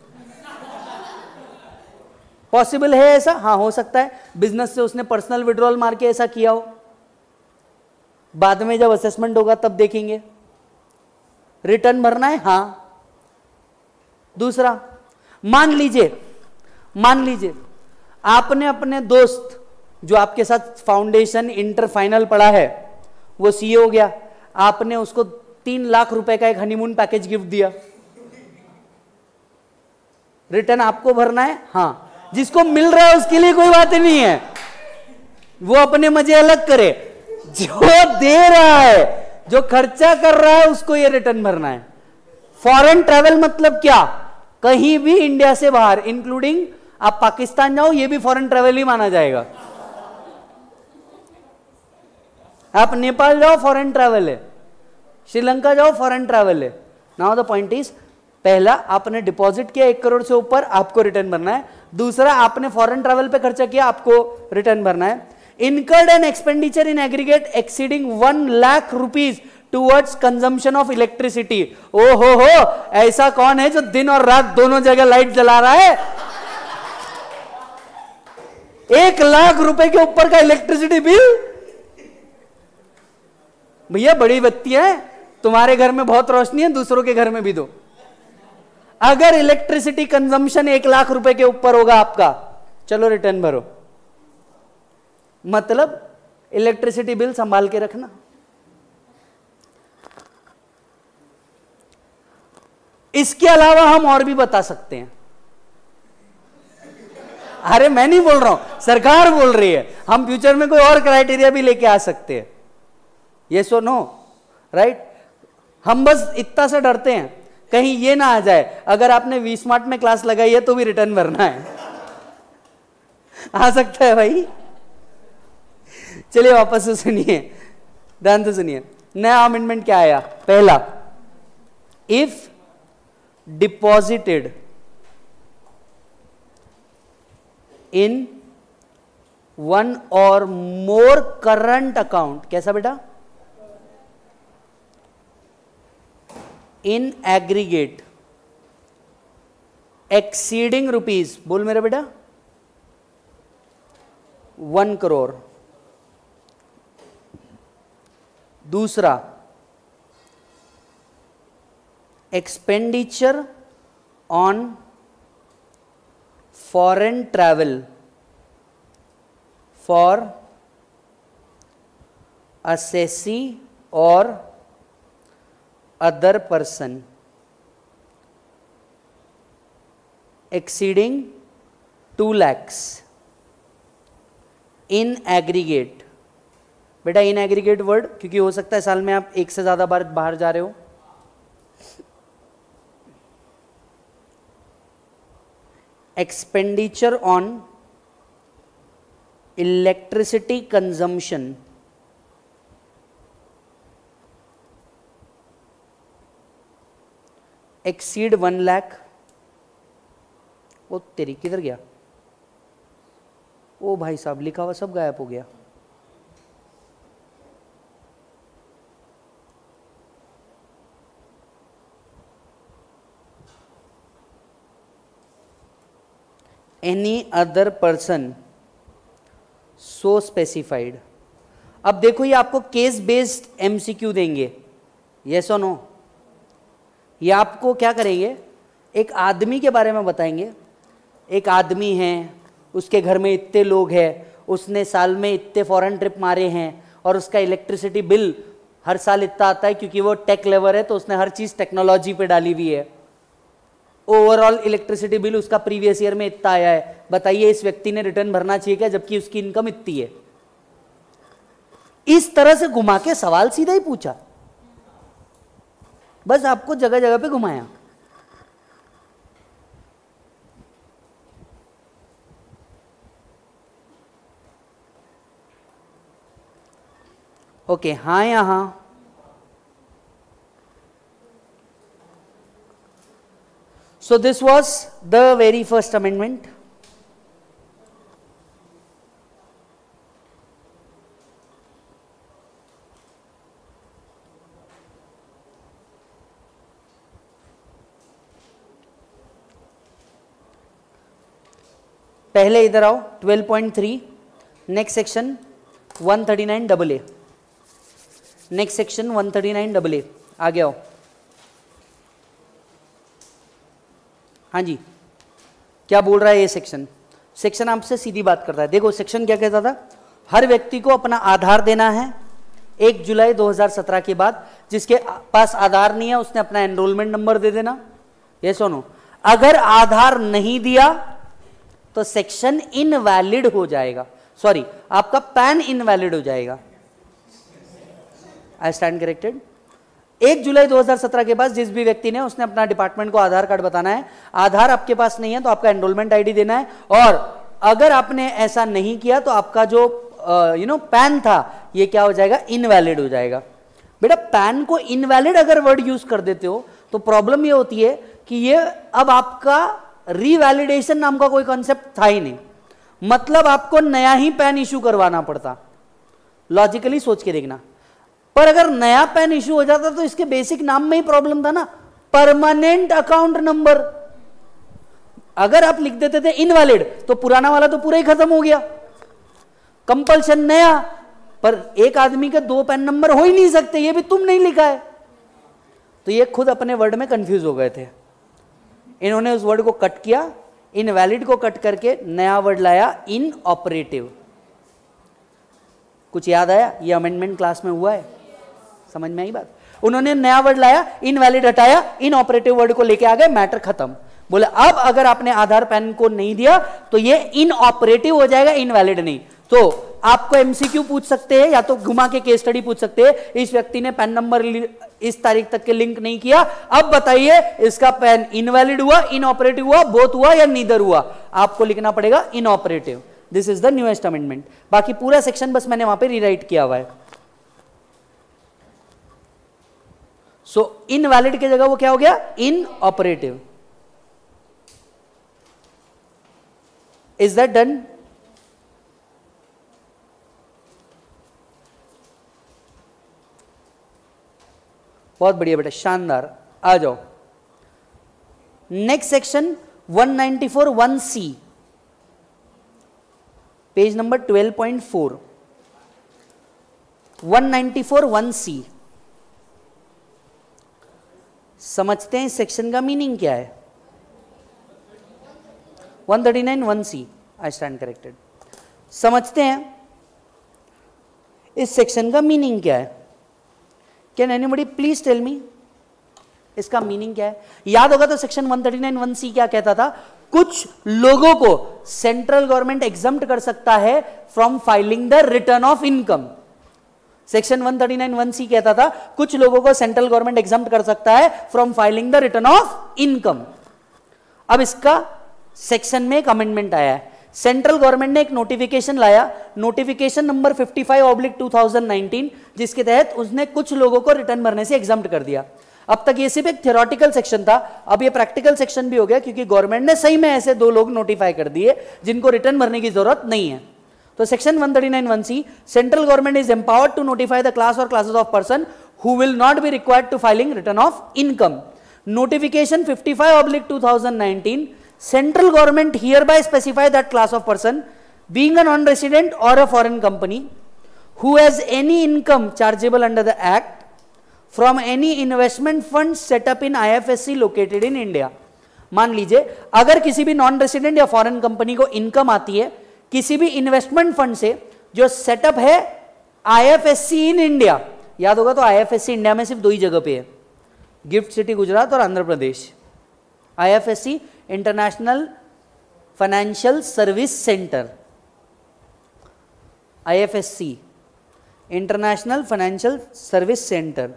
पॉसिबल है ऐसा? हाँ, हो सकता है। बिजनेस से उसने पर्सनल विड्रॉल मार के ऐसा किया हो, बाद में जब असेसमेंट होगा तब देखेंगे। रिटर्न भरना है, हाँ। दूसरा, मान लीजिए आपने अपने दोस्त जो आपके साथ फाउंडेशन इंटर फाइनल पढ़ा है वो सीए हो गया, आपने उसको 3 लाख रुपए का एक हनीमून पैकेज गिफ्ट दिया, रिटर्न आपको भरना है, हाँ। जिसको मिल रहा है उसके लिए कोई बात नहीं है, वो अपने मजे अलग करे, जो दे रहा है, जो खर्चा कर रहा है, उसको ये रिटर्न भरना है। फॉरेन ट्रैवल मतलब क्या? कहीं भी इंडिया से बाहर, इंक्लूडिंग आप पाकिस्तान जाओ, ये भी फॉरेन ट्रैवल ही माना जाएगा। आप नेपाल जाओ, फॉरेन ट्रैवल है, श्रीलंका जाओ, फॉरेन ट्रैवल है। नाउ द पॉइंट इज, पहला आपने डिपॉजिट किया 1 करोड़ से ऊपर, आपको रिटर्न भरना है। दूसरा, आपने फॉरेन ट्रैवल पे खर्चा किया, आपको रिटर्न भरना है। Incurred and expenditure in aggregate exceeding 1 lakh rupees towards consumption of electricity. ओ हो, ऐसा कौन है जो दिन और रात दोनों जगह लाइट जला रहा है? 1 लाख रुपए के ऊपर का इलेक्ट्रिसिटी बिल? भैया बड़ी बत्ती है, तुम्हारे घर में बहुत रोशनी है, दूसरों के घर में भी दो। अगर इलेक्ट्रिसिटी कंजम्पशन 1 लाख रुपए के ऊपर होगा आपका, चलो रिटर्न भरो। मतलब इलेक्ट्रिसिटी बिल संभाल के रखना। इसके अलावा हम और भी बता सकते हैं। अरे मैं नहीं बोल रहा हूं, सरकार बोल रही है, हम फ्यूचर में कोई और क्राइटेरिया भी लेके आ सकते हैं। यस और नो, राइट? हम बस इतना से डरते हैं कहीं ये ना आ जाए, अगर आपने वी स्मार्ट में क्लास लगाई है तो भी रिटर्न भरना है। आ सकता है भाई। चलिए वापस से सुनिए, ध्यान से सुनिए। नया अमेंडमेंट क्या आया? पहला, if deposited in 1 or more current account, कैसा बेटा? इन एग्रीगेट एक्सीडिंग रुपीज, बोल मेरा बेटा, 1 करोड़। दूसरा, expenditure on foreign travel for assessee or other person exceeding 2 lakhs in aggregate। बेटा इन एग्रीगेट वर्ड, क्योंकि हो सकता है साल में आप 1 से ज्यादा बार बाहर जा रहे हो। Expenditure on electricity consumption exceed 1 lakh. ओ तेरी किधर गया? ओ भाई साहब, लिखा हुआ सब गायब हो गया। Any other person so specified. अब देखो ये आपको केस बेस्ड एमसीक्यू देंगे, यस और नो। ये आपको क्या करेंगे, एक आदमी के बारे में बताएंगे। एक आदमी है, उसके घर में इतने लोग हैं, उसने साल में इतने फॉरेन ट्रिप मारे हैं और उसका इलेक्ट्रिसिटी बिल हर साल इतना आता है, क्योंकि वो टेक लेवर है तो उसने हर चीज़ टेक्नोलॉजी पे डाली हुई है। ओवरऑल इलेक्ट्रिसिटी बिल उसका प्रीवियस ईयर में इतना आया है। बताइए इस व्यक्ति ने रिटर्न भरना चाहिए क्या, जबकि उसकी इनकम इतनी है? इस तरह से घुमा के सवाल सीधा ही पूछा, बस आपको जगह जगह पे घुमाया। ओके हाँ यहां so this was the very first amendment. पहले इधर आओ 12.3 next section 139AA. Next section 139AA आगे आओ. हाँ जी क्या बोल रहा है ये सेक्शन? सेक्शन आपसे सीधी बात करता है. देखो सेक्शन क्या कहता था, हर व्यक्ति को अपना आधार देना है 1 जुलाई 2017 के बाद. जिसके पास आधार नहीं है उसने अपना एनरोलमेंट नंबर दे देना. ये सुनो, अगर आधार नहीं दिया तो सेक्शन इनवैलिड हो जाएगा. सॉरी, आपका पैन इनवैलिड हो जाएगा. आई स्टैंड करेक्टेड. 1 जुलाई 2017 के बाद जिस भी व्यक्ति ने उसने अपना डिपार्टमेंट को आधार कार्ड बताना है. आधार आपके पास नहीं है तो आपका एनरोलमेंट आईडी देना है. और अगर आपने ऐसा नहीं किया तो आपका जो पैन था ये क्या हो जाएगा, इनवैलिड हो जाएगा. बेटा पैन को इनवैलिड अगर वर्ड यूज कर देते हो तो प्रॉब्लम ये होती है कि ये अब आपका रीवैलिडेशन नाम का कोई कॉन्सेप्ट था ही नहीं. मतलब आपको नया ही पैन इशू करवाना पड़ता. लॉजिकली सोच के देखना. पर अगर नया पैन इशू हो जाता तो इसके बेसिक नाम में ही प्रॉब्लम था ना, परमानेंट अकाउंट नंबर. अगर आप लिख देते थे इनवैलिड तो पुराना वाला तो पूरा ही खत्म हो गया. कंपल्शन नया, पर एक आदमी के 2 पैन नंबर हो ही नहीं सकते, ये भी तुम नहीं लिखा है. तो ये खुद अपने वर्ड में कंफ्यूज हो गए थे. इन्होंने उस वर्ड को कट किया, इनवैलिड को कट करके नया वर्ड लाया इनऑपरेटिव. कुछ याद आया? ये अमेंडमेंट क्लास में हुआ है, समझ में आई बात? उन्होंने नया वर्ड लाया, इनवैलिड हटाया, इनऑपरेटिव वर्ड को लेके आ गए, मैटर खत्म. बोले अब अगर आपने आधार पैन को नहीं दिया तो ये इनऑपरेटिव हो जाएगा, इनवैलिड नहीं. तो आपको एमसीक्यू पूछ सकते हैं या तो घुमा के केस स्टडी पूछ सकते हैं. इस व्यक्ति ने पैन नंबर इस तारीख तक के लिंक नहीं किया, अब बताइए इसका पैन इनवैलिड हुआ, इनऑपरेटिव हुआ, बोथ हुआ या नीदर हुआ? आपको लिखना पड़ेगा inoperative. This is the newest amendment. बाकी पूरा सेक्शन बस मैंने वहां पे रीराइट किया हुआ है. सो इनवैलिड की जगह वो क्या हो गया, इनऑपरेटिव. Is that done? बहुत बढ़िया बेटा, शानदार. आ जाओ next section 194(1)(c), page number 12.4. 194(1)(c समझते हैं इस सेक्शन का मीनिंग क्या है. 139(1)(c आई स्टैंड करेक्टेड. समझते हैं इस सेक्शन का मीनिंग क्या है. Can anybody please tell me इसका मीनिंग क्या है? याद होगा तो सेक्शन 139(1)(c क्या कहता था, कुछ लोगों को सेंट्रल गवर्नमेंट एग्जम्प्ट कर सकता है from filing the return of income. Section 139(1)(c कहता था कुछ लोगों को सेंट्रल गवर्नमेंट एग्जम्प्ट कर सकता है from filing the return of income. अब इसका सेक्शन में एक अमेंडमेंट आया है. सेंट्रल गवर्नमेंट ने एक नोटिफिकेशन लाया, नोटिफिकेशन नंबर 55/2019, जिसके तहत उसने कुछ लोगों को रिटर्न भरने से एग्जम्प्ट कर दिया. अब तक ये सिर्फ एक थ्योरेटिकल सेक्शन था, अब ये प्रैक्टिकल सेक्शन भी हो गया क्योंकि गवर्नमेंट ने सही में ऐसे 2 लोग नोटिफाई कर दिए जिनको रिटर्न भरने की जरूरत नहीं है. तो section 139(1)(c, central government is empowered to notify the class or classes of person who will not be required to filing return of income. Notification 55/2019, central government hereby specify that class of person being a non-resident or a foreign company who has any income chargeable under the act from any investment fund set up in IFSC located in India. मान लीजिए अगर किसी भी नॉन रेसिडेंट या फॉरेन कंपनी को इनकम आती है किसी भी इन्वेस्टमेंट फंड से जो सेटअप है IFSC इन इंडिया. याद होगा तो IFSC इंडिया में सिर्फ 2 ही जगह पे है, गिफ्ट सिटी गुजरात और Andhra Pradesh. IFSC international financial service centre, IFSC international financial service centre.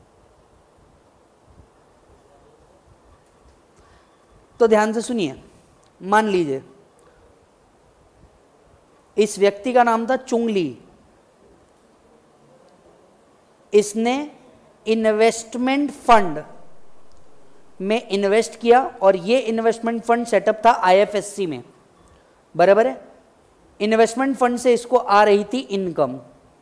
तो ध्यान से सुनिए, मान लीजिए इस व्यक्ति का नाम था चुंगली. इसने इन्वेस्टमेंट फंड में इन्वेस्ट किया और ये इन्वेस्टमेंट फंड सेटअप था आईएफएससी में, बराबर है। इन्वेस्टमेंट फंड से इसको आ रही थी इनकम।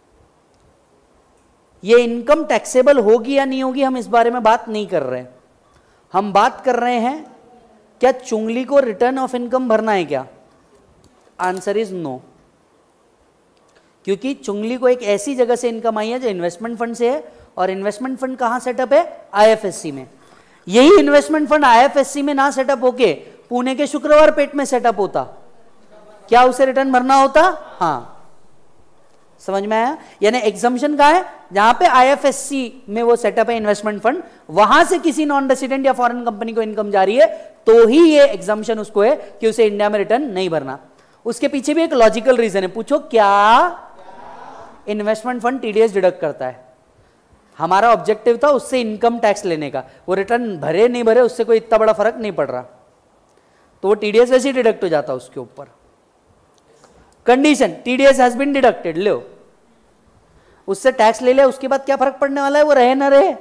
ये इनकम टैक्सेबल होगी या नहीं होगी हम इस बारे में बात नहीं कर रहे हैं, हम बात कर रहे हैं क्या चुंगली को रिटर्न ऑफ इनकम भरना है क्या? आंसर इज नो, क्योंकि चुंगली को एक ऐसी जगह से इनकम आई है जो इन्वेस्टमेंट फंड से है, और इन्वेस्टमेंट फंड कहां सेटअप है? आईएफएससी में। यही इन्वेस्टमेंट फंड आईएफएससी में ना सेटअप होके पुणे के शुक्रवार पेट में सेटअप होता, क्या उसे रिटर्न भरना होता? हाँ, समझ में आया? यानी एग्जम्पशन कहां है? जहां पे आईएफएससी में वो सेटअप है इन्वेस्टमेंट फंड, वहां से किसी नॉन रेसिडेंट या फॉरेन कंपनी को इनकम जा रही है तो ही ये एग्जम्पशन उसको है कि उसे इंडिया में रिटर्न नहीं भरना। उसके पीछे भी एक लॉजिकल रीजन है। पूछो क्या? इन्वेस्टमेंट फंड टीडीएस डिडक्ट करता है। हमारा ऑब्जेक्टिव था उससे इनकम टैक्स लेने का, वो रिटर्न भरे नहीं भरे उससे कोई इतना बड़ा फर्क नहीं पड़ रहा, तो वो टीडीएस वैसे ही डिडक्ट हो जाता उसके ऊपर। Condition, TDS has been deducted, लो उससे टैक्स ले ले, उसके बाद क्या फर्क पड़ने वाला है, वो रहे ना रहे।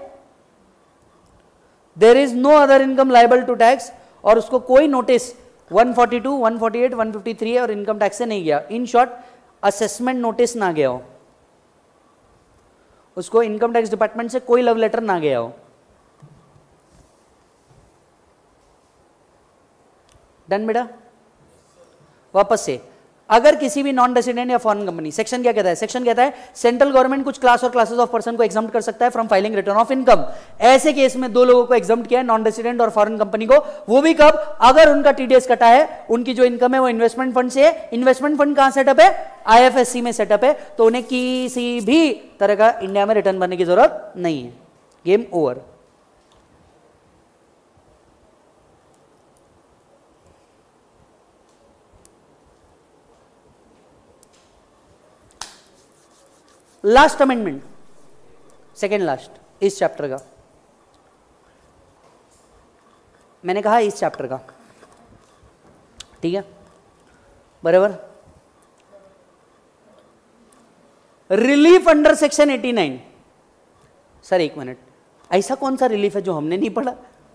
There is no other income liable to tax, और उसको कोई नोटिस 142, 148, 153 है और इनकम टैक्स से नहीं गया। इन शॉर्ट असेसमेंट नोटिस ना गया हो, उसको इनकम टैक्स डिपार्टमेंट से कोई लव लेटर ना गया हो। डन बेटा? वापस से, अगर किसी भी नॉन रेसिडेंट या फॉरेन कंपनी, सेक्शन क्या कहता है? सेक्शन कहता है सेंट्रल गवर्नमेंट कुछ class or classes of person को एग्जम्प्ट कर सकता है from filing return of income. ऐसे केस में दो लोगों को एग्जम्प्ट किया है, नॉन रेसिडेंट और फॉरेन कंपनी को, वो भी कब? अगर उनका टीडीएस कटा है, उनकी जो इनकम है वो इन्वेस्टमेंट फंड से है। इन्वेस्टमेंट फंड कहां सेटअप है? आईएफएससी में सेटअप है, तो उन्हें किसी भी तरह का इंडिया में रिटर्न भरने की जरूरत नहीं है। Game over. Last amendment, second last इस चैप्टर का, मैंने कहा इस चैप्टर का, ठीक है, बराबर। Relief under section 89। सर एक मिनट, ऐसा कौन सा रिलीफ है जो हमने नहीं पढ़ा?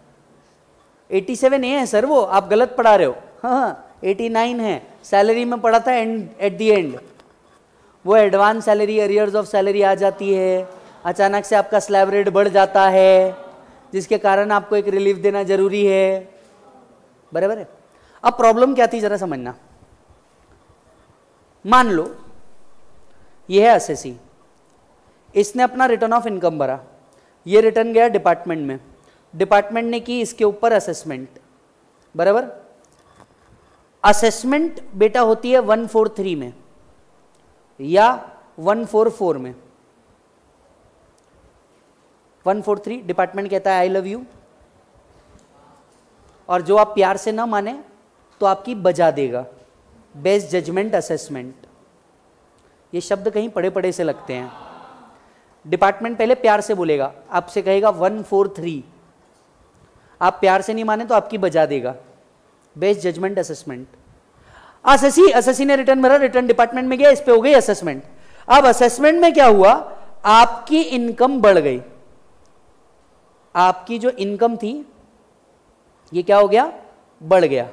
87A है सर, वो आप गलत पढ़ा रहे हो। हाँ 89 है, सैलरी में पढ़ा था एट दी एंड। वो advance salary, arrears of salary आ जाती है, अचानक से आपका स्लैब रेट बढ़ जाता है, जिसके कारण आपको एक रिलीफ देना जरूरी है, बराबर है। अब प्रॉब्लम क्या थी जरा समझना। मान लो ये है असेसी, इसने अपना रिटर्न ऑफ इनकम भरा, ये रिटर्न गया डिपार्टमेंट में, डिपार्टमेंट ने की इसके ऊपर असेसमेंट, बराबर। असेसमेंट बेटा होती है 143 में या 144 में। 143 डिपार्टमेंट कहता है आई लव यू, और जो आप प्यार से ना माने तो आपकी बजा देगा, बेस्ट जजमेंट असेसमेंट। ये शब्द कहीं पड़े पड़े से लगते हैं। डिपार्टमेंट पहले प्यार से बोलेगा, आपसे कहेगा 143, आप प्यार से नहीं माने तो आपकी बजा देगा, बेस्ट जजमेंट असेसमेंट। असेसी ने रिटर्न भरा, रिटर्न डिपार्टमेंट में गया, इस पे हो गई असेसमेंट। अब असेसमेंट में क्या हुआ? आपकी इनकम बढ़ गई, आपकी जो इनकम थी ये क्या हो गया? बढ़ गया,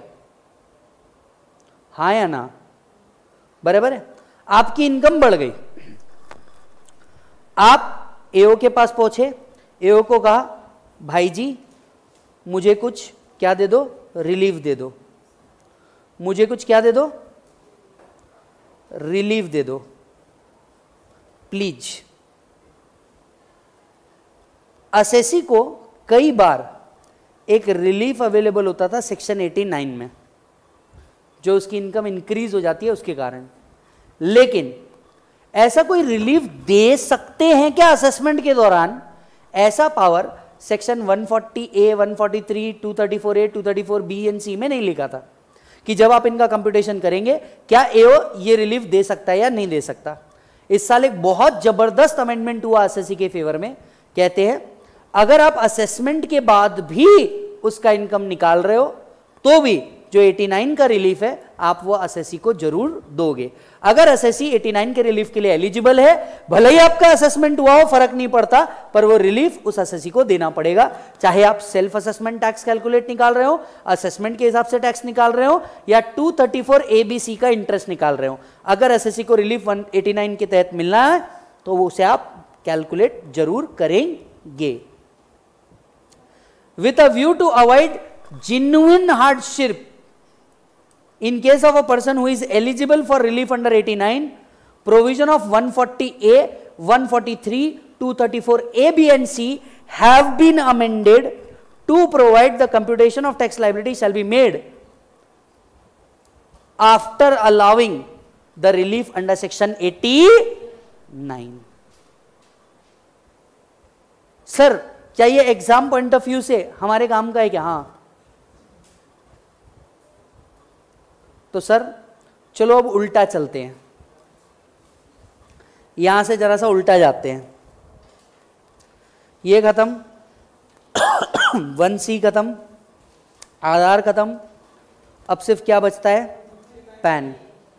हाँ या ना? बराबर है, आपकी इनकम बढ़ गई। आप एओ के पास पहुंचे, एओ को कहा भाई जी मुझे कुछ क्या दे दो? रिलीफ दे दो। मुझे कुछ क्या दे दो? रिलीफ दे दो प्लीज। असेसी को कई बार एक रिलीफ अवेलेबल होता था सेक्शन 89 में, जो उसकी इनकम इंक्रीज हो जाती है उसके कारण। लेकिन ऐसा कोई रिलीफ दे सकते हैं क्या असेसमेंट के दौरान? ऐसा power section 140A, 143, 234A, 234B and C में नहीं लिखा था कि जब आप इनका कंप्यूटेशन करेंगे क्या एओ ये रिलीफ दे सकता है या नहीं दे सकता। इस साल एक बहुत जबरदस्त अमेंडमेंट हुआ एसएससी के फेवर में। कहते हैं अगर आप असेसमेंट के बाद भी उसका इनकम निकाल रहे हो तो भी जो 89 का रिलीफ है आप वो एसएससी को जरूर दोगे। अगर एसएससी 89 के रिलीफ के लिए एलिजिबल है, भले ही आपका असेसमेंट हुआ हो फर्क नहीं पड़ता, पर वो रिलीफ उस एसएससी को देना पड़ेगा, चाहे आप सेल्फ असेसमेंट टैक्स कैलकुलेट निकाल रहे हो, असेसमेंट के हिसाब से टैक्स निकाल रहे हो, या 234 ABC का इंटरेस्ट निकाल रहे हो। अगर एसएससी को रिलीफ 189 के तहत मिलना है तो उसे आप कैलकुलेट जरूर करेंगे। With a view to avoid genuine hardship in case of a person who is eligible for relief under 89, provision of 140A, 143, 234A, B and C have been amended to provide the computation of tax liability shall be made after allowing the relief under section 89. Sir क्या ये एग्जाम पॉइंट ऑफ व्यू से हमारे काम का है क्या? हाँ। तो सर चलो अब उल्टा चलते हैं, यहां से जरा सा उल्टा जाते हैं। ये खत्म, 1C खत्म, आधार खत्म, अब सिर्फ क्या बचता है? पैन।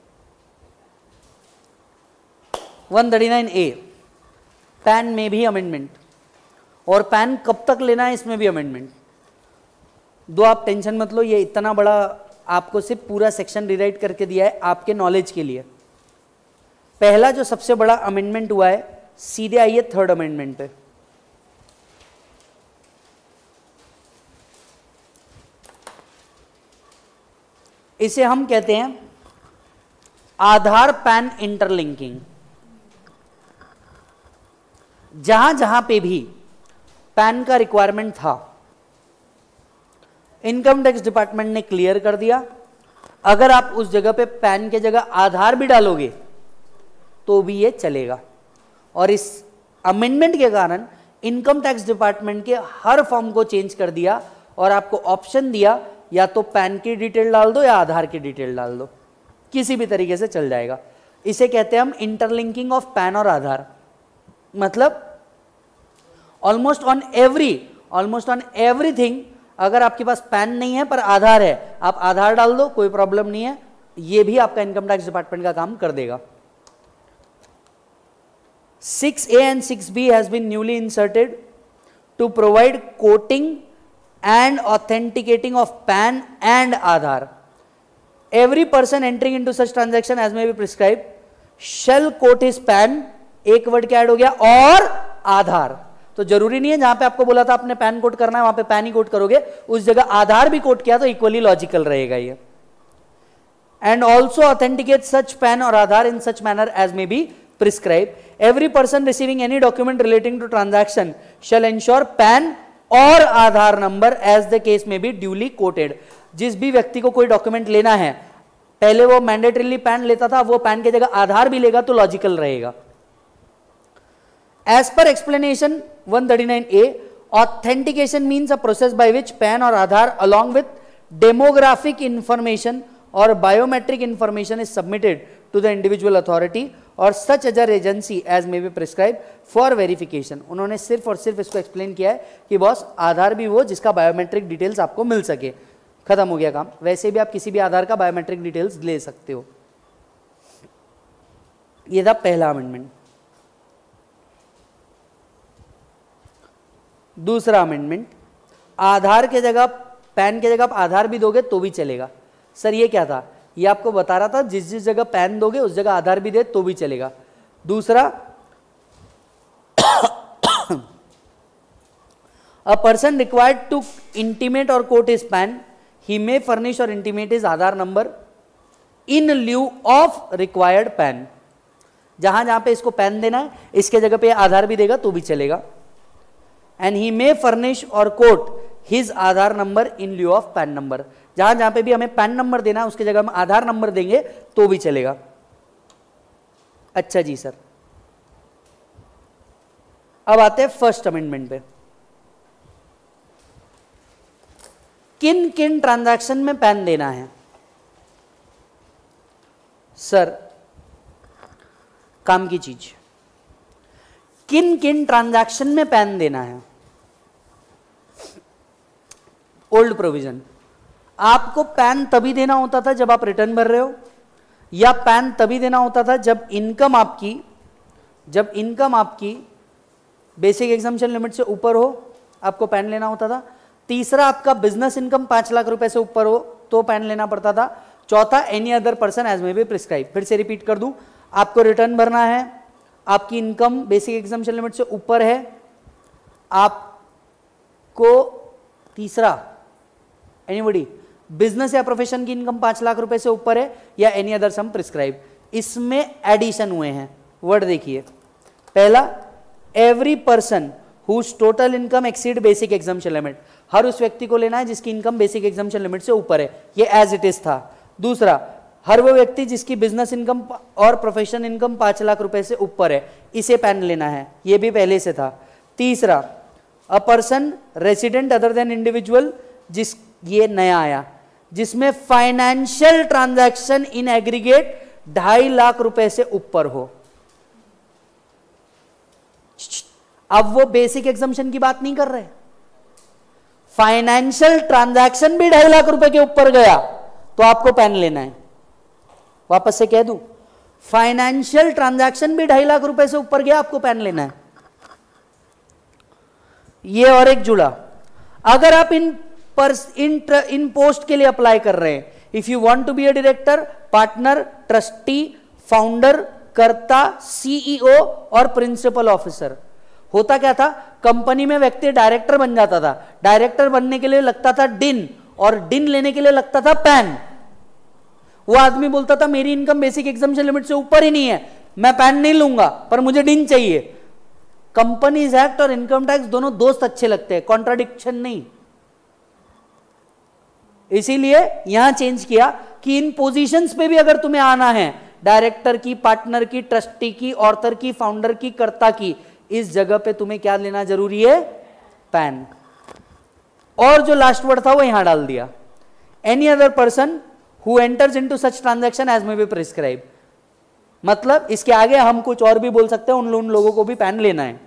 139A, पैन में भी अमेंडमेंट, और पैन कब तक लेना है इसमें भी अमेंडमेंट। दो आप टेंशन मत लो, ये इतना बड़ा आपको सिर्फ पूरा सेक्शन रिराइट करके दिया है आपके नॉलेज के लिए। पहला जो सबसे बड़ा अमेंडमेंट हुआ है, सीधे आइए थर्ड अमेंडमेंट पे। इसे हम कहते हैं आधार पैन इंटरलिंकिंग। जहां जहां पे भी पैन का रिक्वायरमेंट था, इनकम टैक्स डिपार्टमेंट ने क्लियर कर दिया, अगर आप उस जगह पे पैन के जगह आधार भी डालोगे तो भी ये चलेगा। और इस अमेंडमेंट के कारण इनकम टैक्स डिपार्टमेंट के हर फॉर्म को चेंज कर दिया और आपको ऑप्शन दिया, या तो पैन की डिटेल डाल दो या आधार की डिटेल डाल दो, किसी भी तरीके से चल जाएगा। इसे कहते हैं हम इंटरलिंकिंग ऑफ पैन और आधार। मतलब ऑलमोस्ट ऑन एवरीथिंग, अगर आपके पास पैन नहीं है पर आधार है, आप आधार डाल दो, कोई प्रॉब्लम नहीं है, ये भी आपका इनकम टैक्स डिपार्टमेंट का काम कर देगा। 6A and 6B has been newly inserted to provide quoting and authenticating of PAN and Aadhaar. Every person entering into such transaction as may be prescribed shall quote his PAN, एक वर्ड क्या ऐड हो गया, और आधार। तो जरूरी नहीं है जहां पे आपको बोला था आपने पैन कोट करना है वहां पे पैन ही कोट करोगे, उस जगह आधार भी कोट किया तो इक्वली लॉजिकल रहेगा ये। And also authenticate such PAN or Aadhaar in such manner as may be prescribe. Every person receiving any document relating to transaction shall ensure PAN or Aadhaar number as the case में बी ड्यूली कोटेड। जिस भी व्यक्ति को कोई डॉक्यूमेंट लेना है, पहले वो मैंडेटरीली पैन लेता था, वो पैन की जगह आधार भी लेगा तो लॉजिकल रहेगा। As per explanation 139A, authentication means a process by which PAN or Aadhaar along with demographic information or biometric information is submitted to the individual authority or such other agency as may be prescribed for verification। उन्होंने सिर्फ और सिर्फ इसको एक्सप्लेन किया है कि बॉस आधार भी वो जिसका बायोमेट्रिक डिटेल्स आपको मिल सके, खत्म हो गया काम। वैसे भी आप किसी भी आधार का बायोमेट्रिक डिटेल्स ले सकते हो। ये था पहला अमेंडमेंट। दूसरा अमेंडमेंट, आधार के जगह पैन के जगह आप आधार भी दोगे तो भी चलेगा। सर ये क्या था? ये आपको बता रहा था जिस जिस जगह पैन दोगे उस जगह आधार भी दे तो भी चलेगा। दूसरा, a person required to intimate or quote his PAN, he may furnish or intimate his Aadhaar number in lieu of required PAN. जहां जहां पे इसको पैन देना है इसके जगह पे आधार भी देगा तो भी चलेगा। And he may furnish or quote his Aadhaar number in lieu of PAN number. जहां जहां पे भी हमें पैन नंबर देना है उसकी जगह हम आधार नंबर देंगे तो भी चलेगा। अच्छा जी सर, अब आते हैं फर्स्ट अमेंडमेंट पे। किन किन ट्रांजैक्शन में पैन देना है? सर काम की चीज, किन किन ट्रांजैक्शन में पैन देना है? ओल्ड प्रोविजन, आपको पैन तभी देना होता था जब आप रिटर्न भर रहे हो, या पैन तभी देना होता था जब इनकम आपकी बेसिक एग्जाम्पशन लिमिट से ऊपर हो, आपको पैन लेना होता था। तीसरा, आपका बिजनेस इनकम 5 लाख रुपए से ऊपर हो तो पैन लेना पड़ता था। चौथा, any other person as may be prescribe. फिर से रिपीट कर दूं, आपको रिटर्न भरना है, आपकी इनकम बेसिक एग्जाम्पशन लिमिट से ऊपर है, आपको तीसरा एनीबॉडी बिजनेस या प्रोफेशन की इनकम 5 लाख रुपए से ऊपर है, या एनी अदर सम प्रिस्क्राइब। इसमें एडिशन हुए हैं, वर्ड देखिए। पहला, every person whose total income exceed basic exemption limit, हर उस व्यक्ति को लेना है जिसकी इनकम बेसिक एग्जाम्पशन लिमिट से ऊपर है, ये एज इट इज था। दूसरा, हर वो व्यक्ति जिसकी बिजनेस इनकम और प्रोफेशन इनकम 5 लाख रुपए से ऊपर है, इसे पैन लेना है, ये भी पहले से था। तीसरा, a person resident other than individual, ये नया आया, जिसमें financial transaction in aggregate 2.5 lakh रुपए से ऊपर हो। अब वो बेसिक एग्जाम्पशन की बात नहीं कर रहे, फाइनेंशियल ट्रांजैक्शन भी 2.5 लाख रुपए के ऊपर गया तो आपको पैन लेना है। वापस से कह दूं, फाइनेंशियल ट्रांजैक्शन भी 2.5 लाख रुपए से ऊपर गया, आपको पैन लेना है। ये और एक जुड़ा, अगर आप इन पोस्ट के लिए अप्लाई कर रहे हैं, if you want to be a director, partner, trustee, founder, karta, CEO और प्रिंसिपल ऑफिसर। होता क्या था, कंपनी में व्यक्ति डायरेक्टर बन जाता था, डायरेक्टर बनने के लिए लगता था डिन, और डिन लेने के लिए लगता था पैन। वो आदमी बोलता था मेरी इनकम बेसिक एग्जाम्पशन लिमिट से ऊपर ही नहीं है, मैं पैन नहीं लूंगा, पर मुझे डिन चाहिए। कंपनीज एक्ट और इनकम टैक्स दोनों दोस्त अच्छे लगते हैं, कॉन्ट्राडिक्शन नहीं। इसीलिए यहां चेंज किया कि इन पोजीशंस पे भी अगर तुम्हें आना है, डायरेक्टर की, पार्टनर की, ट्रस्टी की, ऑर्थर की, फाउंडर की, कर्ता की, इस जगह पे तुम्हें क्या लेना जरूरी है, पैन। और जो लास्ट वर्ड था वो यहां डाल दिया, any other person who enters into such transaction as may be prescribe. मतलब इसके आगे हम कुछ और भी बोल सकते हैं, उन लोगों को भी पैन लेना है।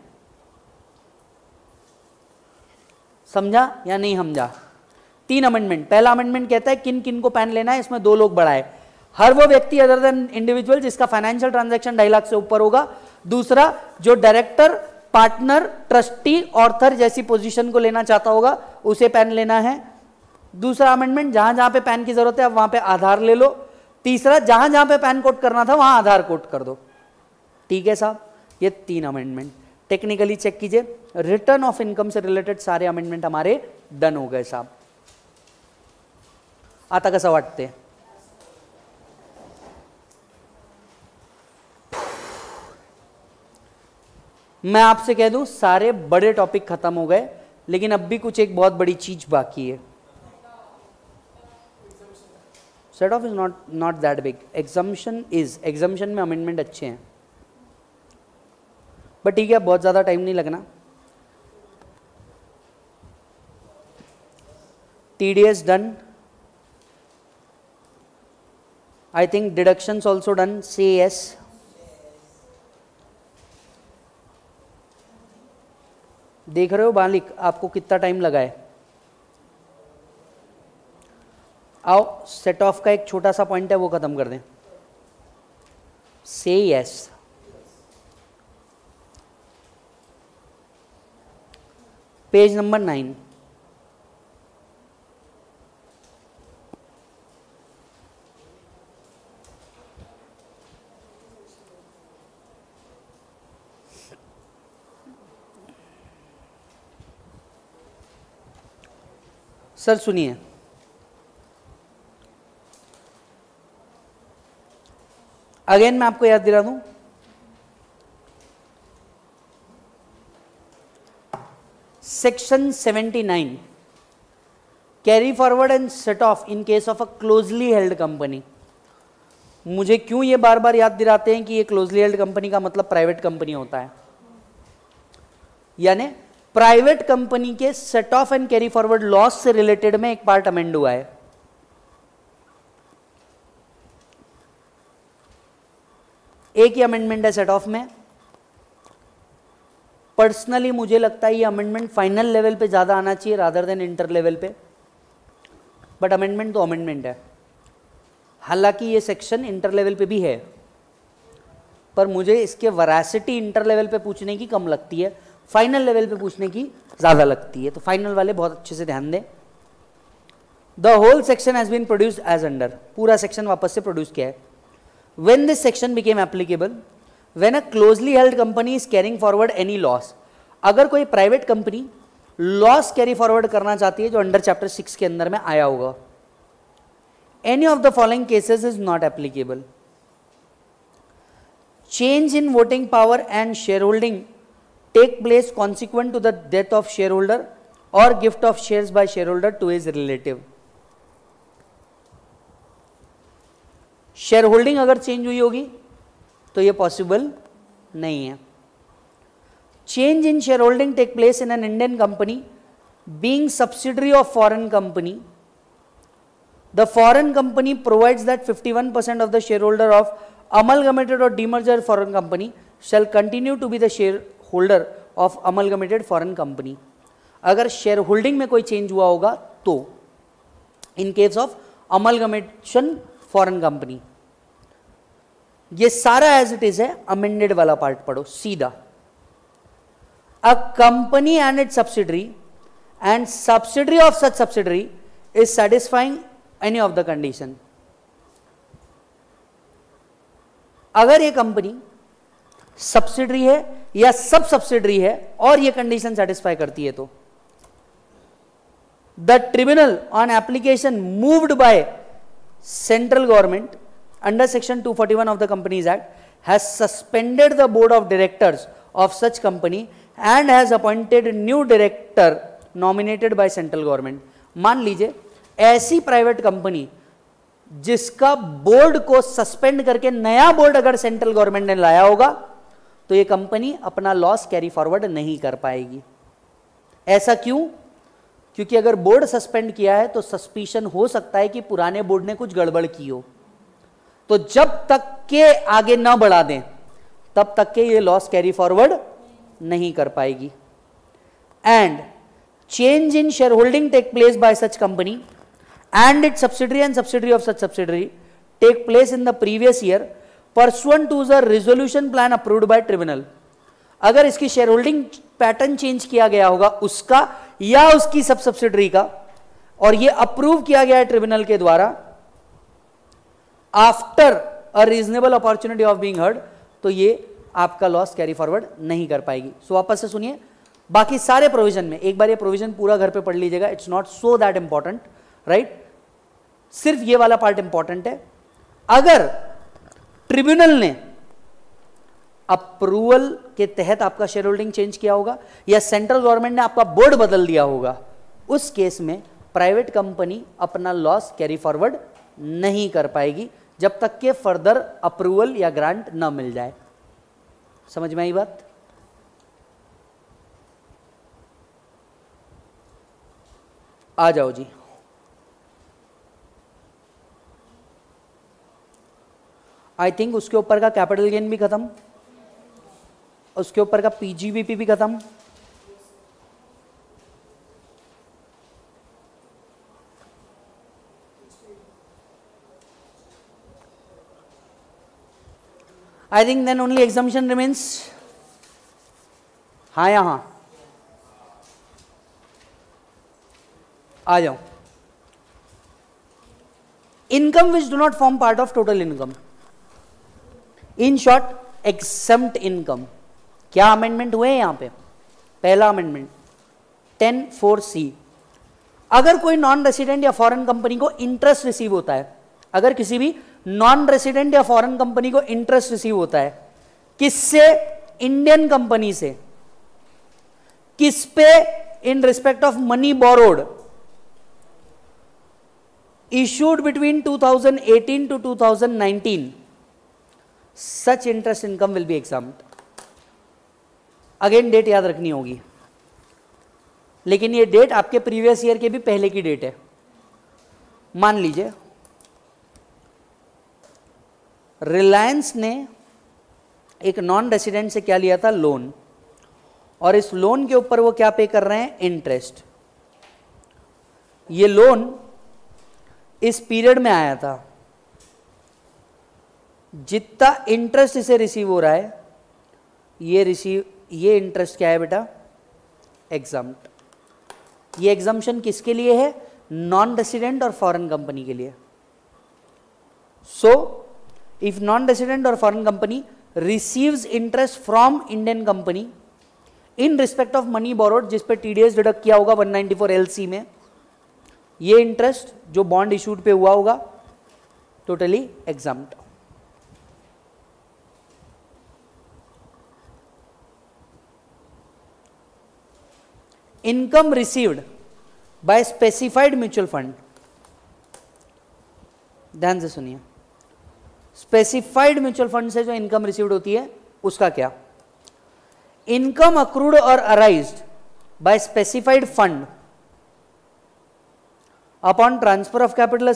समझा या नहीं समझा? 3 अमेंडमेंट। पहला अमेंडमेंट कहता है किन किन को पैन लेना है, इसमें 2 लोग बढ़ाए, हर वो व्यक्ति अदर देन इंडिविजुअल जिसका फाइनेंशियल ट्रांजैक्शन 2.5 लाख से ऊपर होगा। दूसरा, जो डायरेक्टर, पार्टनर, ट्रस्टी, ऑर्थर जैसी पोजीशन को लेना चाहता होगा उसे पैन लेना है। दूसरा अमेंडमेंट, जहां जहां पे पैन की जरूरत है वहां पे आधार ले लो। तीसरा, जहां जहां पे पैन कोड करना था वहां आधार कोड कर दो। ठीक है साहब, ये 3 अमेंडमेंट। टेक्निकली चेक कीजिए, रिटर्न ऑफ इनकम से रिलेटेड सारे अमेंडमेंट हमारे डन हो गए साहब। आता कसं वाटते? मैं आपसे कह दूं सारे बड़े टॉपिक खत्म हो गए, लेकिन अब भी कुछ एक बहुत बड़ी चीज बाकी है। Set off is not that big, exemption में अमेंडमेंट अच्छे हैं, बट ठीक है, बहुत ज्यादा टाइम नहीं लगना। TDS done, I think deductions also done, say yes. देख रहे हो बालिक, आपको कितना टाइम लगा है? आओ सेट ऑफ का एक छोटा सा पॉइंट है वो खत्म कर दें। से यस। Page number 9। सर सुनिए, अगेन मैं आपको याद दिला दूं, section 79 carry forward and set off in case of a closely held company. मुझे क्यों ये बार बार याद दिलाते हैं कि ये क्लोजली हेल्ड कंपनी का मतलब प्राइवेट कंपनी होता है, यानी प्राइवेट कंपनी के set off and carry forward loss से रिलेटेड में एक पार्ट अमेंड हुआ है। एक ही अमेंडमेंट है सेट ऑफ में। पर्सनली मुझे लगता है ये अमेंडमेंट फाइनल लेवल पे ज्यादा आना चाहिए रादर देन इंटर लेवल पे, बट अमेंडमेंट तो अमेंडमेंट है। हालांकि ये सेक्शन इंटर लेवल पे भी है, पर मुझे इसके वैरासिटी इंटर लेवल पे पूछने की कम लगती है, फाइनल लेवल पे पूछने की ज़्यादा लगती है। तो फाइनल वाले बहुत अच्छे से ध्यान दें। The whole section has been produced as under, पूरा सेक्शन वापस से प्रोड्यूस किया है। When this section became applicable, when a closely held company is carrying forward any loss, अगर कोई private company loss carry forward करना चाहती है जो अंडर चैप्टर 6 के अंदर में आया होगा, any of the following cases is not applicable. Change in voting power and share holding take place consequent to the death of share holder और gift of shares by share holder to his relative. Share holding अगर चेंज हुई होगी तो यह पॉसिबल नहीं है। Change in share holding take place in an Indian company being subsidiary of foreign company, the foreign company provides that 51% of the share holder of amalgamated or demerged foreign company shall continue to be the shareholder of amalgamated foreign company। अगर शेयर होल्डिंग में कोई चेंज हुआ होगा तो in case of amalgamation foreign company, ये सारा एज इट इज है। अमेंडेड वाला पार्ट पढ़ो सीधा। A company and it subsidiary and subsidiary of such subsidiary is satisfying any of the condition. अगर ये कंपनी सब्सिडरी है या सब सब्सिडरी है और ये कंडीशन सेटिस्फाई करती है तो the tribunal on application moved by central government under section 241 of the companies act has suspended the board of directors of such company and has appointed new director nominated by central government. मान लीजिए ऐसी प्राइवेट कंपनी जिसका बोर्ड को सस्पेंड करके नया बोर्ड अगर सेंट्रल गवर्नमेंट ने लाया होगा तो ये कंपनी अपना लॉस कैरी फॉरवर्ड नहीं कर पाएगी। ऐसा क्यों? क्योंकि अगर बोर्ड सस्पेंड किया है तो सस्पिशन हो सकता है कि पुराने बोर्ड ने कुछ गड़बड़ की हो, तो जब तक के आगे ना बढ़ा दें तब तक के ये लॉस कैरी फॉरवर्ड नहीं कर पाएगी। And change in share holding take place by such company and its subsidiary and subsidiary of such subsidiary take place in the previous year pursuant to the resolution plan approved by tribunal। अगर इसकी शेयर होल्डिंग पैटर्न चेंज किया गया होगा उसका या उसकी सब सब्सिडरी का और ये अप्रूव किया गया है ट्रिब्यूनल के द्वारा after a reasonable opportunity of being heard, तो ये आपका लॉस कैरी फॉरवर्ड नहीं कर पाएगी। सो वापस से सुनिए बाकी सारे प्रोविजन में, एक बार ये प्रोविजन पूरा घर पे पढ़ लीजिएगा, it's not so that important, right? सिर्फ ये वाला पार्ट इंपॉर्टेंट है। अगर ट्रिब्यूनल ने अप्रूवल के तहत आपका शेयर होल्डिंग चेंज किया होगा या सेंट्रल गवर्नमेंट ने आपका बोर्ड बदल दिया होगा, उस केस में प्राइवेट कंपनी अपना लॉस कैरी फॉरवर्ड नहीं कर पाएगी जब तक के फर्दर अप्रूवल या ग्रांट न मिल जाए। समझ में आई बात? आ जाओ जी। आई थिंक उसके ऊपर का कैपिटल गेन भी खत्म, उसके ऊपर का पीजीबीपी भी खत्म। I think then only exemption remains. हाँ यहां आ जाओ। Income which do not form part of total income, in short exempt income. क्या अमेंडमेंट हुए हैं यहां पे? पहला अमेंडमेंट 10(4)(c), अगर कोई नॉन रेसिडेंट या फॉरेन कंपनी को इंटरेस्ट रिसीव होता है, अगर किसी भी नॉन रेसिडेंट या फॉरेन कंपनी को इंटरेस्ट रिसीव होता है, किससे? इंडियन कंपनी से। किस पे? In respect of money borrowed issued between 2018 to 2019, such interest income will be exempt। Again date याद रखनी होगी, लेकिन ये डेट आपके प्रीवियस ईयर के भी पहले की डेट है। मान लीजिए रिलायंस ने एक नॉन रेसिडेंट से क्या लिया था? लोन, और इस लोन के ऊपर वो क्या पे कर रहे हैं? इंटरेस्ट। ये लोन इस पीरियड में आया था, जितना इंटरेस्ट इसे रिसीव हो रहा है, ये इंटरेस्ट क्या है बेटा, एग्जम्प्ट। ये एग्जम्पशन किसके लिए है, नॉन रेसिडेंट और फॉरेन कंपनी के लिए। सो इफ नॉन रेसिडेंट और foreign company receives interest from Indian company in respect of money borrowed, जिस पे टीडीएस डिडक्ट किया होगा 194 LC में, ये इंटरेस्ट जो बॉन्ड इशूड पे हुआ होगा totally exempt. Income received by specified mutual fund, ध्यान से सुनिए, स्पेसिफाइड म्यूचुअल फंड से जो इनकम रिसीव्ड होती है उसका क्या, इनकम अक्रूड और arised by specified fund upon transfer of capital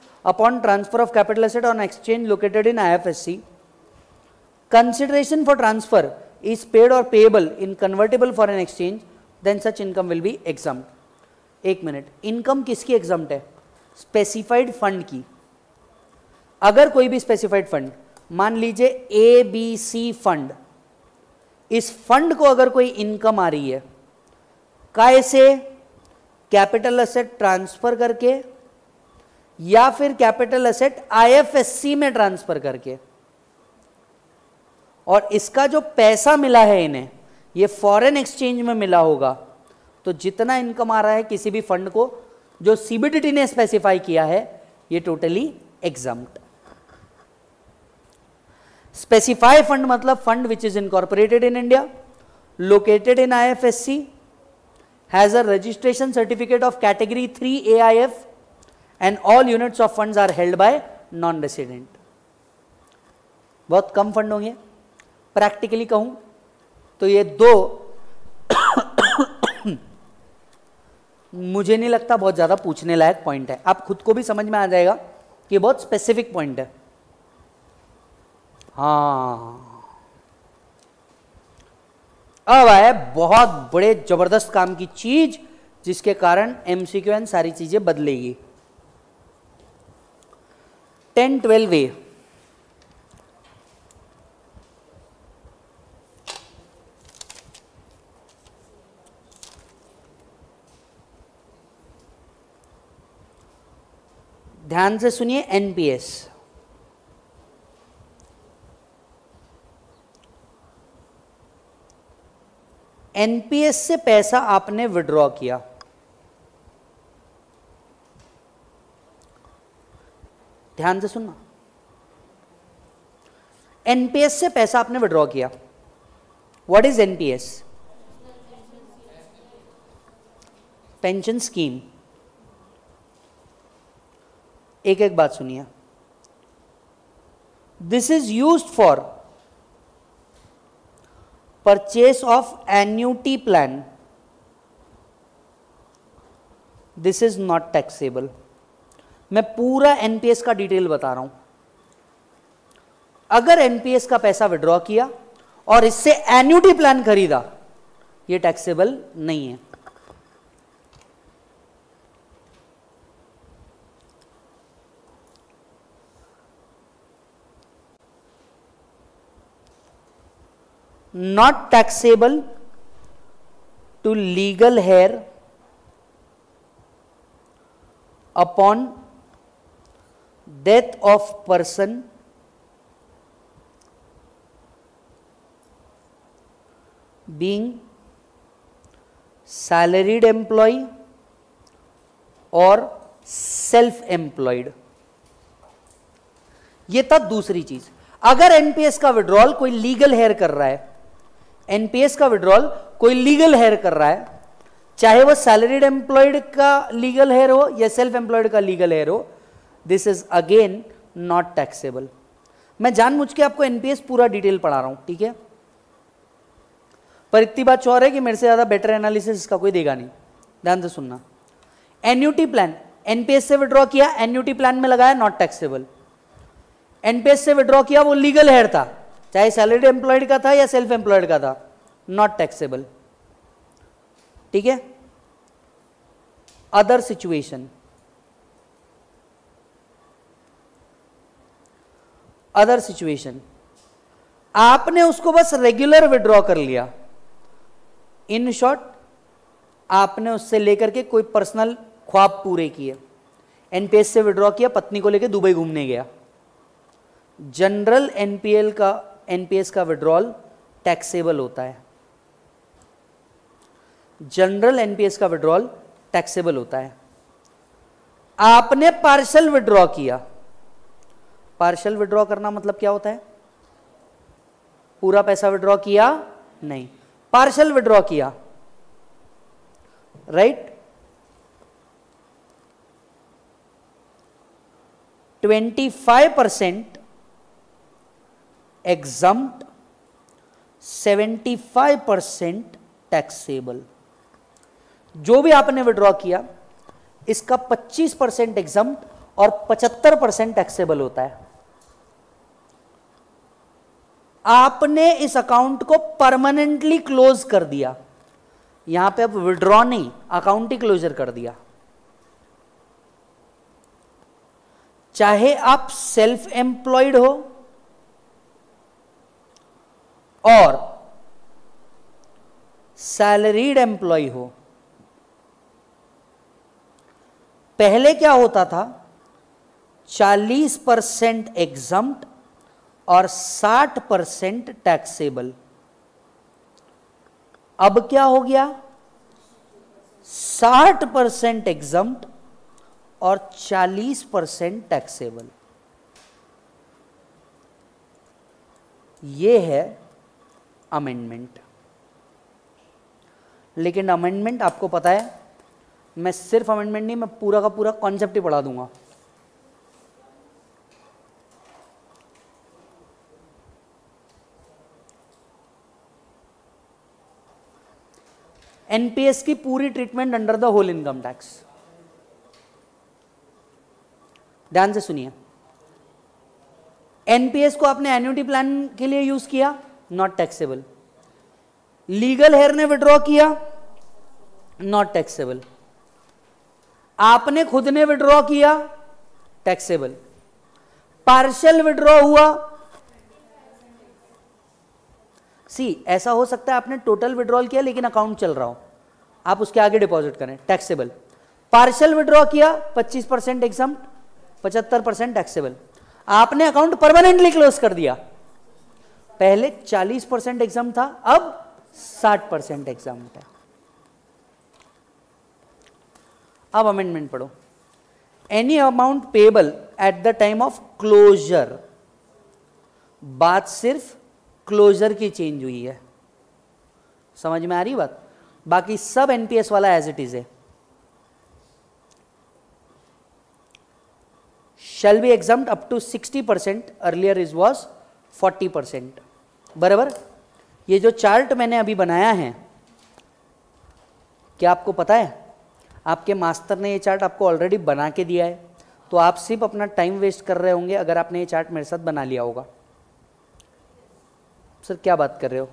asset on exchange located in IFSC, consideration for transfer is paid or payable in convertible foreign exchange, then such income will be exempt। एक मिनट, इनकम किसकी एग्जम्प्ट है, स्पेसिफाइड फंड की। अगर कोई भी स्पेसिफाइड फंड, मान लीजिए ABC फंड, इस फंड को अगर कोई इनकम आ रही है, काय से, कैपिटल एसेट ट्रांसफर करके या फिर कैपिटल एसेट IFSC में ट्रांसफर करके, और इसका जो पैसा मिला है इन्हें, ये फॉरेन एक्सचेंज में मिला होगा, तो जितना इनकम आ रहा है किसी भी फंड को जो CBDT ने स्पेसिफाई किया है, ये टोटली एग्जम्प्ट। स्पेसिफाई फंड मतलब fund which is incorporated in India, located in IFSC, has a registration certificate of category 3 AIF and all units of funds are held by non resident. बहुत कम फंड होंगे, प्रैक्टिकली कहूं तो ये दो मुझे नहीं लगता बहुत ज्यादा पूछने लायक पॉइंट है, आप खुद को भी समझ में आ जाएगा कि बहुत स्पेसिफिक पॉइंट है। हाँ, अब आए बहुत बड़े जबरदस्त काम की चीज, जिसके कारण MCQ एंड सारी चीजें बदलेगी। 10-12A, ध्यान से सुनिए। NPS, NPS से पैसा आपने विड्रॉ किया, ध्यान से सुनना, NPS से पैसा आपने विड्रॉ किया। What is NPS? Pension scheme. एक एक बात सुनिए, this is used for purchase of annuity plan, this is not taxable. मैं पूरा NPS का डिटेल बता रहा हूं। अगर NPS का पैसा विड्रॉ किया और इससे एन्यूटी प्लान खरीदा, ये टैक्सेबल नहीं है। Not taxable to legal heir upon death of person being salaried employee or self-employed। ये था दूसरी चीज। अगर NPS का विड्रॉल कोई लीगल हेयर कर रहा है, NPS का विड्रॉल कोई लीगल हेयर कर रहा है, चाहे वो सैलरीड एम्प्लॉयड का लीगल हेयर हो या सेल्फ एम्प्लॉयड का लीगल हेयर हो, this is again not taxable. मैं जानबूझ के आपको NPS पूरा डिटेल पढ़ा रहा हूं, ठीक है, पर इतनी बात चौर है कि मेरे से ज्यादा बेटर एनालिसिस इसका कोई देगा नहीं। ध्यान से सुनना, एन्यूटी प्लान, NPS से विड्रॉ किया, एन्यूटी प्लान में लगाया, नॉट टैक्सेबल। NPS से विड्रॉ किया, वो लीगल हेयर था, चाहे सैलरीड एम्प्लॉयड का था या सेल्फ एम्प्लॉयड का था, नॉट टैक्सेबल। ठीक है। अदर सिचुएशन, अदर सिचुएशन, आपने उसको बस रेगुलर विड्रॉ कर लिया, इन शॉर्ट आपने उससे लेकर के कोई पर्सनल ख्वाब पूरे किए, एनपीएस से विड्रॉ किया, पत्नी को लेकर दुबई घूमने गया। जनरल एनपीएस का विड्रॉल टैक्सेबल होता है, जनरल एनपीएस का विड्रॉल टैक्सेबल होता है। आपने पार्शियल विड्रॉ किया, पार्शियल विड्रॉ करना मतलब क्या होता है? पूरा पैसा विड्रॉ किया नहीं, पार्शियल विड्रॉ किया, राइट? 25% exempt, 75% taxable. जो भी आपने विड्रॉ किया इसका 25% एग्जम्प्ट और 75% टैक्सेबल होता है। आपने इस अकाउंट को परमानेंटली क्लोज कर दिया, यहां पे अब विड्रॉ नहीं, अकाउंट ही क्लोजर कर दिया। चाहे आप सेल्फ एम्प्लॉयड हो और सैलरीड एम्प्लॉय हो। पहले क्या होता था? 40% एग्जम्प्ट और 60% टैक्सेबल। अब क्या हो गया? 60% एग्जम्प्ट और 40% टैक्सेबल। ये है अमेंडमेंट। लेकिन अमेंडमेंट आपको पता है, मैं सिर्फ अमेंडमेंट नहीं, मैं पूरा का पूरा कॉन्सेप्ट ही पढ़ा दूंगा। एनपीएस की पूरी treatment under the whole income tax. ध्यान से सुनिए, एनपीएस को आपने एन्युटी प्लान के लिए यूज किया, नॉट टैक्सेबल। लीगल हेयर ने विड्रॉ किया, नॉट टैक्सेबल। आपने खुद ने विड्रॉ किया, टैक्सेबल। पार्शियल विड्रॉ हुआ, ऐसा हो सकता है आपने टोटल विड्रॉल किया लेकिन अकाउंट चल रहा हो, आप उसके आगे डिपॉजिट करें, टैक्सेबल। पार्शियल विड्रॉ किया, 25% एग्जम्प्ट, 75% टैक्सेबल। आपने अकाउंट परमानेंटली क्लोज कर दिया, पहले 40% एग्जम्प्ट था, अब 60% एग्जम्प्ट है। अब अमेंडमेंट पढ़ो। Any amount payable at the time of closure, बात सिर्फ क्लोजर की चेंज हुई है, समझ में आ रही बात? बाकी सब एनपीएस वाला एज इट इज है। Shall be exempt up to 60%, earlier is was 40%। बराबर? ये जो चार्ट मैंने अभी बनाया है, क्या आपको पता है आपके मास्टर ने ये चार्ट आपको ऑलरेडी बना के दिया है, तो आप सिर्फ अपना टाइम वेस्ट कर रहे होंगे अगर आपने ये चार्ट मेरे साथ बना लिया होगा। सर क्या बात कर रहे हो?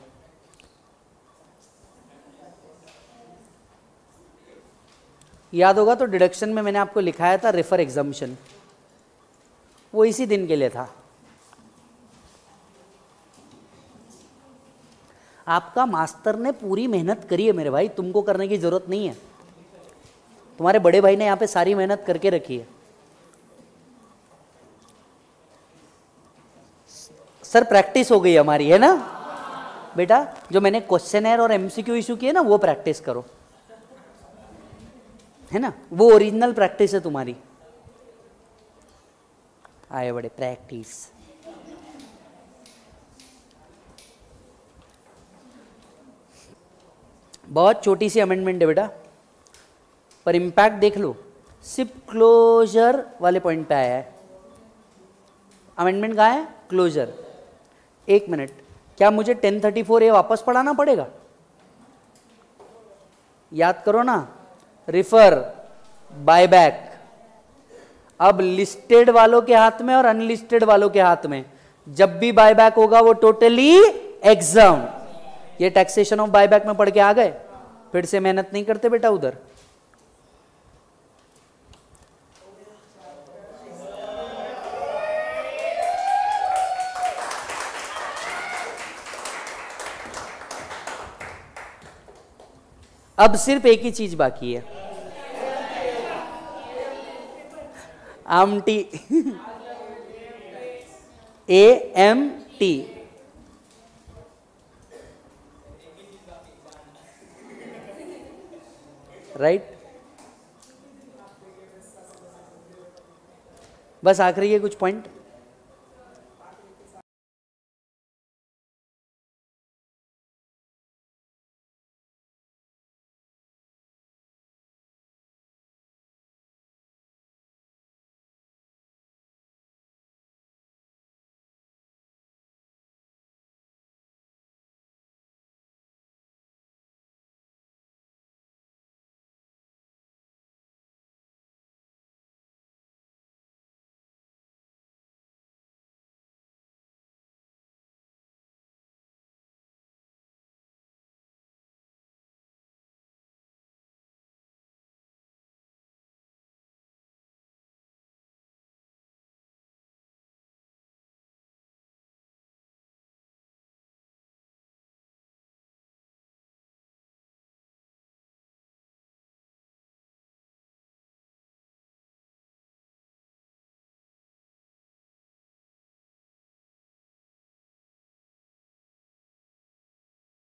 याद होगा तो डिडक्शन में मैंने आपको लिखाया था रेफर एग्जम्पशन, वो इसी दिन के लिए था। आपका मास्टर ने पूरी मेहनत करी है मेरे भाई, तुमको करने की जरूरत नहीं है। तुम्हारे बड़े भाई ने यहां पे सारी मेहनत करके रखी है। सर प्रैक्टिस हो गई हमारी, है ना बेटा? जो मैंने क्वेश्चनर और एमसीक्यू इशू किए ना, वो प्रैक्टिस करो, है ना? वो ओरिजिनल प्रैक्टिस है तुम्हारी। आए बड़े प्रैक्टिस। बहुत छोटी सी अमेंडमेंट है बेटा, पर इंपैक्ट देख लो, सिर्फ क्लोजर वाले पॉइंट पे आया है। अमेंडमेंट कहाँ है? क्लोजर। एक मिनट, क्या मुझे 1034A वापस पढ़ाना पड़ेगा? याद करो ना, रिफर, बायबैक। अब लिस्टेड वालों के हाथ में और अनलिस्टेड वालों के हाथ में, जब भी बायबैक होगा वो टोटली एग्जाम। ये टैक्सेशन ऑफ बायबैक में पढ़ के आ गए, फिर से मेहनत नहीं करते बेटा उधर। अब सिर्फ एक ही चीज बाकी है, आमटी। AMT, right. बस आखिरी के कुछ पॉइंट।